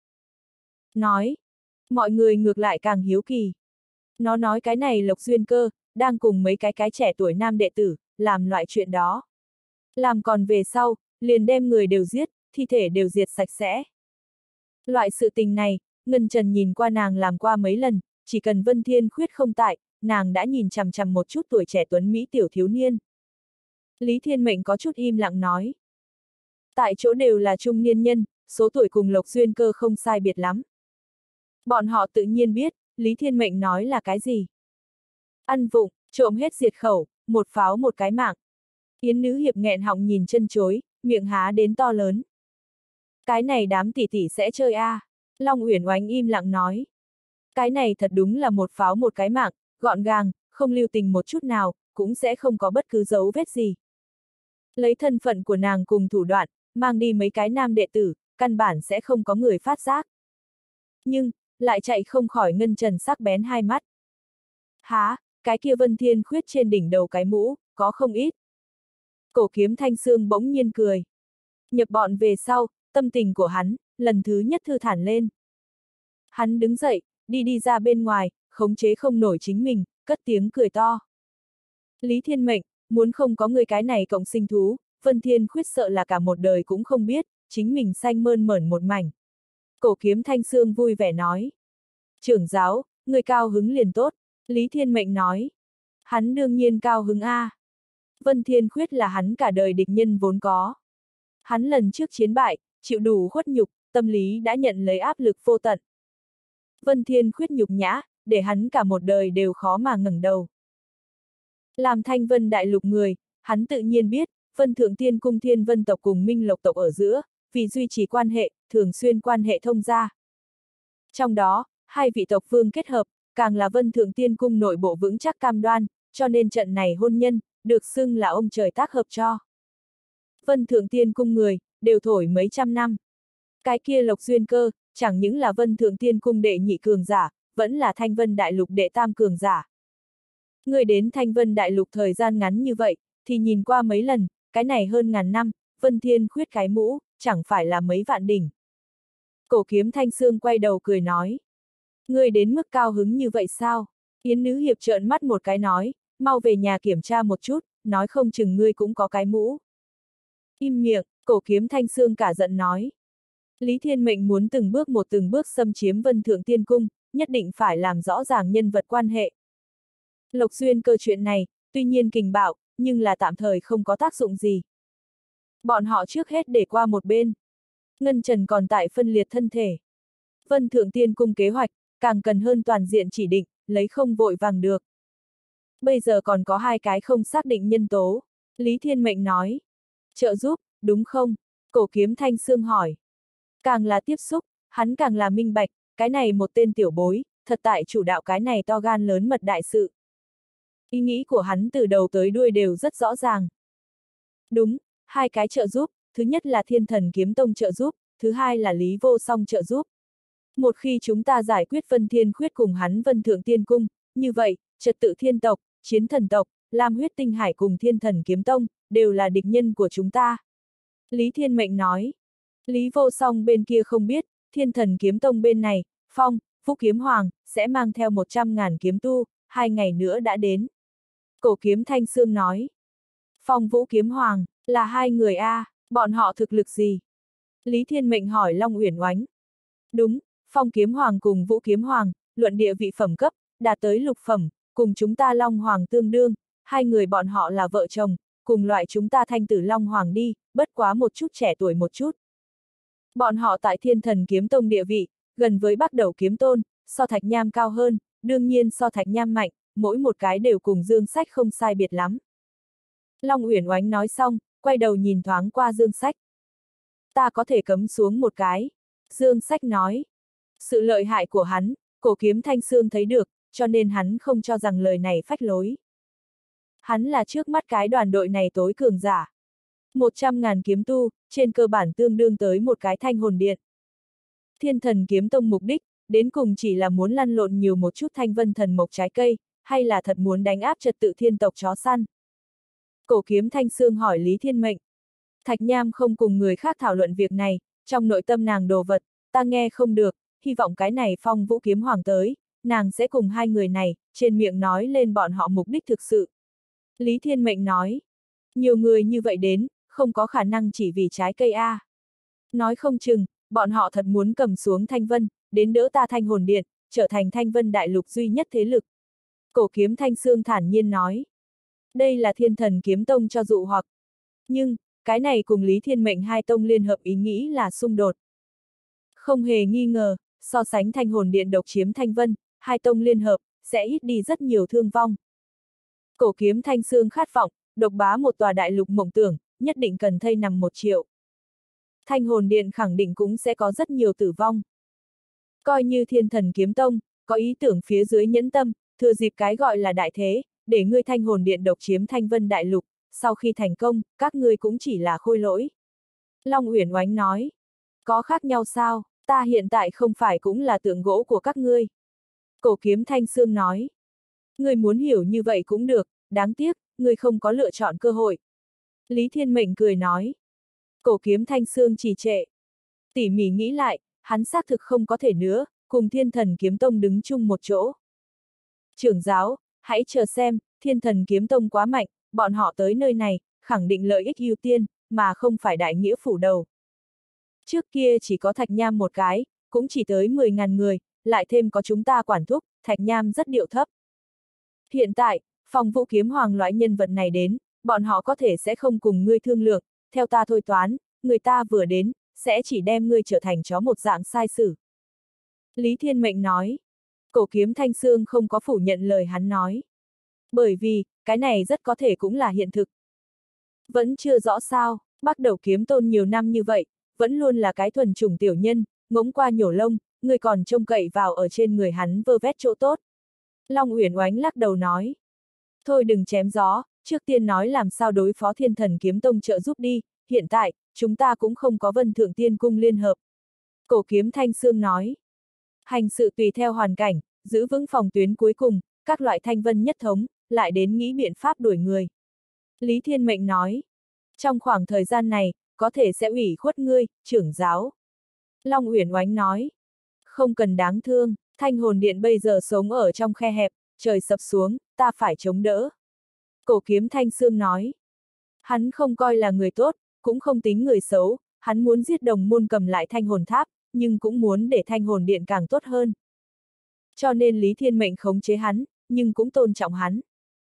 Nói, mọi người ngược lại càng hiếu kỳ. Nó nói cái này Lộc Duyên Cơ, đang cùng mấy cái trẻ tuổi nam đệ tử, làm loại chuyện đó. Làm còn về sau, liền đem người đều giết, thi thể đều diệt sạch sẽ. Loại sự tình này, Ngân Trần nhìn qua nàng làm qua mấy lần, chỉ cần Vân Thiên Khuyết không tại, nàng đã nhìn chằm chằm một chút tuổi trẻ tuấn Mỹ tiểu thiếu niên. Lý Thiên Mệnh có chút im lặng nói. Tại chỗ đều là trung niên nhân, số tuổi cùng Lộc Duyên Cơ không sai biệt lắm. Bọn họ tự nhiên biết, Lý Thiên Mệnh nói là cái gì. Ăn vụng, trộm hết diệt khẩu, một pháo một cái mạng. Yến Nữ Hiệp nghẹn họng nhìn chân chối, miệng há đến to lớn. Cái này đám tỷ tỷ sẽ chơi a. Long Uyển Oánh im lặng nói. Cái này thật đúng là một pháo một cái mạng, gọn gàng, không lưu tình một chút nào, cũng sẽ không có bất cứ dấu vết gì. Lấy thân phận của nàng cùng thủ đoạn, mang đi mấy cái nam đệ tử, căn bản sẽ không có người phát giác. Nhưng, lại chạy không khỏi Ngân Trần sắc bén hai mắt. Há, cái kia Vân Thiên Khuyết trên đỉnh đầu cái mũ, có không ít. Cổ Kiếm Thanh Sương bỗng nhiên cười. Nhập bọn về sau, tâm tình của hắn, lần thứ nhất thư thản lên. Hắn đứng dậy, đi ra bên ngoài, khống chế không nổi chính mình, cất tiếng cười to. Lý Thiên Mệnh, muốn không có người cái này cộng sinh thú, Vân Thiên Khuyết sợ là cả một đời cũng không biết, chính mình xanh mơn mởn một mảnh. Cổ Kiếm Thanh Sương vui vẻ nói. Trưởng giáo, người cao hứng liền tốt, Lý Thiên Mệnh nói. Hắn đương nhiên cao hứng a. Vân Thiên Khuyết là hắn cả đời địch nhân vốn có. Hắn lần trước chiến bại, chịu đủ khuất nhục, tâm lý đã nhận lấy áp lực vô tận. Vân Thiên Khuyết nhục nhã, để hắn cả một đời đều khó mà ngẩng đầu. Làm Thanh Vân Đại Lục người, hắn tự nhiên biết, Vân Thượng Tiên Cung Thiên Vân tộc cùng Minh Lộc tộc ở giữa, vì duy trì quan hệ, thường xuyên quan hệ thông gia. Trong đó, hai vị tộc vương kết hợp, càng là Vân Thượng Tiên Cung nội bộ vững chắc cam đoan, cho nên trận này hôn nhân, được xưng là ông trời tác hợp cho. Vân Thượng Tiên Cung người, đều thổi mấy trăm năm. Cái kia Lộc Duyên Cơ, chẳng những là Vân Thượng Tiên Cung đệ nhị cường giả, vẫn là Thanh Vân Đại Lục đệ tam cường giả. Người đến Thanh Vân Đại Lục thời gian ngắn như vậy, thì nhìn qua mấy lần, cái này hơn ngàn năm, Vân Thiên Khuyết cái mũ, chẳng phải là mấy vạn đỉnh. Cổ Kiếm Thanh Sương quay đầu cười nói. Người đến mức cao hứng như vậy sao? Yến Nữ Hiệp trợn mắt một cái nói, mau về nhà kiểm tra một chút, nói không chừng ngươi cũng có cái mũ. Im miệng, Cổ Kiếm Thanh Sương cả giận nói. Lý Thiên Mệnh muốn từng bước xâm chiếm Vân Thượng Tiên Cung, nhất định phải làm rõ ràng nhân vật quan hệ. Lộc Duyên Cơ chuyện này, tuy nhiên kình bạo, nhưng là tạm thời không có tác dụng gì. Bọn họ trước hết để qua một bên. Ngân Trần còn tại phân liệt thân thể. Vân Thượng Tiên Cung kế hoạch, càng cần hơn toàn diện chỉ định, lấy không vội vàng được. Bây giờ còn có hai cái không xác định nhân tố. Lý Thiên Mệnh nói. Trợ giúp, đúng không? Cổ Kiếm Thanh Sương hỏi. Càng là tiếp xúc, hắn càng là minh bạch, cái này một tên tiểu bối, thật tại chủ đạo cái này to gan lớn mật đại sự. Ý nghĩ của hắn từ đầu tới đuôi đều rất rõ ràng. Đúng, hai cái trợ giúp, thứ nhất là Thiên Thần Kiếm Tông trợ giúp, thứ hai là Lý Vô Song trợ giúp. Một khi chúng ta giải quyết Vân Thiên Khuyết cùng hắn Vân Thượng Tiên Cung, như vậy, trật tự thiên tộc, chiến thần tộc, Lam Huyết Tinh Hải cùng Thiên Thần Kiếm Tông, đều là địch nhân của chúng ta. Lý Thiên Mệnh nói. Lý Vô Song bên kia không biết, Thiên Thần Kiếm Tông bên này, Phong, Vũ Kiếm Hoàng, sẽ mang theo 100.000 kiếm tu, 2 ngày nữa đã đến. Cổ Kiếm Thanh Sương nói. Phong Vũ Kiếm Hoàng, là hai người a, bọn họ thực lực gì? Lý Thiên Mệnh hỏi Long Uyển Oánh. Đúng, Phong Kiếm Hoàng cùng Vũ Kiếm Hoàng, luận địa vị phẩm cấp, đạt tới lục phẩm, cùng chúng ta Long Hoàng tương đương, hai người bọn họ là vợ chồng, cùng loại chúng ta Thanh Tử Long Hoàng đi, bất quá một chút trẻ tuổi một chút. Bọn họ tại Thiên Thần Kiếm Tông địa vị, gần với Bắc Đầu Kiếm Tôn, so Thạch Nham cao hơn, đương nhiên so Thạch Nham mạnh, mỗi một cái đều cùng Dương Sách không sai biệt lắm. Long Uyển Oánh nói xong, quay đầu nhìn thoáng qua Dương Sách. Ta có thể cấm xuống một cái. Dương Sách nói. Sự lợi hại của hắn, Cổ Kiếm Thanh Sương thấy được, cho nên hắn không cho rằng lời này phách lối. Hắn là trước mắt cái đoàn đội này tối cường giả. 100.000 kiếm tu, trên cơ bản tương đương tới một cái thanh hồn điện. Thiên Thần Kiếm Tông mục đích, đến cùng chỉ là muốn lăn lộn nhiều một chút thanh vân thần mộc trái cây, hay là thật muốn đánh áp trật tự thiên tộc chó săn? Cổ Kiếm Thanh Sương hỏi Lý Thiên Mệnh. Thạch Nham không cùng người khác thảo luận việc này, trong nội tâm nàng đồ vật, ta nghe không được, hy vọng cái này Phong Vũ Kiếm Hoàng tới, nàng sẽ cùng hai người này, trên miệng nói lên bọn họ mục đích thực sự. Lý Thiên Mệnh nói, nhiều người như vậy đến, không có khả năng chỉ vì trái cây A. Nói không chừng, bọn họ thật muốn cầm xuống Thanh Vân, đến đỡ ta Thanh Hồn Điện, trở thành Thanh Vân Đại Lục duy nhất thế lực. Cổ Kiếm Thanh Sương thản nhiên nói. Đây là Thiên Thần Kiếm Tông cho dụ hoặc. Nhưng, cái này cùng Lý Thiên Mệnh hai tông liên hợp ý nghĩ là xung đột. Không hề nghi ngờ, so sánh Thanh Hồn Điện độc chiếm Thanh Vân, hai tông liên hợp, sẽ ít đi rất nhiều thương vong. Cổ Kiếm Thanh Sương khát vọng, độc bá một tòa đại lục mộng tưởng, nhất định cần thây nằm 1 triệu. Thanh Hồn Điện khẳng định cũng sẽ có rất nhiều tử vong. Coi như Thiên Thần Kiếm Tông, có ý tưởng phía dưới nhẫn tâm, thừa dịp cái gọi là đại thế, để ngươi Thanh Hồn Điện độc chiếm Thanh Vân Đại Lục, sau khi thành công, các ngươi cũng chỉ là khôi lỗi. Long Uyển Oánh nói, có khác nhau sao, ta hiện tại không phải cũng là tượng gỗ của các ngươi. Cổ Kiếm Thanh Sương nói, ngươi muốn hiểu như vậy cũng được, đáng tiếc, ngươi không có lựa chọn cơ hội. Lý Thiên Mệnh cười nói, Cổ Kiếm Thanh Sương trì trệ. Tỉ mỉ nghĩ lại, hắn xác thực không có thể nữa, cùng Thiên Thần Kiếm Tông đứng chung một chỗ. Trưởng giáo, hãy chờ xem, Thiên Thần Kiếm Tông quá mạnh, bọn họ tới nơi này, khẳng định lợi ích ưu tiên, mà không phải đại nghĩa phủ đầu. Trước kia chỉ có Thạch Nham một cái, cũng chỉ tới 10.000 người, lại thêm có chúng ta quản thúc, Thạch Nham rất điệu thấp. Hiện tại, Phong Vũ Kiếm Hoàng loại nhân vật này đến, bọn họ có thể sẽ không cùng ngươi thương lượng, theo ta thôi toán, người ta vừa đến, sẽ chỉ đem ngươi trở thành chó một dạng sai sử. Lý Thiên Mệnh nói. Cổ Kiếm Thanh Sương không có phủ nhận lời hắn nói. Bởi vì, cái này rất có thể cũng là hiện thực. Vẫn chưa rõ sao, Bắc Đầu Kiếm Tôn nhiều năm như vậy, vẫn luôn là cái thuần chủng tiểu nhân, ngỗng qua nhổ lông, người còn trông cậy vào ở trên người hắn vơ vét chỗ tốt. Long Uyển Oánh lắc đầu nói. Thôi đừng chém gió, trước tiên nói làm sao đối phó Thiên Thần Kiếm Tông trợ giúp đi, hiện tại, chúng ta cũng không có Vân Thượng Tiên Cung liên hợp. Cổ Kiếm Thanh Sương nói. Hành sự tùy theo hoàn cảnh, giữ vững phòng tuyến cuối cùng, các loại thanh vân nhất thống, lại đến nghĩ biện pháp đuổi người. Lý Thiên Mệnh nói. Trong khoảng thời gian này, có thể sẽ ủy khuất ngươi, trưởng giáo. Long Uyển Oánh nói. Không cần đáng thương, Thanh Hồn Điện bây giờ sống ở trong khe hẹp, trời sập xuống, ta phải chống đỡ. Cổ Kiếm Thanh Sương nói. Hắn không coi là người tốt, cũng không tính người xấu, hắn muốn giết đồng môn cầm lại Thanh Hồn Tháp, nhưng cũng muốn để Thanh Hồn Điện càng tốt hơn. Cho nên Lý Thiên Mệnh khống chế hắn, nhưng cũng tôn trọng hắn.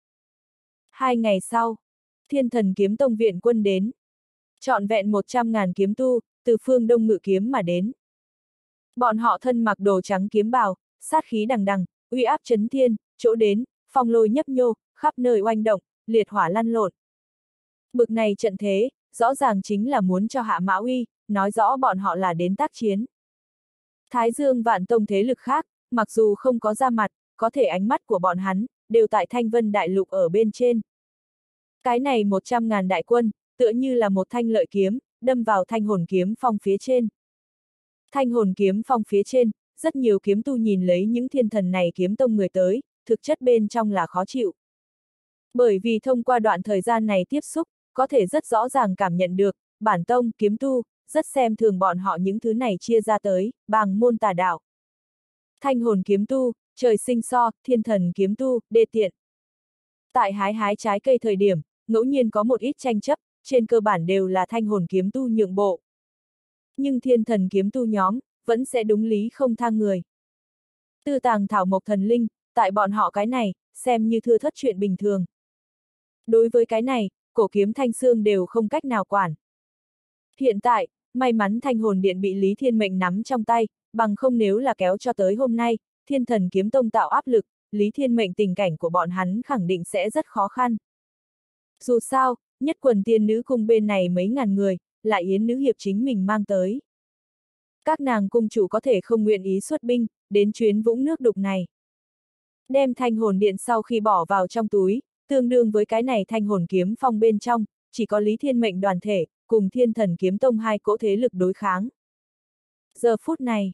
2 ngày sau, Thiên Thần Kiếm Tông viện quân đến. Trọn vẹn 100.000 kiếm tu, từ phương Đông ngự kiếm mà đến. Bọn họ thân mặc đồ trắng kiếm bào, sát khí đằng đằng, uy áp chấn thiên, chỗ đến, phong lôi nhấp nhô, khắp nơi oanh động, liệt hỏa lăn lộn. Bực này trận thế, rõ ràng chính là muốn cho Hạ Mã Uy, nói rõ bọn họ là đến tác chiến. Thái Dương Vạn Tông thế lực khác, mặc dù không có ra mặt, có thể ánh mắt của bọn hắn, đều tại Thanh Vân Đại Lục ở bên trên. Cái này 100.000 đại quân, tựa như là một thanh lợi kiếm, đâm vào Thanh Hồn Kiếm Phong phía trên. Thanh Hồn Kiếm Phong phía trên, rất nhiều kiếm tu nhìn lấy những thiên thần này kiếm tông người tới, thực chất bên trong là khó chịu. Bởi vì thông qua đoạn thời gian này tiếp xúc, có thể rất rõ ràng cảm nhận được, bản tông, kiếm tu, rất xem thường bọn họ những thứ này chia ra tới, bằng môn tà đạo. Thanh Hồn Kiếm tu, trời sinh so, Thiên Thần Kiếm tu, đê tiện. Tại hái trái cây thời điểm, ngẫu nhiên có một ít tranh chấp, trên cơ bản đều là Thanh Hồn Kiếm tu nhượng bộ. Nhưng Thiên Thần Kiếm tu nhóm, vẫn sẽ đúng lý không tha người. Tư tàng thảo mộc thần linh, tại bọn họ cái này, xem như thưa thất chuyện bình thường. Đối với cái này, Cổ Kiếm Thanh Sương đều không cách nào quản. Hiện tại, may mắn Thanh Hồn Điện bị Lý Thiên Mệnh nắm trong tay, bằng không nếu là kéo cho tới hôm nay, Thiên Thần Kiếm Tông tạo áp lực, Lý Thiên Mệnh tình cảnh của bọn hắn khẳng định sẽ rất khó khăn. Dù sao, nhất quần tiên nữ cung bên này mấy ngàn người, lại Yến nữ hiệp chính mình mang tới. Các nàng cung chủ có thể không nguyện ý xuất binh, đến chuyến vũng nước đục này. Đem Thanh Hồn Điện sau khi bỏ vào trong túi, tương đương với cái này Thanh Hồn Kiếm Phong bên trong, chỉ có Lý Thiên Mệnh đoàn thể, cùng Thiên Thần Kiếm Tông hai cỗ thế lực đối kháng. Giờ phút này,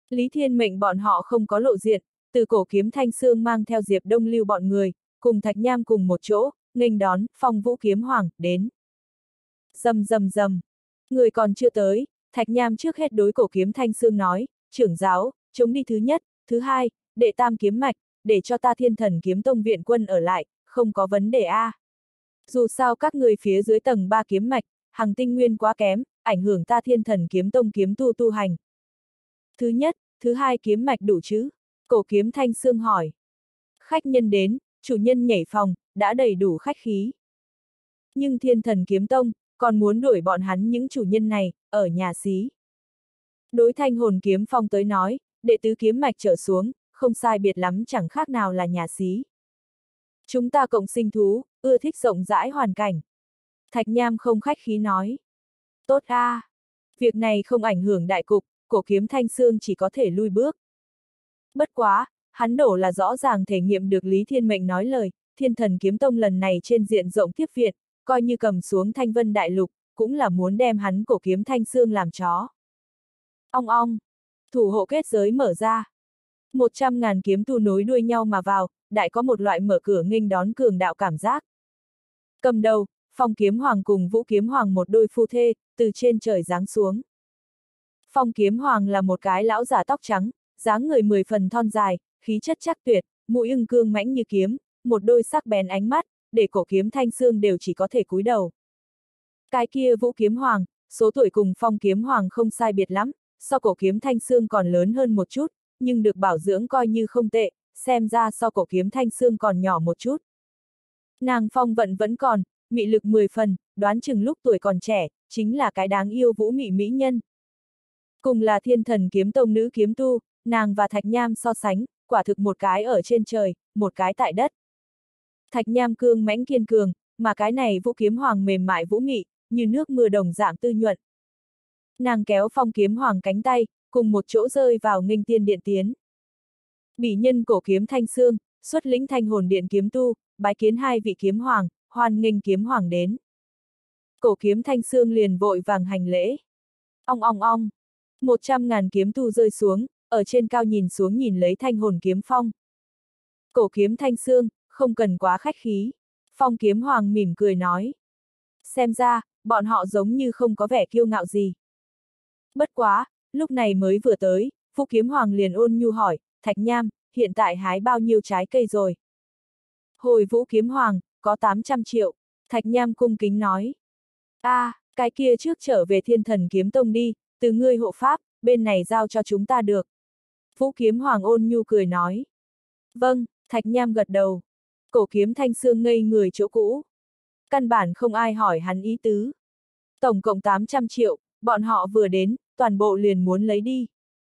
Lý Thiên Mệnh bọn họ không có lộ diện, từ Cổ Kiếm Thanh Xương mang theo Diệp Đông Lưu bọn người, cùng Thạch Nham cùng một chỗ, nghênh đón, Phong Vũ Kiếm Hoàng, đến. Rầm rầm rầm. Người còn chưa tới, Thạch Nham trước hết đối Cổ Kiếm Thanh Xương nói, trưởng giáo, chống đi thứ nhất, thứ hai, đệ tam kiếm mạch, để cho ta Thiên Thần Kiếm Tông viện quân ở lại, không có vấn đề a. Dù sao các người phía dưới tầng 3 kiếm mạch, hằng tinh nguyên quá kém, ảnh hưởng ta Thiên Thần Kiếm Tông kiếm tu hành. Thứ nhất, thứ hai kiếm mạch đủ chứ? Cổ Kiếm Thanh Xương hỏi. Khách nhân đến, chủ nhân nhảy phòng, đã đầy đủ khách khí. Nhưng Thiên Thần Kiếm Tông, còn muốn đuổi bọn hắn những chủ nhân này, ở nhà xí. Đối Thanh Hồn Kiếm Phong tới nói, đệ tứ kiếm mạch trở xuống, không sai biệt lắm chẳng khác nào là nhà xí. Chúng ta cộng sinh thú, ưa thích rộng rãi hoàn cảnh. Thạch Nham không khách khí nói. Tốt a, việc này không ảnh hưởng đại cục, Cổ Kiếm Thanh Xương chỉ có thể lui bước. Bất quá, hắn đổ là rõ ràng thể nghiệm được Lý Thiên Mệnh nói lời, Thiên Thần Kiếm Tông lần này trên diện rộng tiếp viện, coi như cầm xuống Thanh Vân Đại Lục, cũng là muốn đem hắn Cổ Kiếm Thanh Xương làm chó. Ong ong, thủ hộ kết giới mở ra. 100.000 kiếm tu nối đuôi nhau mà vào, đại có một loại mở cửa nghênh đón cường đạo cảm giác. Cầm đầu, Phong Kiếm Hoàng cùng Vũ Kiếm Hoàng một đôi phu thê, từ trên trời giáng xuống. Phong Kiếm Hoàng là một cái lão giả tóc trắng, dáng người 10 phần thon dài, khí chất chắc tuyệt, mũi ưng cương mãnh như kiếm, một đôi sắc bén ánh mắt, để Cổ Kiếm Thanh Xương đều chỉ có thể cúi đầu. Cái kia Vũ Kiếm Hoàng, số tuổi cùng Phong Kiếm Hoàng không sai biệt lắm, so Cổ Kiếm Thanh Xương còn lớn hơn một chút, nhưng được bảo dưỡng coi như không tệ, xem ra so Cổ Kiếm Thanh Xương còn nhỏ một chút. Nàng phong vận vẫn còn, mị lực 10 phần, đoán chừng lúc tuổi còn trẻ, chính là cái đáng yêu vũ mị mỹ nhân. Cùng là Thiên Thần Kiếm Tông nữ kiếm tu, nàng và Thạch Nham so sánh, quả thực một cái ở trên trời, một cái tại đất. Thạch Nham cương mãnh kiên cường, mà cái này Vũ Kiếm Hoàng mềm mại vũ mị, như nước mưa đồng dạng tư nhuận. Nàng kéo Phong Kiếm Hoàng cánh tay, cùng một chỗ rơi vào nghênh tiên điện tiến. Bỉ nhân Cổ Kiếm Thanh Xương, xuất lĩnh Thanh Hồn Điện kiếm tu, bái kiến hai vị kiếm hoàng, hoan nghênh kiếm hoàng đến. Cổ Kiếm Thanh Xương liền vội vàng hành lễ. Ong ong ong, 100.000 kiếm tu rơi xuống, ở trên cao nhìn xuống nhìn lấy Thanh Hồn Kiếm Phong. Cổ Kiếm Thanh Xương, không cần quá khách khí. Phong Kiếm Hoàng mỉm cười nói. Xem ra, bọn họ giống như không có vẻ kiêu ngạo gì. Bất quá, lúc này mới vừa tới, Vũ Kiếm Hoàng liền ôn nhu hỏi, Thạch Nham, hiện tại hái bao nhiêu trái cây rồi? Hồi Vũ Kiếm Hoàng, có 800 triệu. Thạch Nham cung kính nói. Cái kia trước trở về Thiên Thần Kiếm Tông đi, từ ngươi hộ pháp, bên này giao cho chúng ta được. Vũ Kiếm Hoàng ôn nhu cười nói. Vâng, Thạch Nham gật đầu. Cổ Kiếm Thanh Xương ngây người chỗ cũ. Căn bản không ai hỏi hắn ý tứ. Tổng cộng 800 triệu, bọn họ vừa đến, toàn bộ liền muốn lấy đi.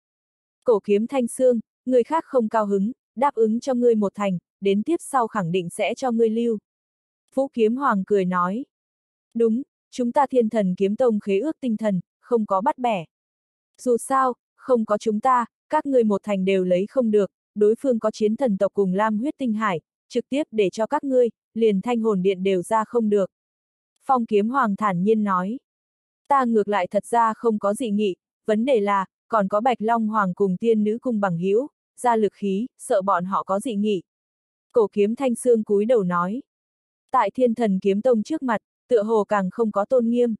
Cổ Kiếm Thanh Xương, người khác không cao hứng, đáp ứng cho ngươi một thành, đến tiếp sau khẳng định sẽ cho ngươi lưu. Vũ Kiếm Hoàng cười nói. Đúng, chúng ta Thiên Thần Kiếm Tông khế ước tinh thần, không có bắt bẻ. Dù sao, không có chúng ta, các ngươi một thành đều lấy không được, đối phương có chiến thần tộc cùng Lam huyết tinh hải, trực tiếp để cho các ngươi, liền Thanh Hồn Điện đều ra không được. Phong Kiếm Hoàng thản nhiên nói. Ta ngược lại thật ra không có dị nghị, vấn đề là, còn có Bạch Long Hoàng cùng Tiên Nữ Cung bằng hữu, ra lực khí, sợ bọn họ có dị nghị. Cổ Kiếm Thanh Xương cúi đầu nói. Tại Thiên Thần Kiếm Tông trước mặt, tựa hồ càng không có tôn nghiêm.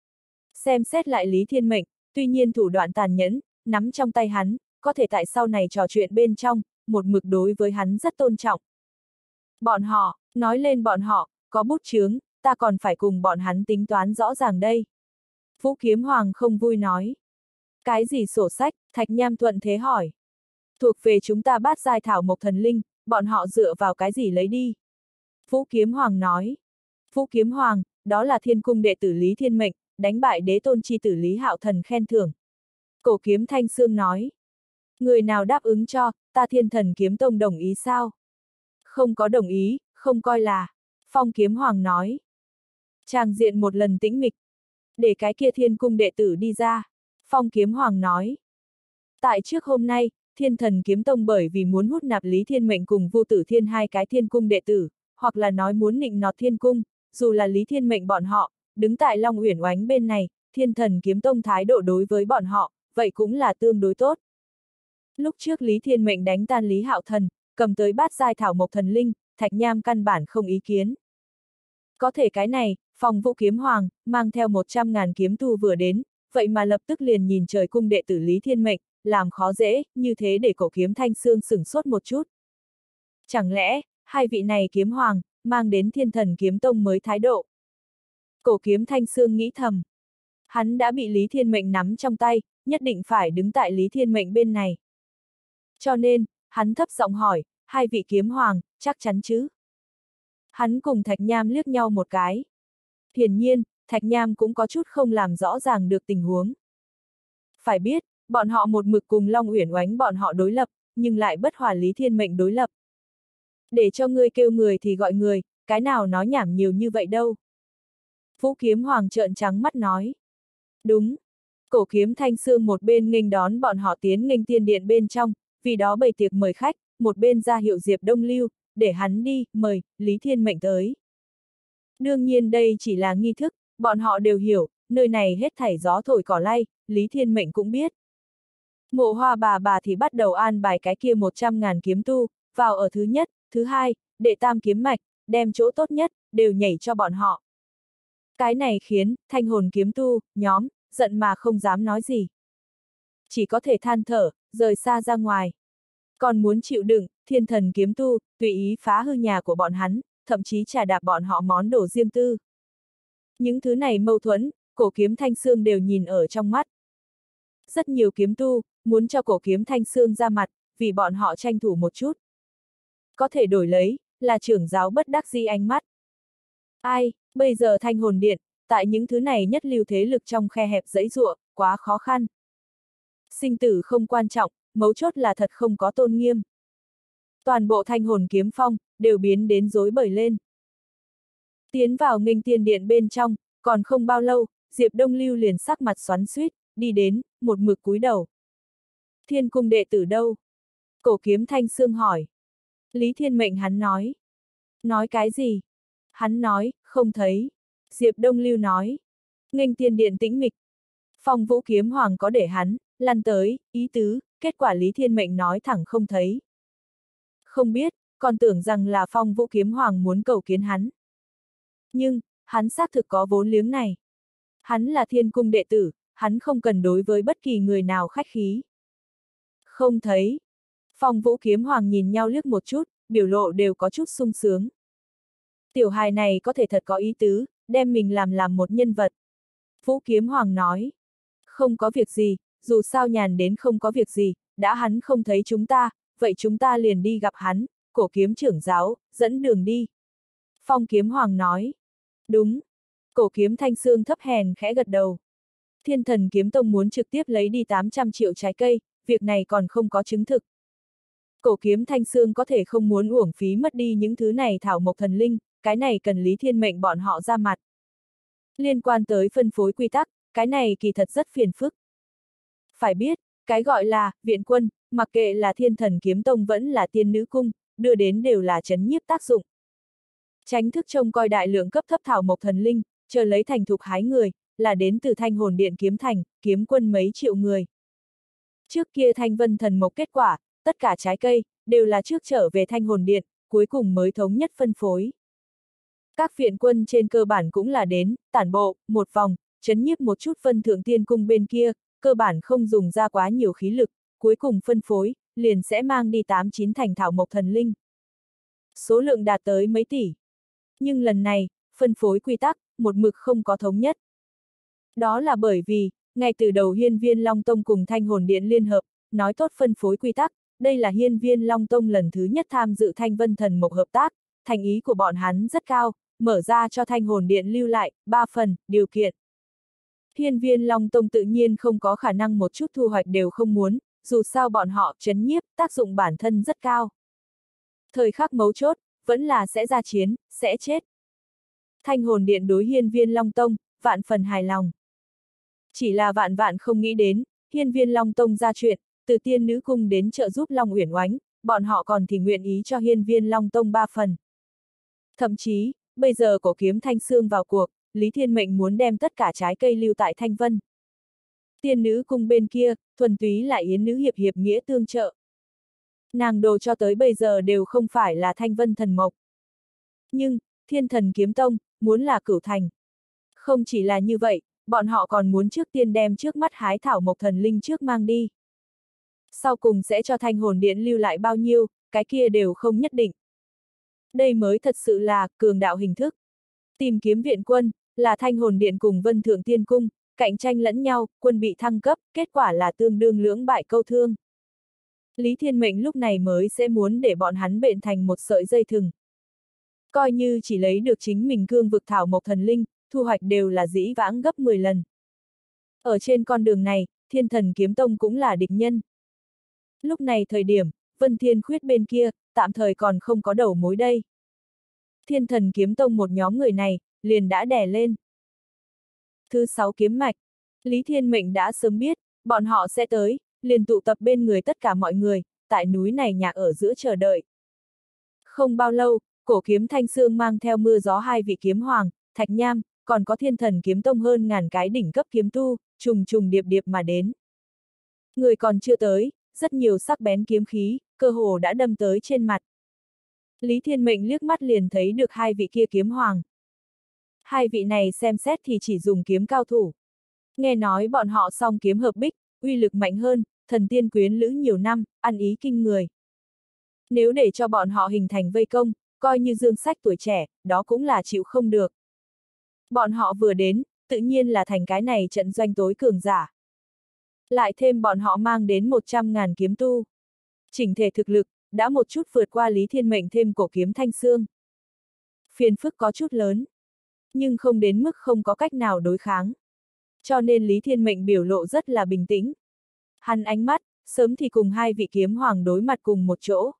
Xem xét lại Lý Thiên Mệnh, tuy nhiên thủ đoạn tàn nhẫn, nắm trong tay hắn, có thể tại sau này trò chuyện bên trong, một mực đối với hắn rất tôn trọng. Bọn họ, nói lên bọn họ, có bút chướng, ta còn phải cùng bọn hắn tính toán rõ ràng đây. Vũ Kiếm Hoàng không vui nói. Cái gì sổ sách, Thạch Nham thuận thế hỏi. Thuộc về chúng ta Bát giai thảo mộc thần linh, bọn họ dựa vào cái gì lấy đi? Vũ Kiếm Hoàng nói. Vũ Kiếm Hoàng, đó là Thiên Cung đệ tử Lý Thiên Mệnh, đánh bại đế tôn chi tử Lý Hạo Thần khen thưởng. Cổ Kiếm Thanh Xương nói. Người nào đáp ứng cho, ta Thiên Thần Kiếm Tông đồng ý sao? Không có đồng ý, không coi là. Phong Kiếm Hoàng nói. Tràng diện một lần tĩnh mịch. Để cái kia Thiên Cung đệ tử đi ra. Phong Kiếm Hoàng nói. Tại trước hôm nay, Thiên Thần Kiếm Tông bởi vì muốn hút nạp Lý Thiên Mệnh cùng Vu Tử Thiên hai cái Thiên Cung đệ tử, hoặc là nói muốn nịnh nọt Thiên Cung, dù là Lý Thiên Mệnh bọn họ, đứng tại Long Uyển Oánh bên này, Thiên Thần Kiếm Tông thái độ đối với bọn họ, vậy cũng là tương đối tốt. Lúc trước Lý Thiên Mệnh đánh tan Lý Hạo Thần, cầm tới bát giai thảo mộc thần linh, Thạch Nham căn bản không ý kiến. Có thể cái này, Phong Vũ Kiếm Hoàng, mang theo 100.000 kiếm tu vừa đến, vậy mà lập tức liền nhìn trời cung đệ tử Lý Thiên Mệnh, làm khó dễ, như thế để Cổ Kiếm Thanh Xương sửng sốt một chút. Chẳng lẽ, hai vị này kiếm hoàng, mang đến Thiên Thần Kiếm Tông mới thái độ? Cổ Kiếm Thanh Xương nghĩ thầm. Hắn đã bị Lý Thiên Mệnh nắm trong tay, nhất định phải đứng tại Lý Thiên Mệnh bên này. Cho nên, hắn thấp giọng hỏi, hai vị kiếm hoàng, chắc chắn chứ? Hắn cùng Thạch Nham liếc nhau một cái. Hiển nhiên, Thạch Nham cũng có chút không làm rõ ràng được tình huống. Phải biết, bọn họ một mực cùng Long Uyển Oánh bọn họ đối lập, nhưng lại bất hòa Lý Thiên Mệnh đối lập. Để cho ngươi kêu người thì gọi người, cái nào nói nhảm nhiều như vậy đâu. Vũ Kiếm Hoàng trợn trắng mắt nói. Đúng. Cổ Kiếm Thanh Xương một bên nghênh đón bọn họ tiến nghênh tiên điện bên trong, vì đó bày tiệc mời khách, một bên ra hiệu Diệp Đông Lưu, để hắn đi, mời, Lý Thiên Mệnh tới. Đương nhiên đây chỉ là nghi thức, bọn họ đều hiểu, nơi này hết thảy gió thổi cỏ lay, Lý Thiên Mệnh cũng biết. Mộ Hoa bà thì bắt đầu an bài cái kia 100.000 kiếm tu, vào ở thứ nhất, thứ hai, đệ tam kiếm mạch, đem chỗ tốt nhất, đều nhảy cho bọn họ. Cái này khiến, thanh hồn kiếm tu, nhóm, giận mà không dám nói gì. Chỉ có thể than thở, rời xa ra ngoài. Còn muốn chịu đựng, Thiên Thần kiếm tu, tùy ý phá hư nhà của bọn hắn, thậm chí trà đạp bọn họ món đồ riêng tư. Những thứ này mâu thuẫn, Cổ Kiếm Thanh Xương đều nhìn ở trong mắt. Rất nhiều kiếm tu, muốn cho Cổ Kiếm Thanh Xương ra mặt, vì bọn họ tranh thủ một chút. Có thể đổi lấy, là trưởng giáo bất đắc dĩ ánh mắt. Ai, bây giờ Thanh Hồn Điện, tại những thứ này nhất lưu thế lực trong khe hẹp dãy giụa, quá khó khăn. Sinh tử không quan trọng, mấu chốt là thật không có tôn nghiêm. Toàn bộ Thanh Hồn kiếm phong, đều biến đến rối bời lên. Tiến vào nghênh tiên điện bên trong, còn không bao lâu, Diệp Đông Lưu liền sắc mặt xoắn xuýt, đi đến, một mực cúi đầu. Thiên cung đệ tử đâu? Cổ Kiếm Thanh Xương hỏi. Lý Thiên Mệnh hắn nói. Nói cái gì? Hắn nói, không thấy. Diệp Đông Lưu nói. Nghênh tiên điện tĩnh mịch. Phong Vũ Kiếm Hoàng có để hắn, lăn tới, ý tứ, kết quả Lý Thiên Mệnh nói thẳng không thấy. Không biết, còn tưởng rằng là Phong Vũ Kiếm Hoàng muốn cầu kiến hắn. Nhưng, hắn xác thực có vốn liếng này. Hắn là thiên cung đệ tử, hắn không cần đối với bất kỳ người nào khách khí. Không thấy. Phong Vũ Kiếm Hoàng nhìn nhau liếc một chút, biểu lộ đều có chút sung sướng. Tiểu hài này có thể thật có ý tứ, đem mình làm một nhân vật. Vũ Kiếm Hoàng nói. Không có việc gì, dù sao nhàn đến không có việc gì, đã hắn không thấy chúng ta, vậy chúng ta liền đi gặp hắn, Cổ Kiếm trưởng giáo, dẫn đường đi. Phong Kiếm Hoàng nói. Đúng. Cổ Kiếm Thanh Xương thấp hèn khẽ gật đầu. Thiên Thần Kiếm Tông muốn trực tiếp lấy đi 800 triệu trái cây, việc này còn không có chứng thực. Cổ Kiếm Thanh Xương có thể không muốn uổng phí mất đi những thứ này thảo mộc thần linh, cái này cần Lý Thiên Mệnh bọn họ ra mặt. Liên quan tới phân phối quy tắc, cái này kỳ thật rất phiền phức. Phải biết, cái gọi là, viện quân, mặc kệ là Thiên Thần Kiếm Tông vẫn là Tiên Nữ Cung, đưa đến đều là trấn nhiếp tác dụng. Tránh thức trông coi đại lượng cấp thấp thảo mộc thần linh, chờ lấy thành thục hái người, là đến từ Thanh Hồn Điện kiếm thành, kiếm quân mấy triệu người. Trước kia Thanh Vân Thần Mộc kết quả, tất cả trái cây, đều là trước trở về Thanh Hồn Điện, cuối cùng mới thống nhất phân phối. Các viện quân trên cơ bản cũng là đến, tản bộ, một vòng, trấn nhiếp một chút Vân Thượng Tiên Cung bên kia, cơ bản không dùng ra quá nhiều khí lực, cuối cùng phân phối, liền sẽ mang đi 8-9 thành thảo mộc thần linh. Số lượng đạt tới mấy tỷ. Nhưng lần này, phân phối quy tắc, một mực không có thống nhất. Đó là bởi vì, ngay từ đầu Hiên Viên Long Tông cùng Thanh Hồn Điện liên hợp, nói tốt phân phối quy tắc, đây là Hiên Viên Long Tông lần thứ nhất tham dự Thanh Vân Thần Mộc hợp tác, thành ý của bọn hắn rất cao, mở ra cho Thanh Hồn Điện lưu lại, 3 phần, điều kiện. Hiên Viên Long Tông tự nhiên không có khả năng một chút thu hoạch đều không muốn, dù sao bọn họ trấn nhiếp, tác dụng bản thân rất cao. Thời khắc mấu chốt, vẫn là sẽ ra chiến, sẽ chết. Thanh Hồn Điện đối Hiên Viên Long Tông, vạn phần hài lòng. Chỉ là vạn vạn không nghĩ đến, Hiên Viên Long Tông ra chuyện, từ Tiên Nữ Cung đến trợ giúp Long Uyển Oánh, bọn họ còn thì nguyện ý cho Hiên Viên Long Tông 3 phần. Thậm chí, bây giờ Cổ Kiếm Thanh Xương vào cuộc, Lý Thiên Mệnh muốn đem tất cả trái cây lưu tại Thanh Vân. Tiên nữ cung bên kia, thuần túy là yến nữ hiệp hiệp nghĩa tương trợ. Nàng đồ cho tới bây giờ đều không phải là thanh vân thần mộc. Nhưng, Thiên Thần Kiếm Tông, muốn là cửu thành. Không chỉ là như vậy, bọn họ còn muốn trước tiên đem trước mắt hái thảo mộc thần linh trước mang đi. Sau cùng sẽ cho thanh hồn điện lưu lại bao nhiêu, cái kia đều không nhất định. Đây mới thật sự là cường đạo hình thức. Tìm kiếm viện quân, là thanh hồn điện cùng Vân Thượng Tiên Cung, cạnh tranh lẫn nhau, quân bị thăng cấp, kết quả là tương đương lưỡng bại câu thương. Lý Thiên Mệnh lúc này mới sẽ muốn để bọn hắn bện thành một sợi dây thừng. Coi như chỉ lấy được chính mình cương vực thảo mộc thần linh, thu hoạch đều là dĩ vãng gấp 10 lần. Ở trên con đường này, Thiên Thần Kiếm Tông cũng là địch nhân. Lúc này thời điểm, Vân Thiên Khuyết bên kia, tạm thời còn không có đầu mối đây. Thiên Thần Kiếm Tông một nhóm người này, liền đã đè lên. Thứ 6 kiếm mạch, Lý Thiên Mệnh đã sớm biết, bọn họ sẽ tới, liền tụ tập bên người tất cả mọi người, tại núi này nhạc ở giữa chờ đợi. Không bao lâu, Cổ Kiếm Thanh Sương mang theo mưa gió hai vị kiếm hoàng, Thạch Nham, còn có Thiên Thần Kiếm Tông hơn ngàn cái đỉnh cấp kiếm tu, trùng trùng điệp điệp mà đến. Người còn chưa tới, rất nhiều sắc bén kiếm khí, cơ hồ đã đâm tới trên mặt. Lý Thiên Mệnh liếc mắt liền thấy được hai vị kia kiếm hoàng. Hai vị này xem xét thì chỉ dùng kiếm cao thủ. Nghe nói bọn họ song kiếm hợp bích, uy lực mạnh hơn, thần tiên quyến lữ nhiều năm, ăn ý kinh người. Nếu để cho bọn họ hình thành vây công, coi như dương sách tuổi trẻ, đó cũng là chịu không được. Bọn họ vừa đến, tự nhiên là thành cái này trận doanh tối cường giả. Lại thêm bọn họ mang đến 100.000 kiếm tu. Chỉnh thể thực lực, đã một chút vượt qua Lý Thiên Mệnh thêm Cổ Kiếm Thanh Sương. Phiền phức có chút lớn, nhưng không đến mức không có cách nào đối kháng. Cho nên Lý Thiên Mệnh biểu lộ rất là bình tĩnh. Hắn ánh mắt, sớm thì cùng hai vị kiếm hoàng đối mặt cùng một chỗ.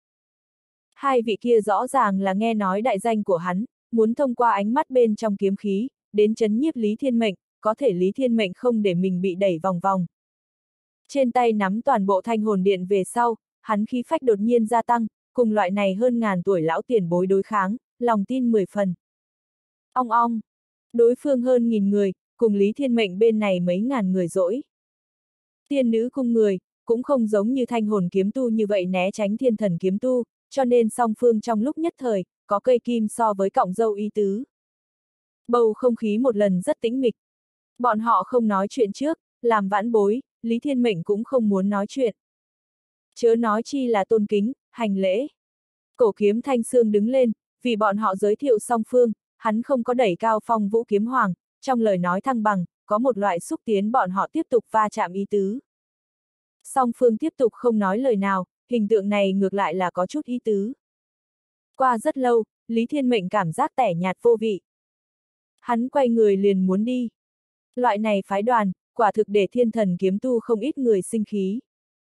Hai vị kia rõ ràng là nghe nói đại danh của hắn, muốn thông qua ánh mắt bên trong kiếm khí, đến chấn nhiếp Lý Thiên Mệnh, có thể Lý Thiên Mệnh không để mình bị đẩy vòng vòng. Trên tay nắm toàn bộ thanh hồn điện về sau, hắn khí phách đột nhiên gia tăng, cùng loại này hơn ngàn tuổi lão tiền bối đối kháng, lòng tin 10 phần. Ong ong, đối phương hơn nghìn người, cùng Lý Thiên Mệnh bên này mấy ngàn người dỗi. Tiên nữ cung người, cũng không giống như thanh hồn kiếm tu như vậy né tránh thiên thần kiếm tu, cho nên song phương trong lúc nhất thời, có cây kim so với cọng dâu ý tứ. Bầu không khí một lần rất tĩnh mịch. Bọn họ không nói chuyện trước, làm vãn bối, Lý Thiên Mệnh cũng không muốn nói chuyện. Chớ nói chi là tôn kính, hành lễ. Cổ Kiếm Thanh Sương đứng lên, vì bọn họ giới thiệu song phương, hắn không có đẩy cao phong vũ kiếm hoàng, trong lời nói thăng bằng, có một loại xúc tiến bọn họ tiếp tục va chạm ý tứ. Song phương tiếp tục không nói lời nào, hình tượng này ngược lại là có chút ý tứ. Qua rất lâu, Lý Thiên Mệnh cảm giác tẻ nhạt vô vị. Hắn quay người liền muốn đi. Loại này phái đoàn, quả thực để thiên thần kiếm tu không ít người sinh khí.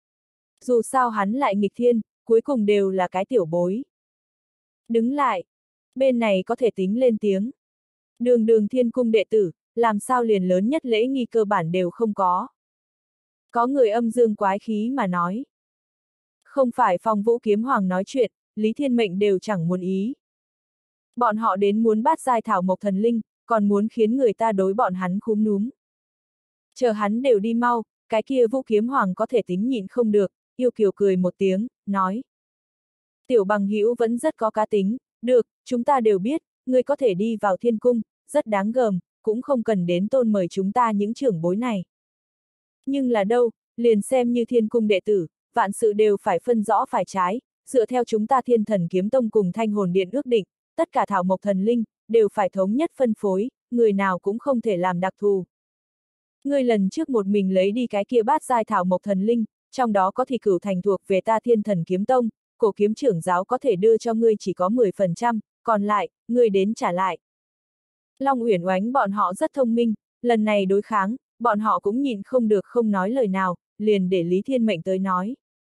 Dù sao hắn lại nghịch thiên, cuối cùng đều là cái tiểu bối. Đứng lại. Bên này có thể tính lên tiếng. Đường thiên cung đệ tử, làm sao liền lớn nhất lễ nghi cơ bản đều không có. Có người âm dương quái khí mà nói. Không phải phong vũ kiếm hoàng nói chuyện, Lý Thiên Mệnh đều chẳng muốn ý. Bọn họ đến muốn bắt giai thảo mộc thần linh, còn muốn khiến người ta đối bọn hắn khúm núm. Chờ hắn đều đi mau, cái kia vũ kiếm hoàng có thể tính nhịn không được, yêu kiều cười một tiếng, nói. Tiểu bằng hữu vẫn rất có cá tính, được, chúng ta đều biết, ngươi có thể đi vào thiên cung, rất đáng gờm, cũng không cần đến tôn mời chúng ta những trưởng bối này. Nhưng là đâu, liền xem như thiên cung đệ tử, vạn sự đều phải phân rõ phải trái, dựa theo chúng ta Thiên Thần Kiếm Tông cùng Thanh Hồn Điện ước định, tất cả thảo mộc thần linh, đều phải thống nhất phân phối, người nào cũng không thể làm đặc thù. Ngươi lần trước một mình lấy đi cái kia bát giai thảo mộc thần linh, trong đó có thì cửu thành thuộc về ta Thiên Thần Kiếm Tông, Cổ Kiếm trưởng giáo có thể đưa cho ngươi chỉ có 10%, còn lại, ngươi đến trả lại. Long Uyển Oánh bọn họ rất thông minh, lần này đối kháng, bọn họ cũng nhịn không được không nói lời nào, liền để Lý Thiên Mệnh tới nói.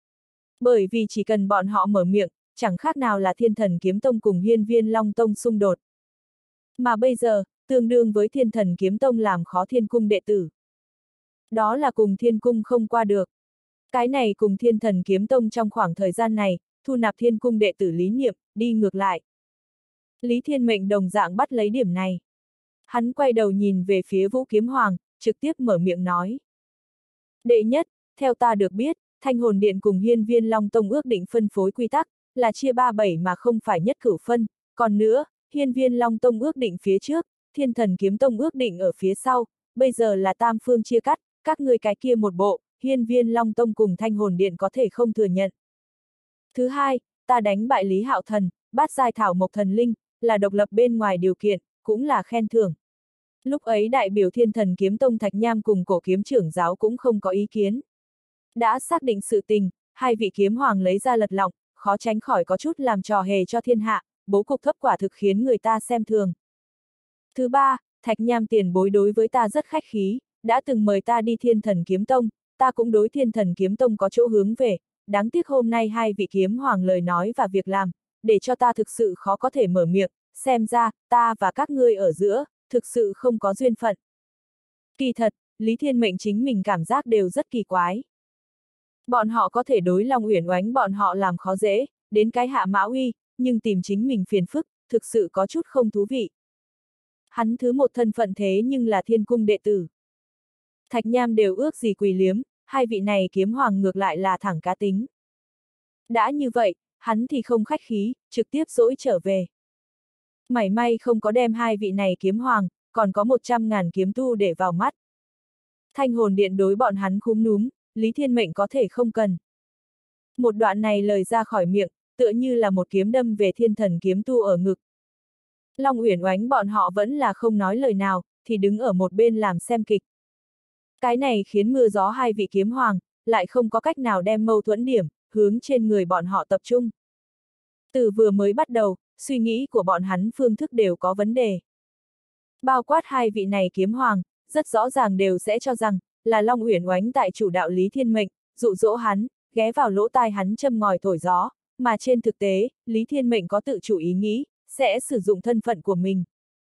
Bởi vì chỉ cần bọn họ mở miệng, chẳng khác nào là Thiên Thần Kiếm Tông cùng Hiên Viên Long Tông xung đột. Mà bây giờ, tương đương với Thiên Thần Kiếm Tông làm khó Thiên Cung đệ tử. Đó là cùng Thiên Cung không qua được. Cái này cùng Thiên Thần Kiếm Tông trong khoảng thời gian này, thu nạp Thiên Cung đệ tử lý niệm, đi ngược lại. Lý Thiên Mệnh đồng dạng bắt lấy điểm này. Hắn quay đầu nhìn về phía Vũ Kiếm Hoàng, trực tiếp mở miệng nói. Đệ nhất, theo ta được biết, Thanh Hồn Điện cùng Hiên Viên Long Tông ước định phân phối quy tắc, là chia 3-7 mà không phải nhất cửu phân, còn nữa, Hiên Viên Long Tông ước định phía trước, Thiên Thần Kiếm Tông ước định ở phía sau, bây giờ là tam phương chia cắt, các ngươi cái kia một bộ, Hiên Viên Long Tông cùng Thanh Hồn Điện có thể không thừa nhận. Thứ hai, ta đánh bại Lý Hạo Thần, bát giai thảo mộc thần linh, là độc lập bên ngoài điều kiện, cũng là khen thưởng. Lúc ấy đại biểu Thiên Thần Kiếm Tông Thạch Nham cùng cổ kiếm trưởng giáo cũng không có ý kiến. Đã xác định sự tình, hai vị kiếm hoàng lấy ra lật lọng, khó tránh khỏi có chút làm trò hề cho thiên hạ, bố cục thấp quả thực khiến người ta xem thường. Thứ ba, Thạch Nham tiền bối đối với ta rất khách khí, đã từng mời ta đi Thiên Thần Kiếm Tông, ta cũng đối Thiên Thần Kiếm Tông có chỗ hướng về, đáng tiếc hôm nay hai vị kiếm hoàng lời nói và việc làm, để cho ta thực sự khó có thể mở miệng, xem ra, ta và các ngươi ở giữa, thực sự không có duyên phận. Kỳ thật, Lý Thiên Mệnh chính mình cảm giác đều rất kỳ quái. Bọn họ có thể đối Long Uyển Oánh bọn họ làm khó dễ, đến cái Hạ Mã Uy, nhưng tìm chính mình phiền phức, thực sự có chút không thú vị. Hắn thứ một thân phận thế nhưng là Thiên Cung đệ tử. Thạch Nham đều ước gì quỳ liếm, hai vị này kiếm hoàng ngược lại là thẳng cá tính. Đã như vậy, hắn thì không khách khí, trực tiếp dỗi trở về. Mảy may không có đem hai vị này kiếm hoàng, còn có 100.000 kiếm tu để vào mắt. Thanh Hồn Điện đối bọn hắn khúm núm, Lý Thiên Mệnh có thể không cần. Một đoạn này lời ra khỏi miệng, tựa như là một kiếm đâm về Thiên Thần kiếm tu ở ngực. Long Uyển Oánh bọn họ vẫn là không nói lời nào, thì đứng ở một bên làm xem kịch. Cái này khiến mưa gió hai vị kiếm hoàng, lại không có cách nào đem mâu thuẫn điểm, hướng trên người bọn họ tập trung. Từ vừa mới bắt đầu, suy nghĩ của bọn hắn phương thức đều có vấn đề. Bao quát hai vị này kiếm hoàng, rất rõ ràng đều sẽ cho rằng, là Long Uyển Oánh tại chủ đạo Lý Thiên Mệnh, dụ dỗ hắn, ghé vào lỗ tai hắn châm ngòi thổi gió, mà trên thực tế, Lý Thiên Mệnh có tự chủ ý nghĩ, sẽ sử dụng thân phận của mình.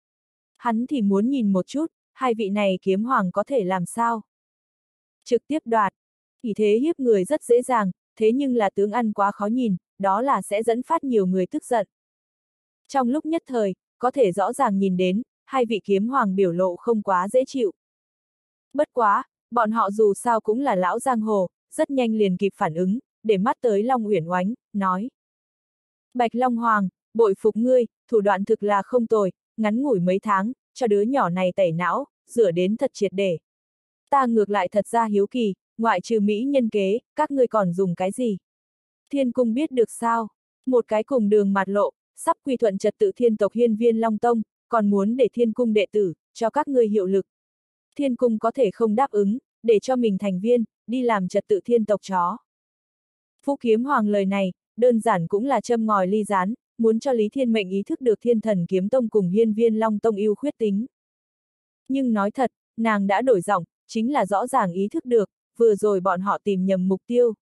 Hắn thì muốn nhìn một chút, hai vị này kiếm hoàng có thể làm sao? Trực tiếp đoạt. Ý thế hiếp người rất dễ dàng, thế nhưng là tướng ăn quá khó nhìn, đó là sẽ dẫn phát nhiều người tức giận. Trong lúc nhất thời, có thể rõ ràng nhìn đến, hai vị kiếm hoàng biểu lộ không quá dễ chịu. Bất quá, bọn họ dù sao cũng là lão giang hồ, rất nhanh liền kịp phản ứng, để mắt tới Long Uyển Oánh, nói. Bạch Long Hoàng, bội phục ngươi, thủ đoạn thực là không tồi, ngắn ngủi mấy tháng, cho đứa nhỏ này tẩy não, rửa đến thật triệt để. Ta ngược lại thật ra hiếu kỳ, ngoại trừ mỹ nhân kế, các ngươi còn dùng cái gì? Thiên Cung biết được sao? Một cái cùng đường mạt lộ, sắp quy thuận trật tự thiên tộc Hiên Viên Long Tông, còn muốn để Thiên Cung đệ tử, cho các ngươi hiệu lực. Thiên Cung có thể không đáp ứng, để cho mình thành viên, đi làm trật tự thiên tộc chó. Phú Kiếm Hoàng lời này, đơn giản cũng là châm ngòi ly gián, muốn cho Lý Thiên Mệnh ý thức được Thiên Thần Kiếm Tông cùng Hiên Viên Long Tông ưu khuyết tính. Nhưng nói thật, nàng đã đổi giọng, chính là rõ ràng ý thức được, vừa rồi bọn họ tìm nhầm mục tiêu.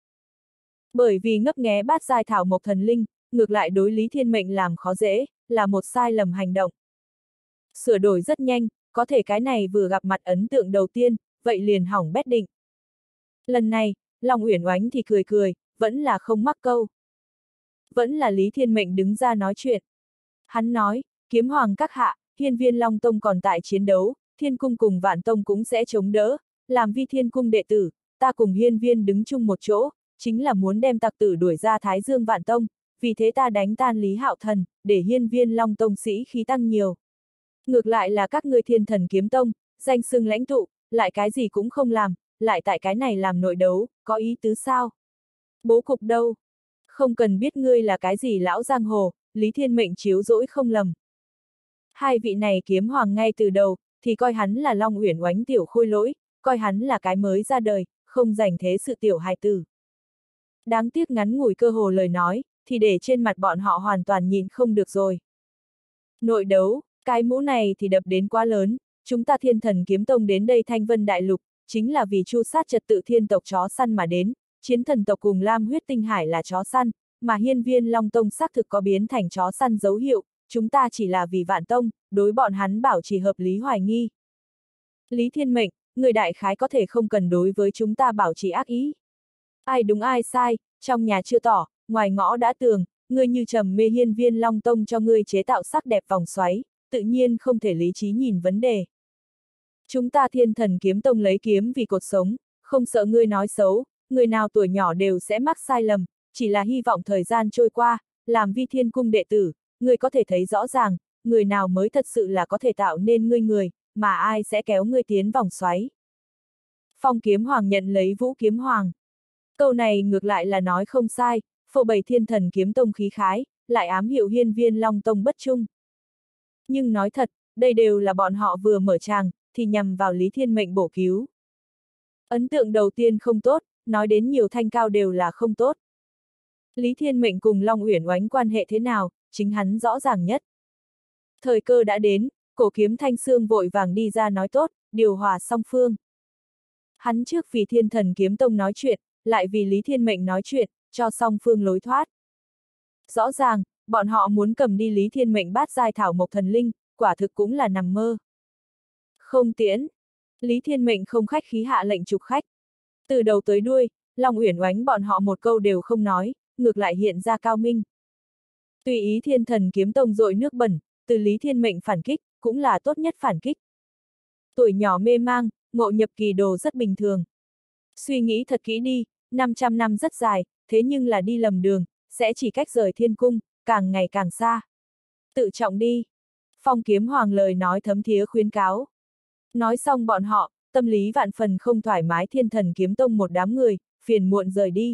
Bởi vì ngấp nghé bát giai thảo mộc thần linh, ngược lại đối Lý Thiên Mệnh làm khó dễ, là một sai lầm hành động. Sửa đổi rất nhanh, có thể cái này vừa gặp mặt ấn tượng đầu tiên, vậy liền hỏng bét định. Lần này, Long Uyển Oánh thì cười cười, vẫn là không mắc câu. Vẫn là Lý Thiên Mệnh đứng ra nói chuyện. Hắn nói, kiếm hoàng các hạ, Hiên Viên Long Tông còn tại chiến đấu, Thiên Cung cùng Vạn Tông cũng sẽ chống đỡ, làm vi Thiên Cung đệ tử, ta cùng Hiên Viên đứng chung một chỗ, chính là muốn đem tặc tử đuổi ra Thái Dương Vạn Tông, vì thế ta đánh tan Lý Hạo Thần, để Hiên Viên Long Tông sĩ khí tăng nhiều. Ngược lại là các ngươi Thiên Thần Kiếm Tông, danh xưng lãnh tụ, lại cái gì cũng không làm, lại tại cái này làm nội đấu, có ý tứ sao? Bố cục đâu? Không cần biết ngươi là cái gì lão giang hồ, Lý Thiên Mệnh chiếu dỗi không lầm. Hai vị này kiếm hoàng ngay từ đầu, thì coi hắn là Long Uyển Oánh tiểu khôi lỗi, coi hắn là cái mới ra đời, không dành thế sự tiểu hài tử. Đáng tiếc ngắn ngủi cơ hồ lời nói, thì để trên mặt bọn họ hoàn toàn nhìn không được rồi. Nội đấu, cái mũ này thì đập đến quá lớn, chúng ta Thiên Thần Kiếm Tông đến đây Thanh Vân Đại Lục, chính là vì tru sát trật tự thiên tộc chó săn mà đến, chiến thần tộc cùng Lam Huyết Tinh Hải là chó săn, mà Hiên Viên Long Tông xác thực có biến thành chó săn dấu hiệu, chúng ta chỉ là vì Vạn Tông, đối bọn hắn bảo trì hợp lý hoài nghi. Lý Thiên Mệnh, người đại khái có thể không cần đối với chúng ta bảo trì ác ý. Ai đúng ai sai, trong nhà chưa tỏ, ngoài ngõ đã tường, ngươi như trầm mê Hiên Viên Long Tông cho ngươi chế tạo sắc đẹp vòng xoáy, tự nhiên không thể lý trí nhìn vấn đề. Chúng ta Thiên Thần Kiếm Tông lấy kiếm vì cột sống, không sợ ngươi nói xấu, người nào tuổi nhỏ đều sẽ mắc sai lầm, chỉ là hy vọng thời gian trôi qua, làm Vi Thiên Cung đệ tử, ngươi có thể thấy rõ ràng, người nào mới thật sự là có thể tạo nên ngươi người, mà ai sẽ kéo ngươi tiến vòng xoáy. Phong Kiếm Hoàng nhận lấy Vũ Kiếm Hoàng. Câu này ngược lại là nói không sai, phô bày Thiên Thần Kiếm Tông khí khái, lại ám hiệu Hiên Viên Long Tông bất trung. Nhưng nói thật, đây đều là bọn họ vừa mở tràng, thì nhằm vào Lý Thiên Mệnh bổ cứu. Ấn tượng đầu tiên không tốt, nói đến nhiều thanh cao đều là không tốt. Lý Thiên Mệnh cùng Long Uyển Oánh quan hệ thế nào, chính hắn rõ ràng nhất. Thời cơ đã đến, Cổ Kiếm Thanh Sương vội vàng đi ra nói tốt, điều hòa song phương. Hắn trước vì Thiên Thần Kiếm Tông nói chuyện, lại vì Lý Thiên Mệnh nói chuyện, cho song phương lối thoát. Rõ ràng, bọn họ muốn cầm đi Lý Thiên Mệnh bát giai thảo mộc thần linh, quả thực cũng là nằm mơ. Không tiễn. Lý Thiên Mệnh không khách khí hạ lệnh trục khách. Từ đầu tới đuôi, Long Uyển Oánh bọn họ một câu đều không nói, ngược lại hiện ra cao minh. Tùy ý Thiên Thần Kiếm Tông dội nước bẩn, từ Lý Thiên Mệnh phản kích, cũng là tốt nhất phản kích. Tuổi nhỏ mê mang, ngộ nhập kỳ đồ rất bình thường. Suy nghĩ thật kỹ đi, 500 năm rất dài, thế nhưng là đi lầm đường, sẽ chỉ cách rời thiên cung, càng ngày càng xa. Tự trọng đi. Phong Kiếm Hoàng lời nói thấm thía khuyến cáo. Nói xong bọn họ, tâm lý vạn phần không thoải mái Thiên Thần Kiếm Tông một đám người, phiền muộn rời đi.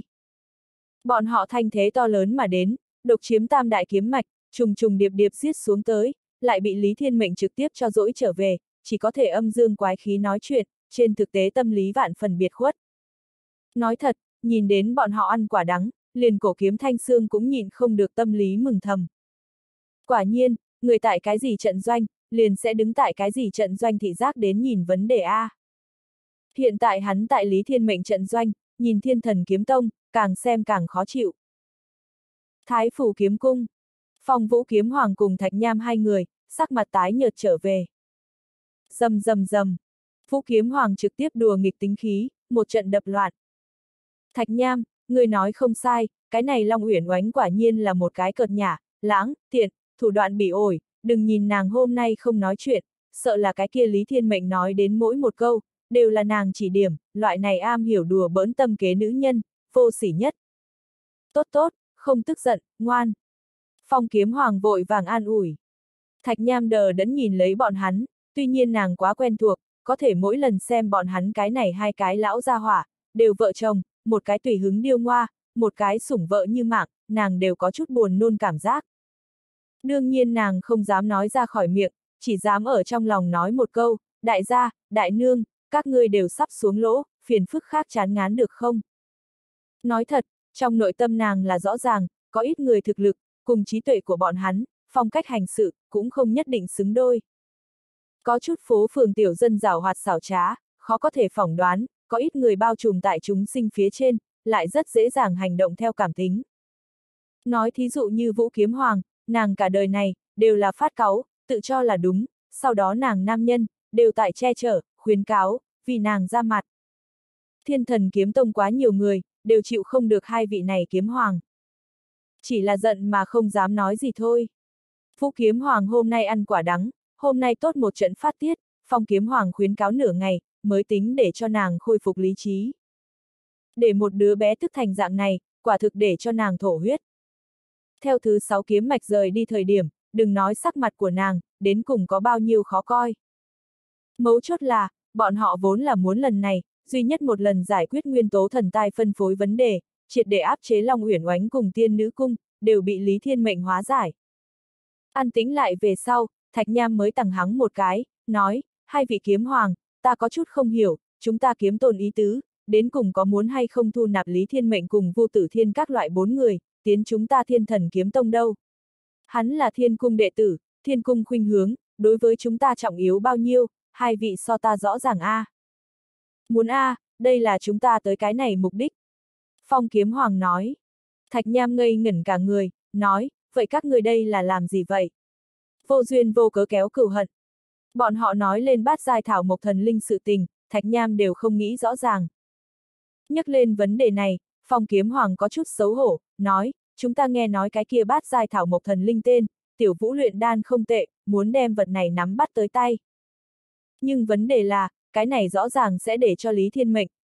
Bọn họ thanh thế to lớn mà đến, độc chiếm tam đại kiếm mạch, trùng trùng điệp điệp giết xuống tới, lại bị Lý Thiên Mệnh trực tiếp cho dỗi trở về, chỉ có thể âm dương quái khí nói chuyện, trên thực tế tâm lý vạn phần biệt khuất. Nói thật, nhìn đến bọn họ ăn quả đắng, liền Cổ Kiếm Thanh Sương cũng nhịn không được tâm lý mừng thầm. Quả nhiên, người tại cái gì trận doanh, liền sẽ đứng tại cái gì trận doanh thị giác đến nhìn vấn đề A. Hiện tại hắn tại Lý Thiên Mệnh trận doanh, nhìn Thiên Thần Kiếm Tông, càng xem càng khó chịu. Thái Phủ Kiếm Cung. Phong Vũ Kiếm Hoàng cùng Thạch Nham hai người, sắc mặt tái nhợt trở về. Rầm rầm rầm. Vũ Kiếm Hoàng trực tiếp đùa nghịch tính khí, một trận đập loạn. Thạch Nham, người nói không sai, cái này Long Uyển Oánh quả nhiên là một cái cợt nhả, lãng, tiện, thủ đoạn bỉ ổi, đừng nhìn nàng hôm nay không nói chuyện, sợ là cái kia Lý Thiên Mệnh nói đến mỗi một câu, đều là nàng chỉ điểm, loại này am hiểu đùa bỡn tâm kế nữ nhân, vô sỉ nhất. Tốt tốt, không tức giận, ngoan. Phong Kiếm Hoàng vội vàng an ủi. Thạch Nham đờ đẫn nhìn lấy bọn hắn, tuy nhiên nàng quá quen thuộc, có thể mỗi lần xem bọn hắn cái này hai cái lão gia hỏa, đều vợ chồng, một cái tùy hứng điêu ngoa, một cái sủng vợ như mạng, nàng đều có chút buồn nôn cảm giác. Đương nhiên nàng không dám nói ra khỏi miệng, chỉ dám ở trong lòng nói một câu, đại gia, đại nương, các ngươi đều sắp xuống lỗ, phiền phức khác chán ngán được không? Nói thật, trong nội tâm nàng là rõ ràng, có ít người thực lực, cùng trí tuệ của bọn hắn, phong cách hành sự, cũng không nhất định xứng đôi. Có chút phố phường tiểu dân giảo hoạt xảo trá, khó có thể phỏng đoán, có ít người bao trùm tại chúng sinh phía trên, lại rất dễ dàng hành động theo cảm tính. Nói thí dụ như Vũ Kiếm Hoàng, nàng cả đời này, đều là phát cáu, tự cho là đúng, sau đó nàng nam nhân, đều tại che chở, khuyến cáo, vì nàng ra mặt. Thiên Thần Kiếm Tông quá nhiều người, đều chịu không được hai vị này kiếm hoàng. Chỉ là giận mà không dám nói gì thôi. Vũ Kiếm Hoàng hôm nay ăn quả đắng, hôm nay tốt một trận phát tiết, Phong Kiếm Hoàng khuyến cáo nửa ngày, mới tính để cho nàng khôi phục lý trí. Để một đứa bé tức thành dạng này, quả thực để cho nàng thổ huyết. Theo thứ 6 kiếm mạch rời đi thời điểm, đừng nói sắc mặt của nàng, đến cùng có bao nhiêu khó coi. Mấu chốt là, bọn họ vốn là muốn lần này, duy nhất một lần giải quyết nguyên tố thần tai phân phối vấn đề, triệt để áp chế Long Uyển Oánh cùng Tiên Nữ Cung, đều bị Lý Thiên Mệnh hóa giải. An tĩnh lại về sau, Thạch Nham mới tằng hắng một cái, nói, hai vị kiếm hoàng, ta có chút không hiểu, chúng ta kiếm tồn ý tứ, đến cùng có muốn hay không thu nạp Lý Thiên Mệnh cùng Vu Tử Thiên các loại 4 người, tiến chúng ta Thiên Thần Kiếm Tông đâu. Hắn là Thiên Cung đệ tử, Thiên Cung khuynh hướng, đối với chúng ta trọng yếu bao nhiêu, hai vị so ta rõ ràng a. Muốn a, đây là chúng ta tới cái này mục đích. Phong Kiếm Hoàng nói. Thạch Nham ngây ngẩn cả người, nói, vậy các người đây là làm gì vậy? Vô duyên vô cớ kéo cửu hận. Bọn họ nói lên bát giai thảo mộc thần linh sự tình, Thạch Nham đều không nghĩ rõ ràng. Nhắc lên vấn đề này, Phong Kiếm Hoàng có chút xấu hổ, nói, chúng ta nghe nói cái kia bát giai thảo mộc thần linh tên, tiểu vũ luyện đan không tệ, muốn đem vật này nắm bắt tới tay. Nhưng vấn đề là, cái này rõ ràng sẽ để cho Lý Thiên Mệnh,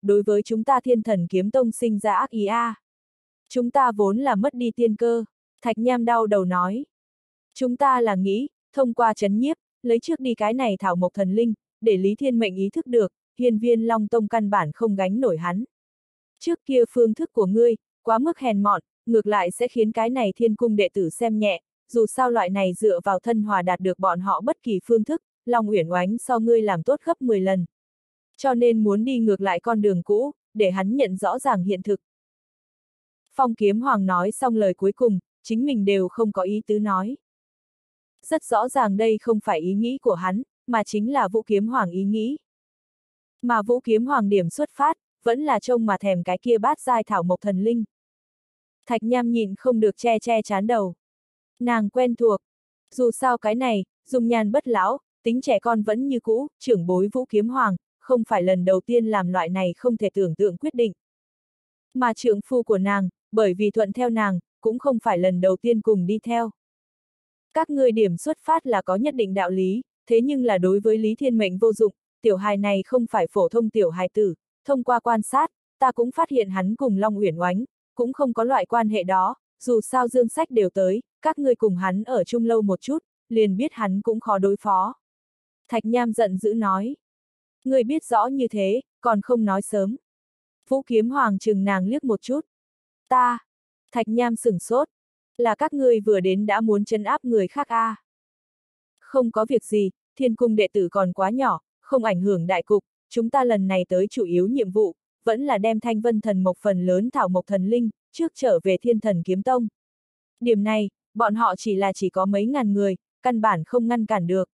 đối với chúng ta Thiên Thần Kiếm Tông sinh ra ác ý a. Chúng ta vốn là mất đi tiên cơ, Thạch Nham đau đầu nói. Chúng ta là nghĩ, thông qua trấn nhiếp, lấy trước đi cái này thảo mộc thần linh, để Lý Thiên Mệnh ý thức được, Hiên Viên Long Tông căn bản không gánh nổi hắn. Trước kia phương thức của ngươi, quá mức hèn mọn, ngược lại sẽ khiến cái này Thiên Cung đệ tử xem nhẹ, dù sao loại này dựa vào thân hòa đạt được bọn họ bất kỳ phương thức, Long Uyển Oánh so ngươi làm tốt gấp 10 lần. Cho nên muốn đi ngược lại con đường cũ, để hắn nhận rõ ràng hiện thực. Phong Kiếm Hoàng nói xong lời cuối cùng, chính mình đều không có ý tứ nói. Rất rõ ràng đây không phải ý nghĩ của hắn, mà chính là Vũ Kiếm Hoàng ý nghĩ. Mà Vũ Kiếm Hoàng điểm xuất phát, vẫn là trông mà thèm cái kia bát giai thảo mộc thần linh. Thạch Nham nhịn không được che chán đầu. Nàng quen thuộc. Dù sao cái này, dung nhan bất lão, tính trẻ con vẫn như cũ, trưởng bối Vũ Kiếm Hoàng, không phải lần đầu tiên làm loại này không thể tưởng tượng quyết định. Mà trượng phu của nàng, bởi vì thuận theo nàng, cũng không phải lần đầu tiên cùng đi theo. Các ngươi điểm xuất phát là có nhất định đạo lý, thế nhưng là đối với Lý Thiên Mệnh vô dụng, tiểu hài này không phải phổ thông tiểu hài tử, thông qua quan sát, ta cũng phát hiện hắn cùng Long Uyển Oánh, cũng không có loại quan hệ đó, dù sao dương sách đều tới, các ngươi cùng hắn ở chung lâu một chút, liền biết hắn cũng khó đối phó. Thạch Nham giận dữ nói. Ngươi biết rõ như thế, còn không nói sớm. Vũ Kiếm Hoàng chừng nàng liếc một chút. Ta. Thạch Nham sửng sốt. Là các ngươi vừa đến đã muốn trấn áp người khác a. Không có việc gì, Thiên Cung đệ tử còn quá nhỏ, không ảnh hưởng đại cục, chúng ta lần này tới chủ yếu nhiệm vụ, vẫn là đem Thanh Vân Thần Mộc phần lớn thảo mộc thần linh, trước trở về Thiên Thần Kiếm Tông. Điểm này, bọn họ chỉ có mấy ngàn người, căn bản không ngăn cản được.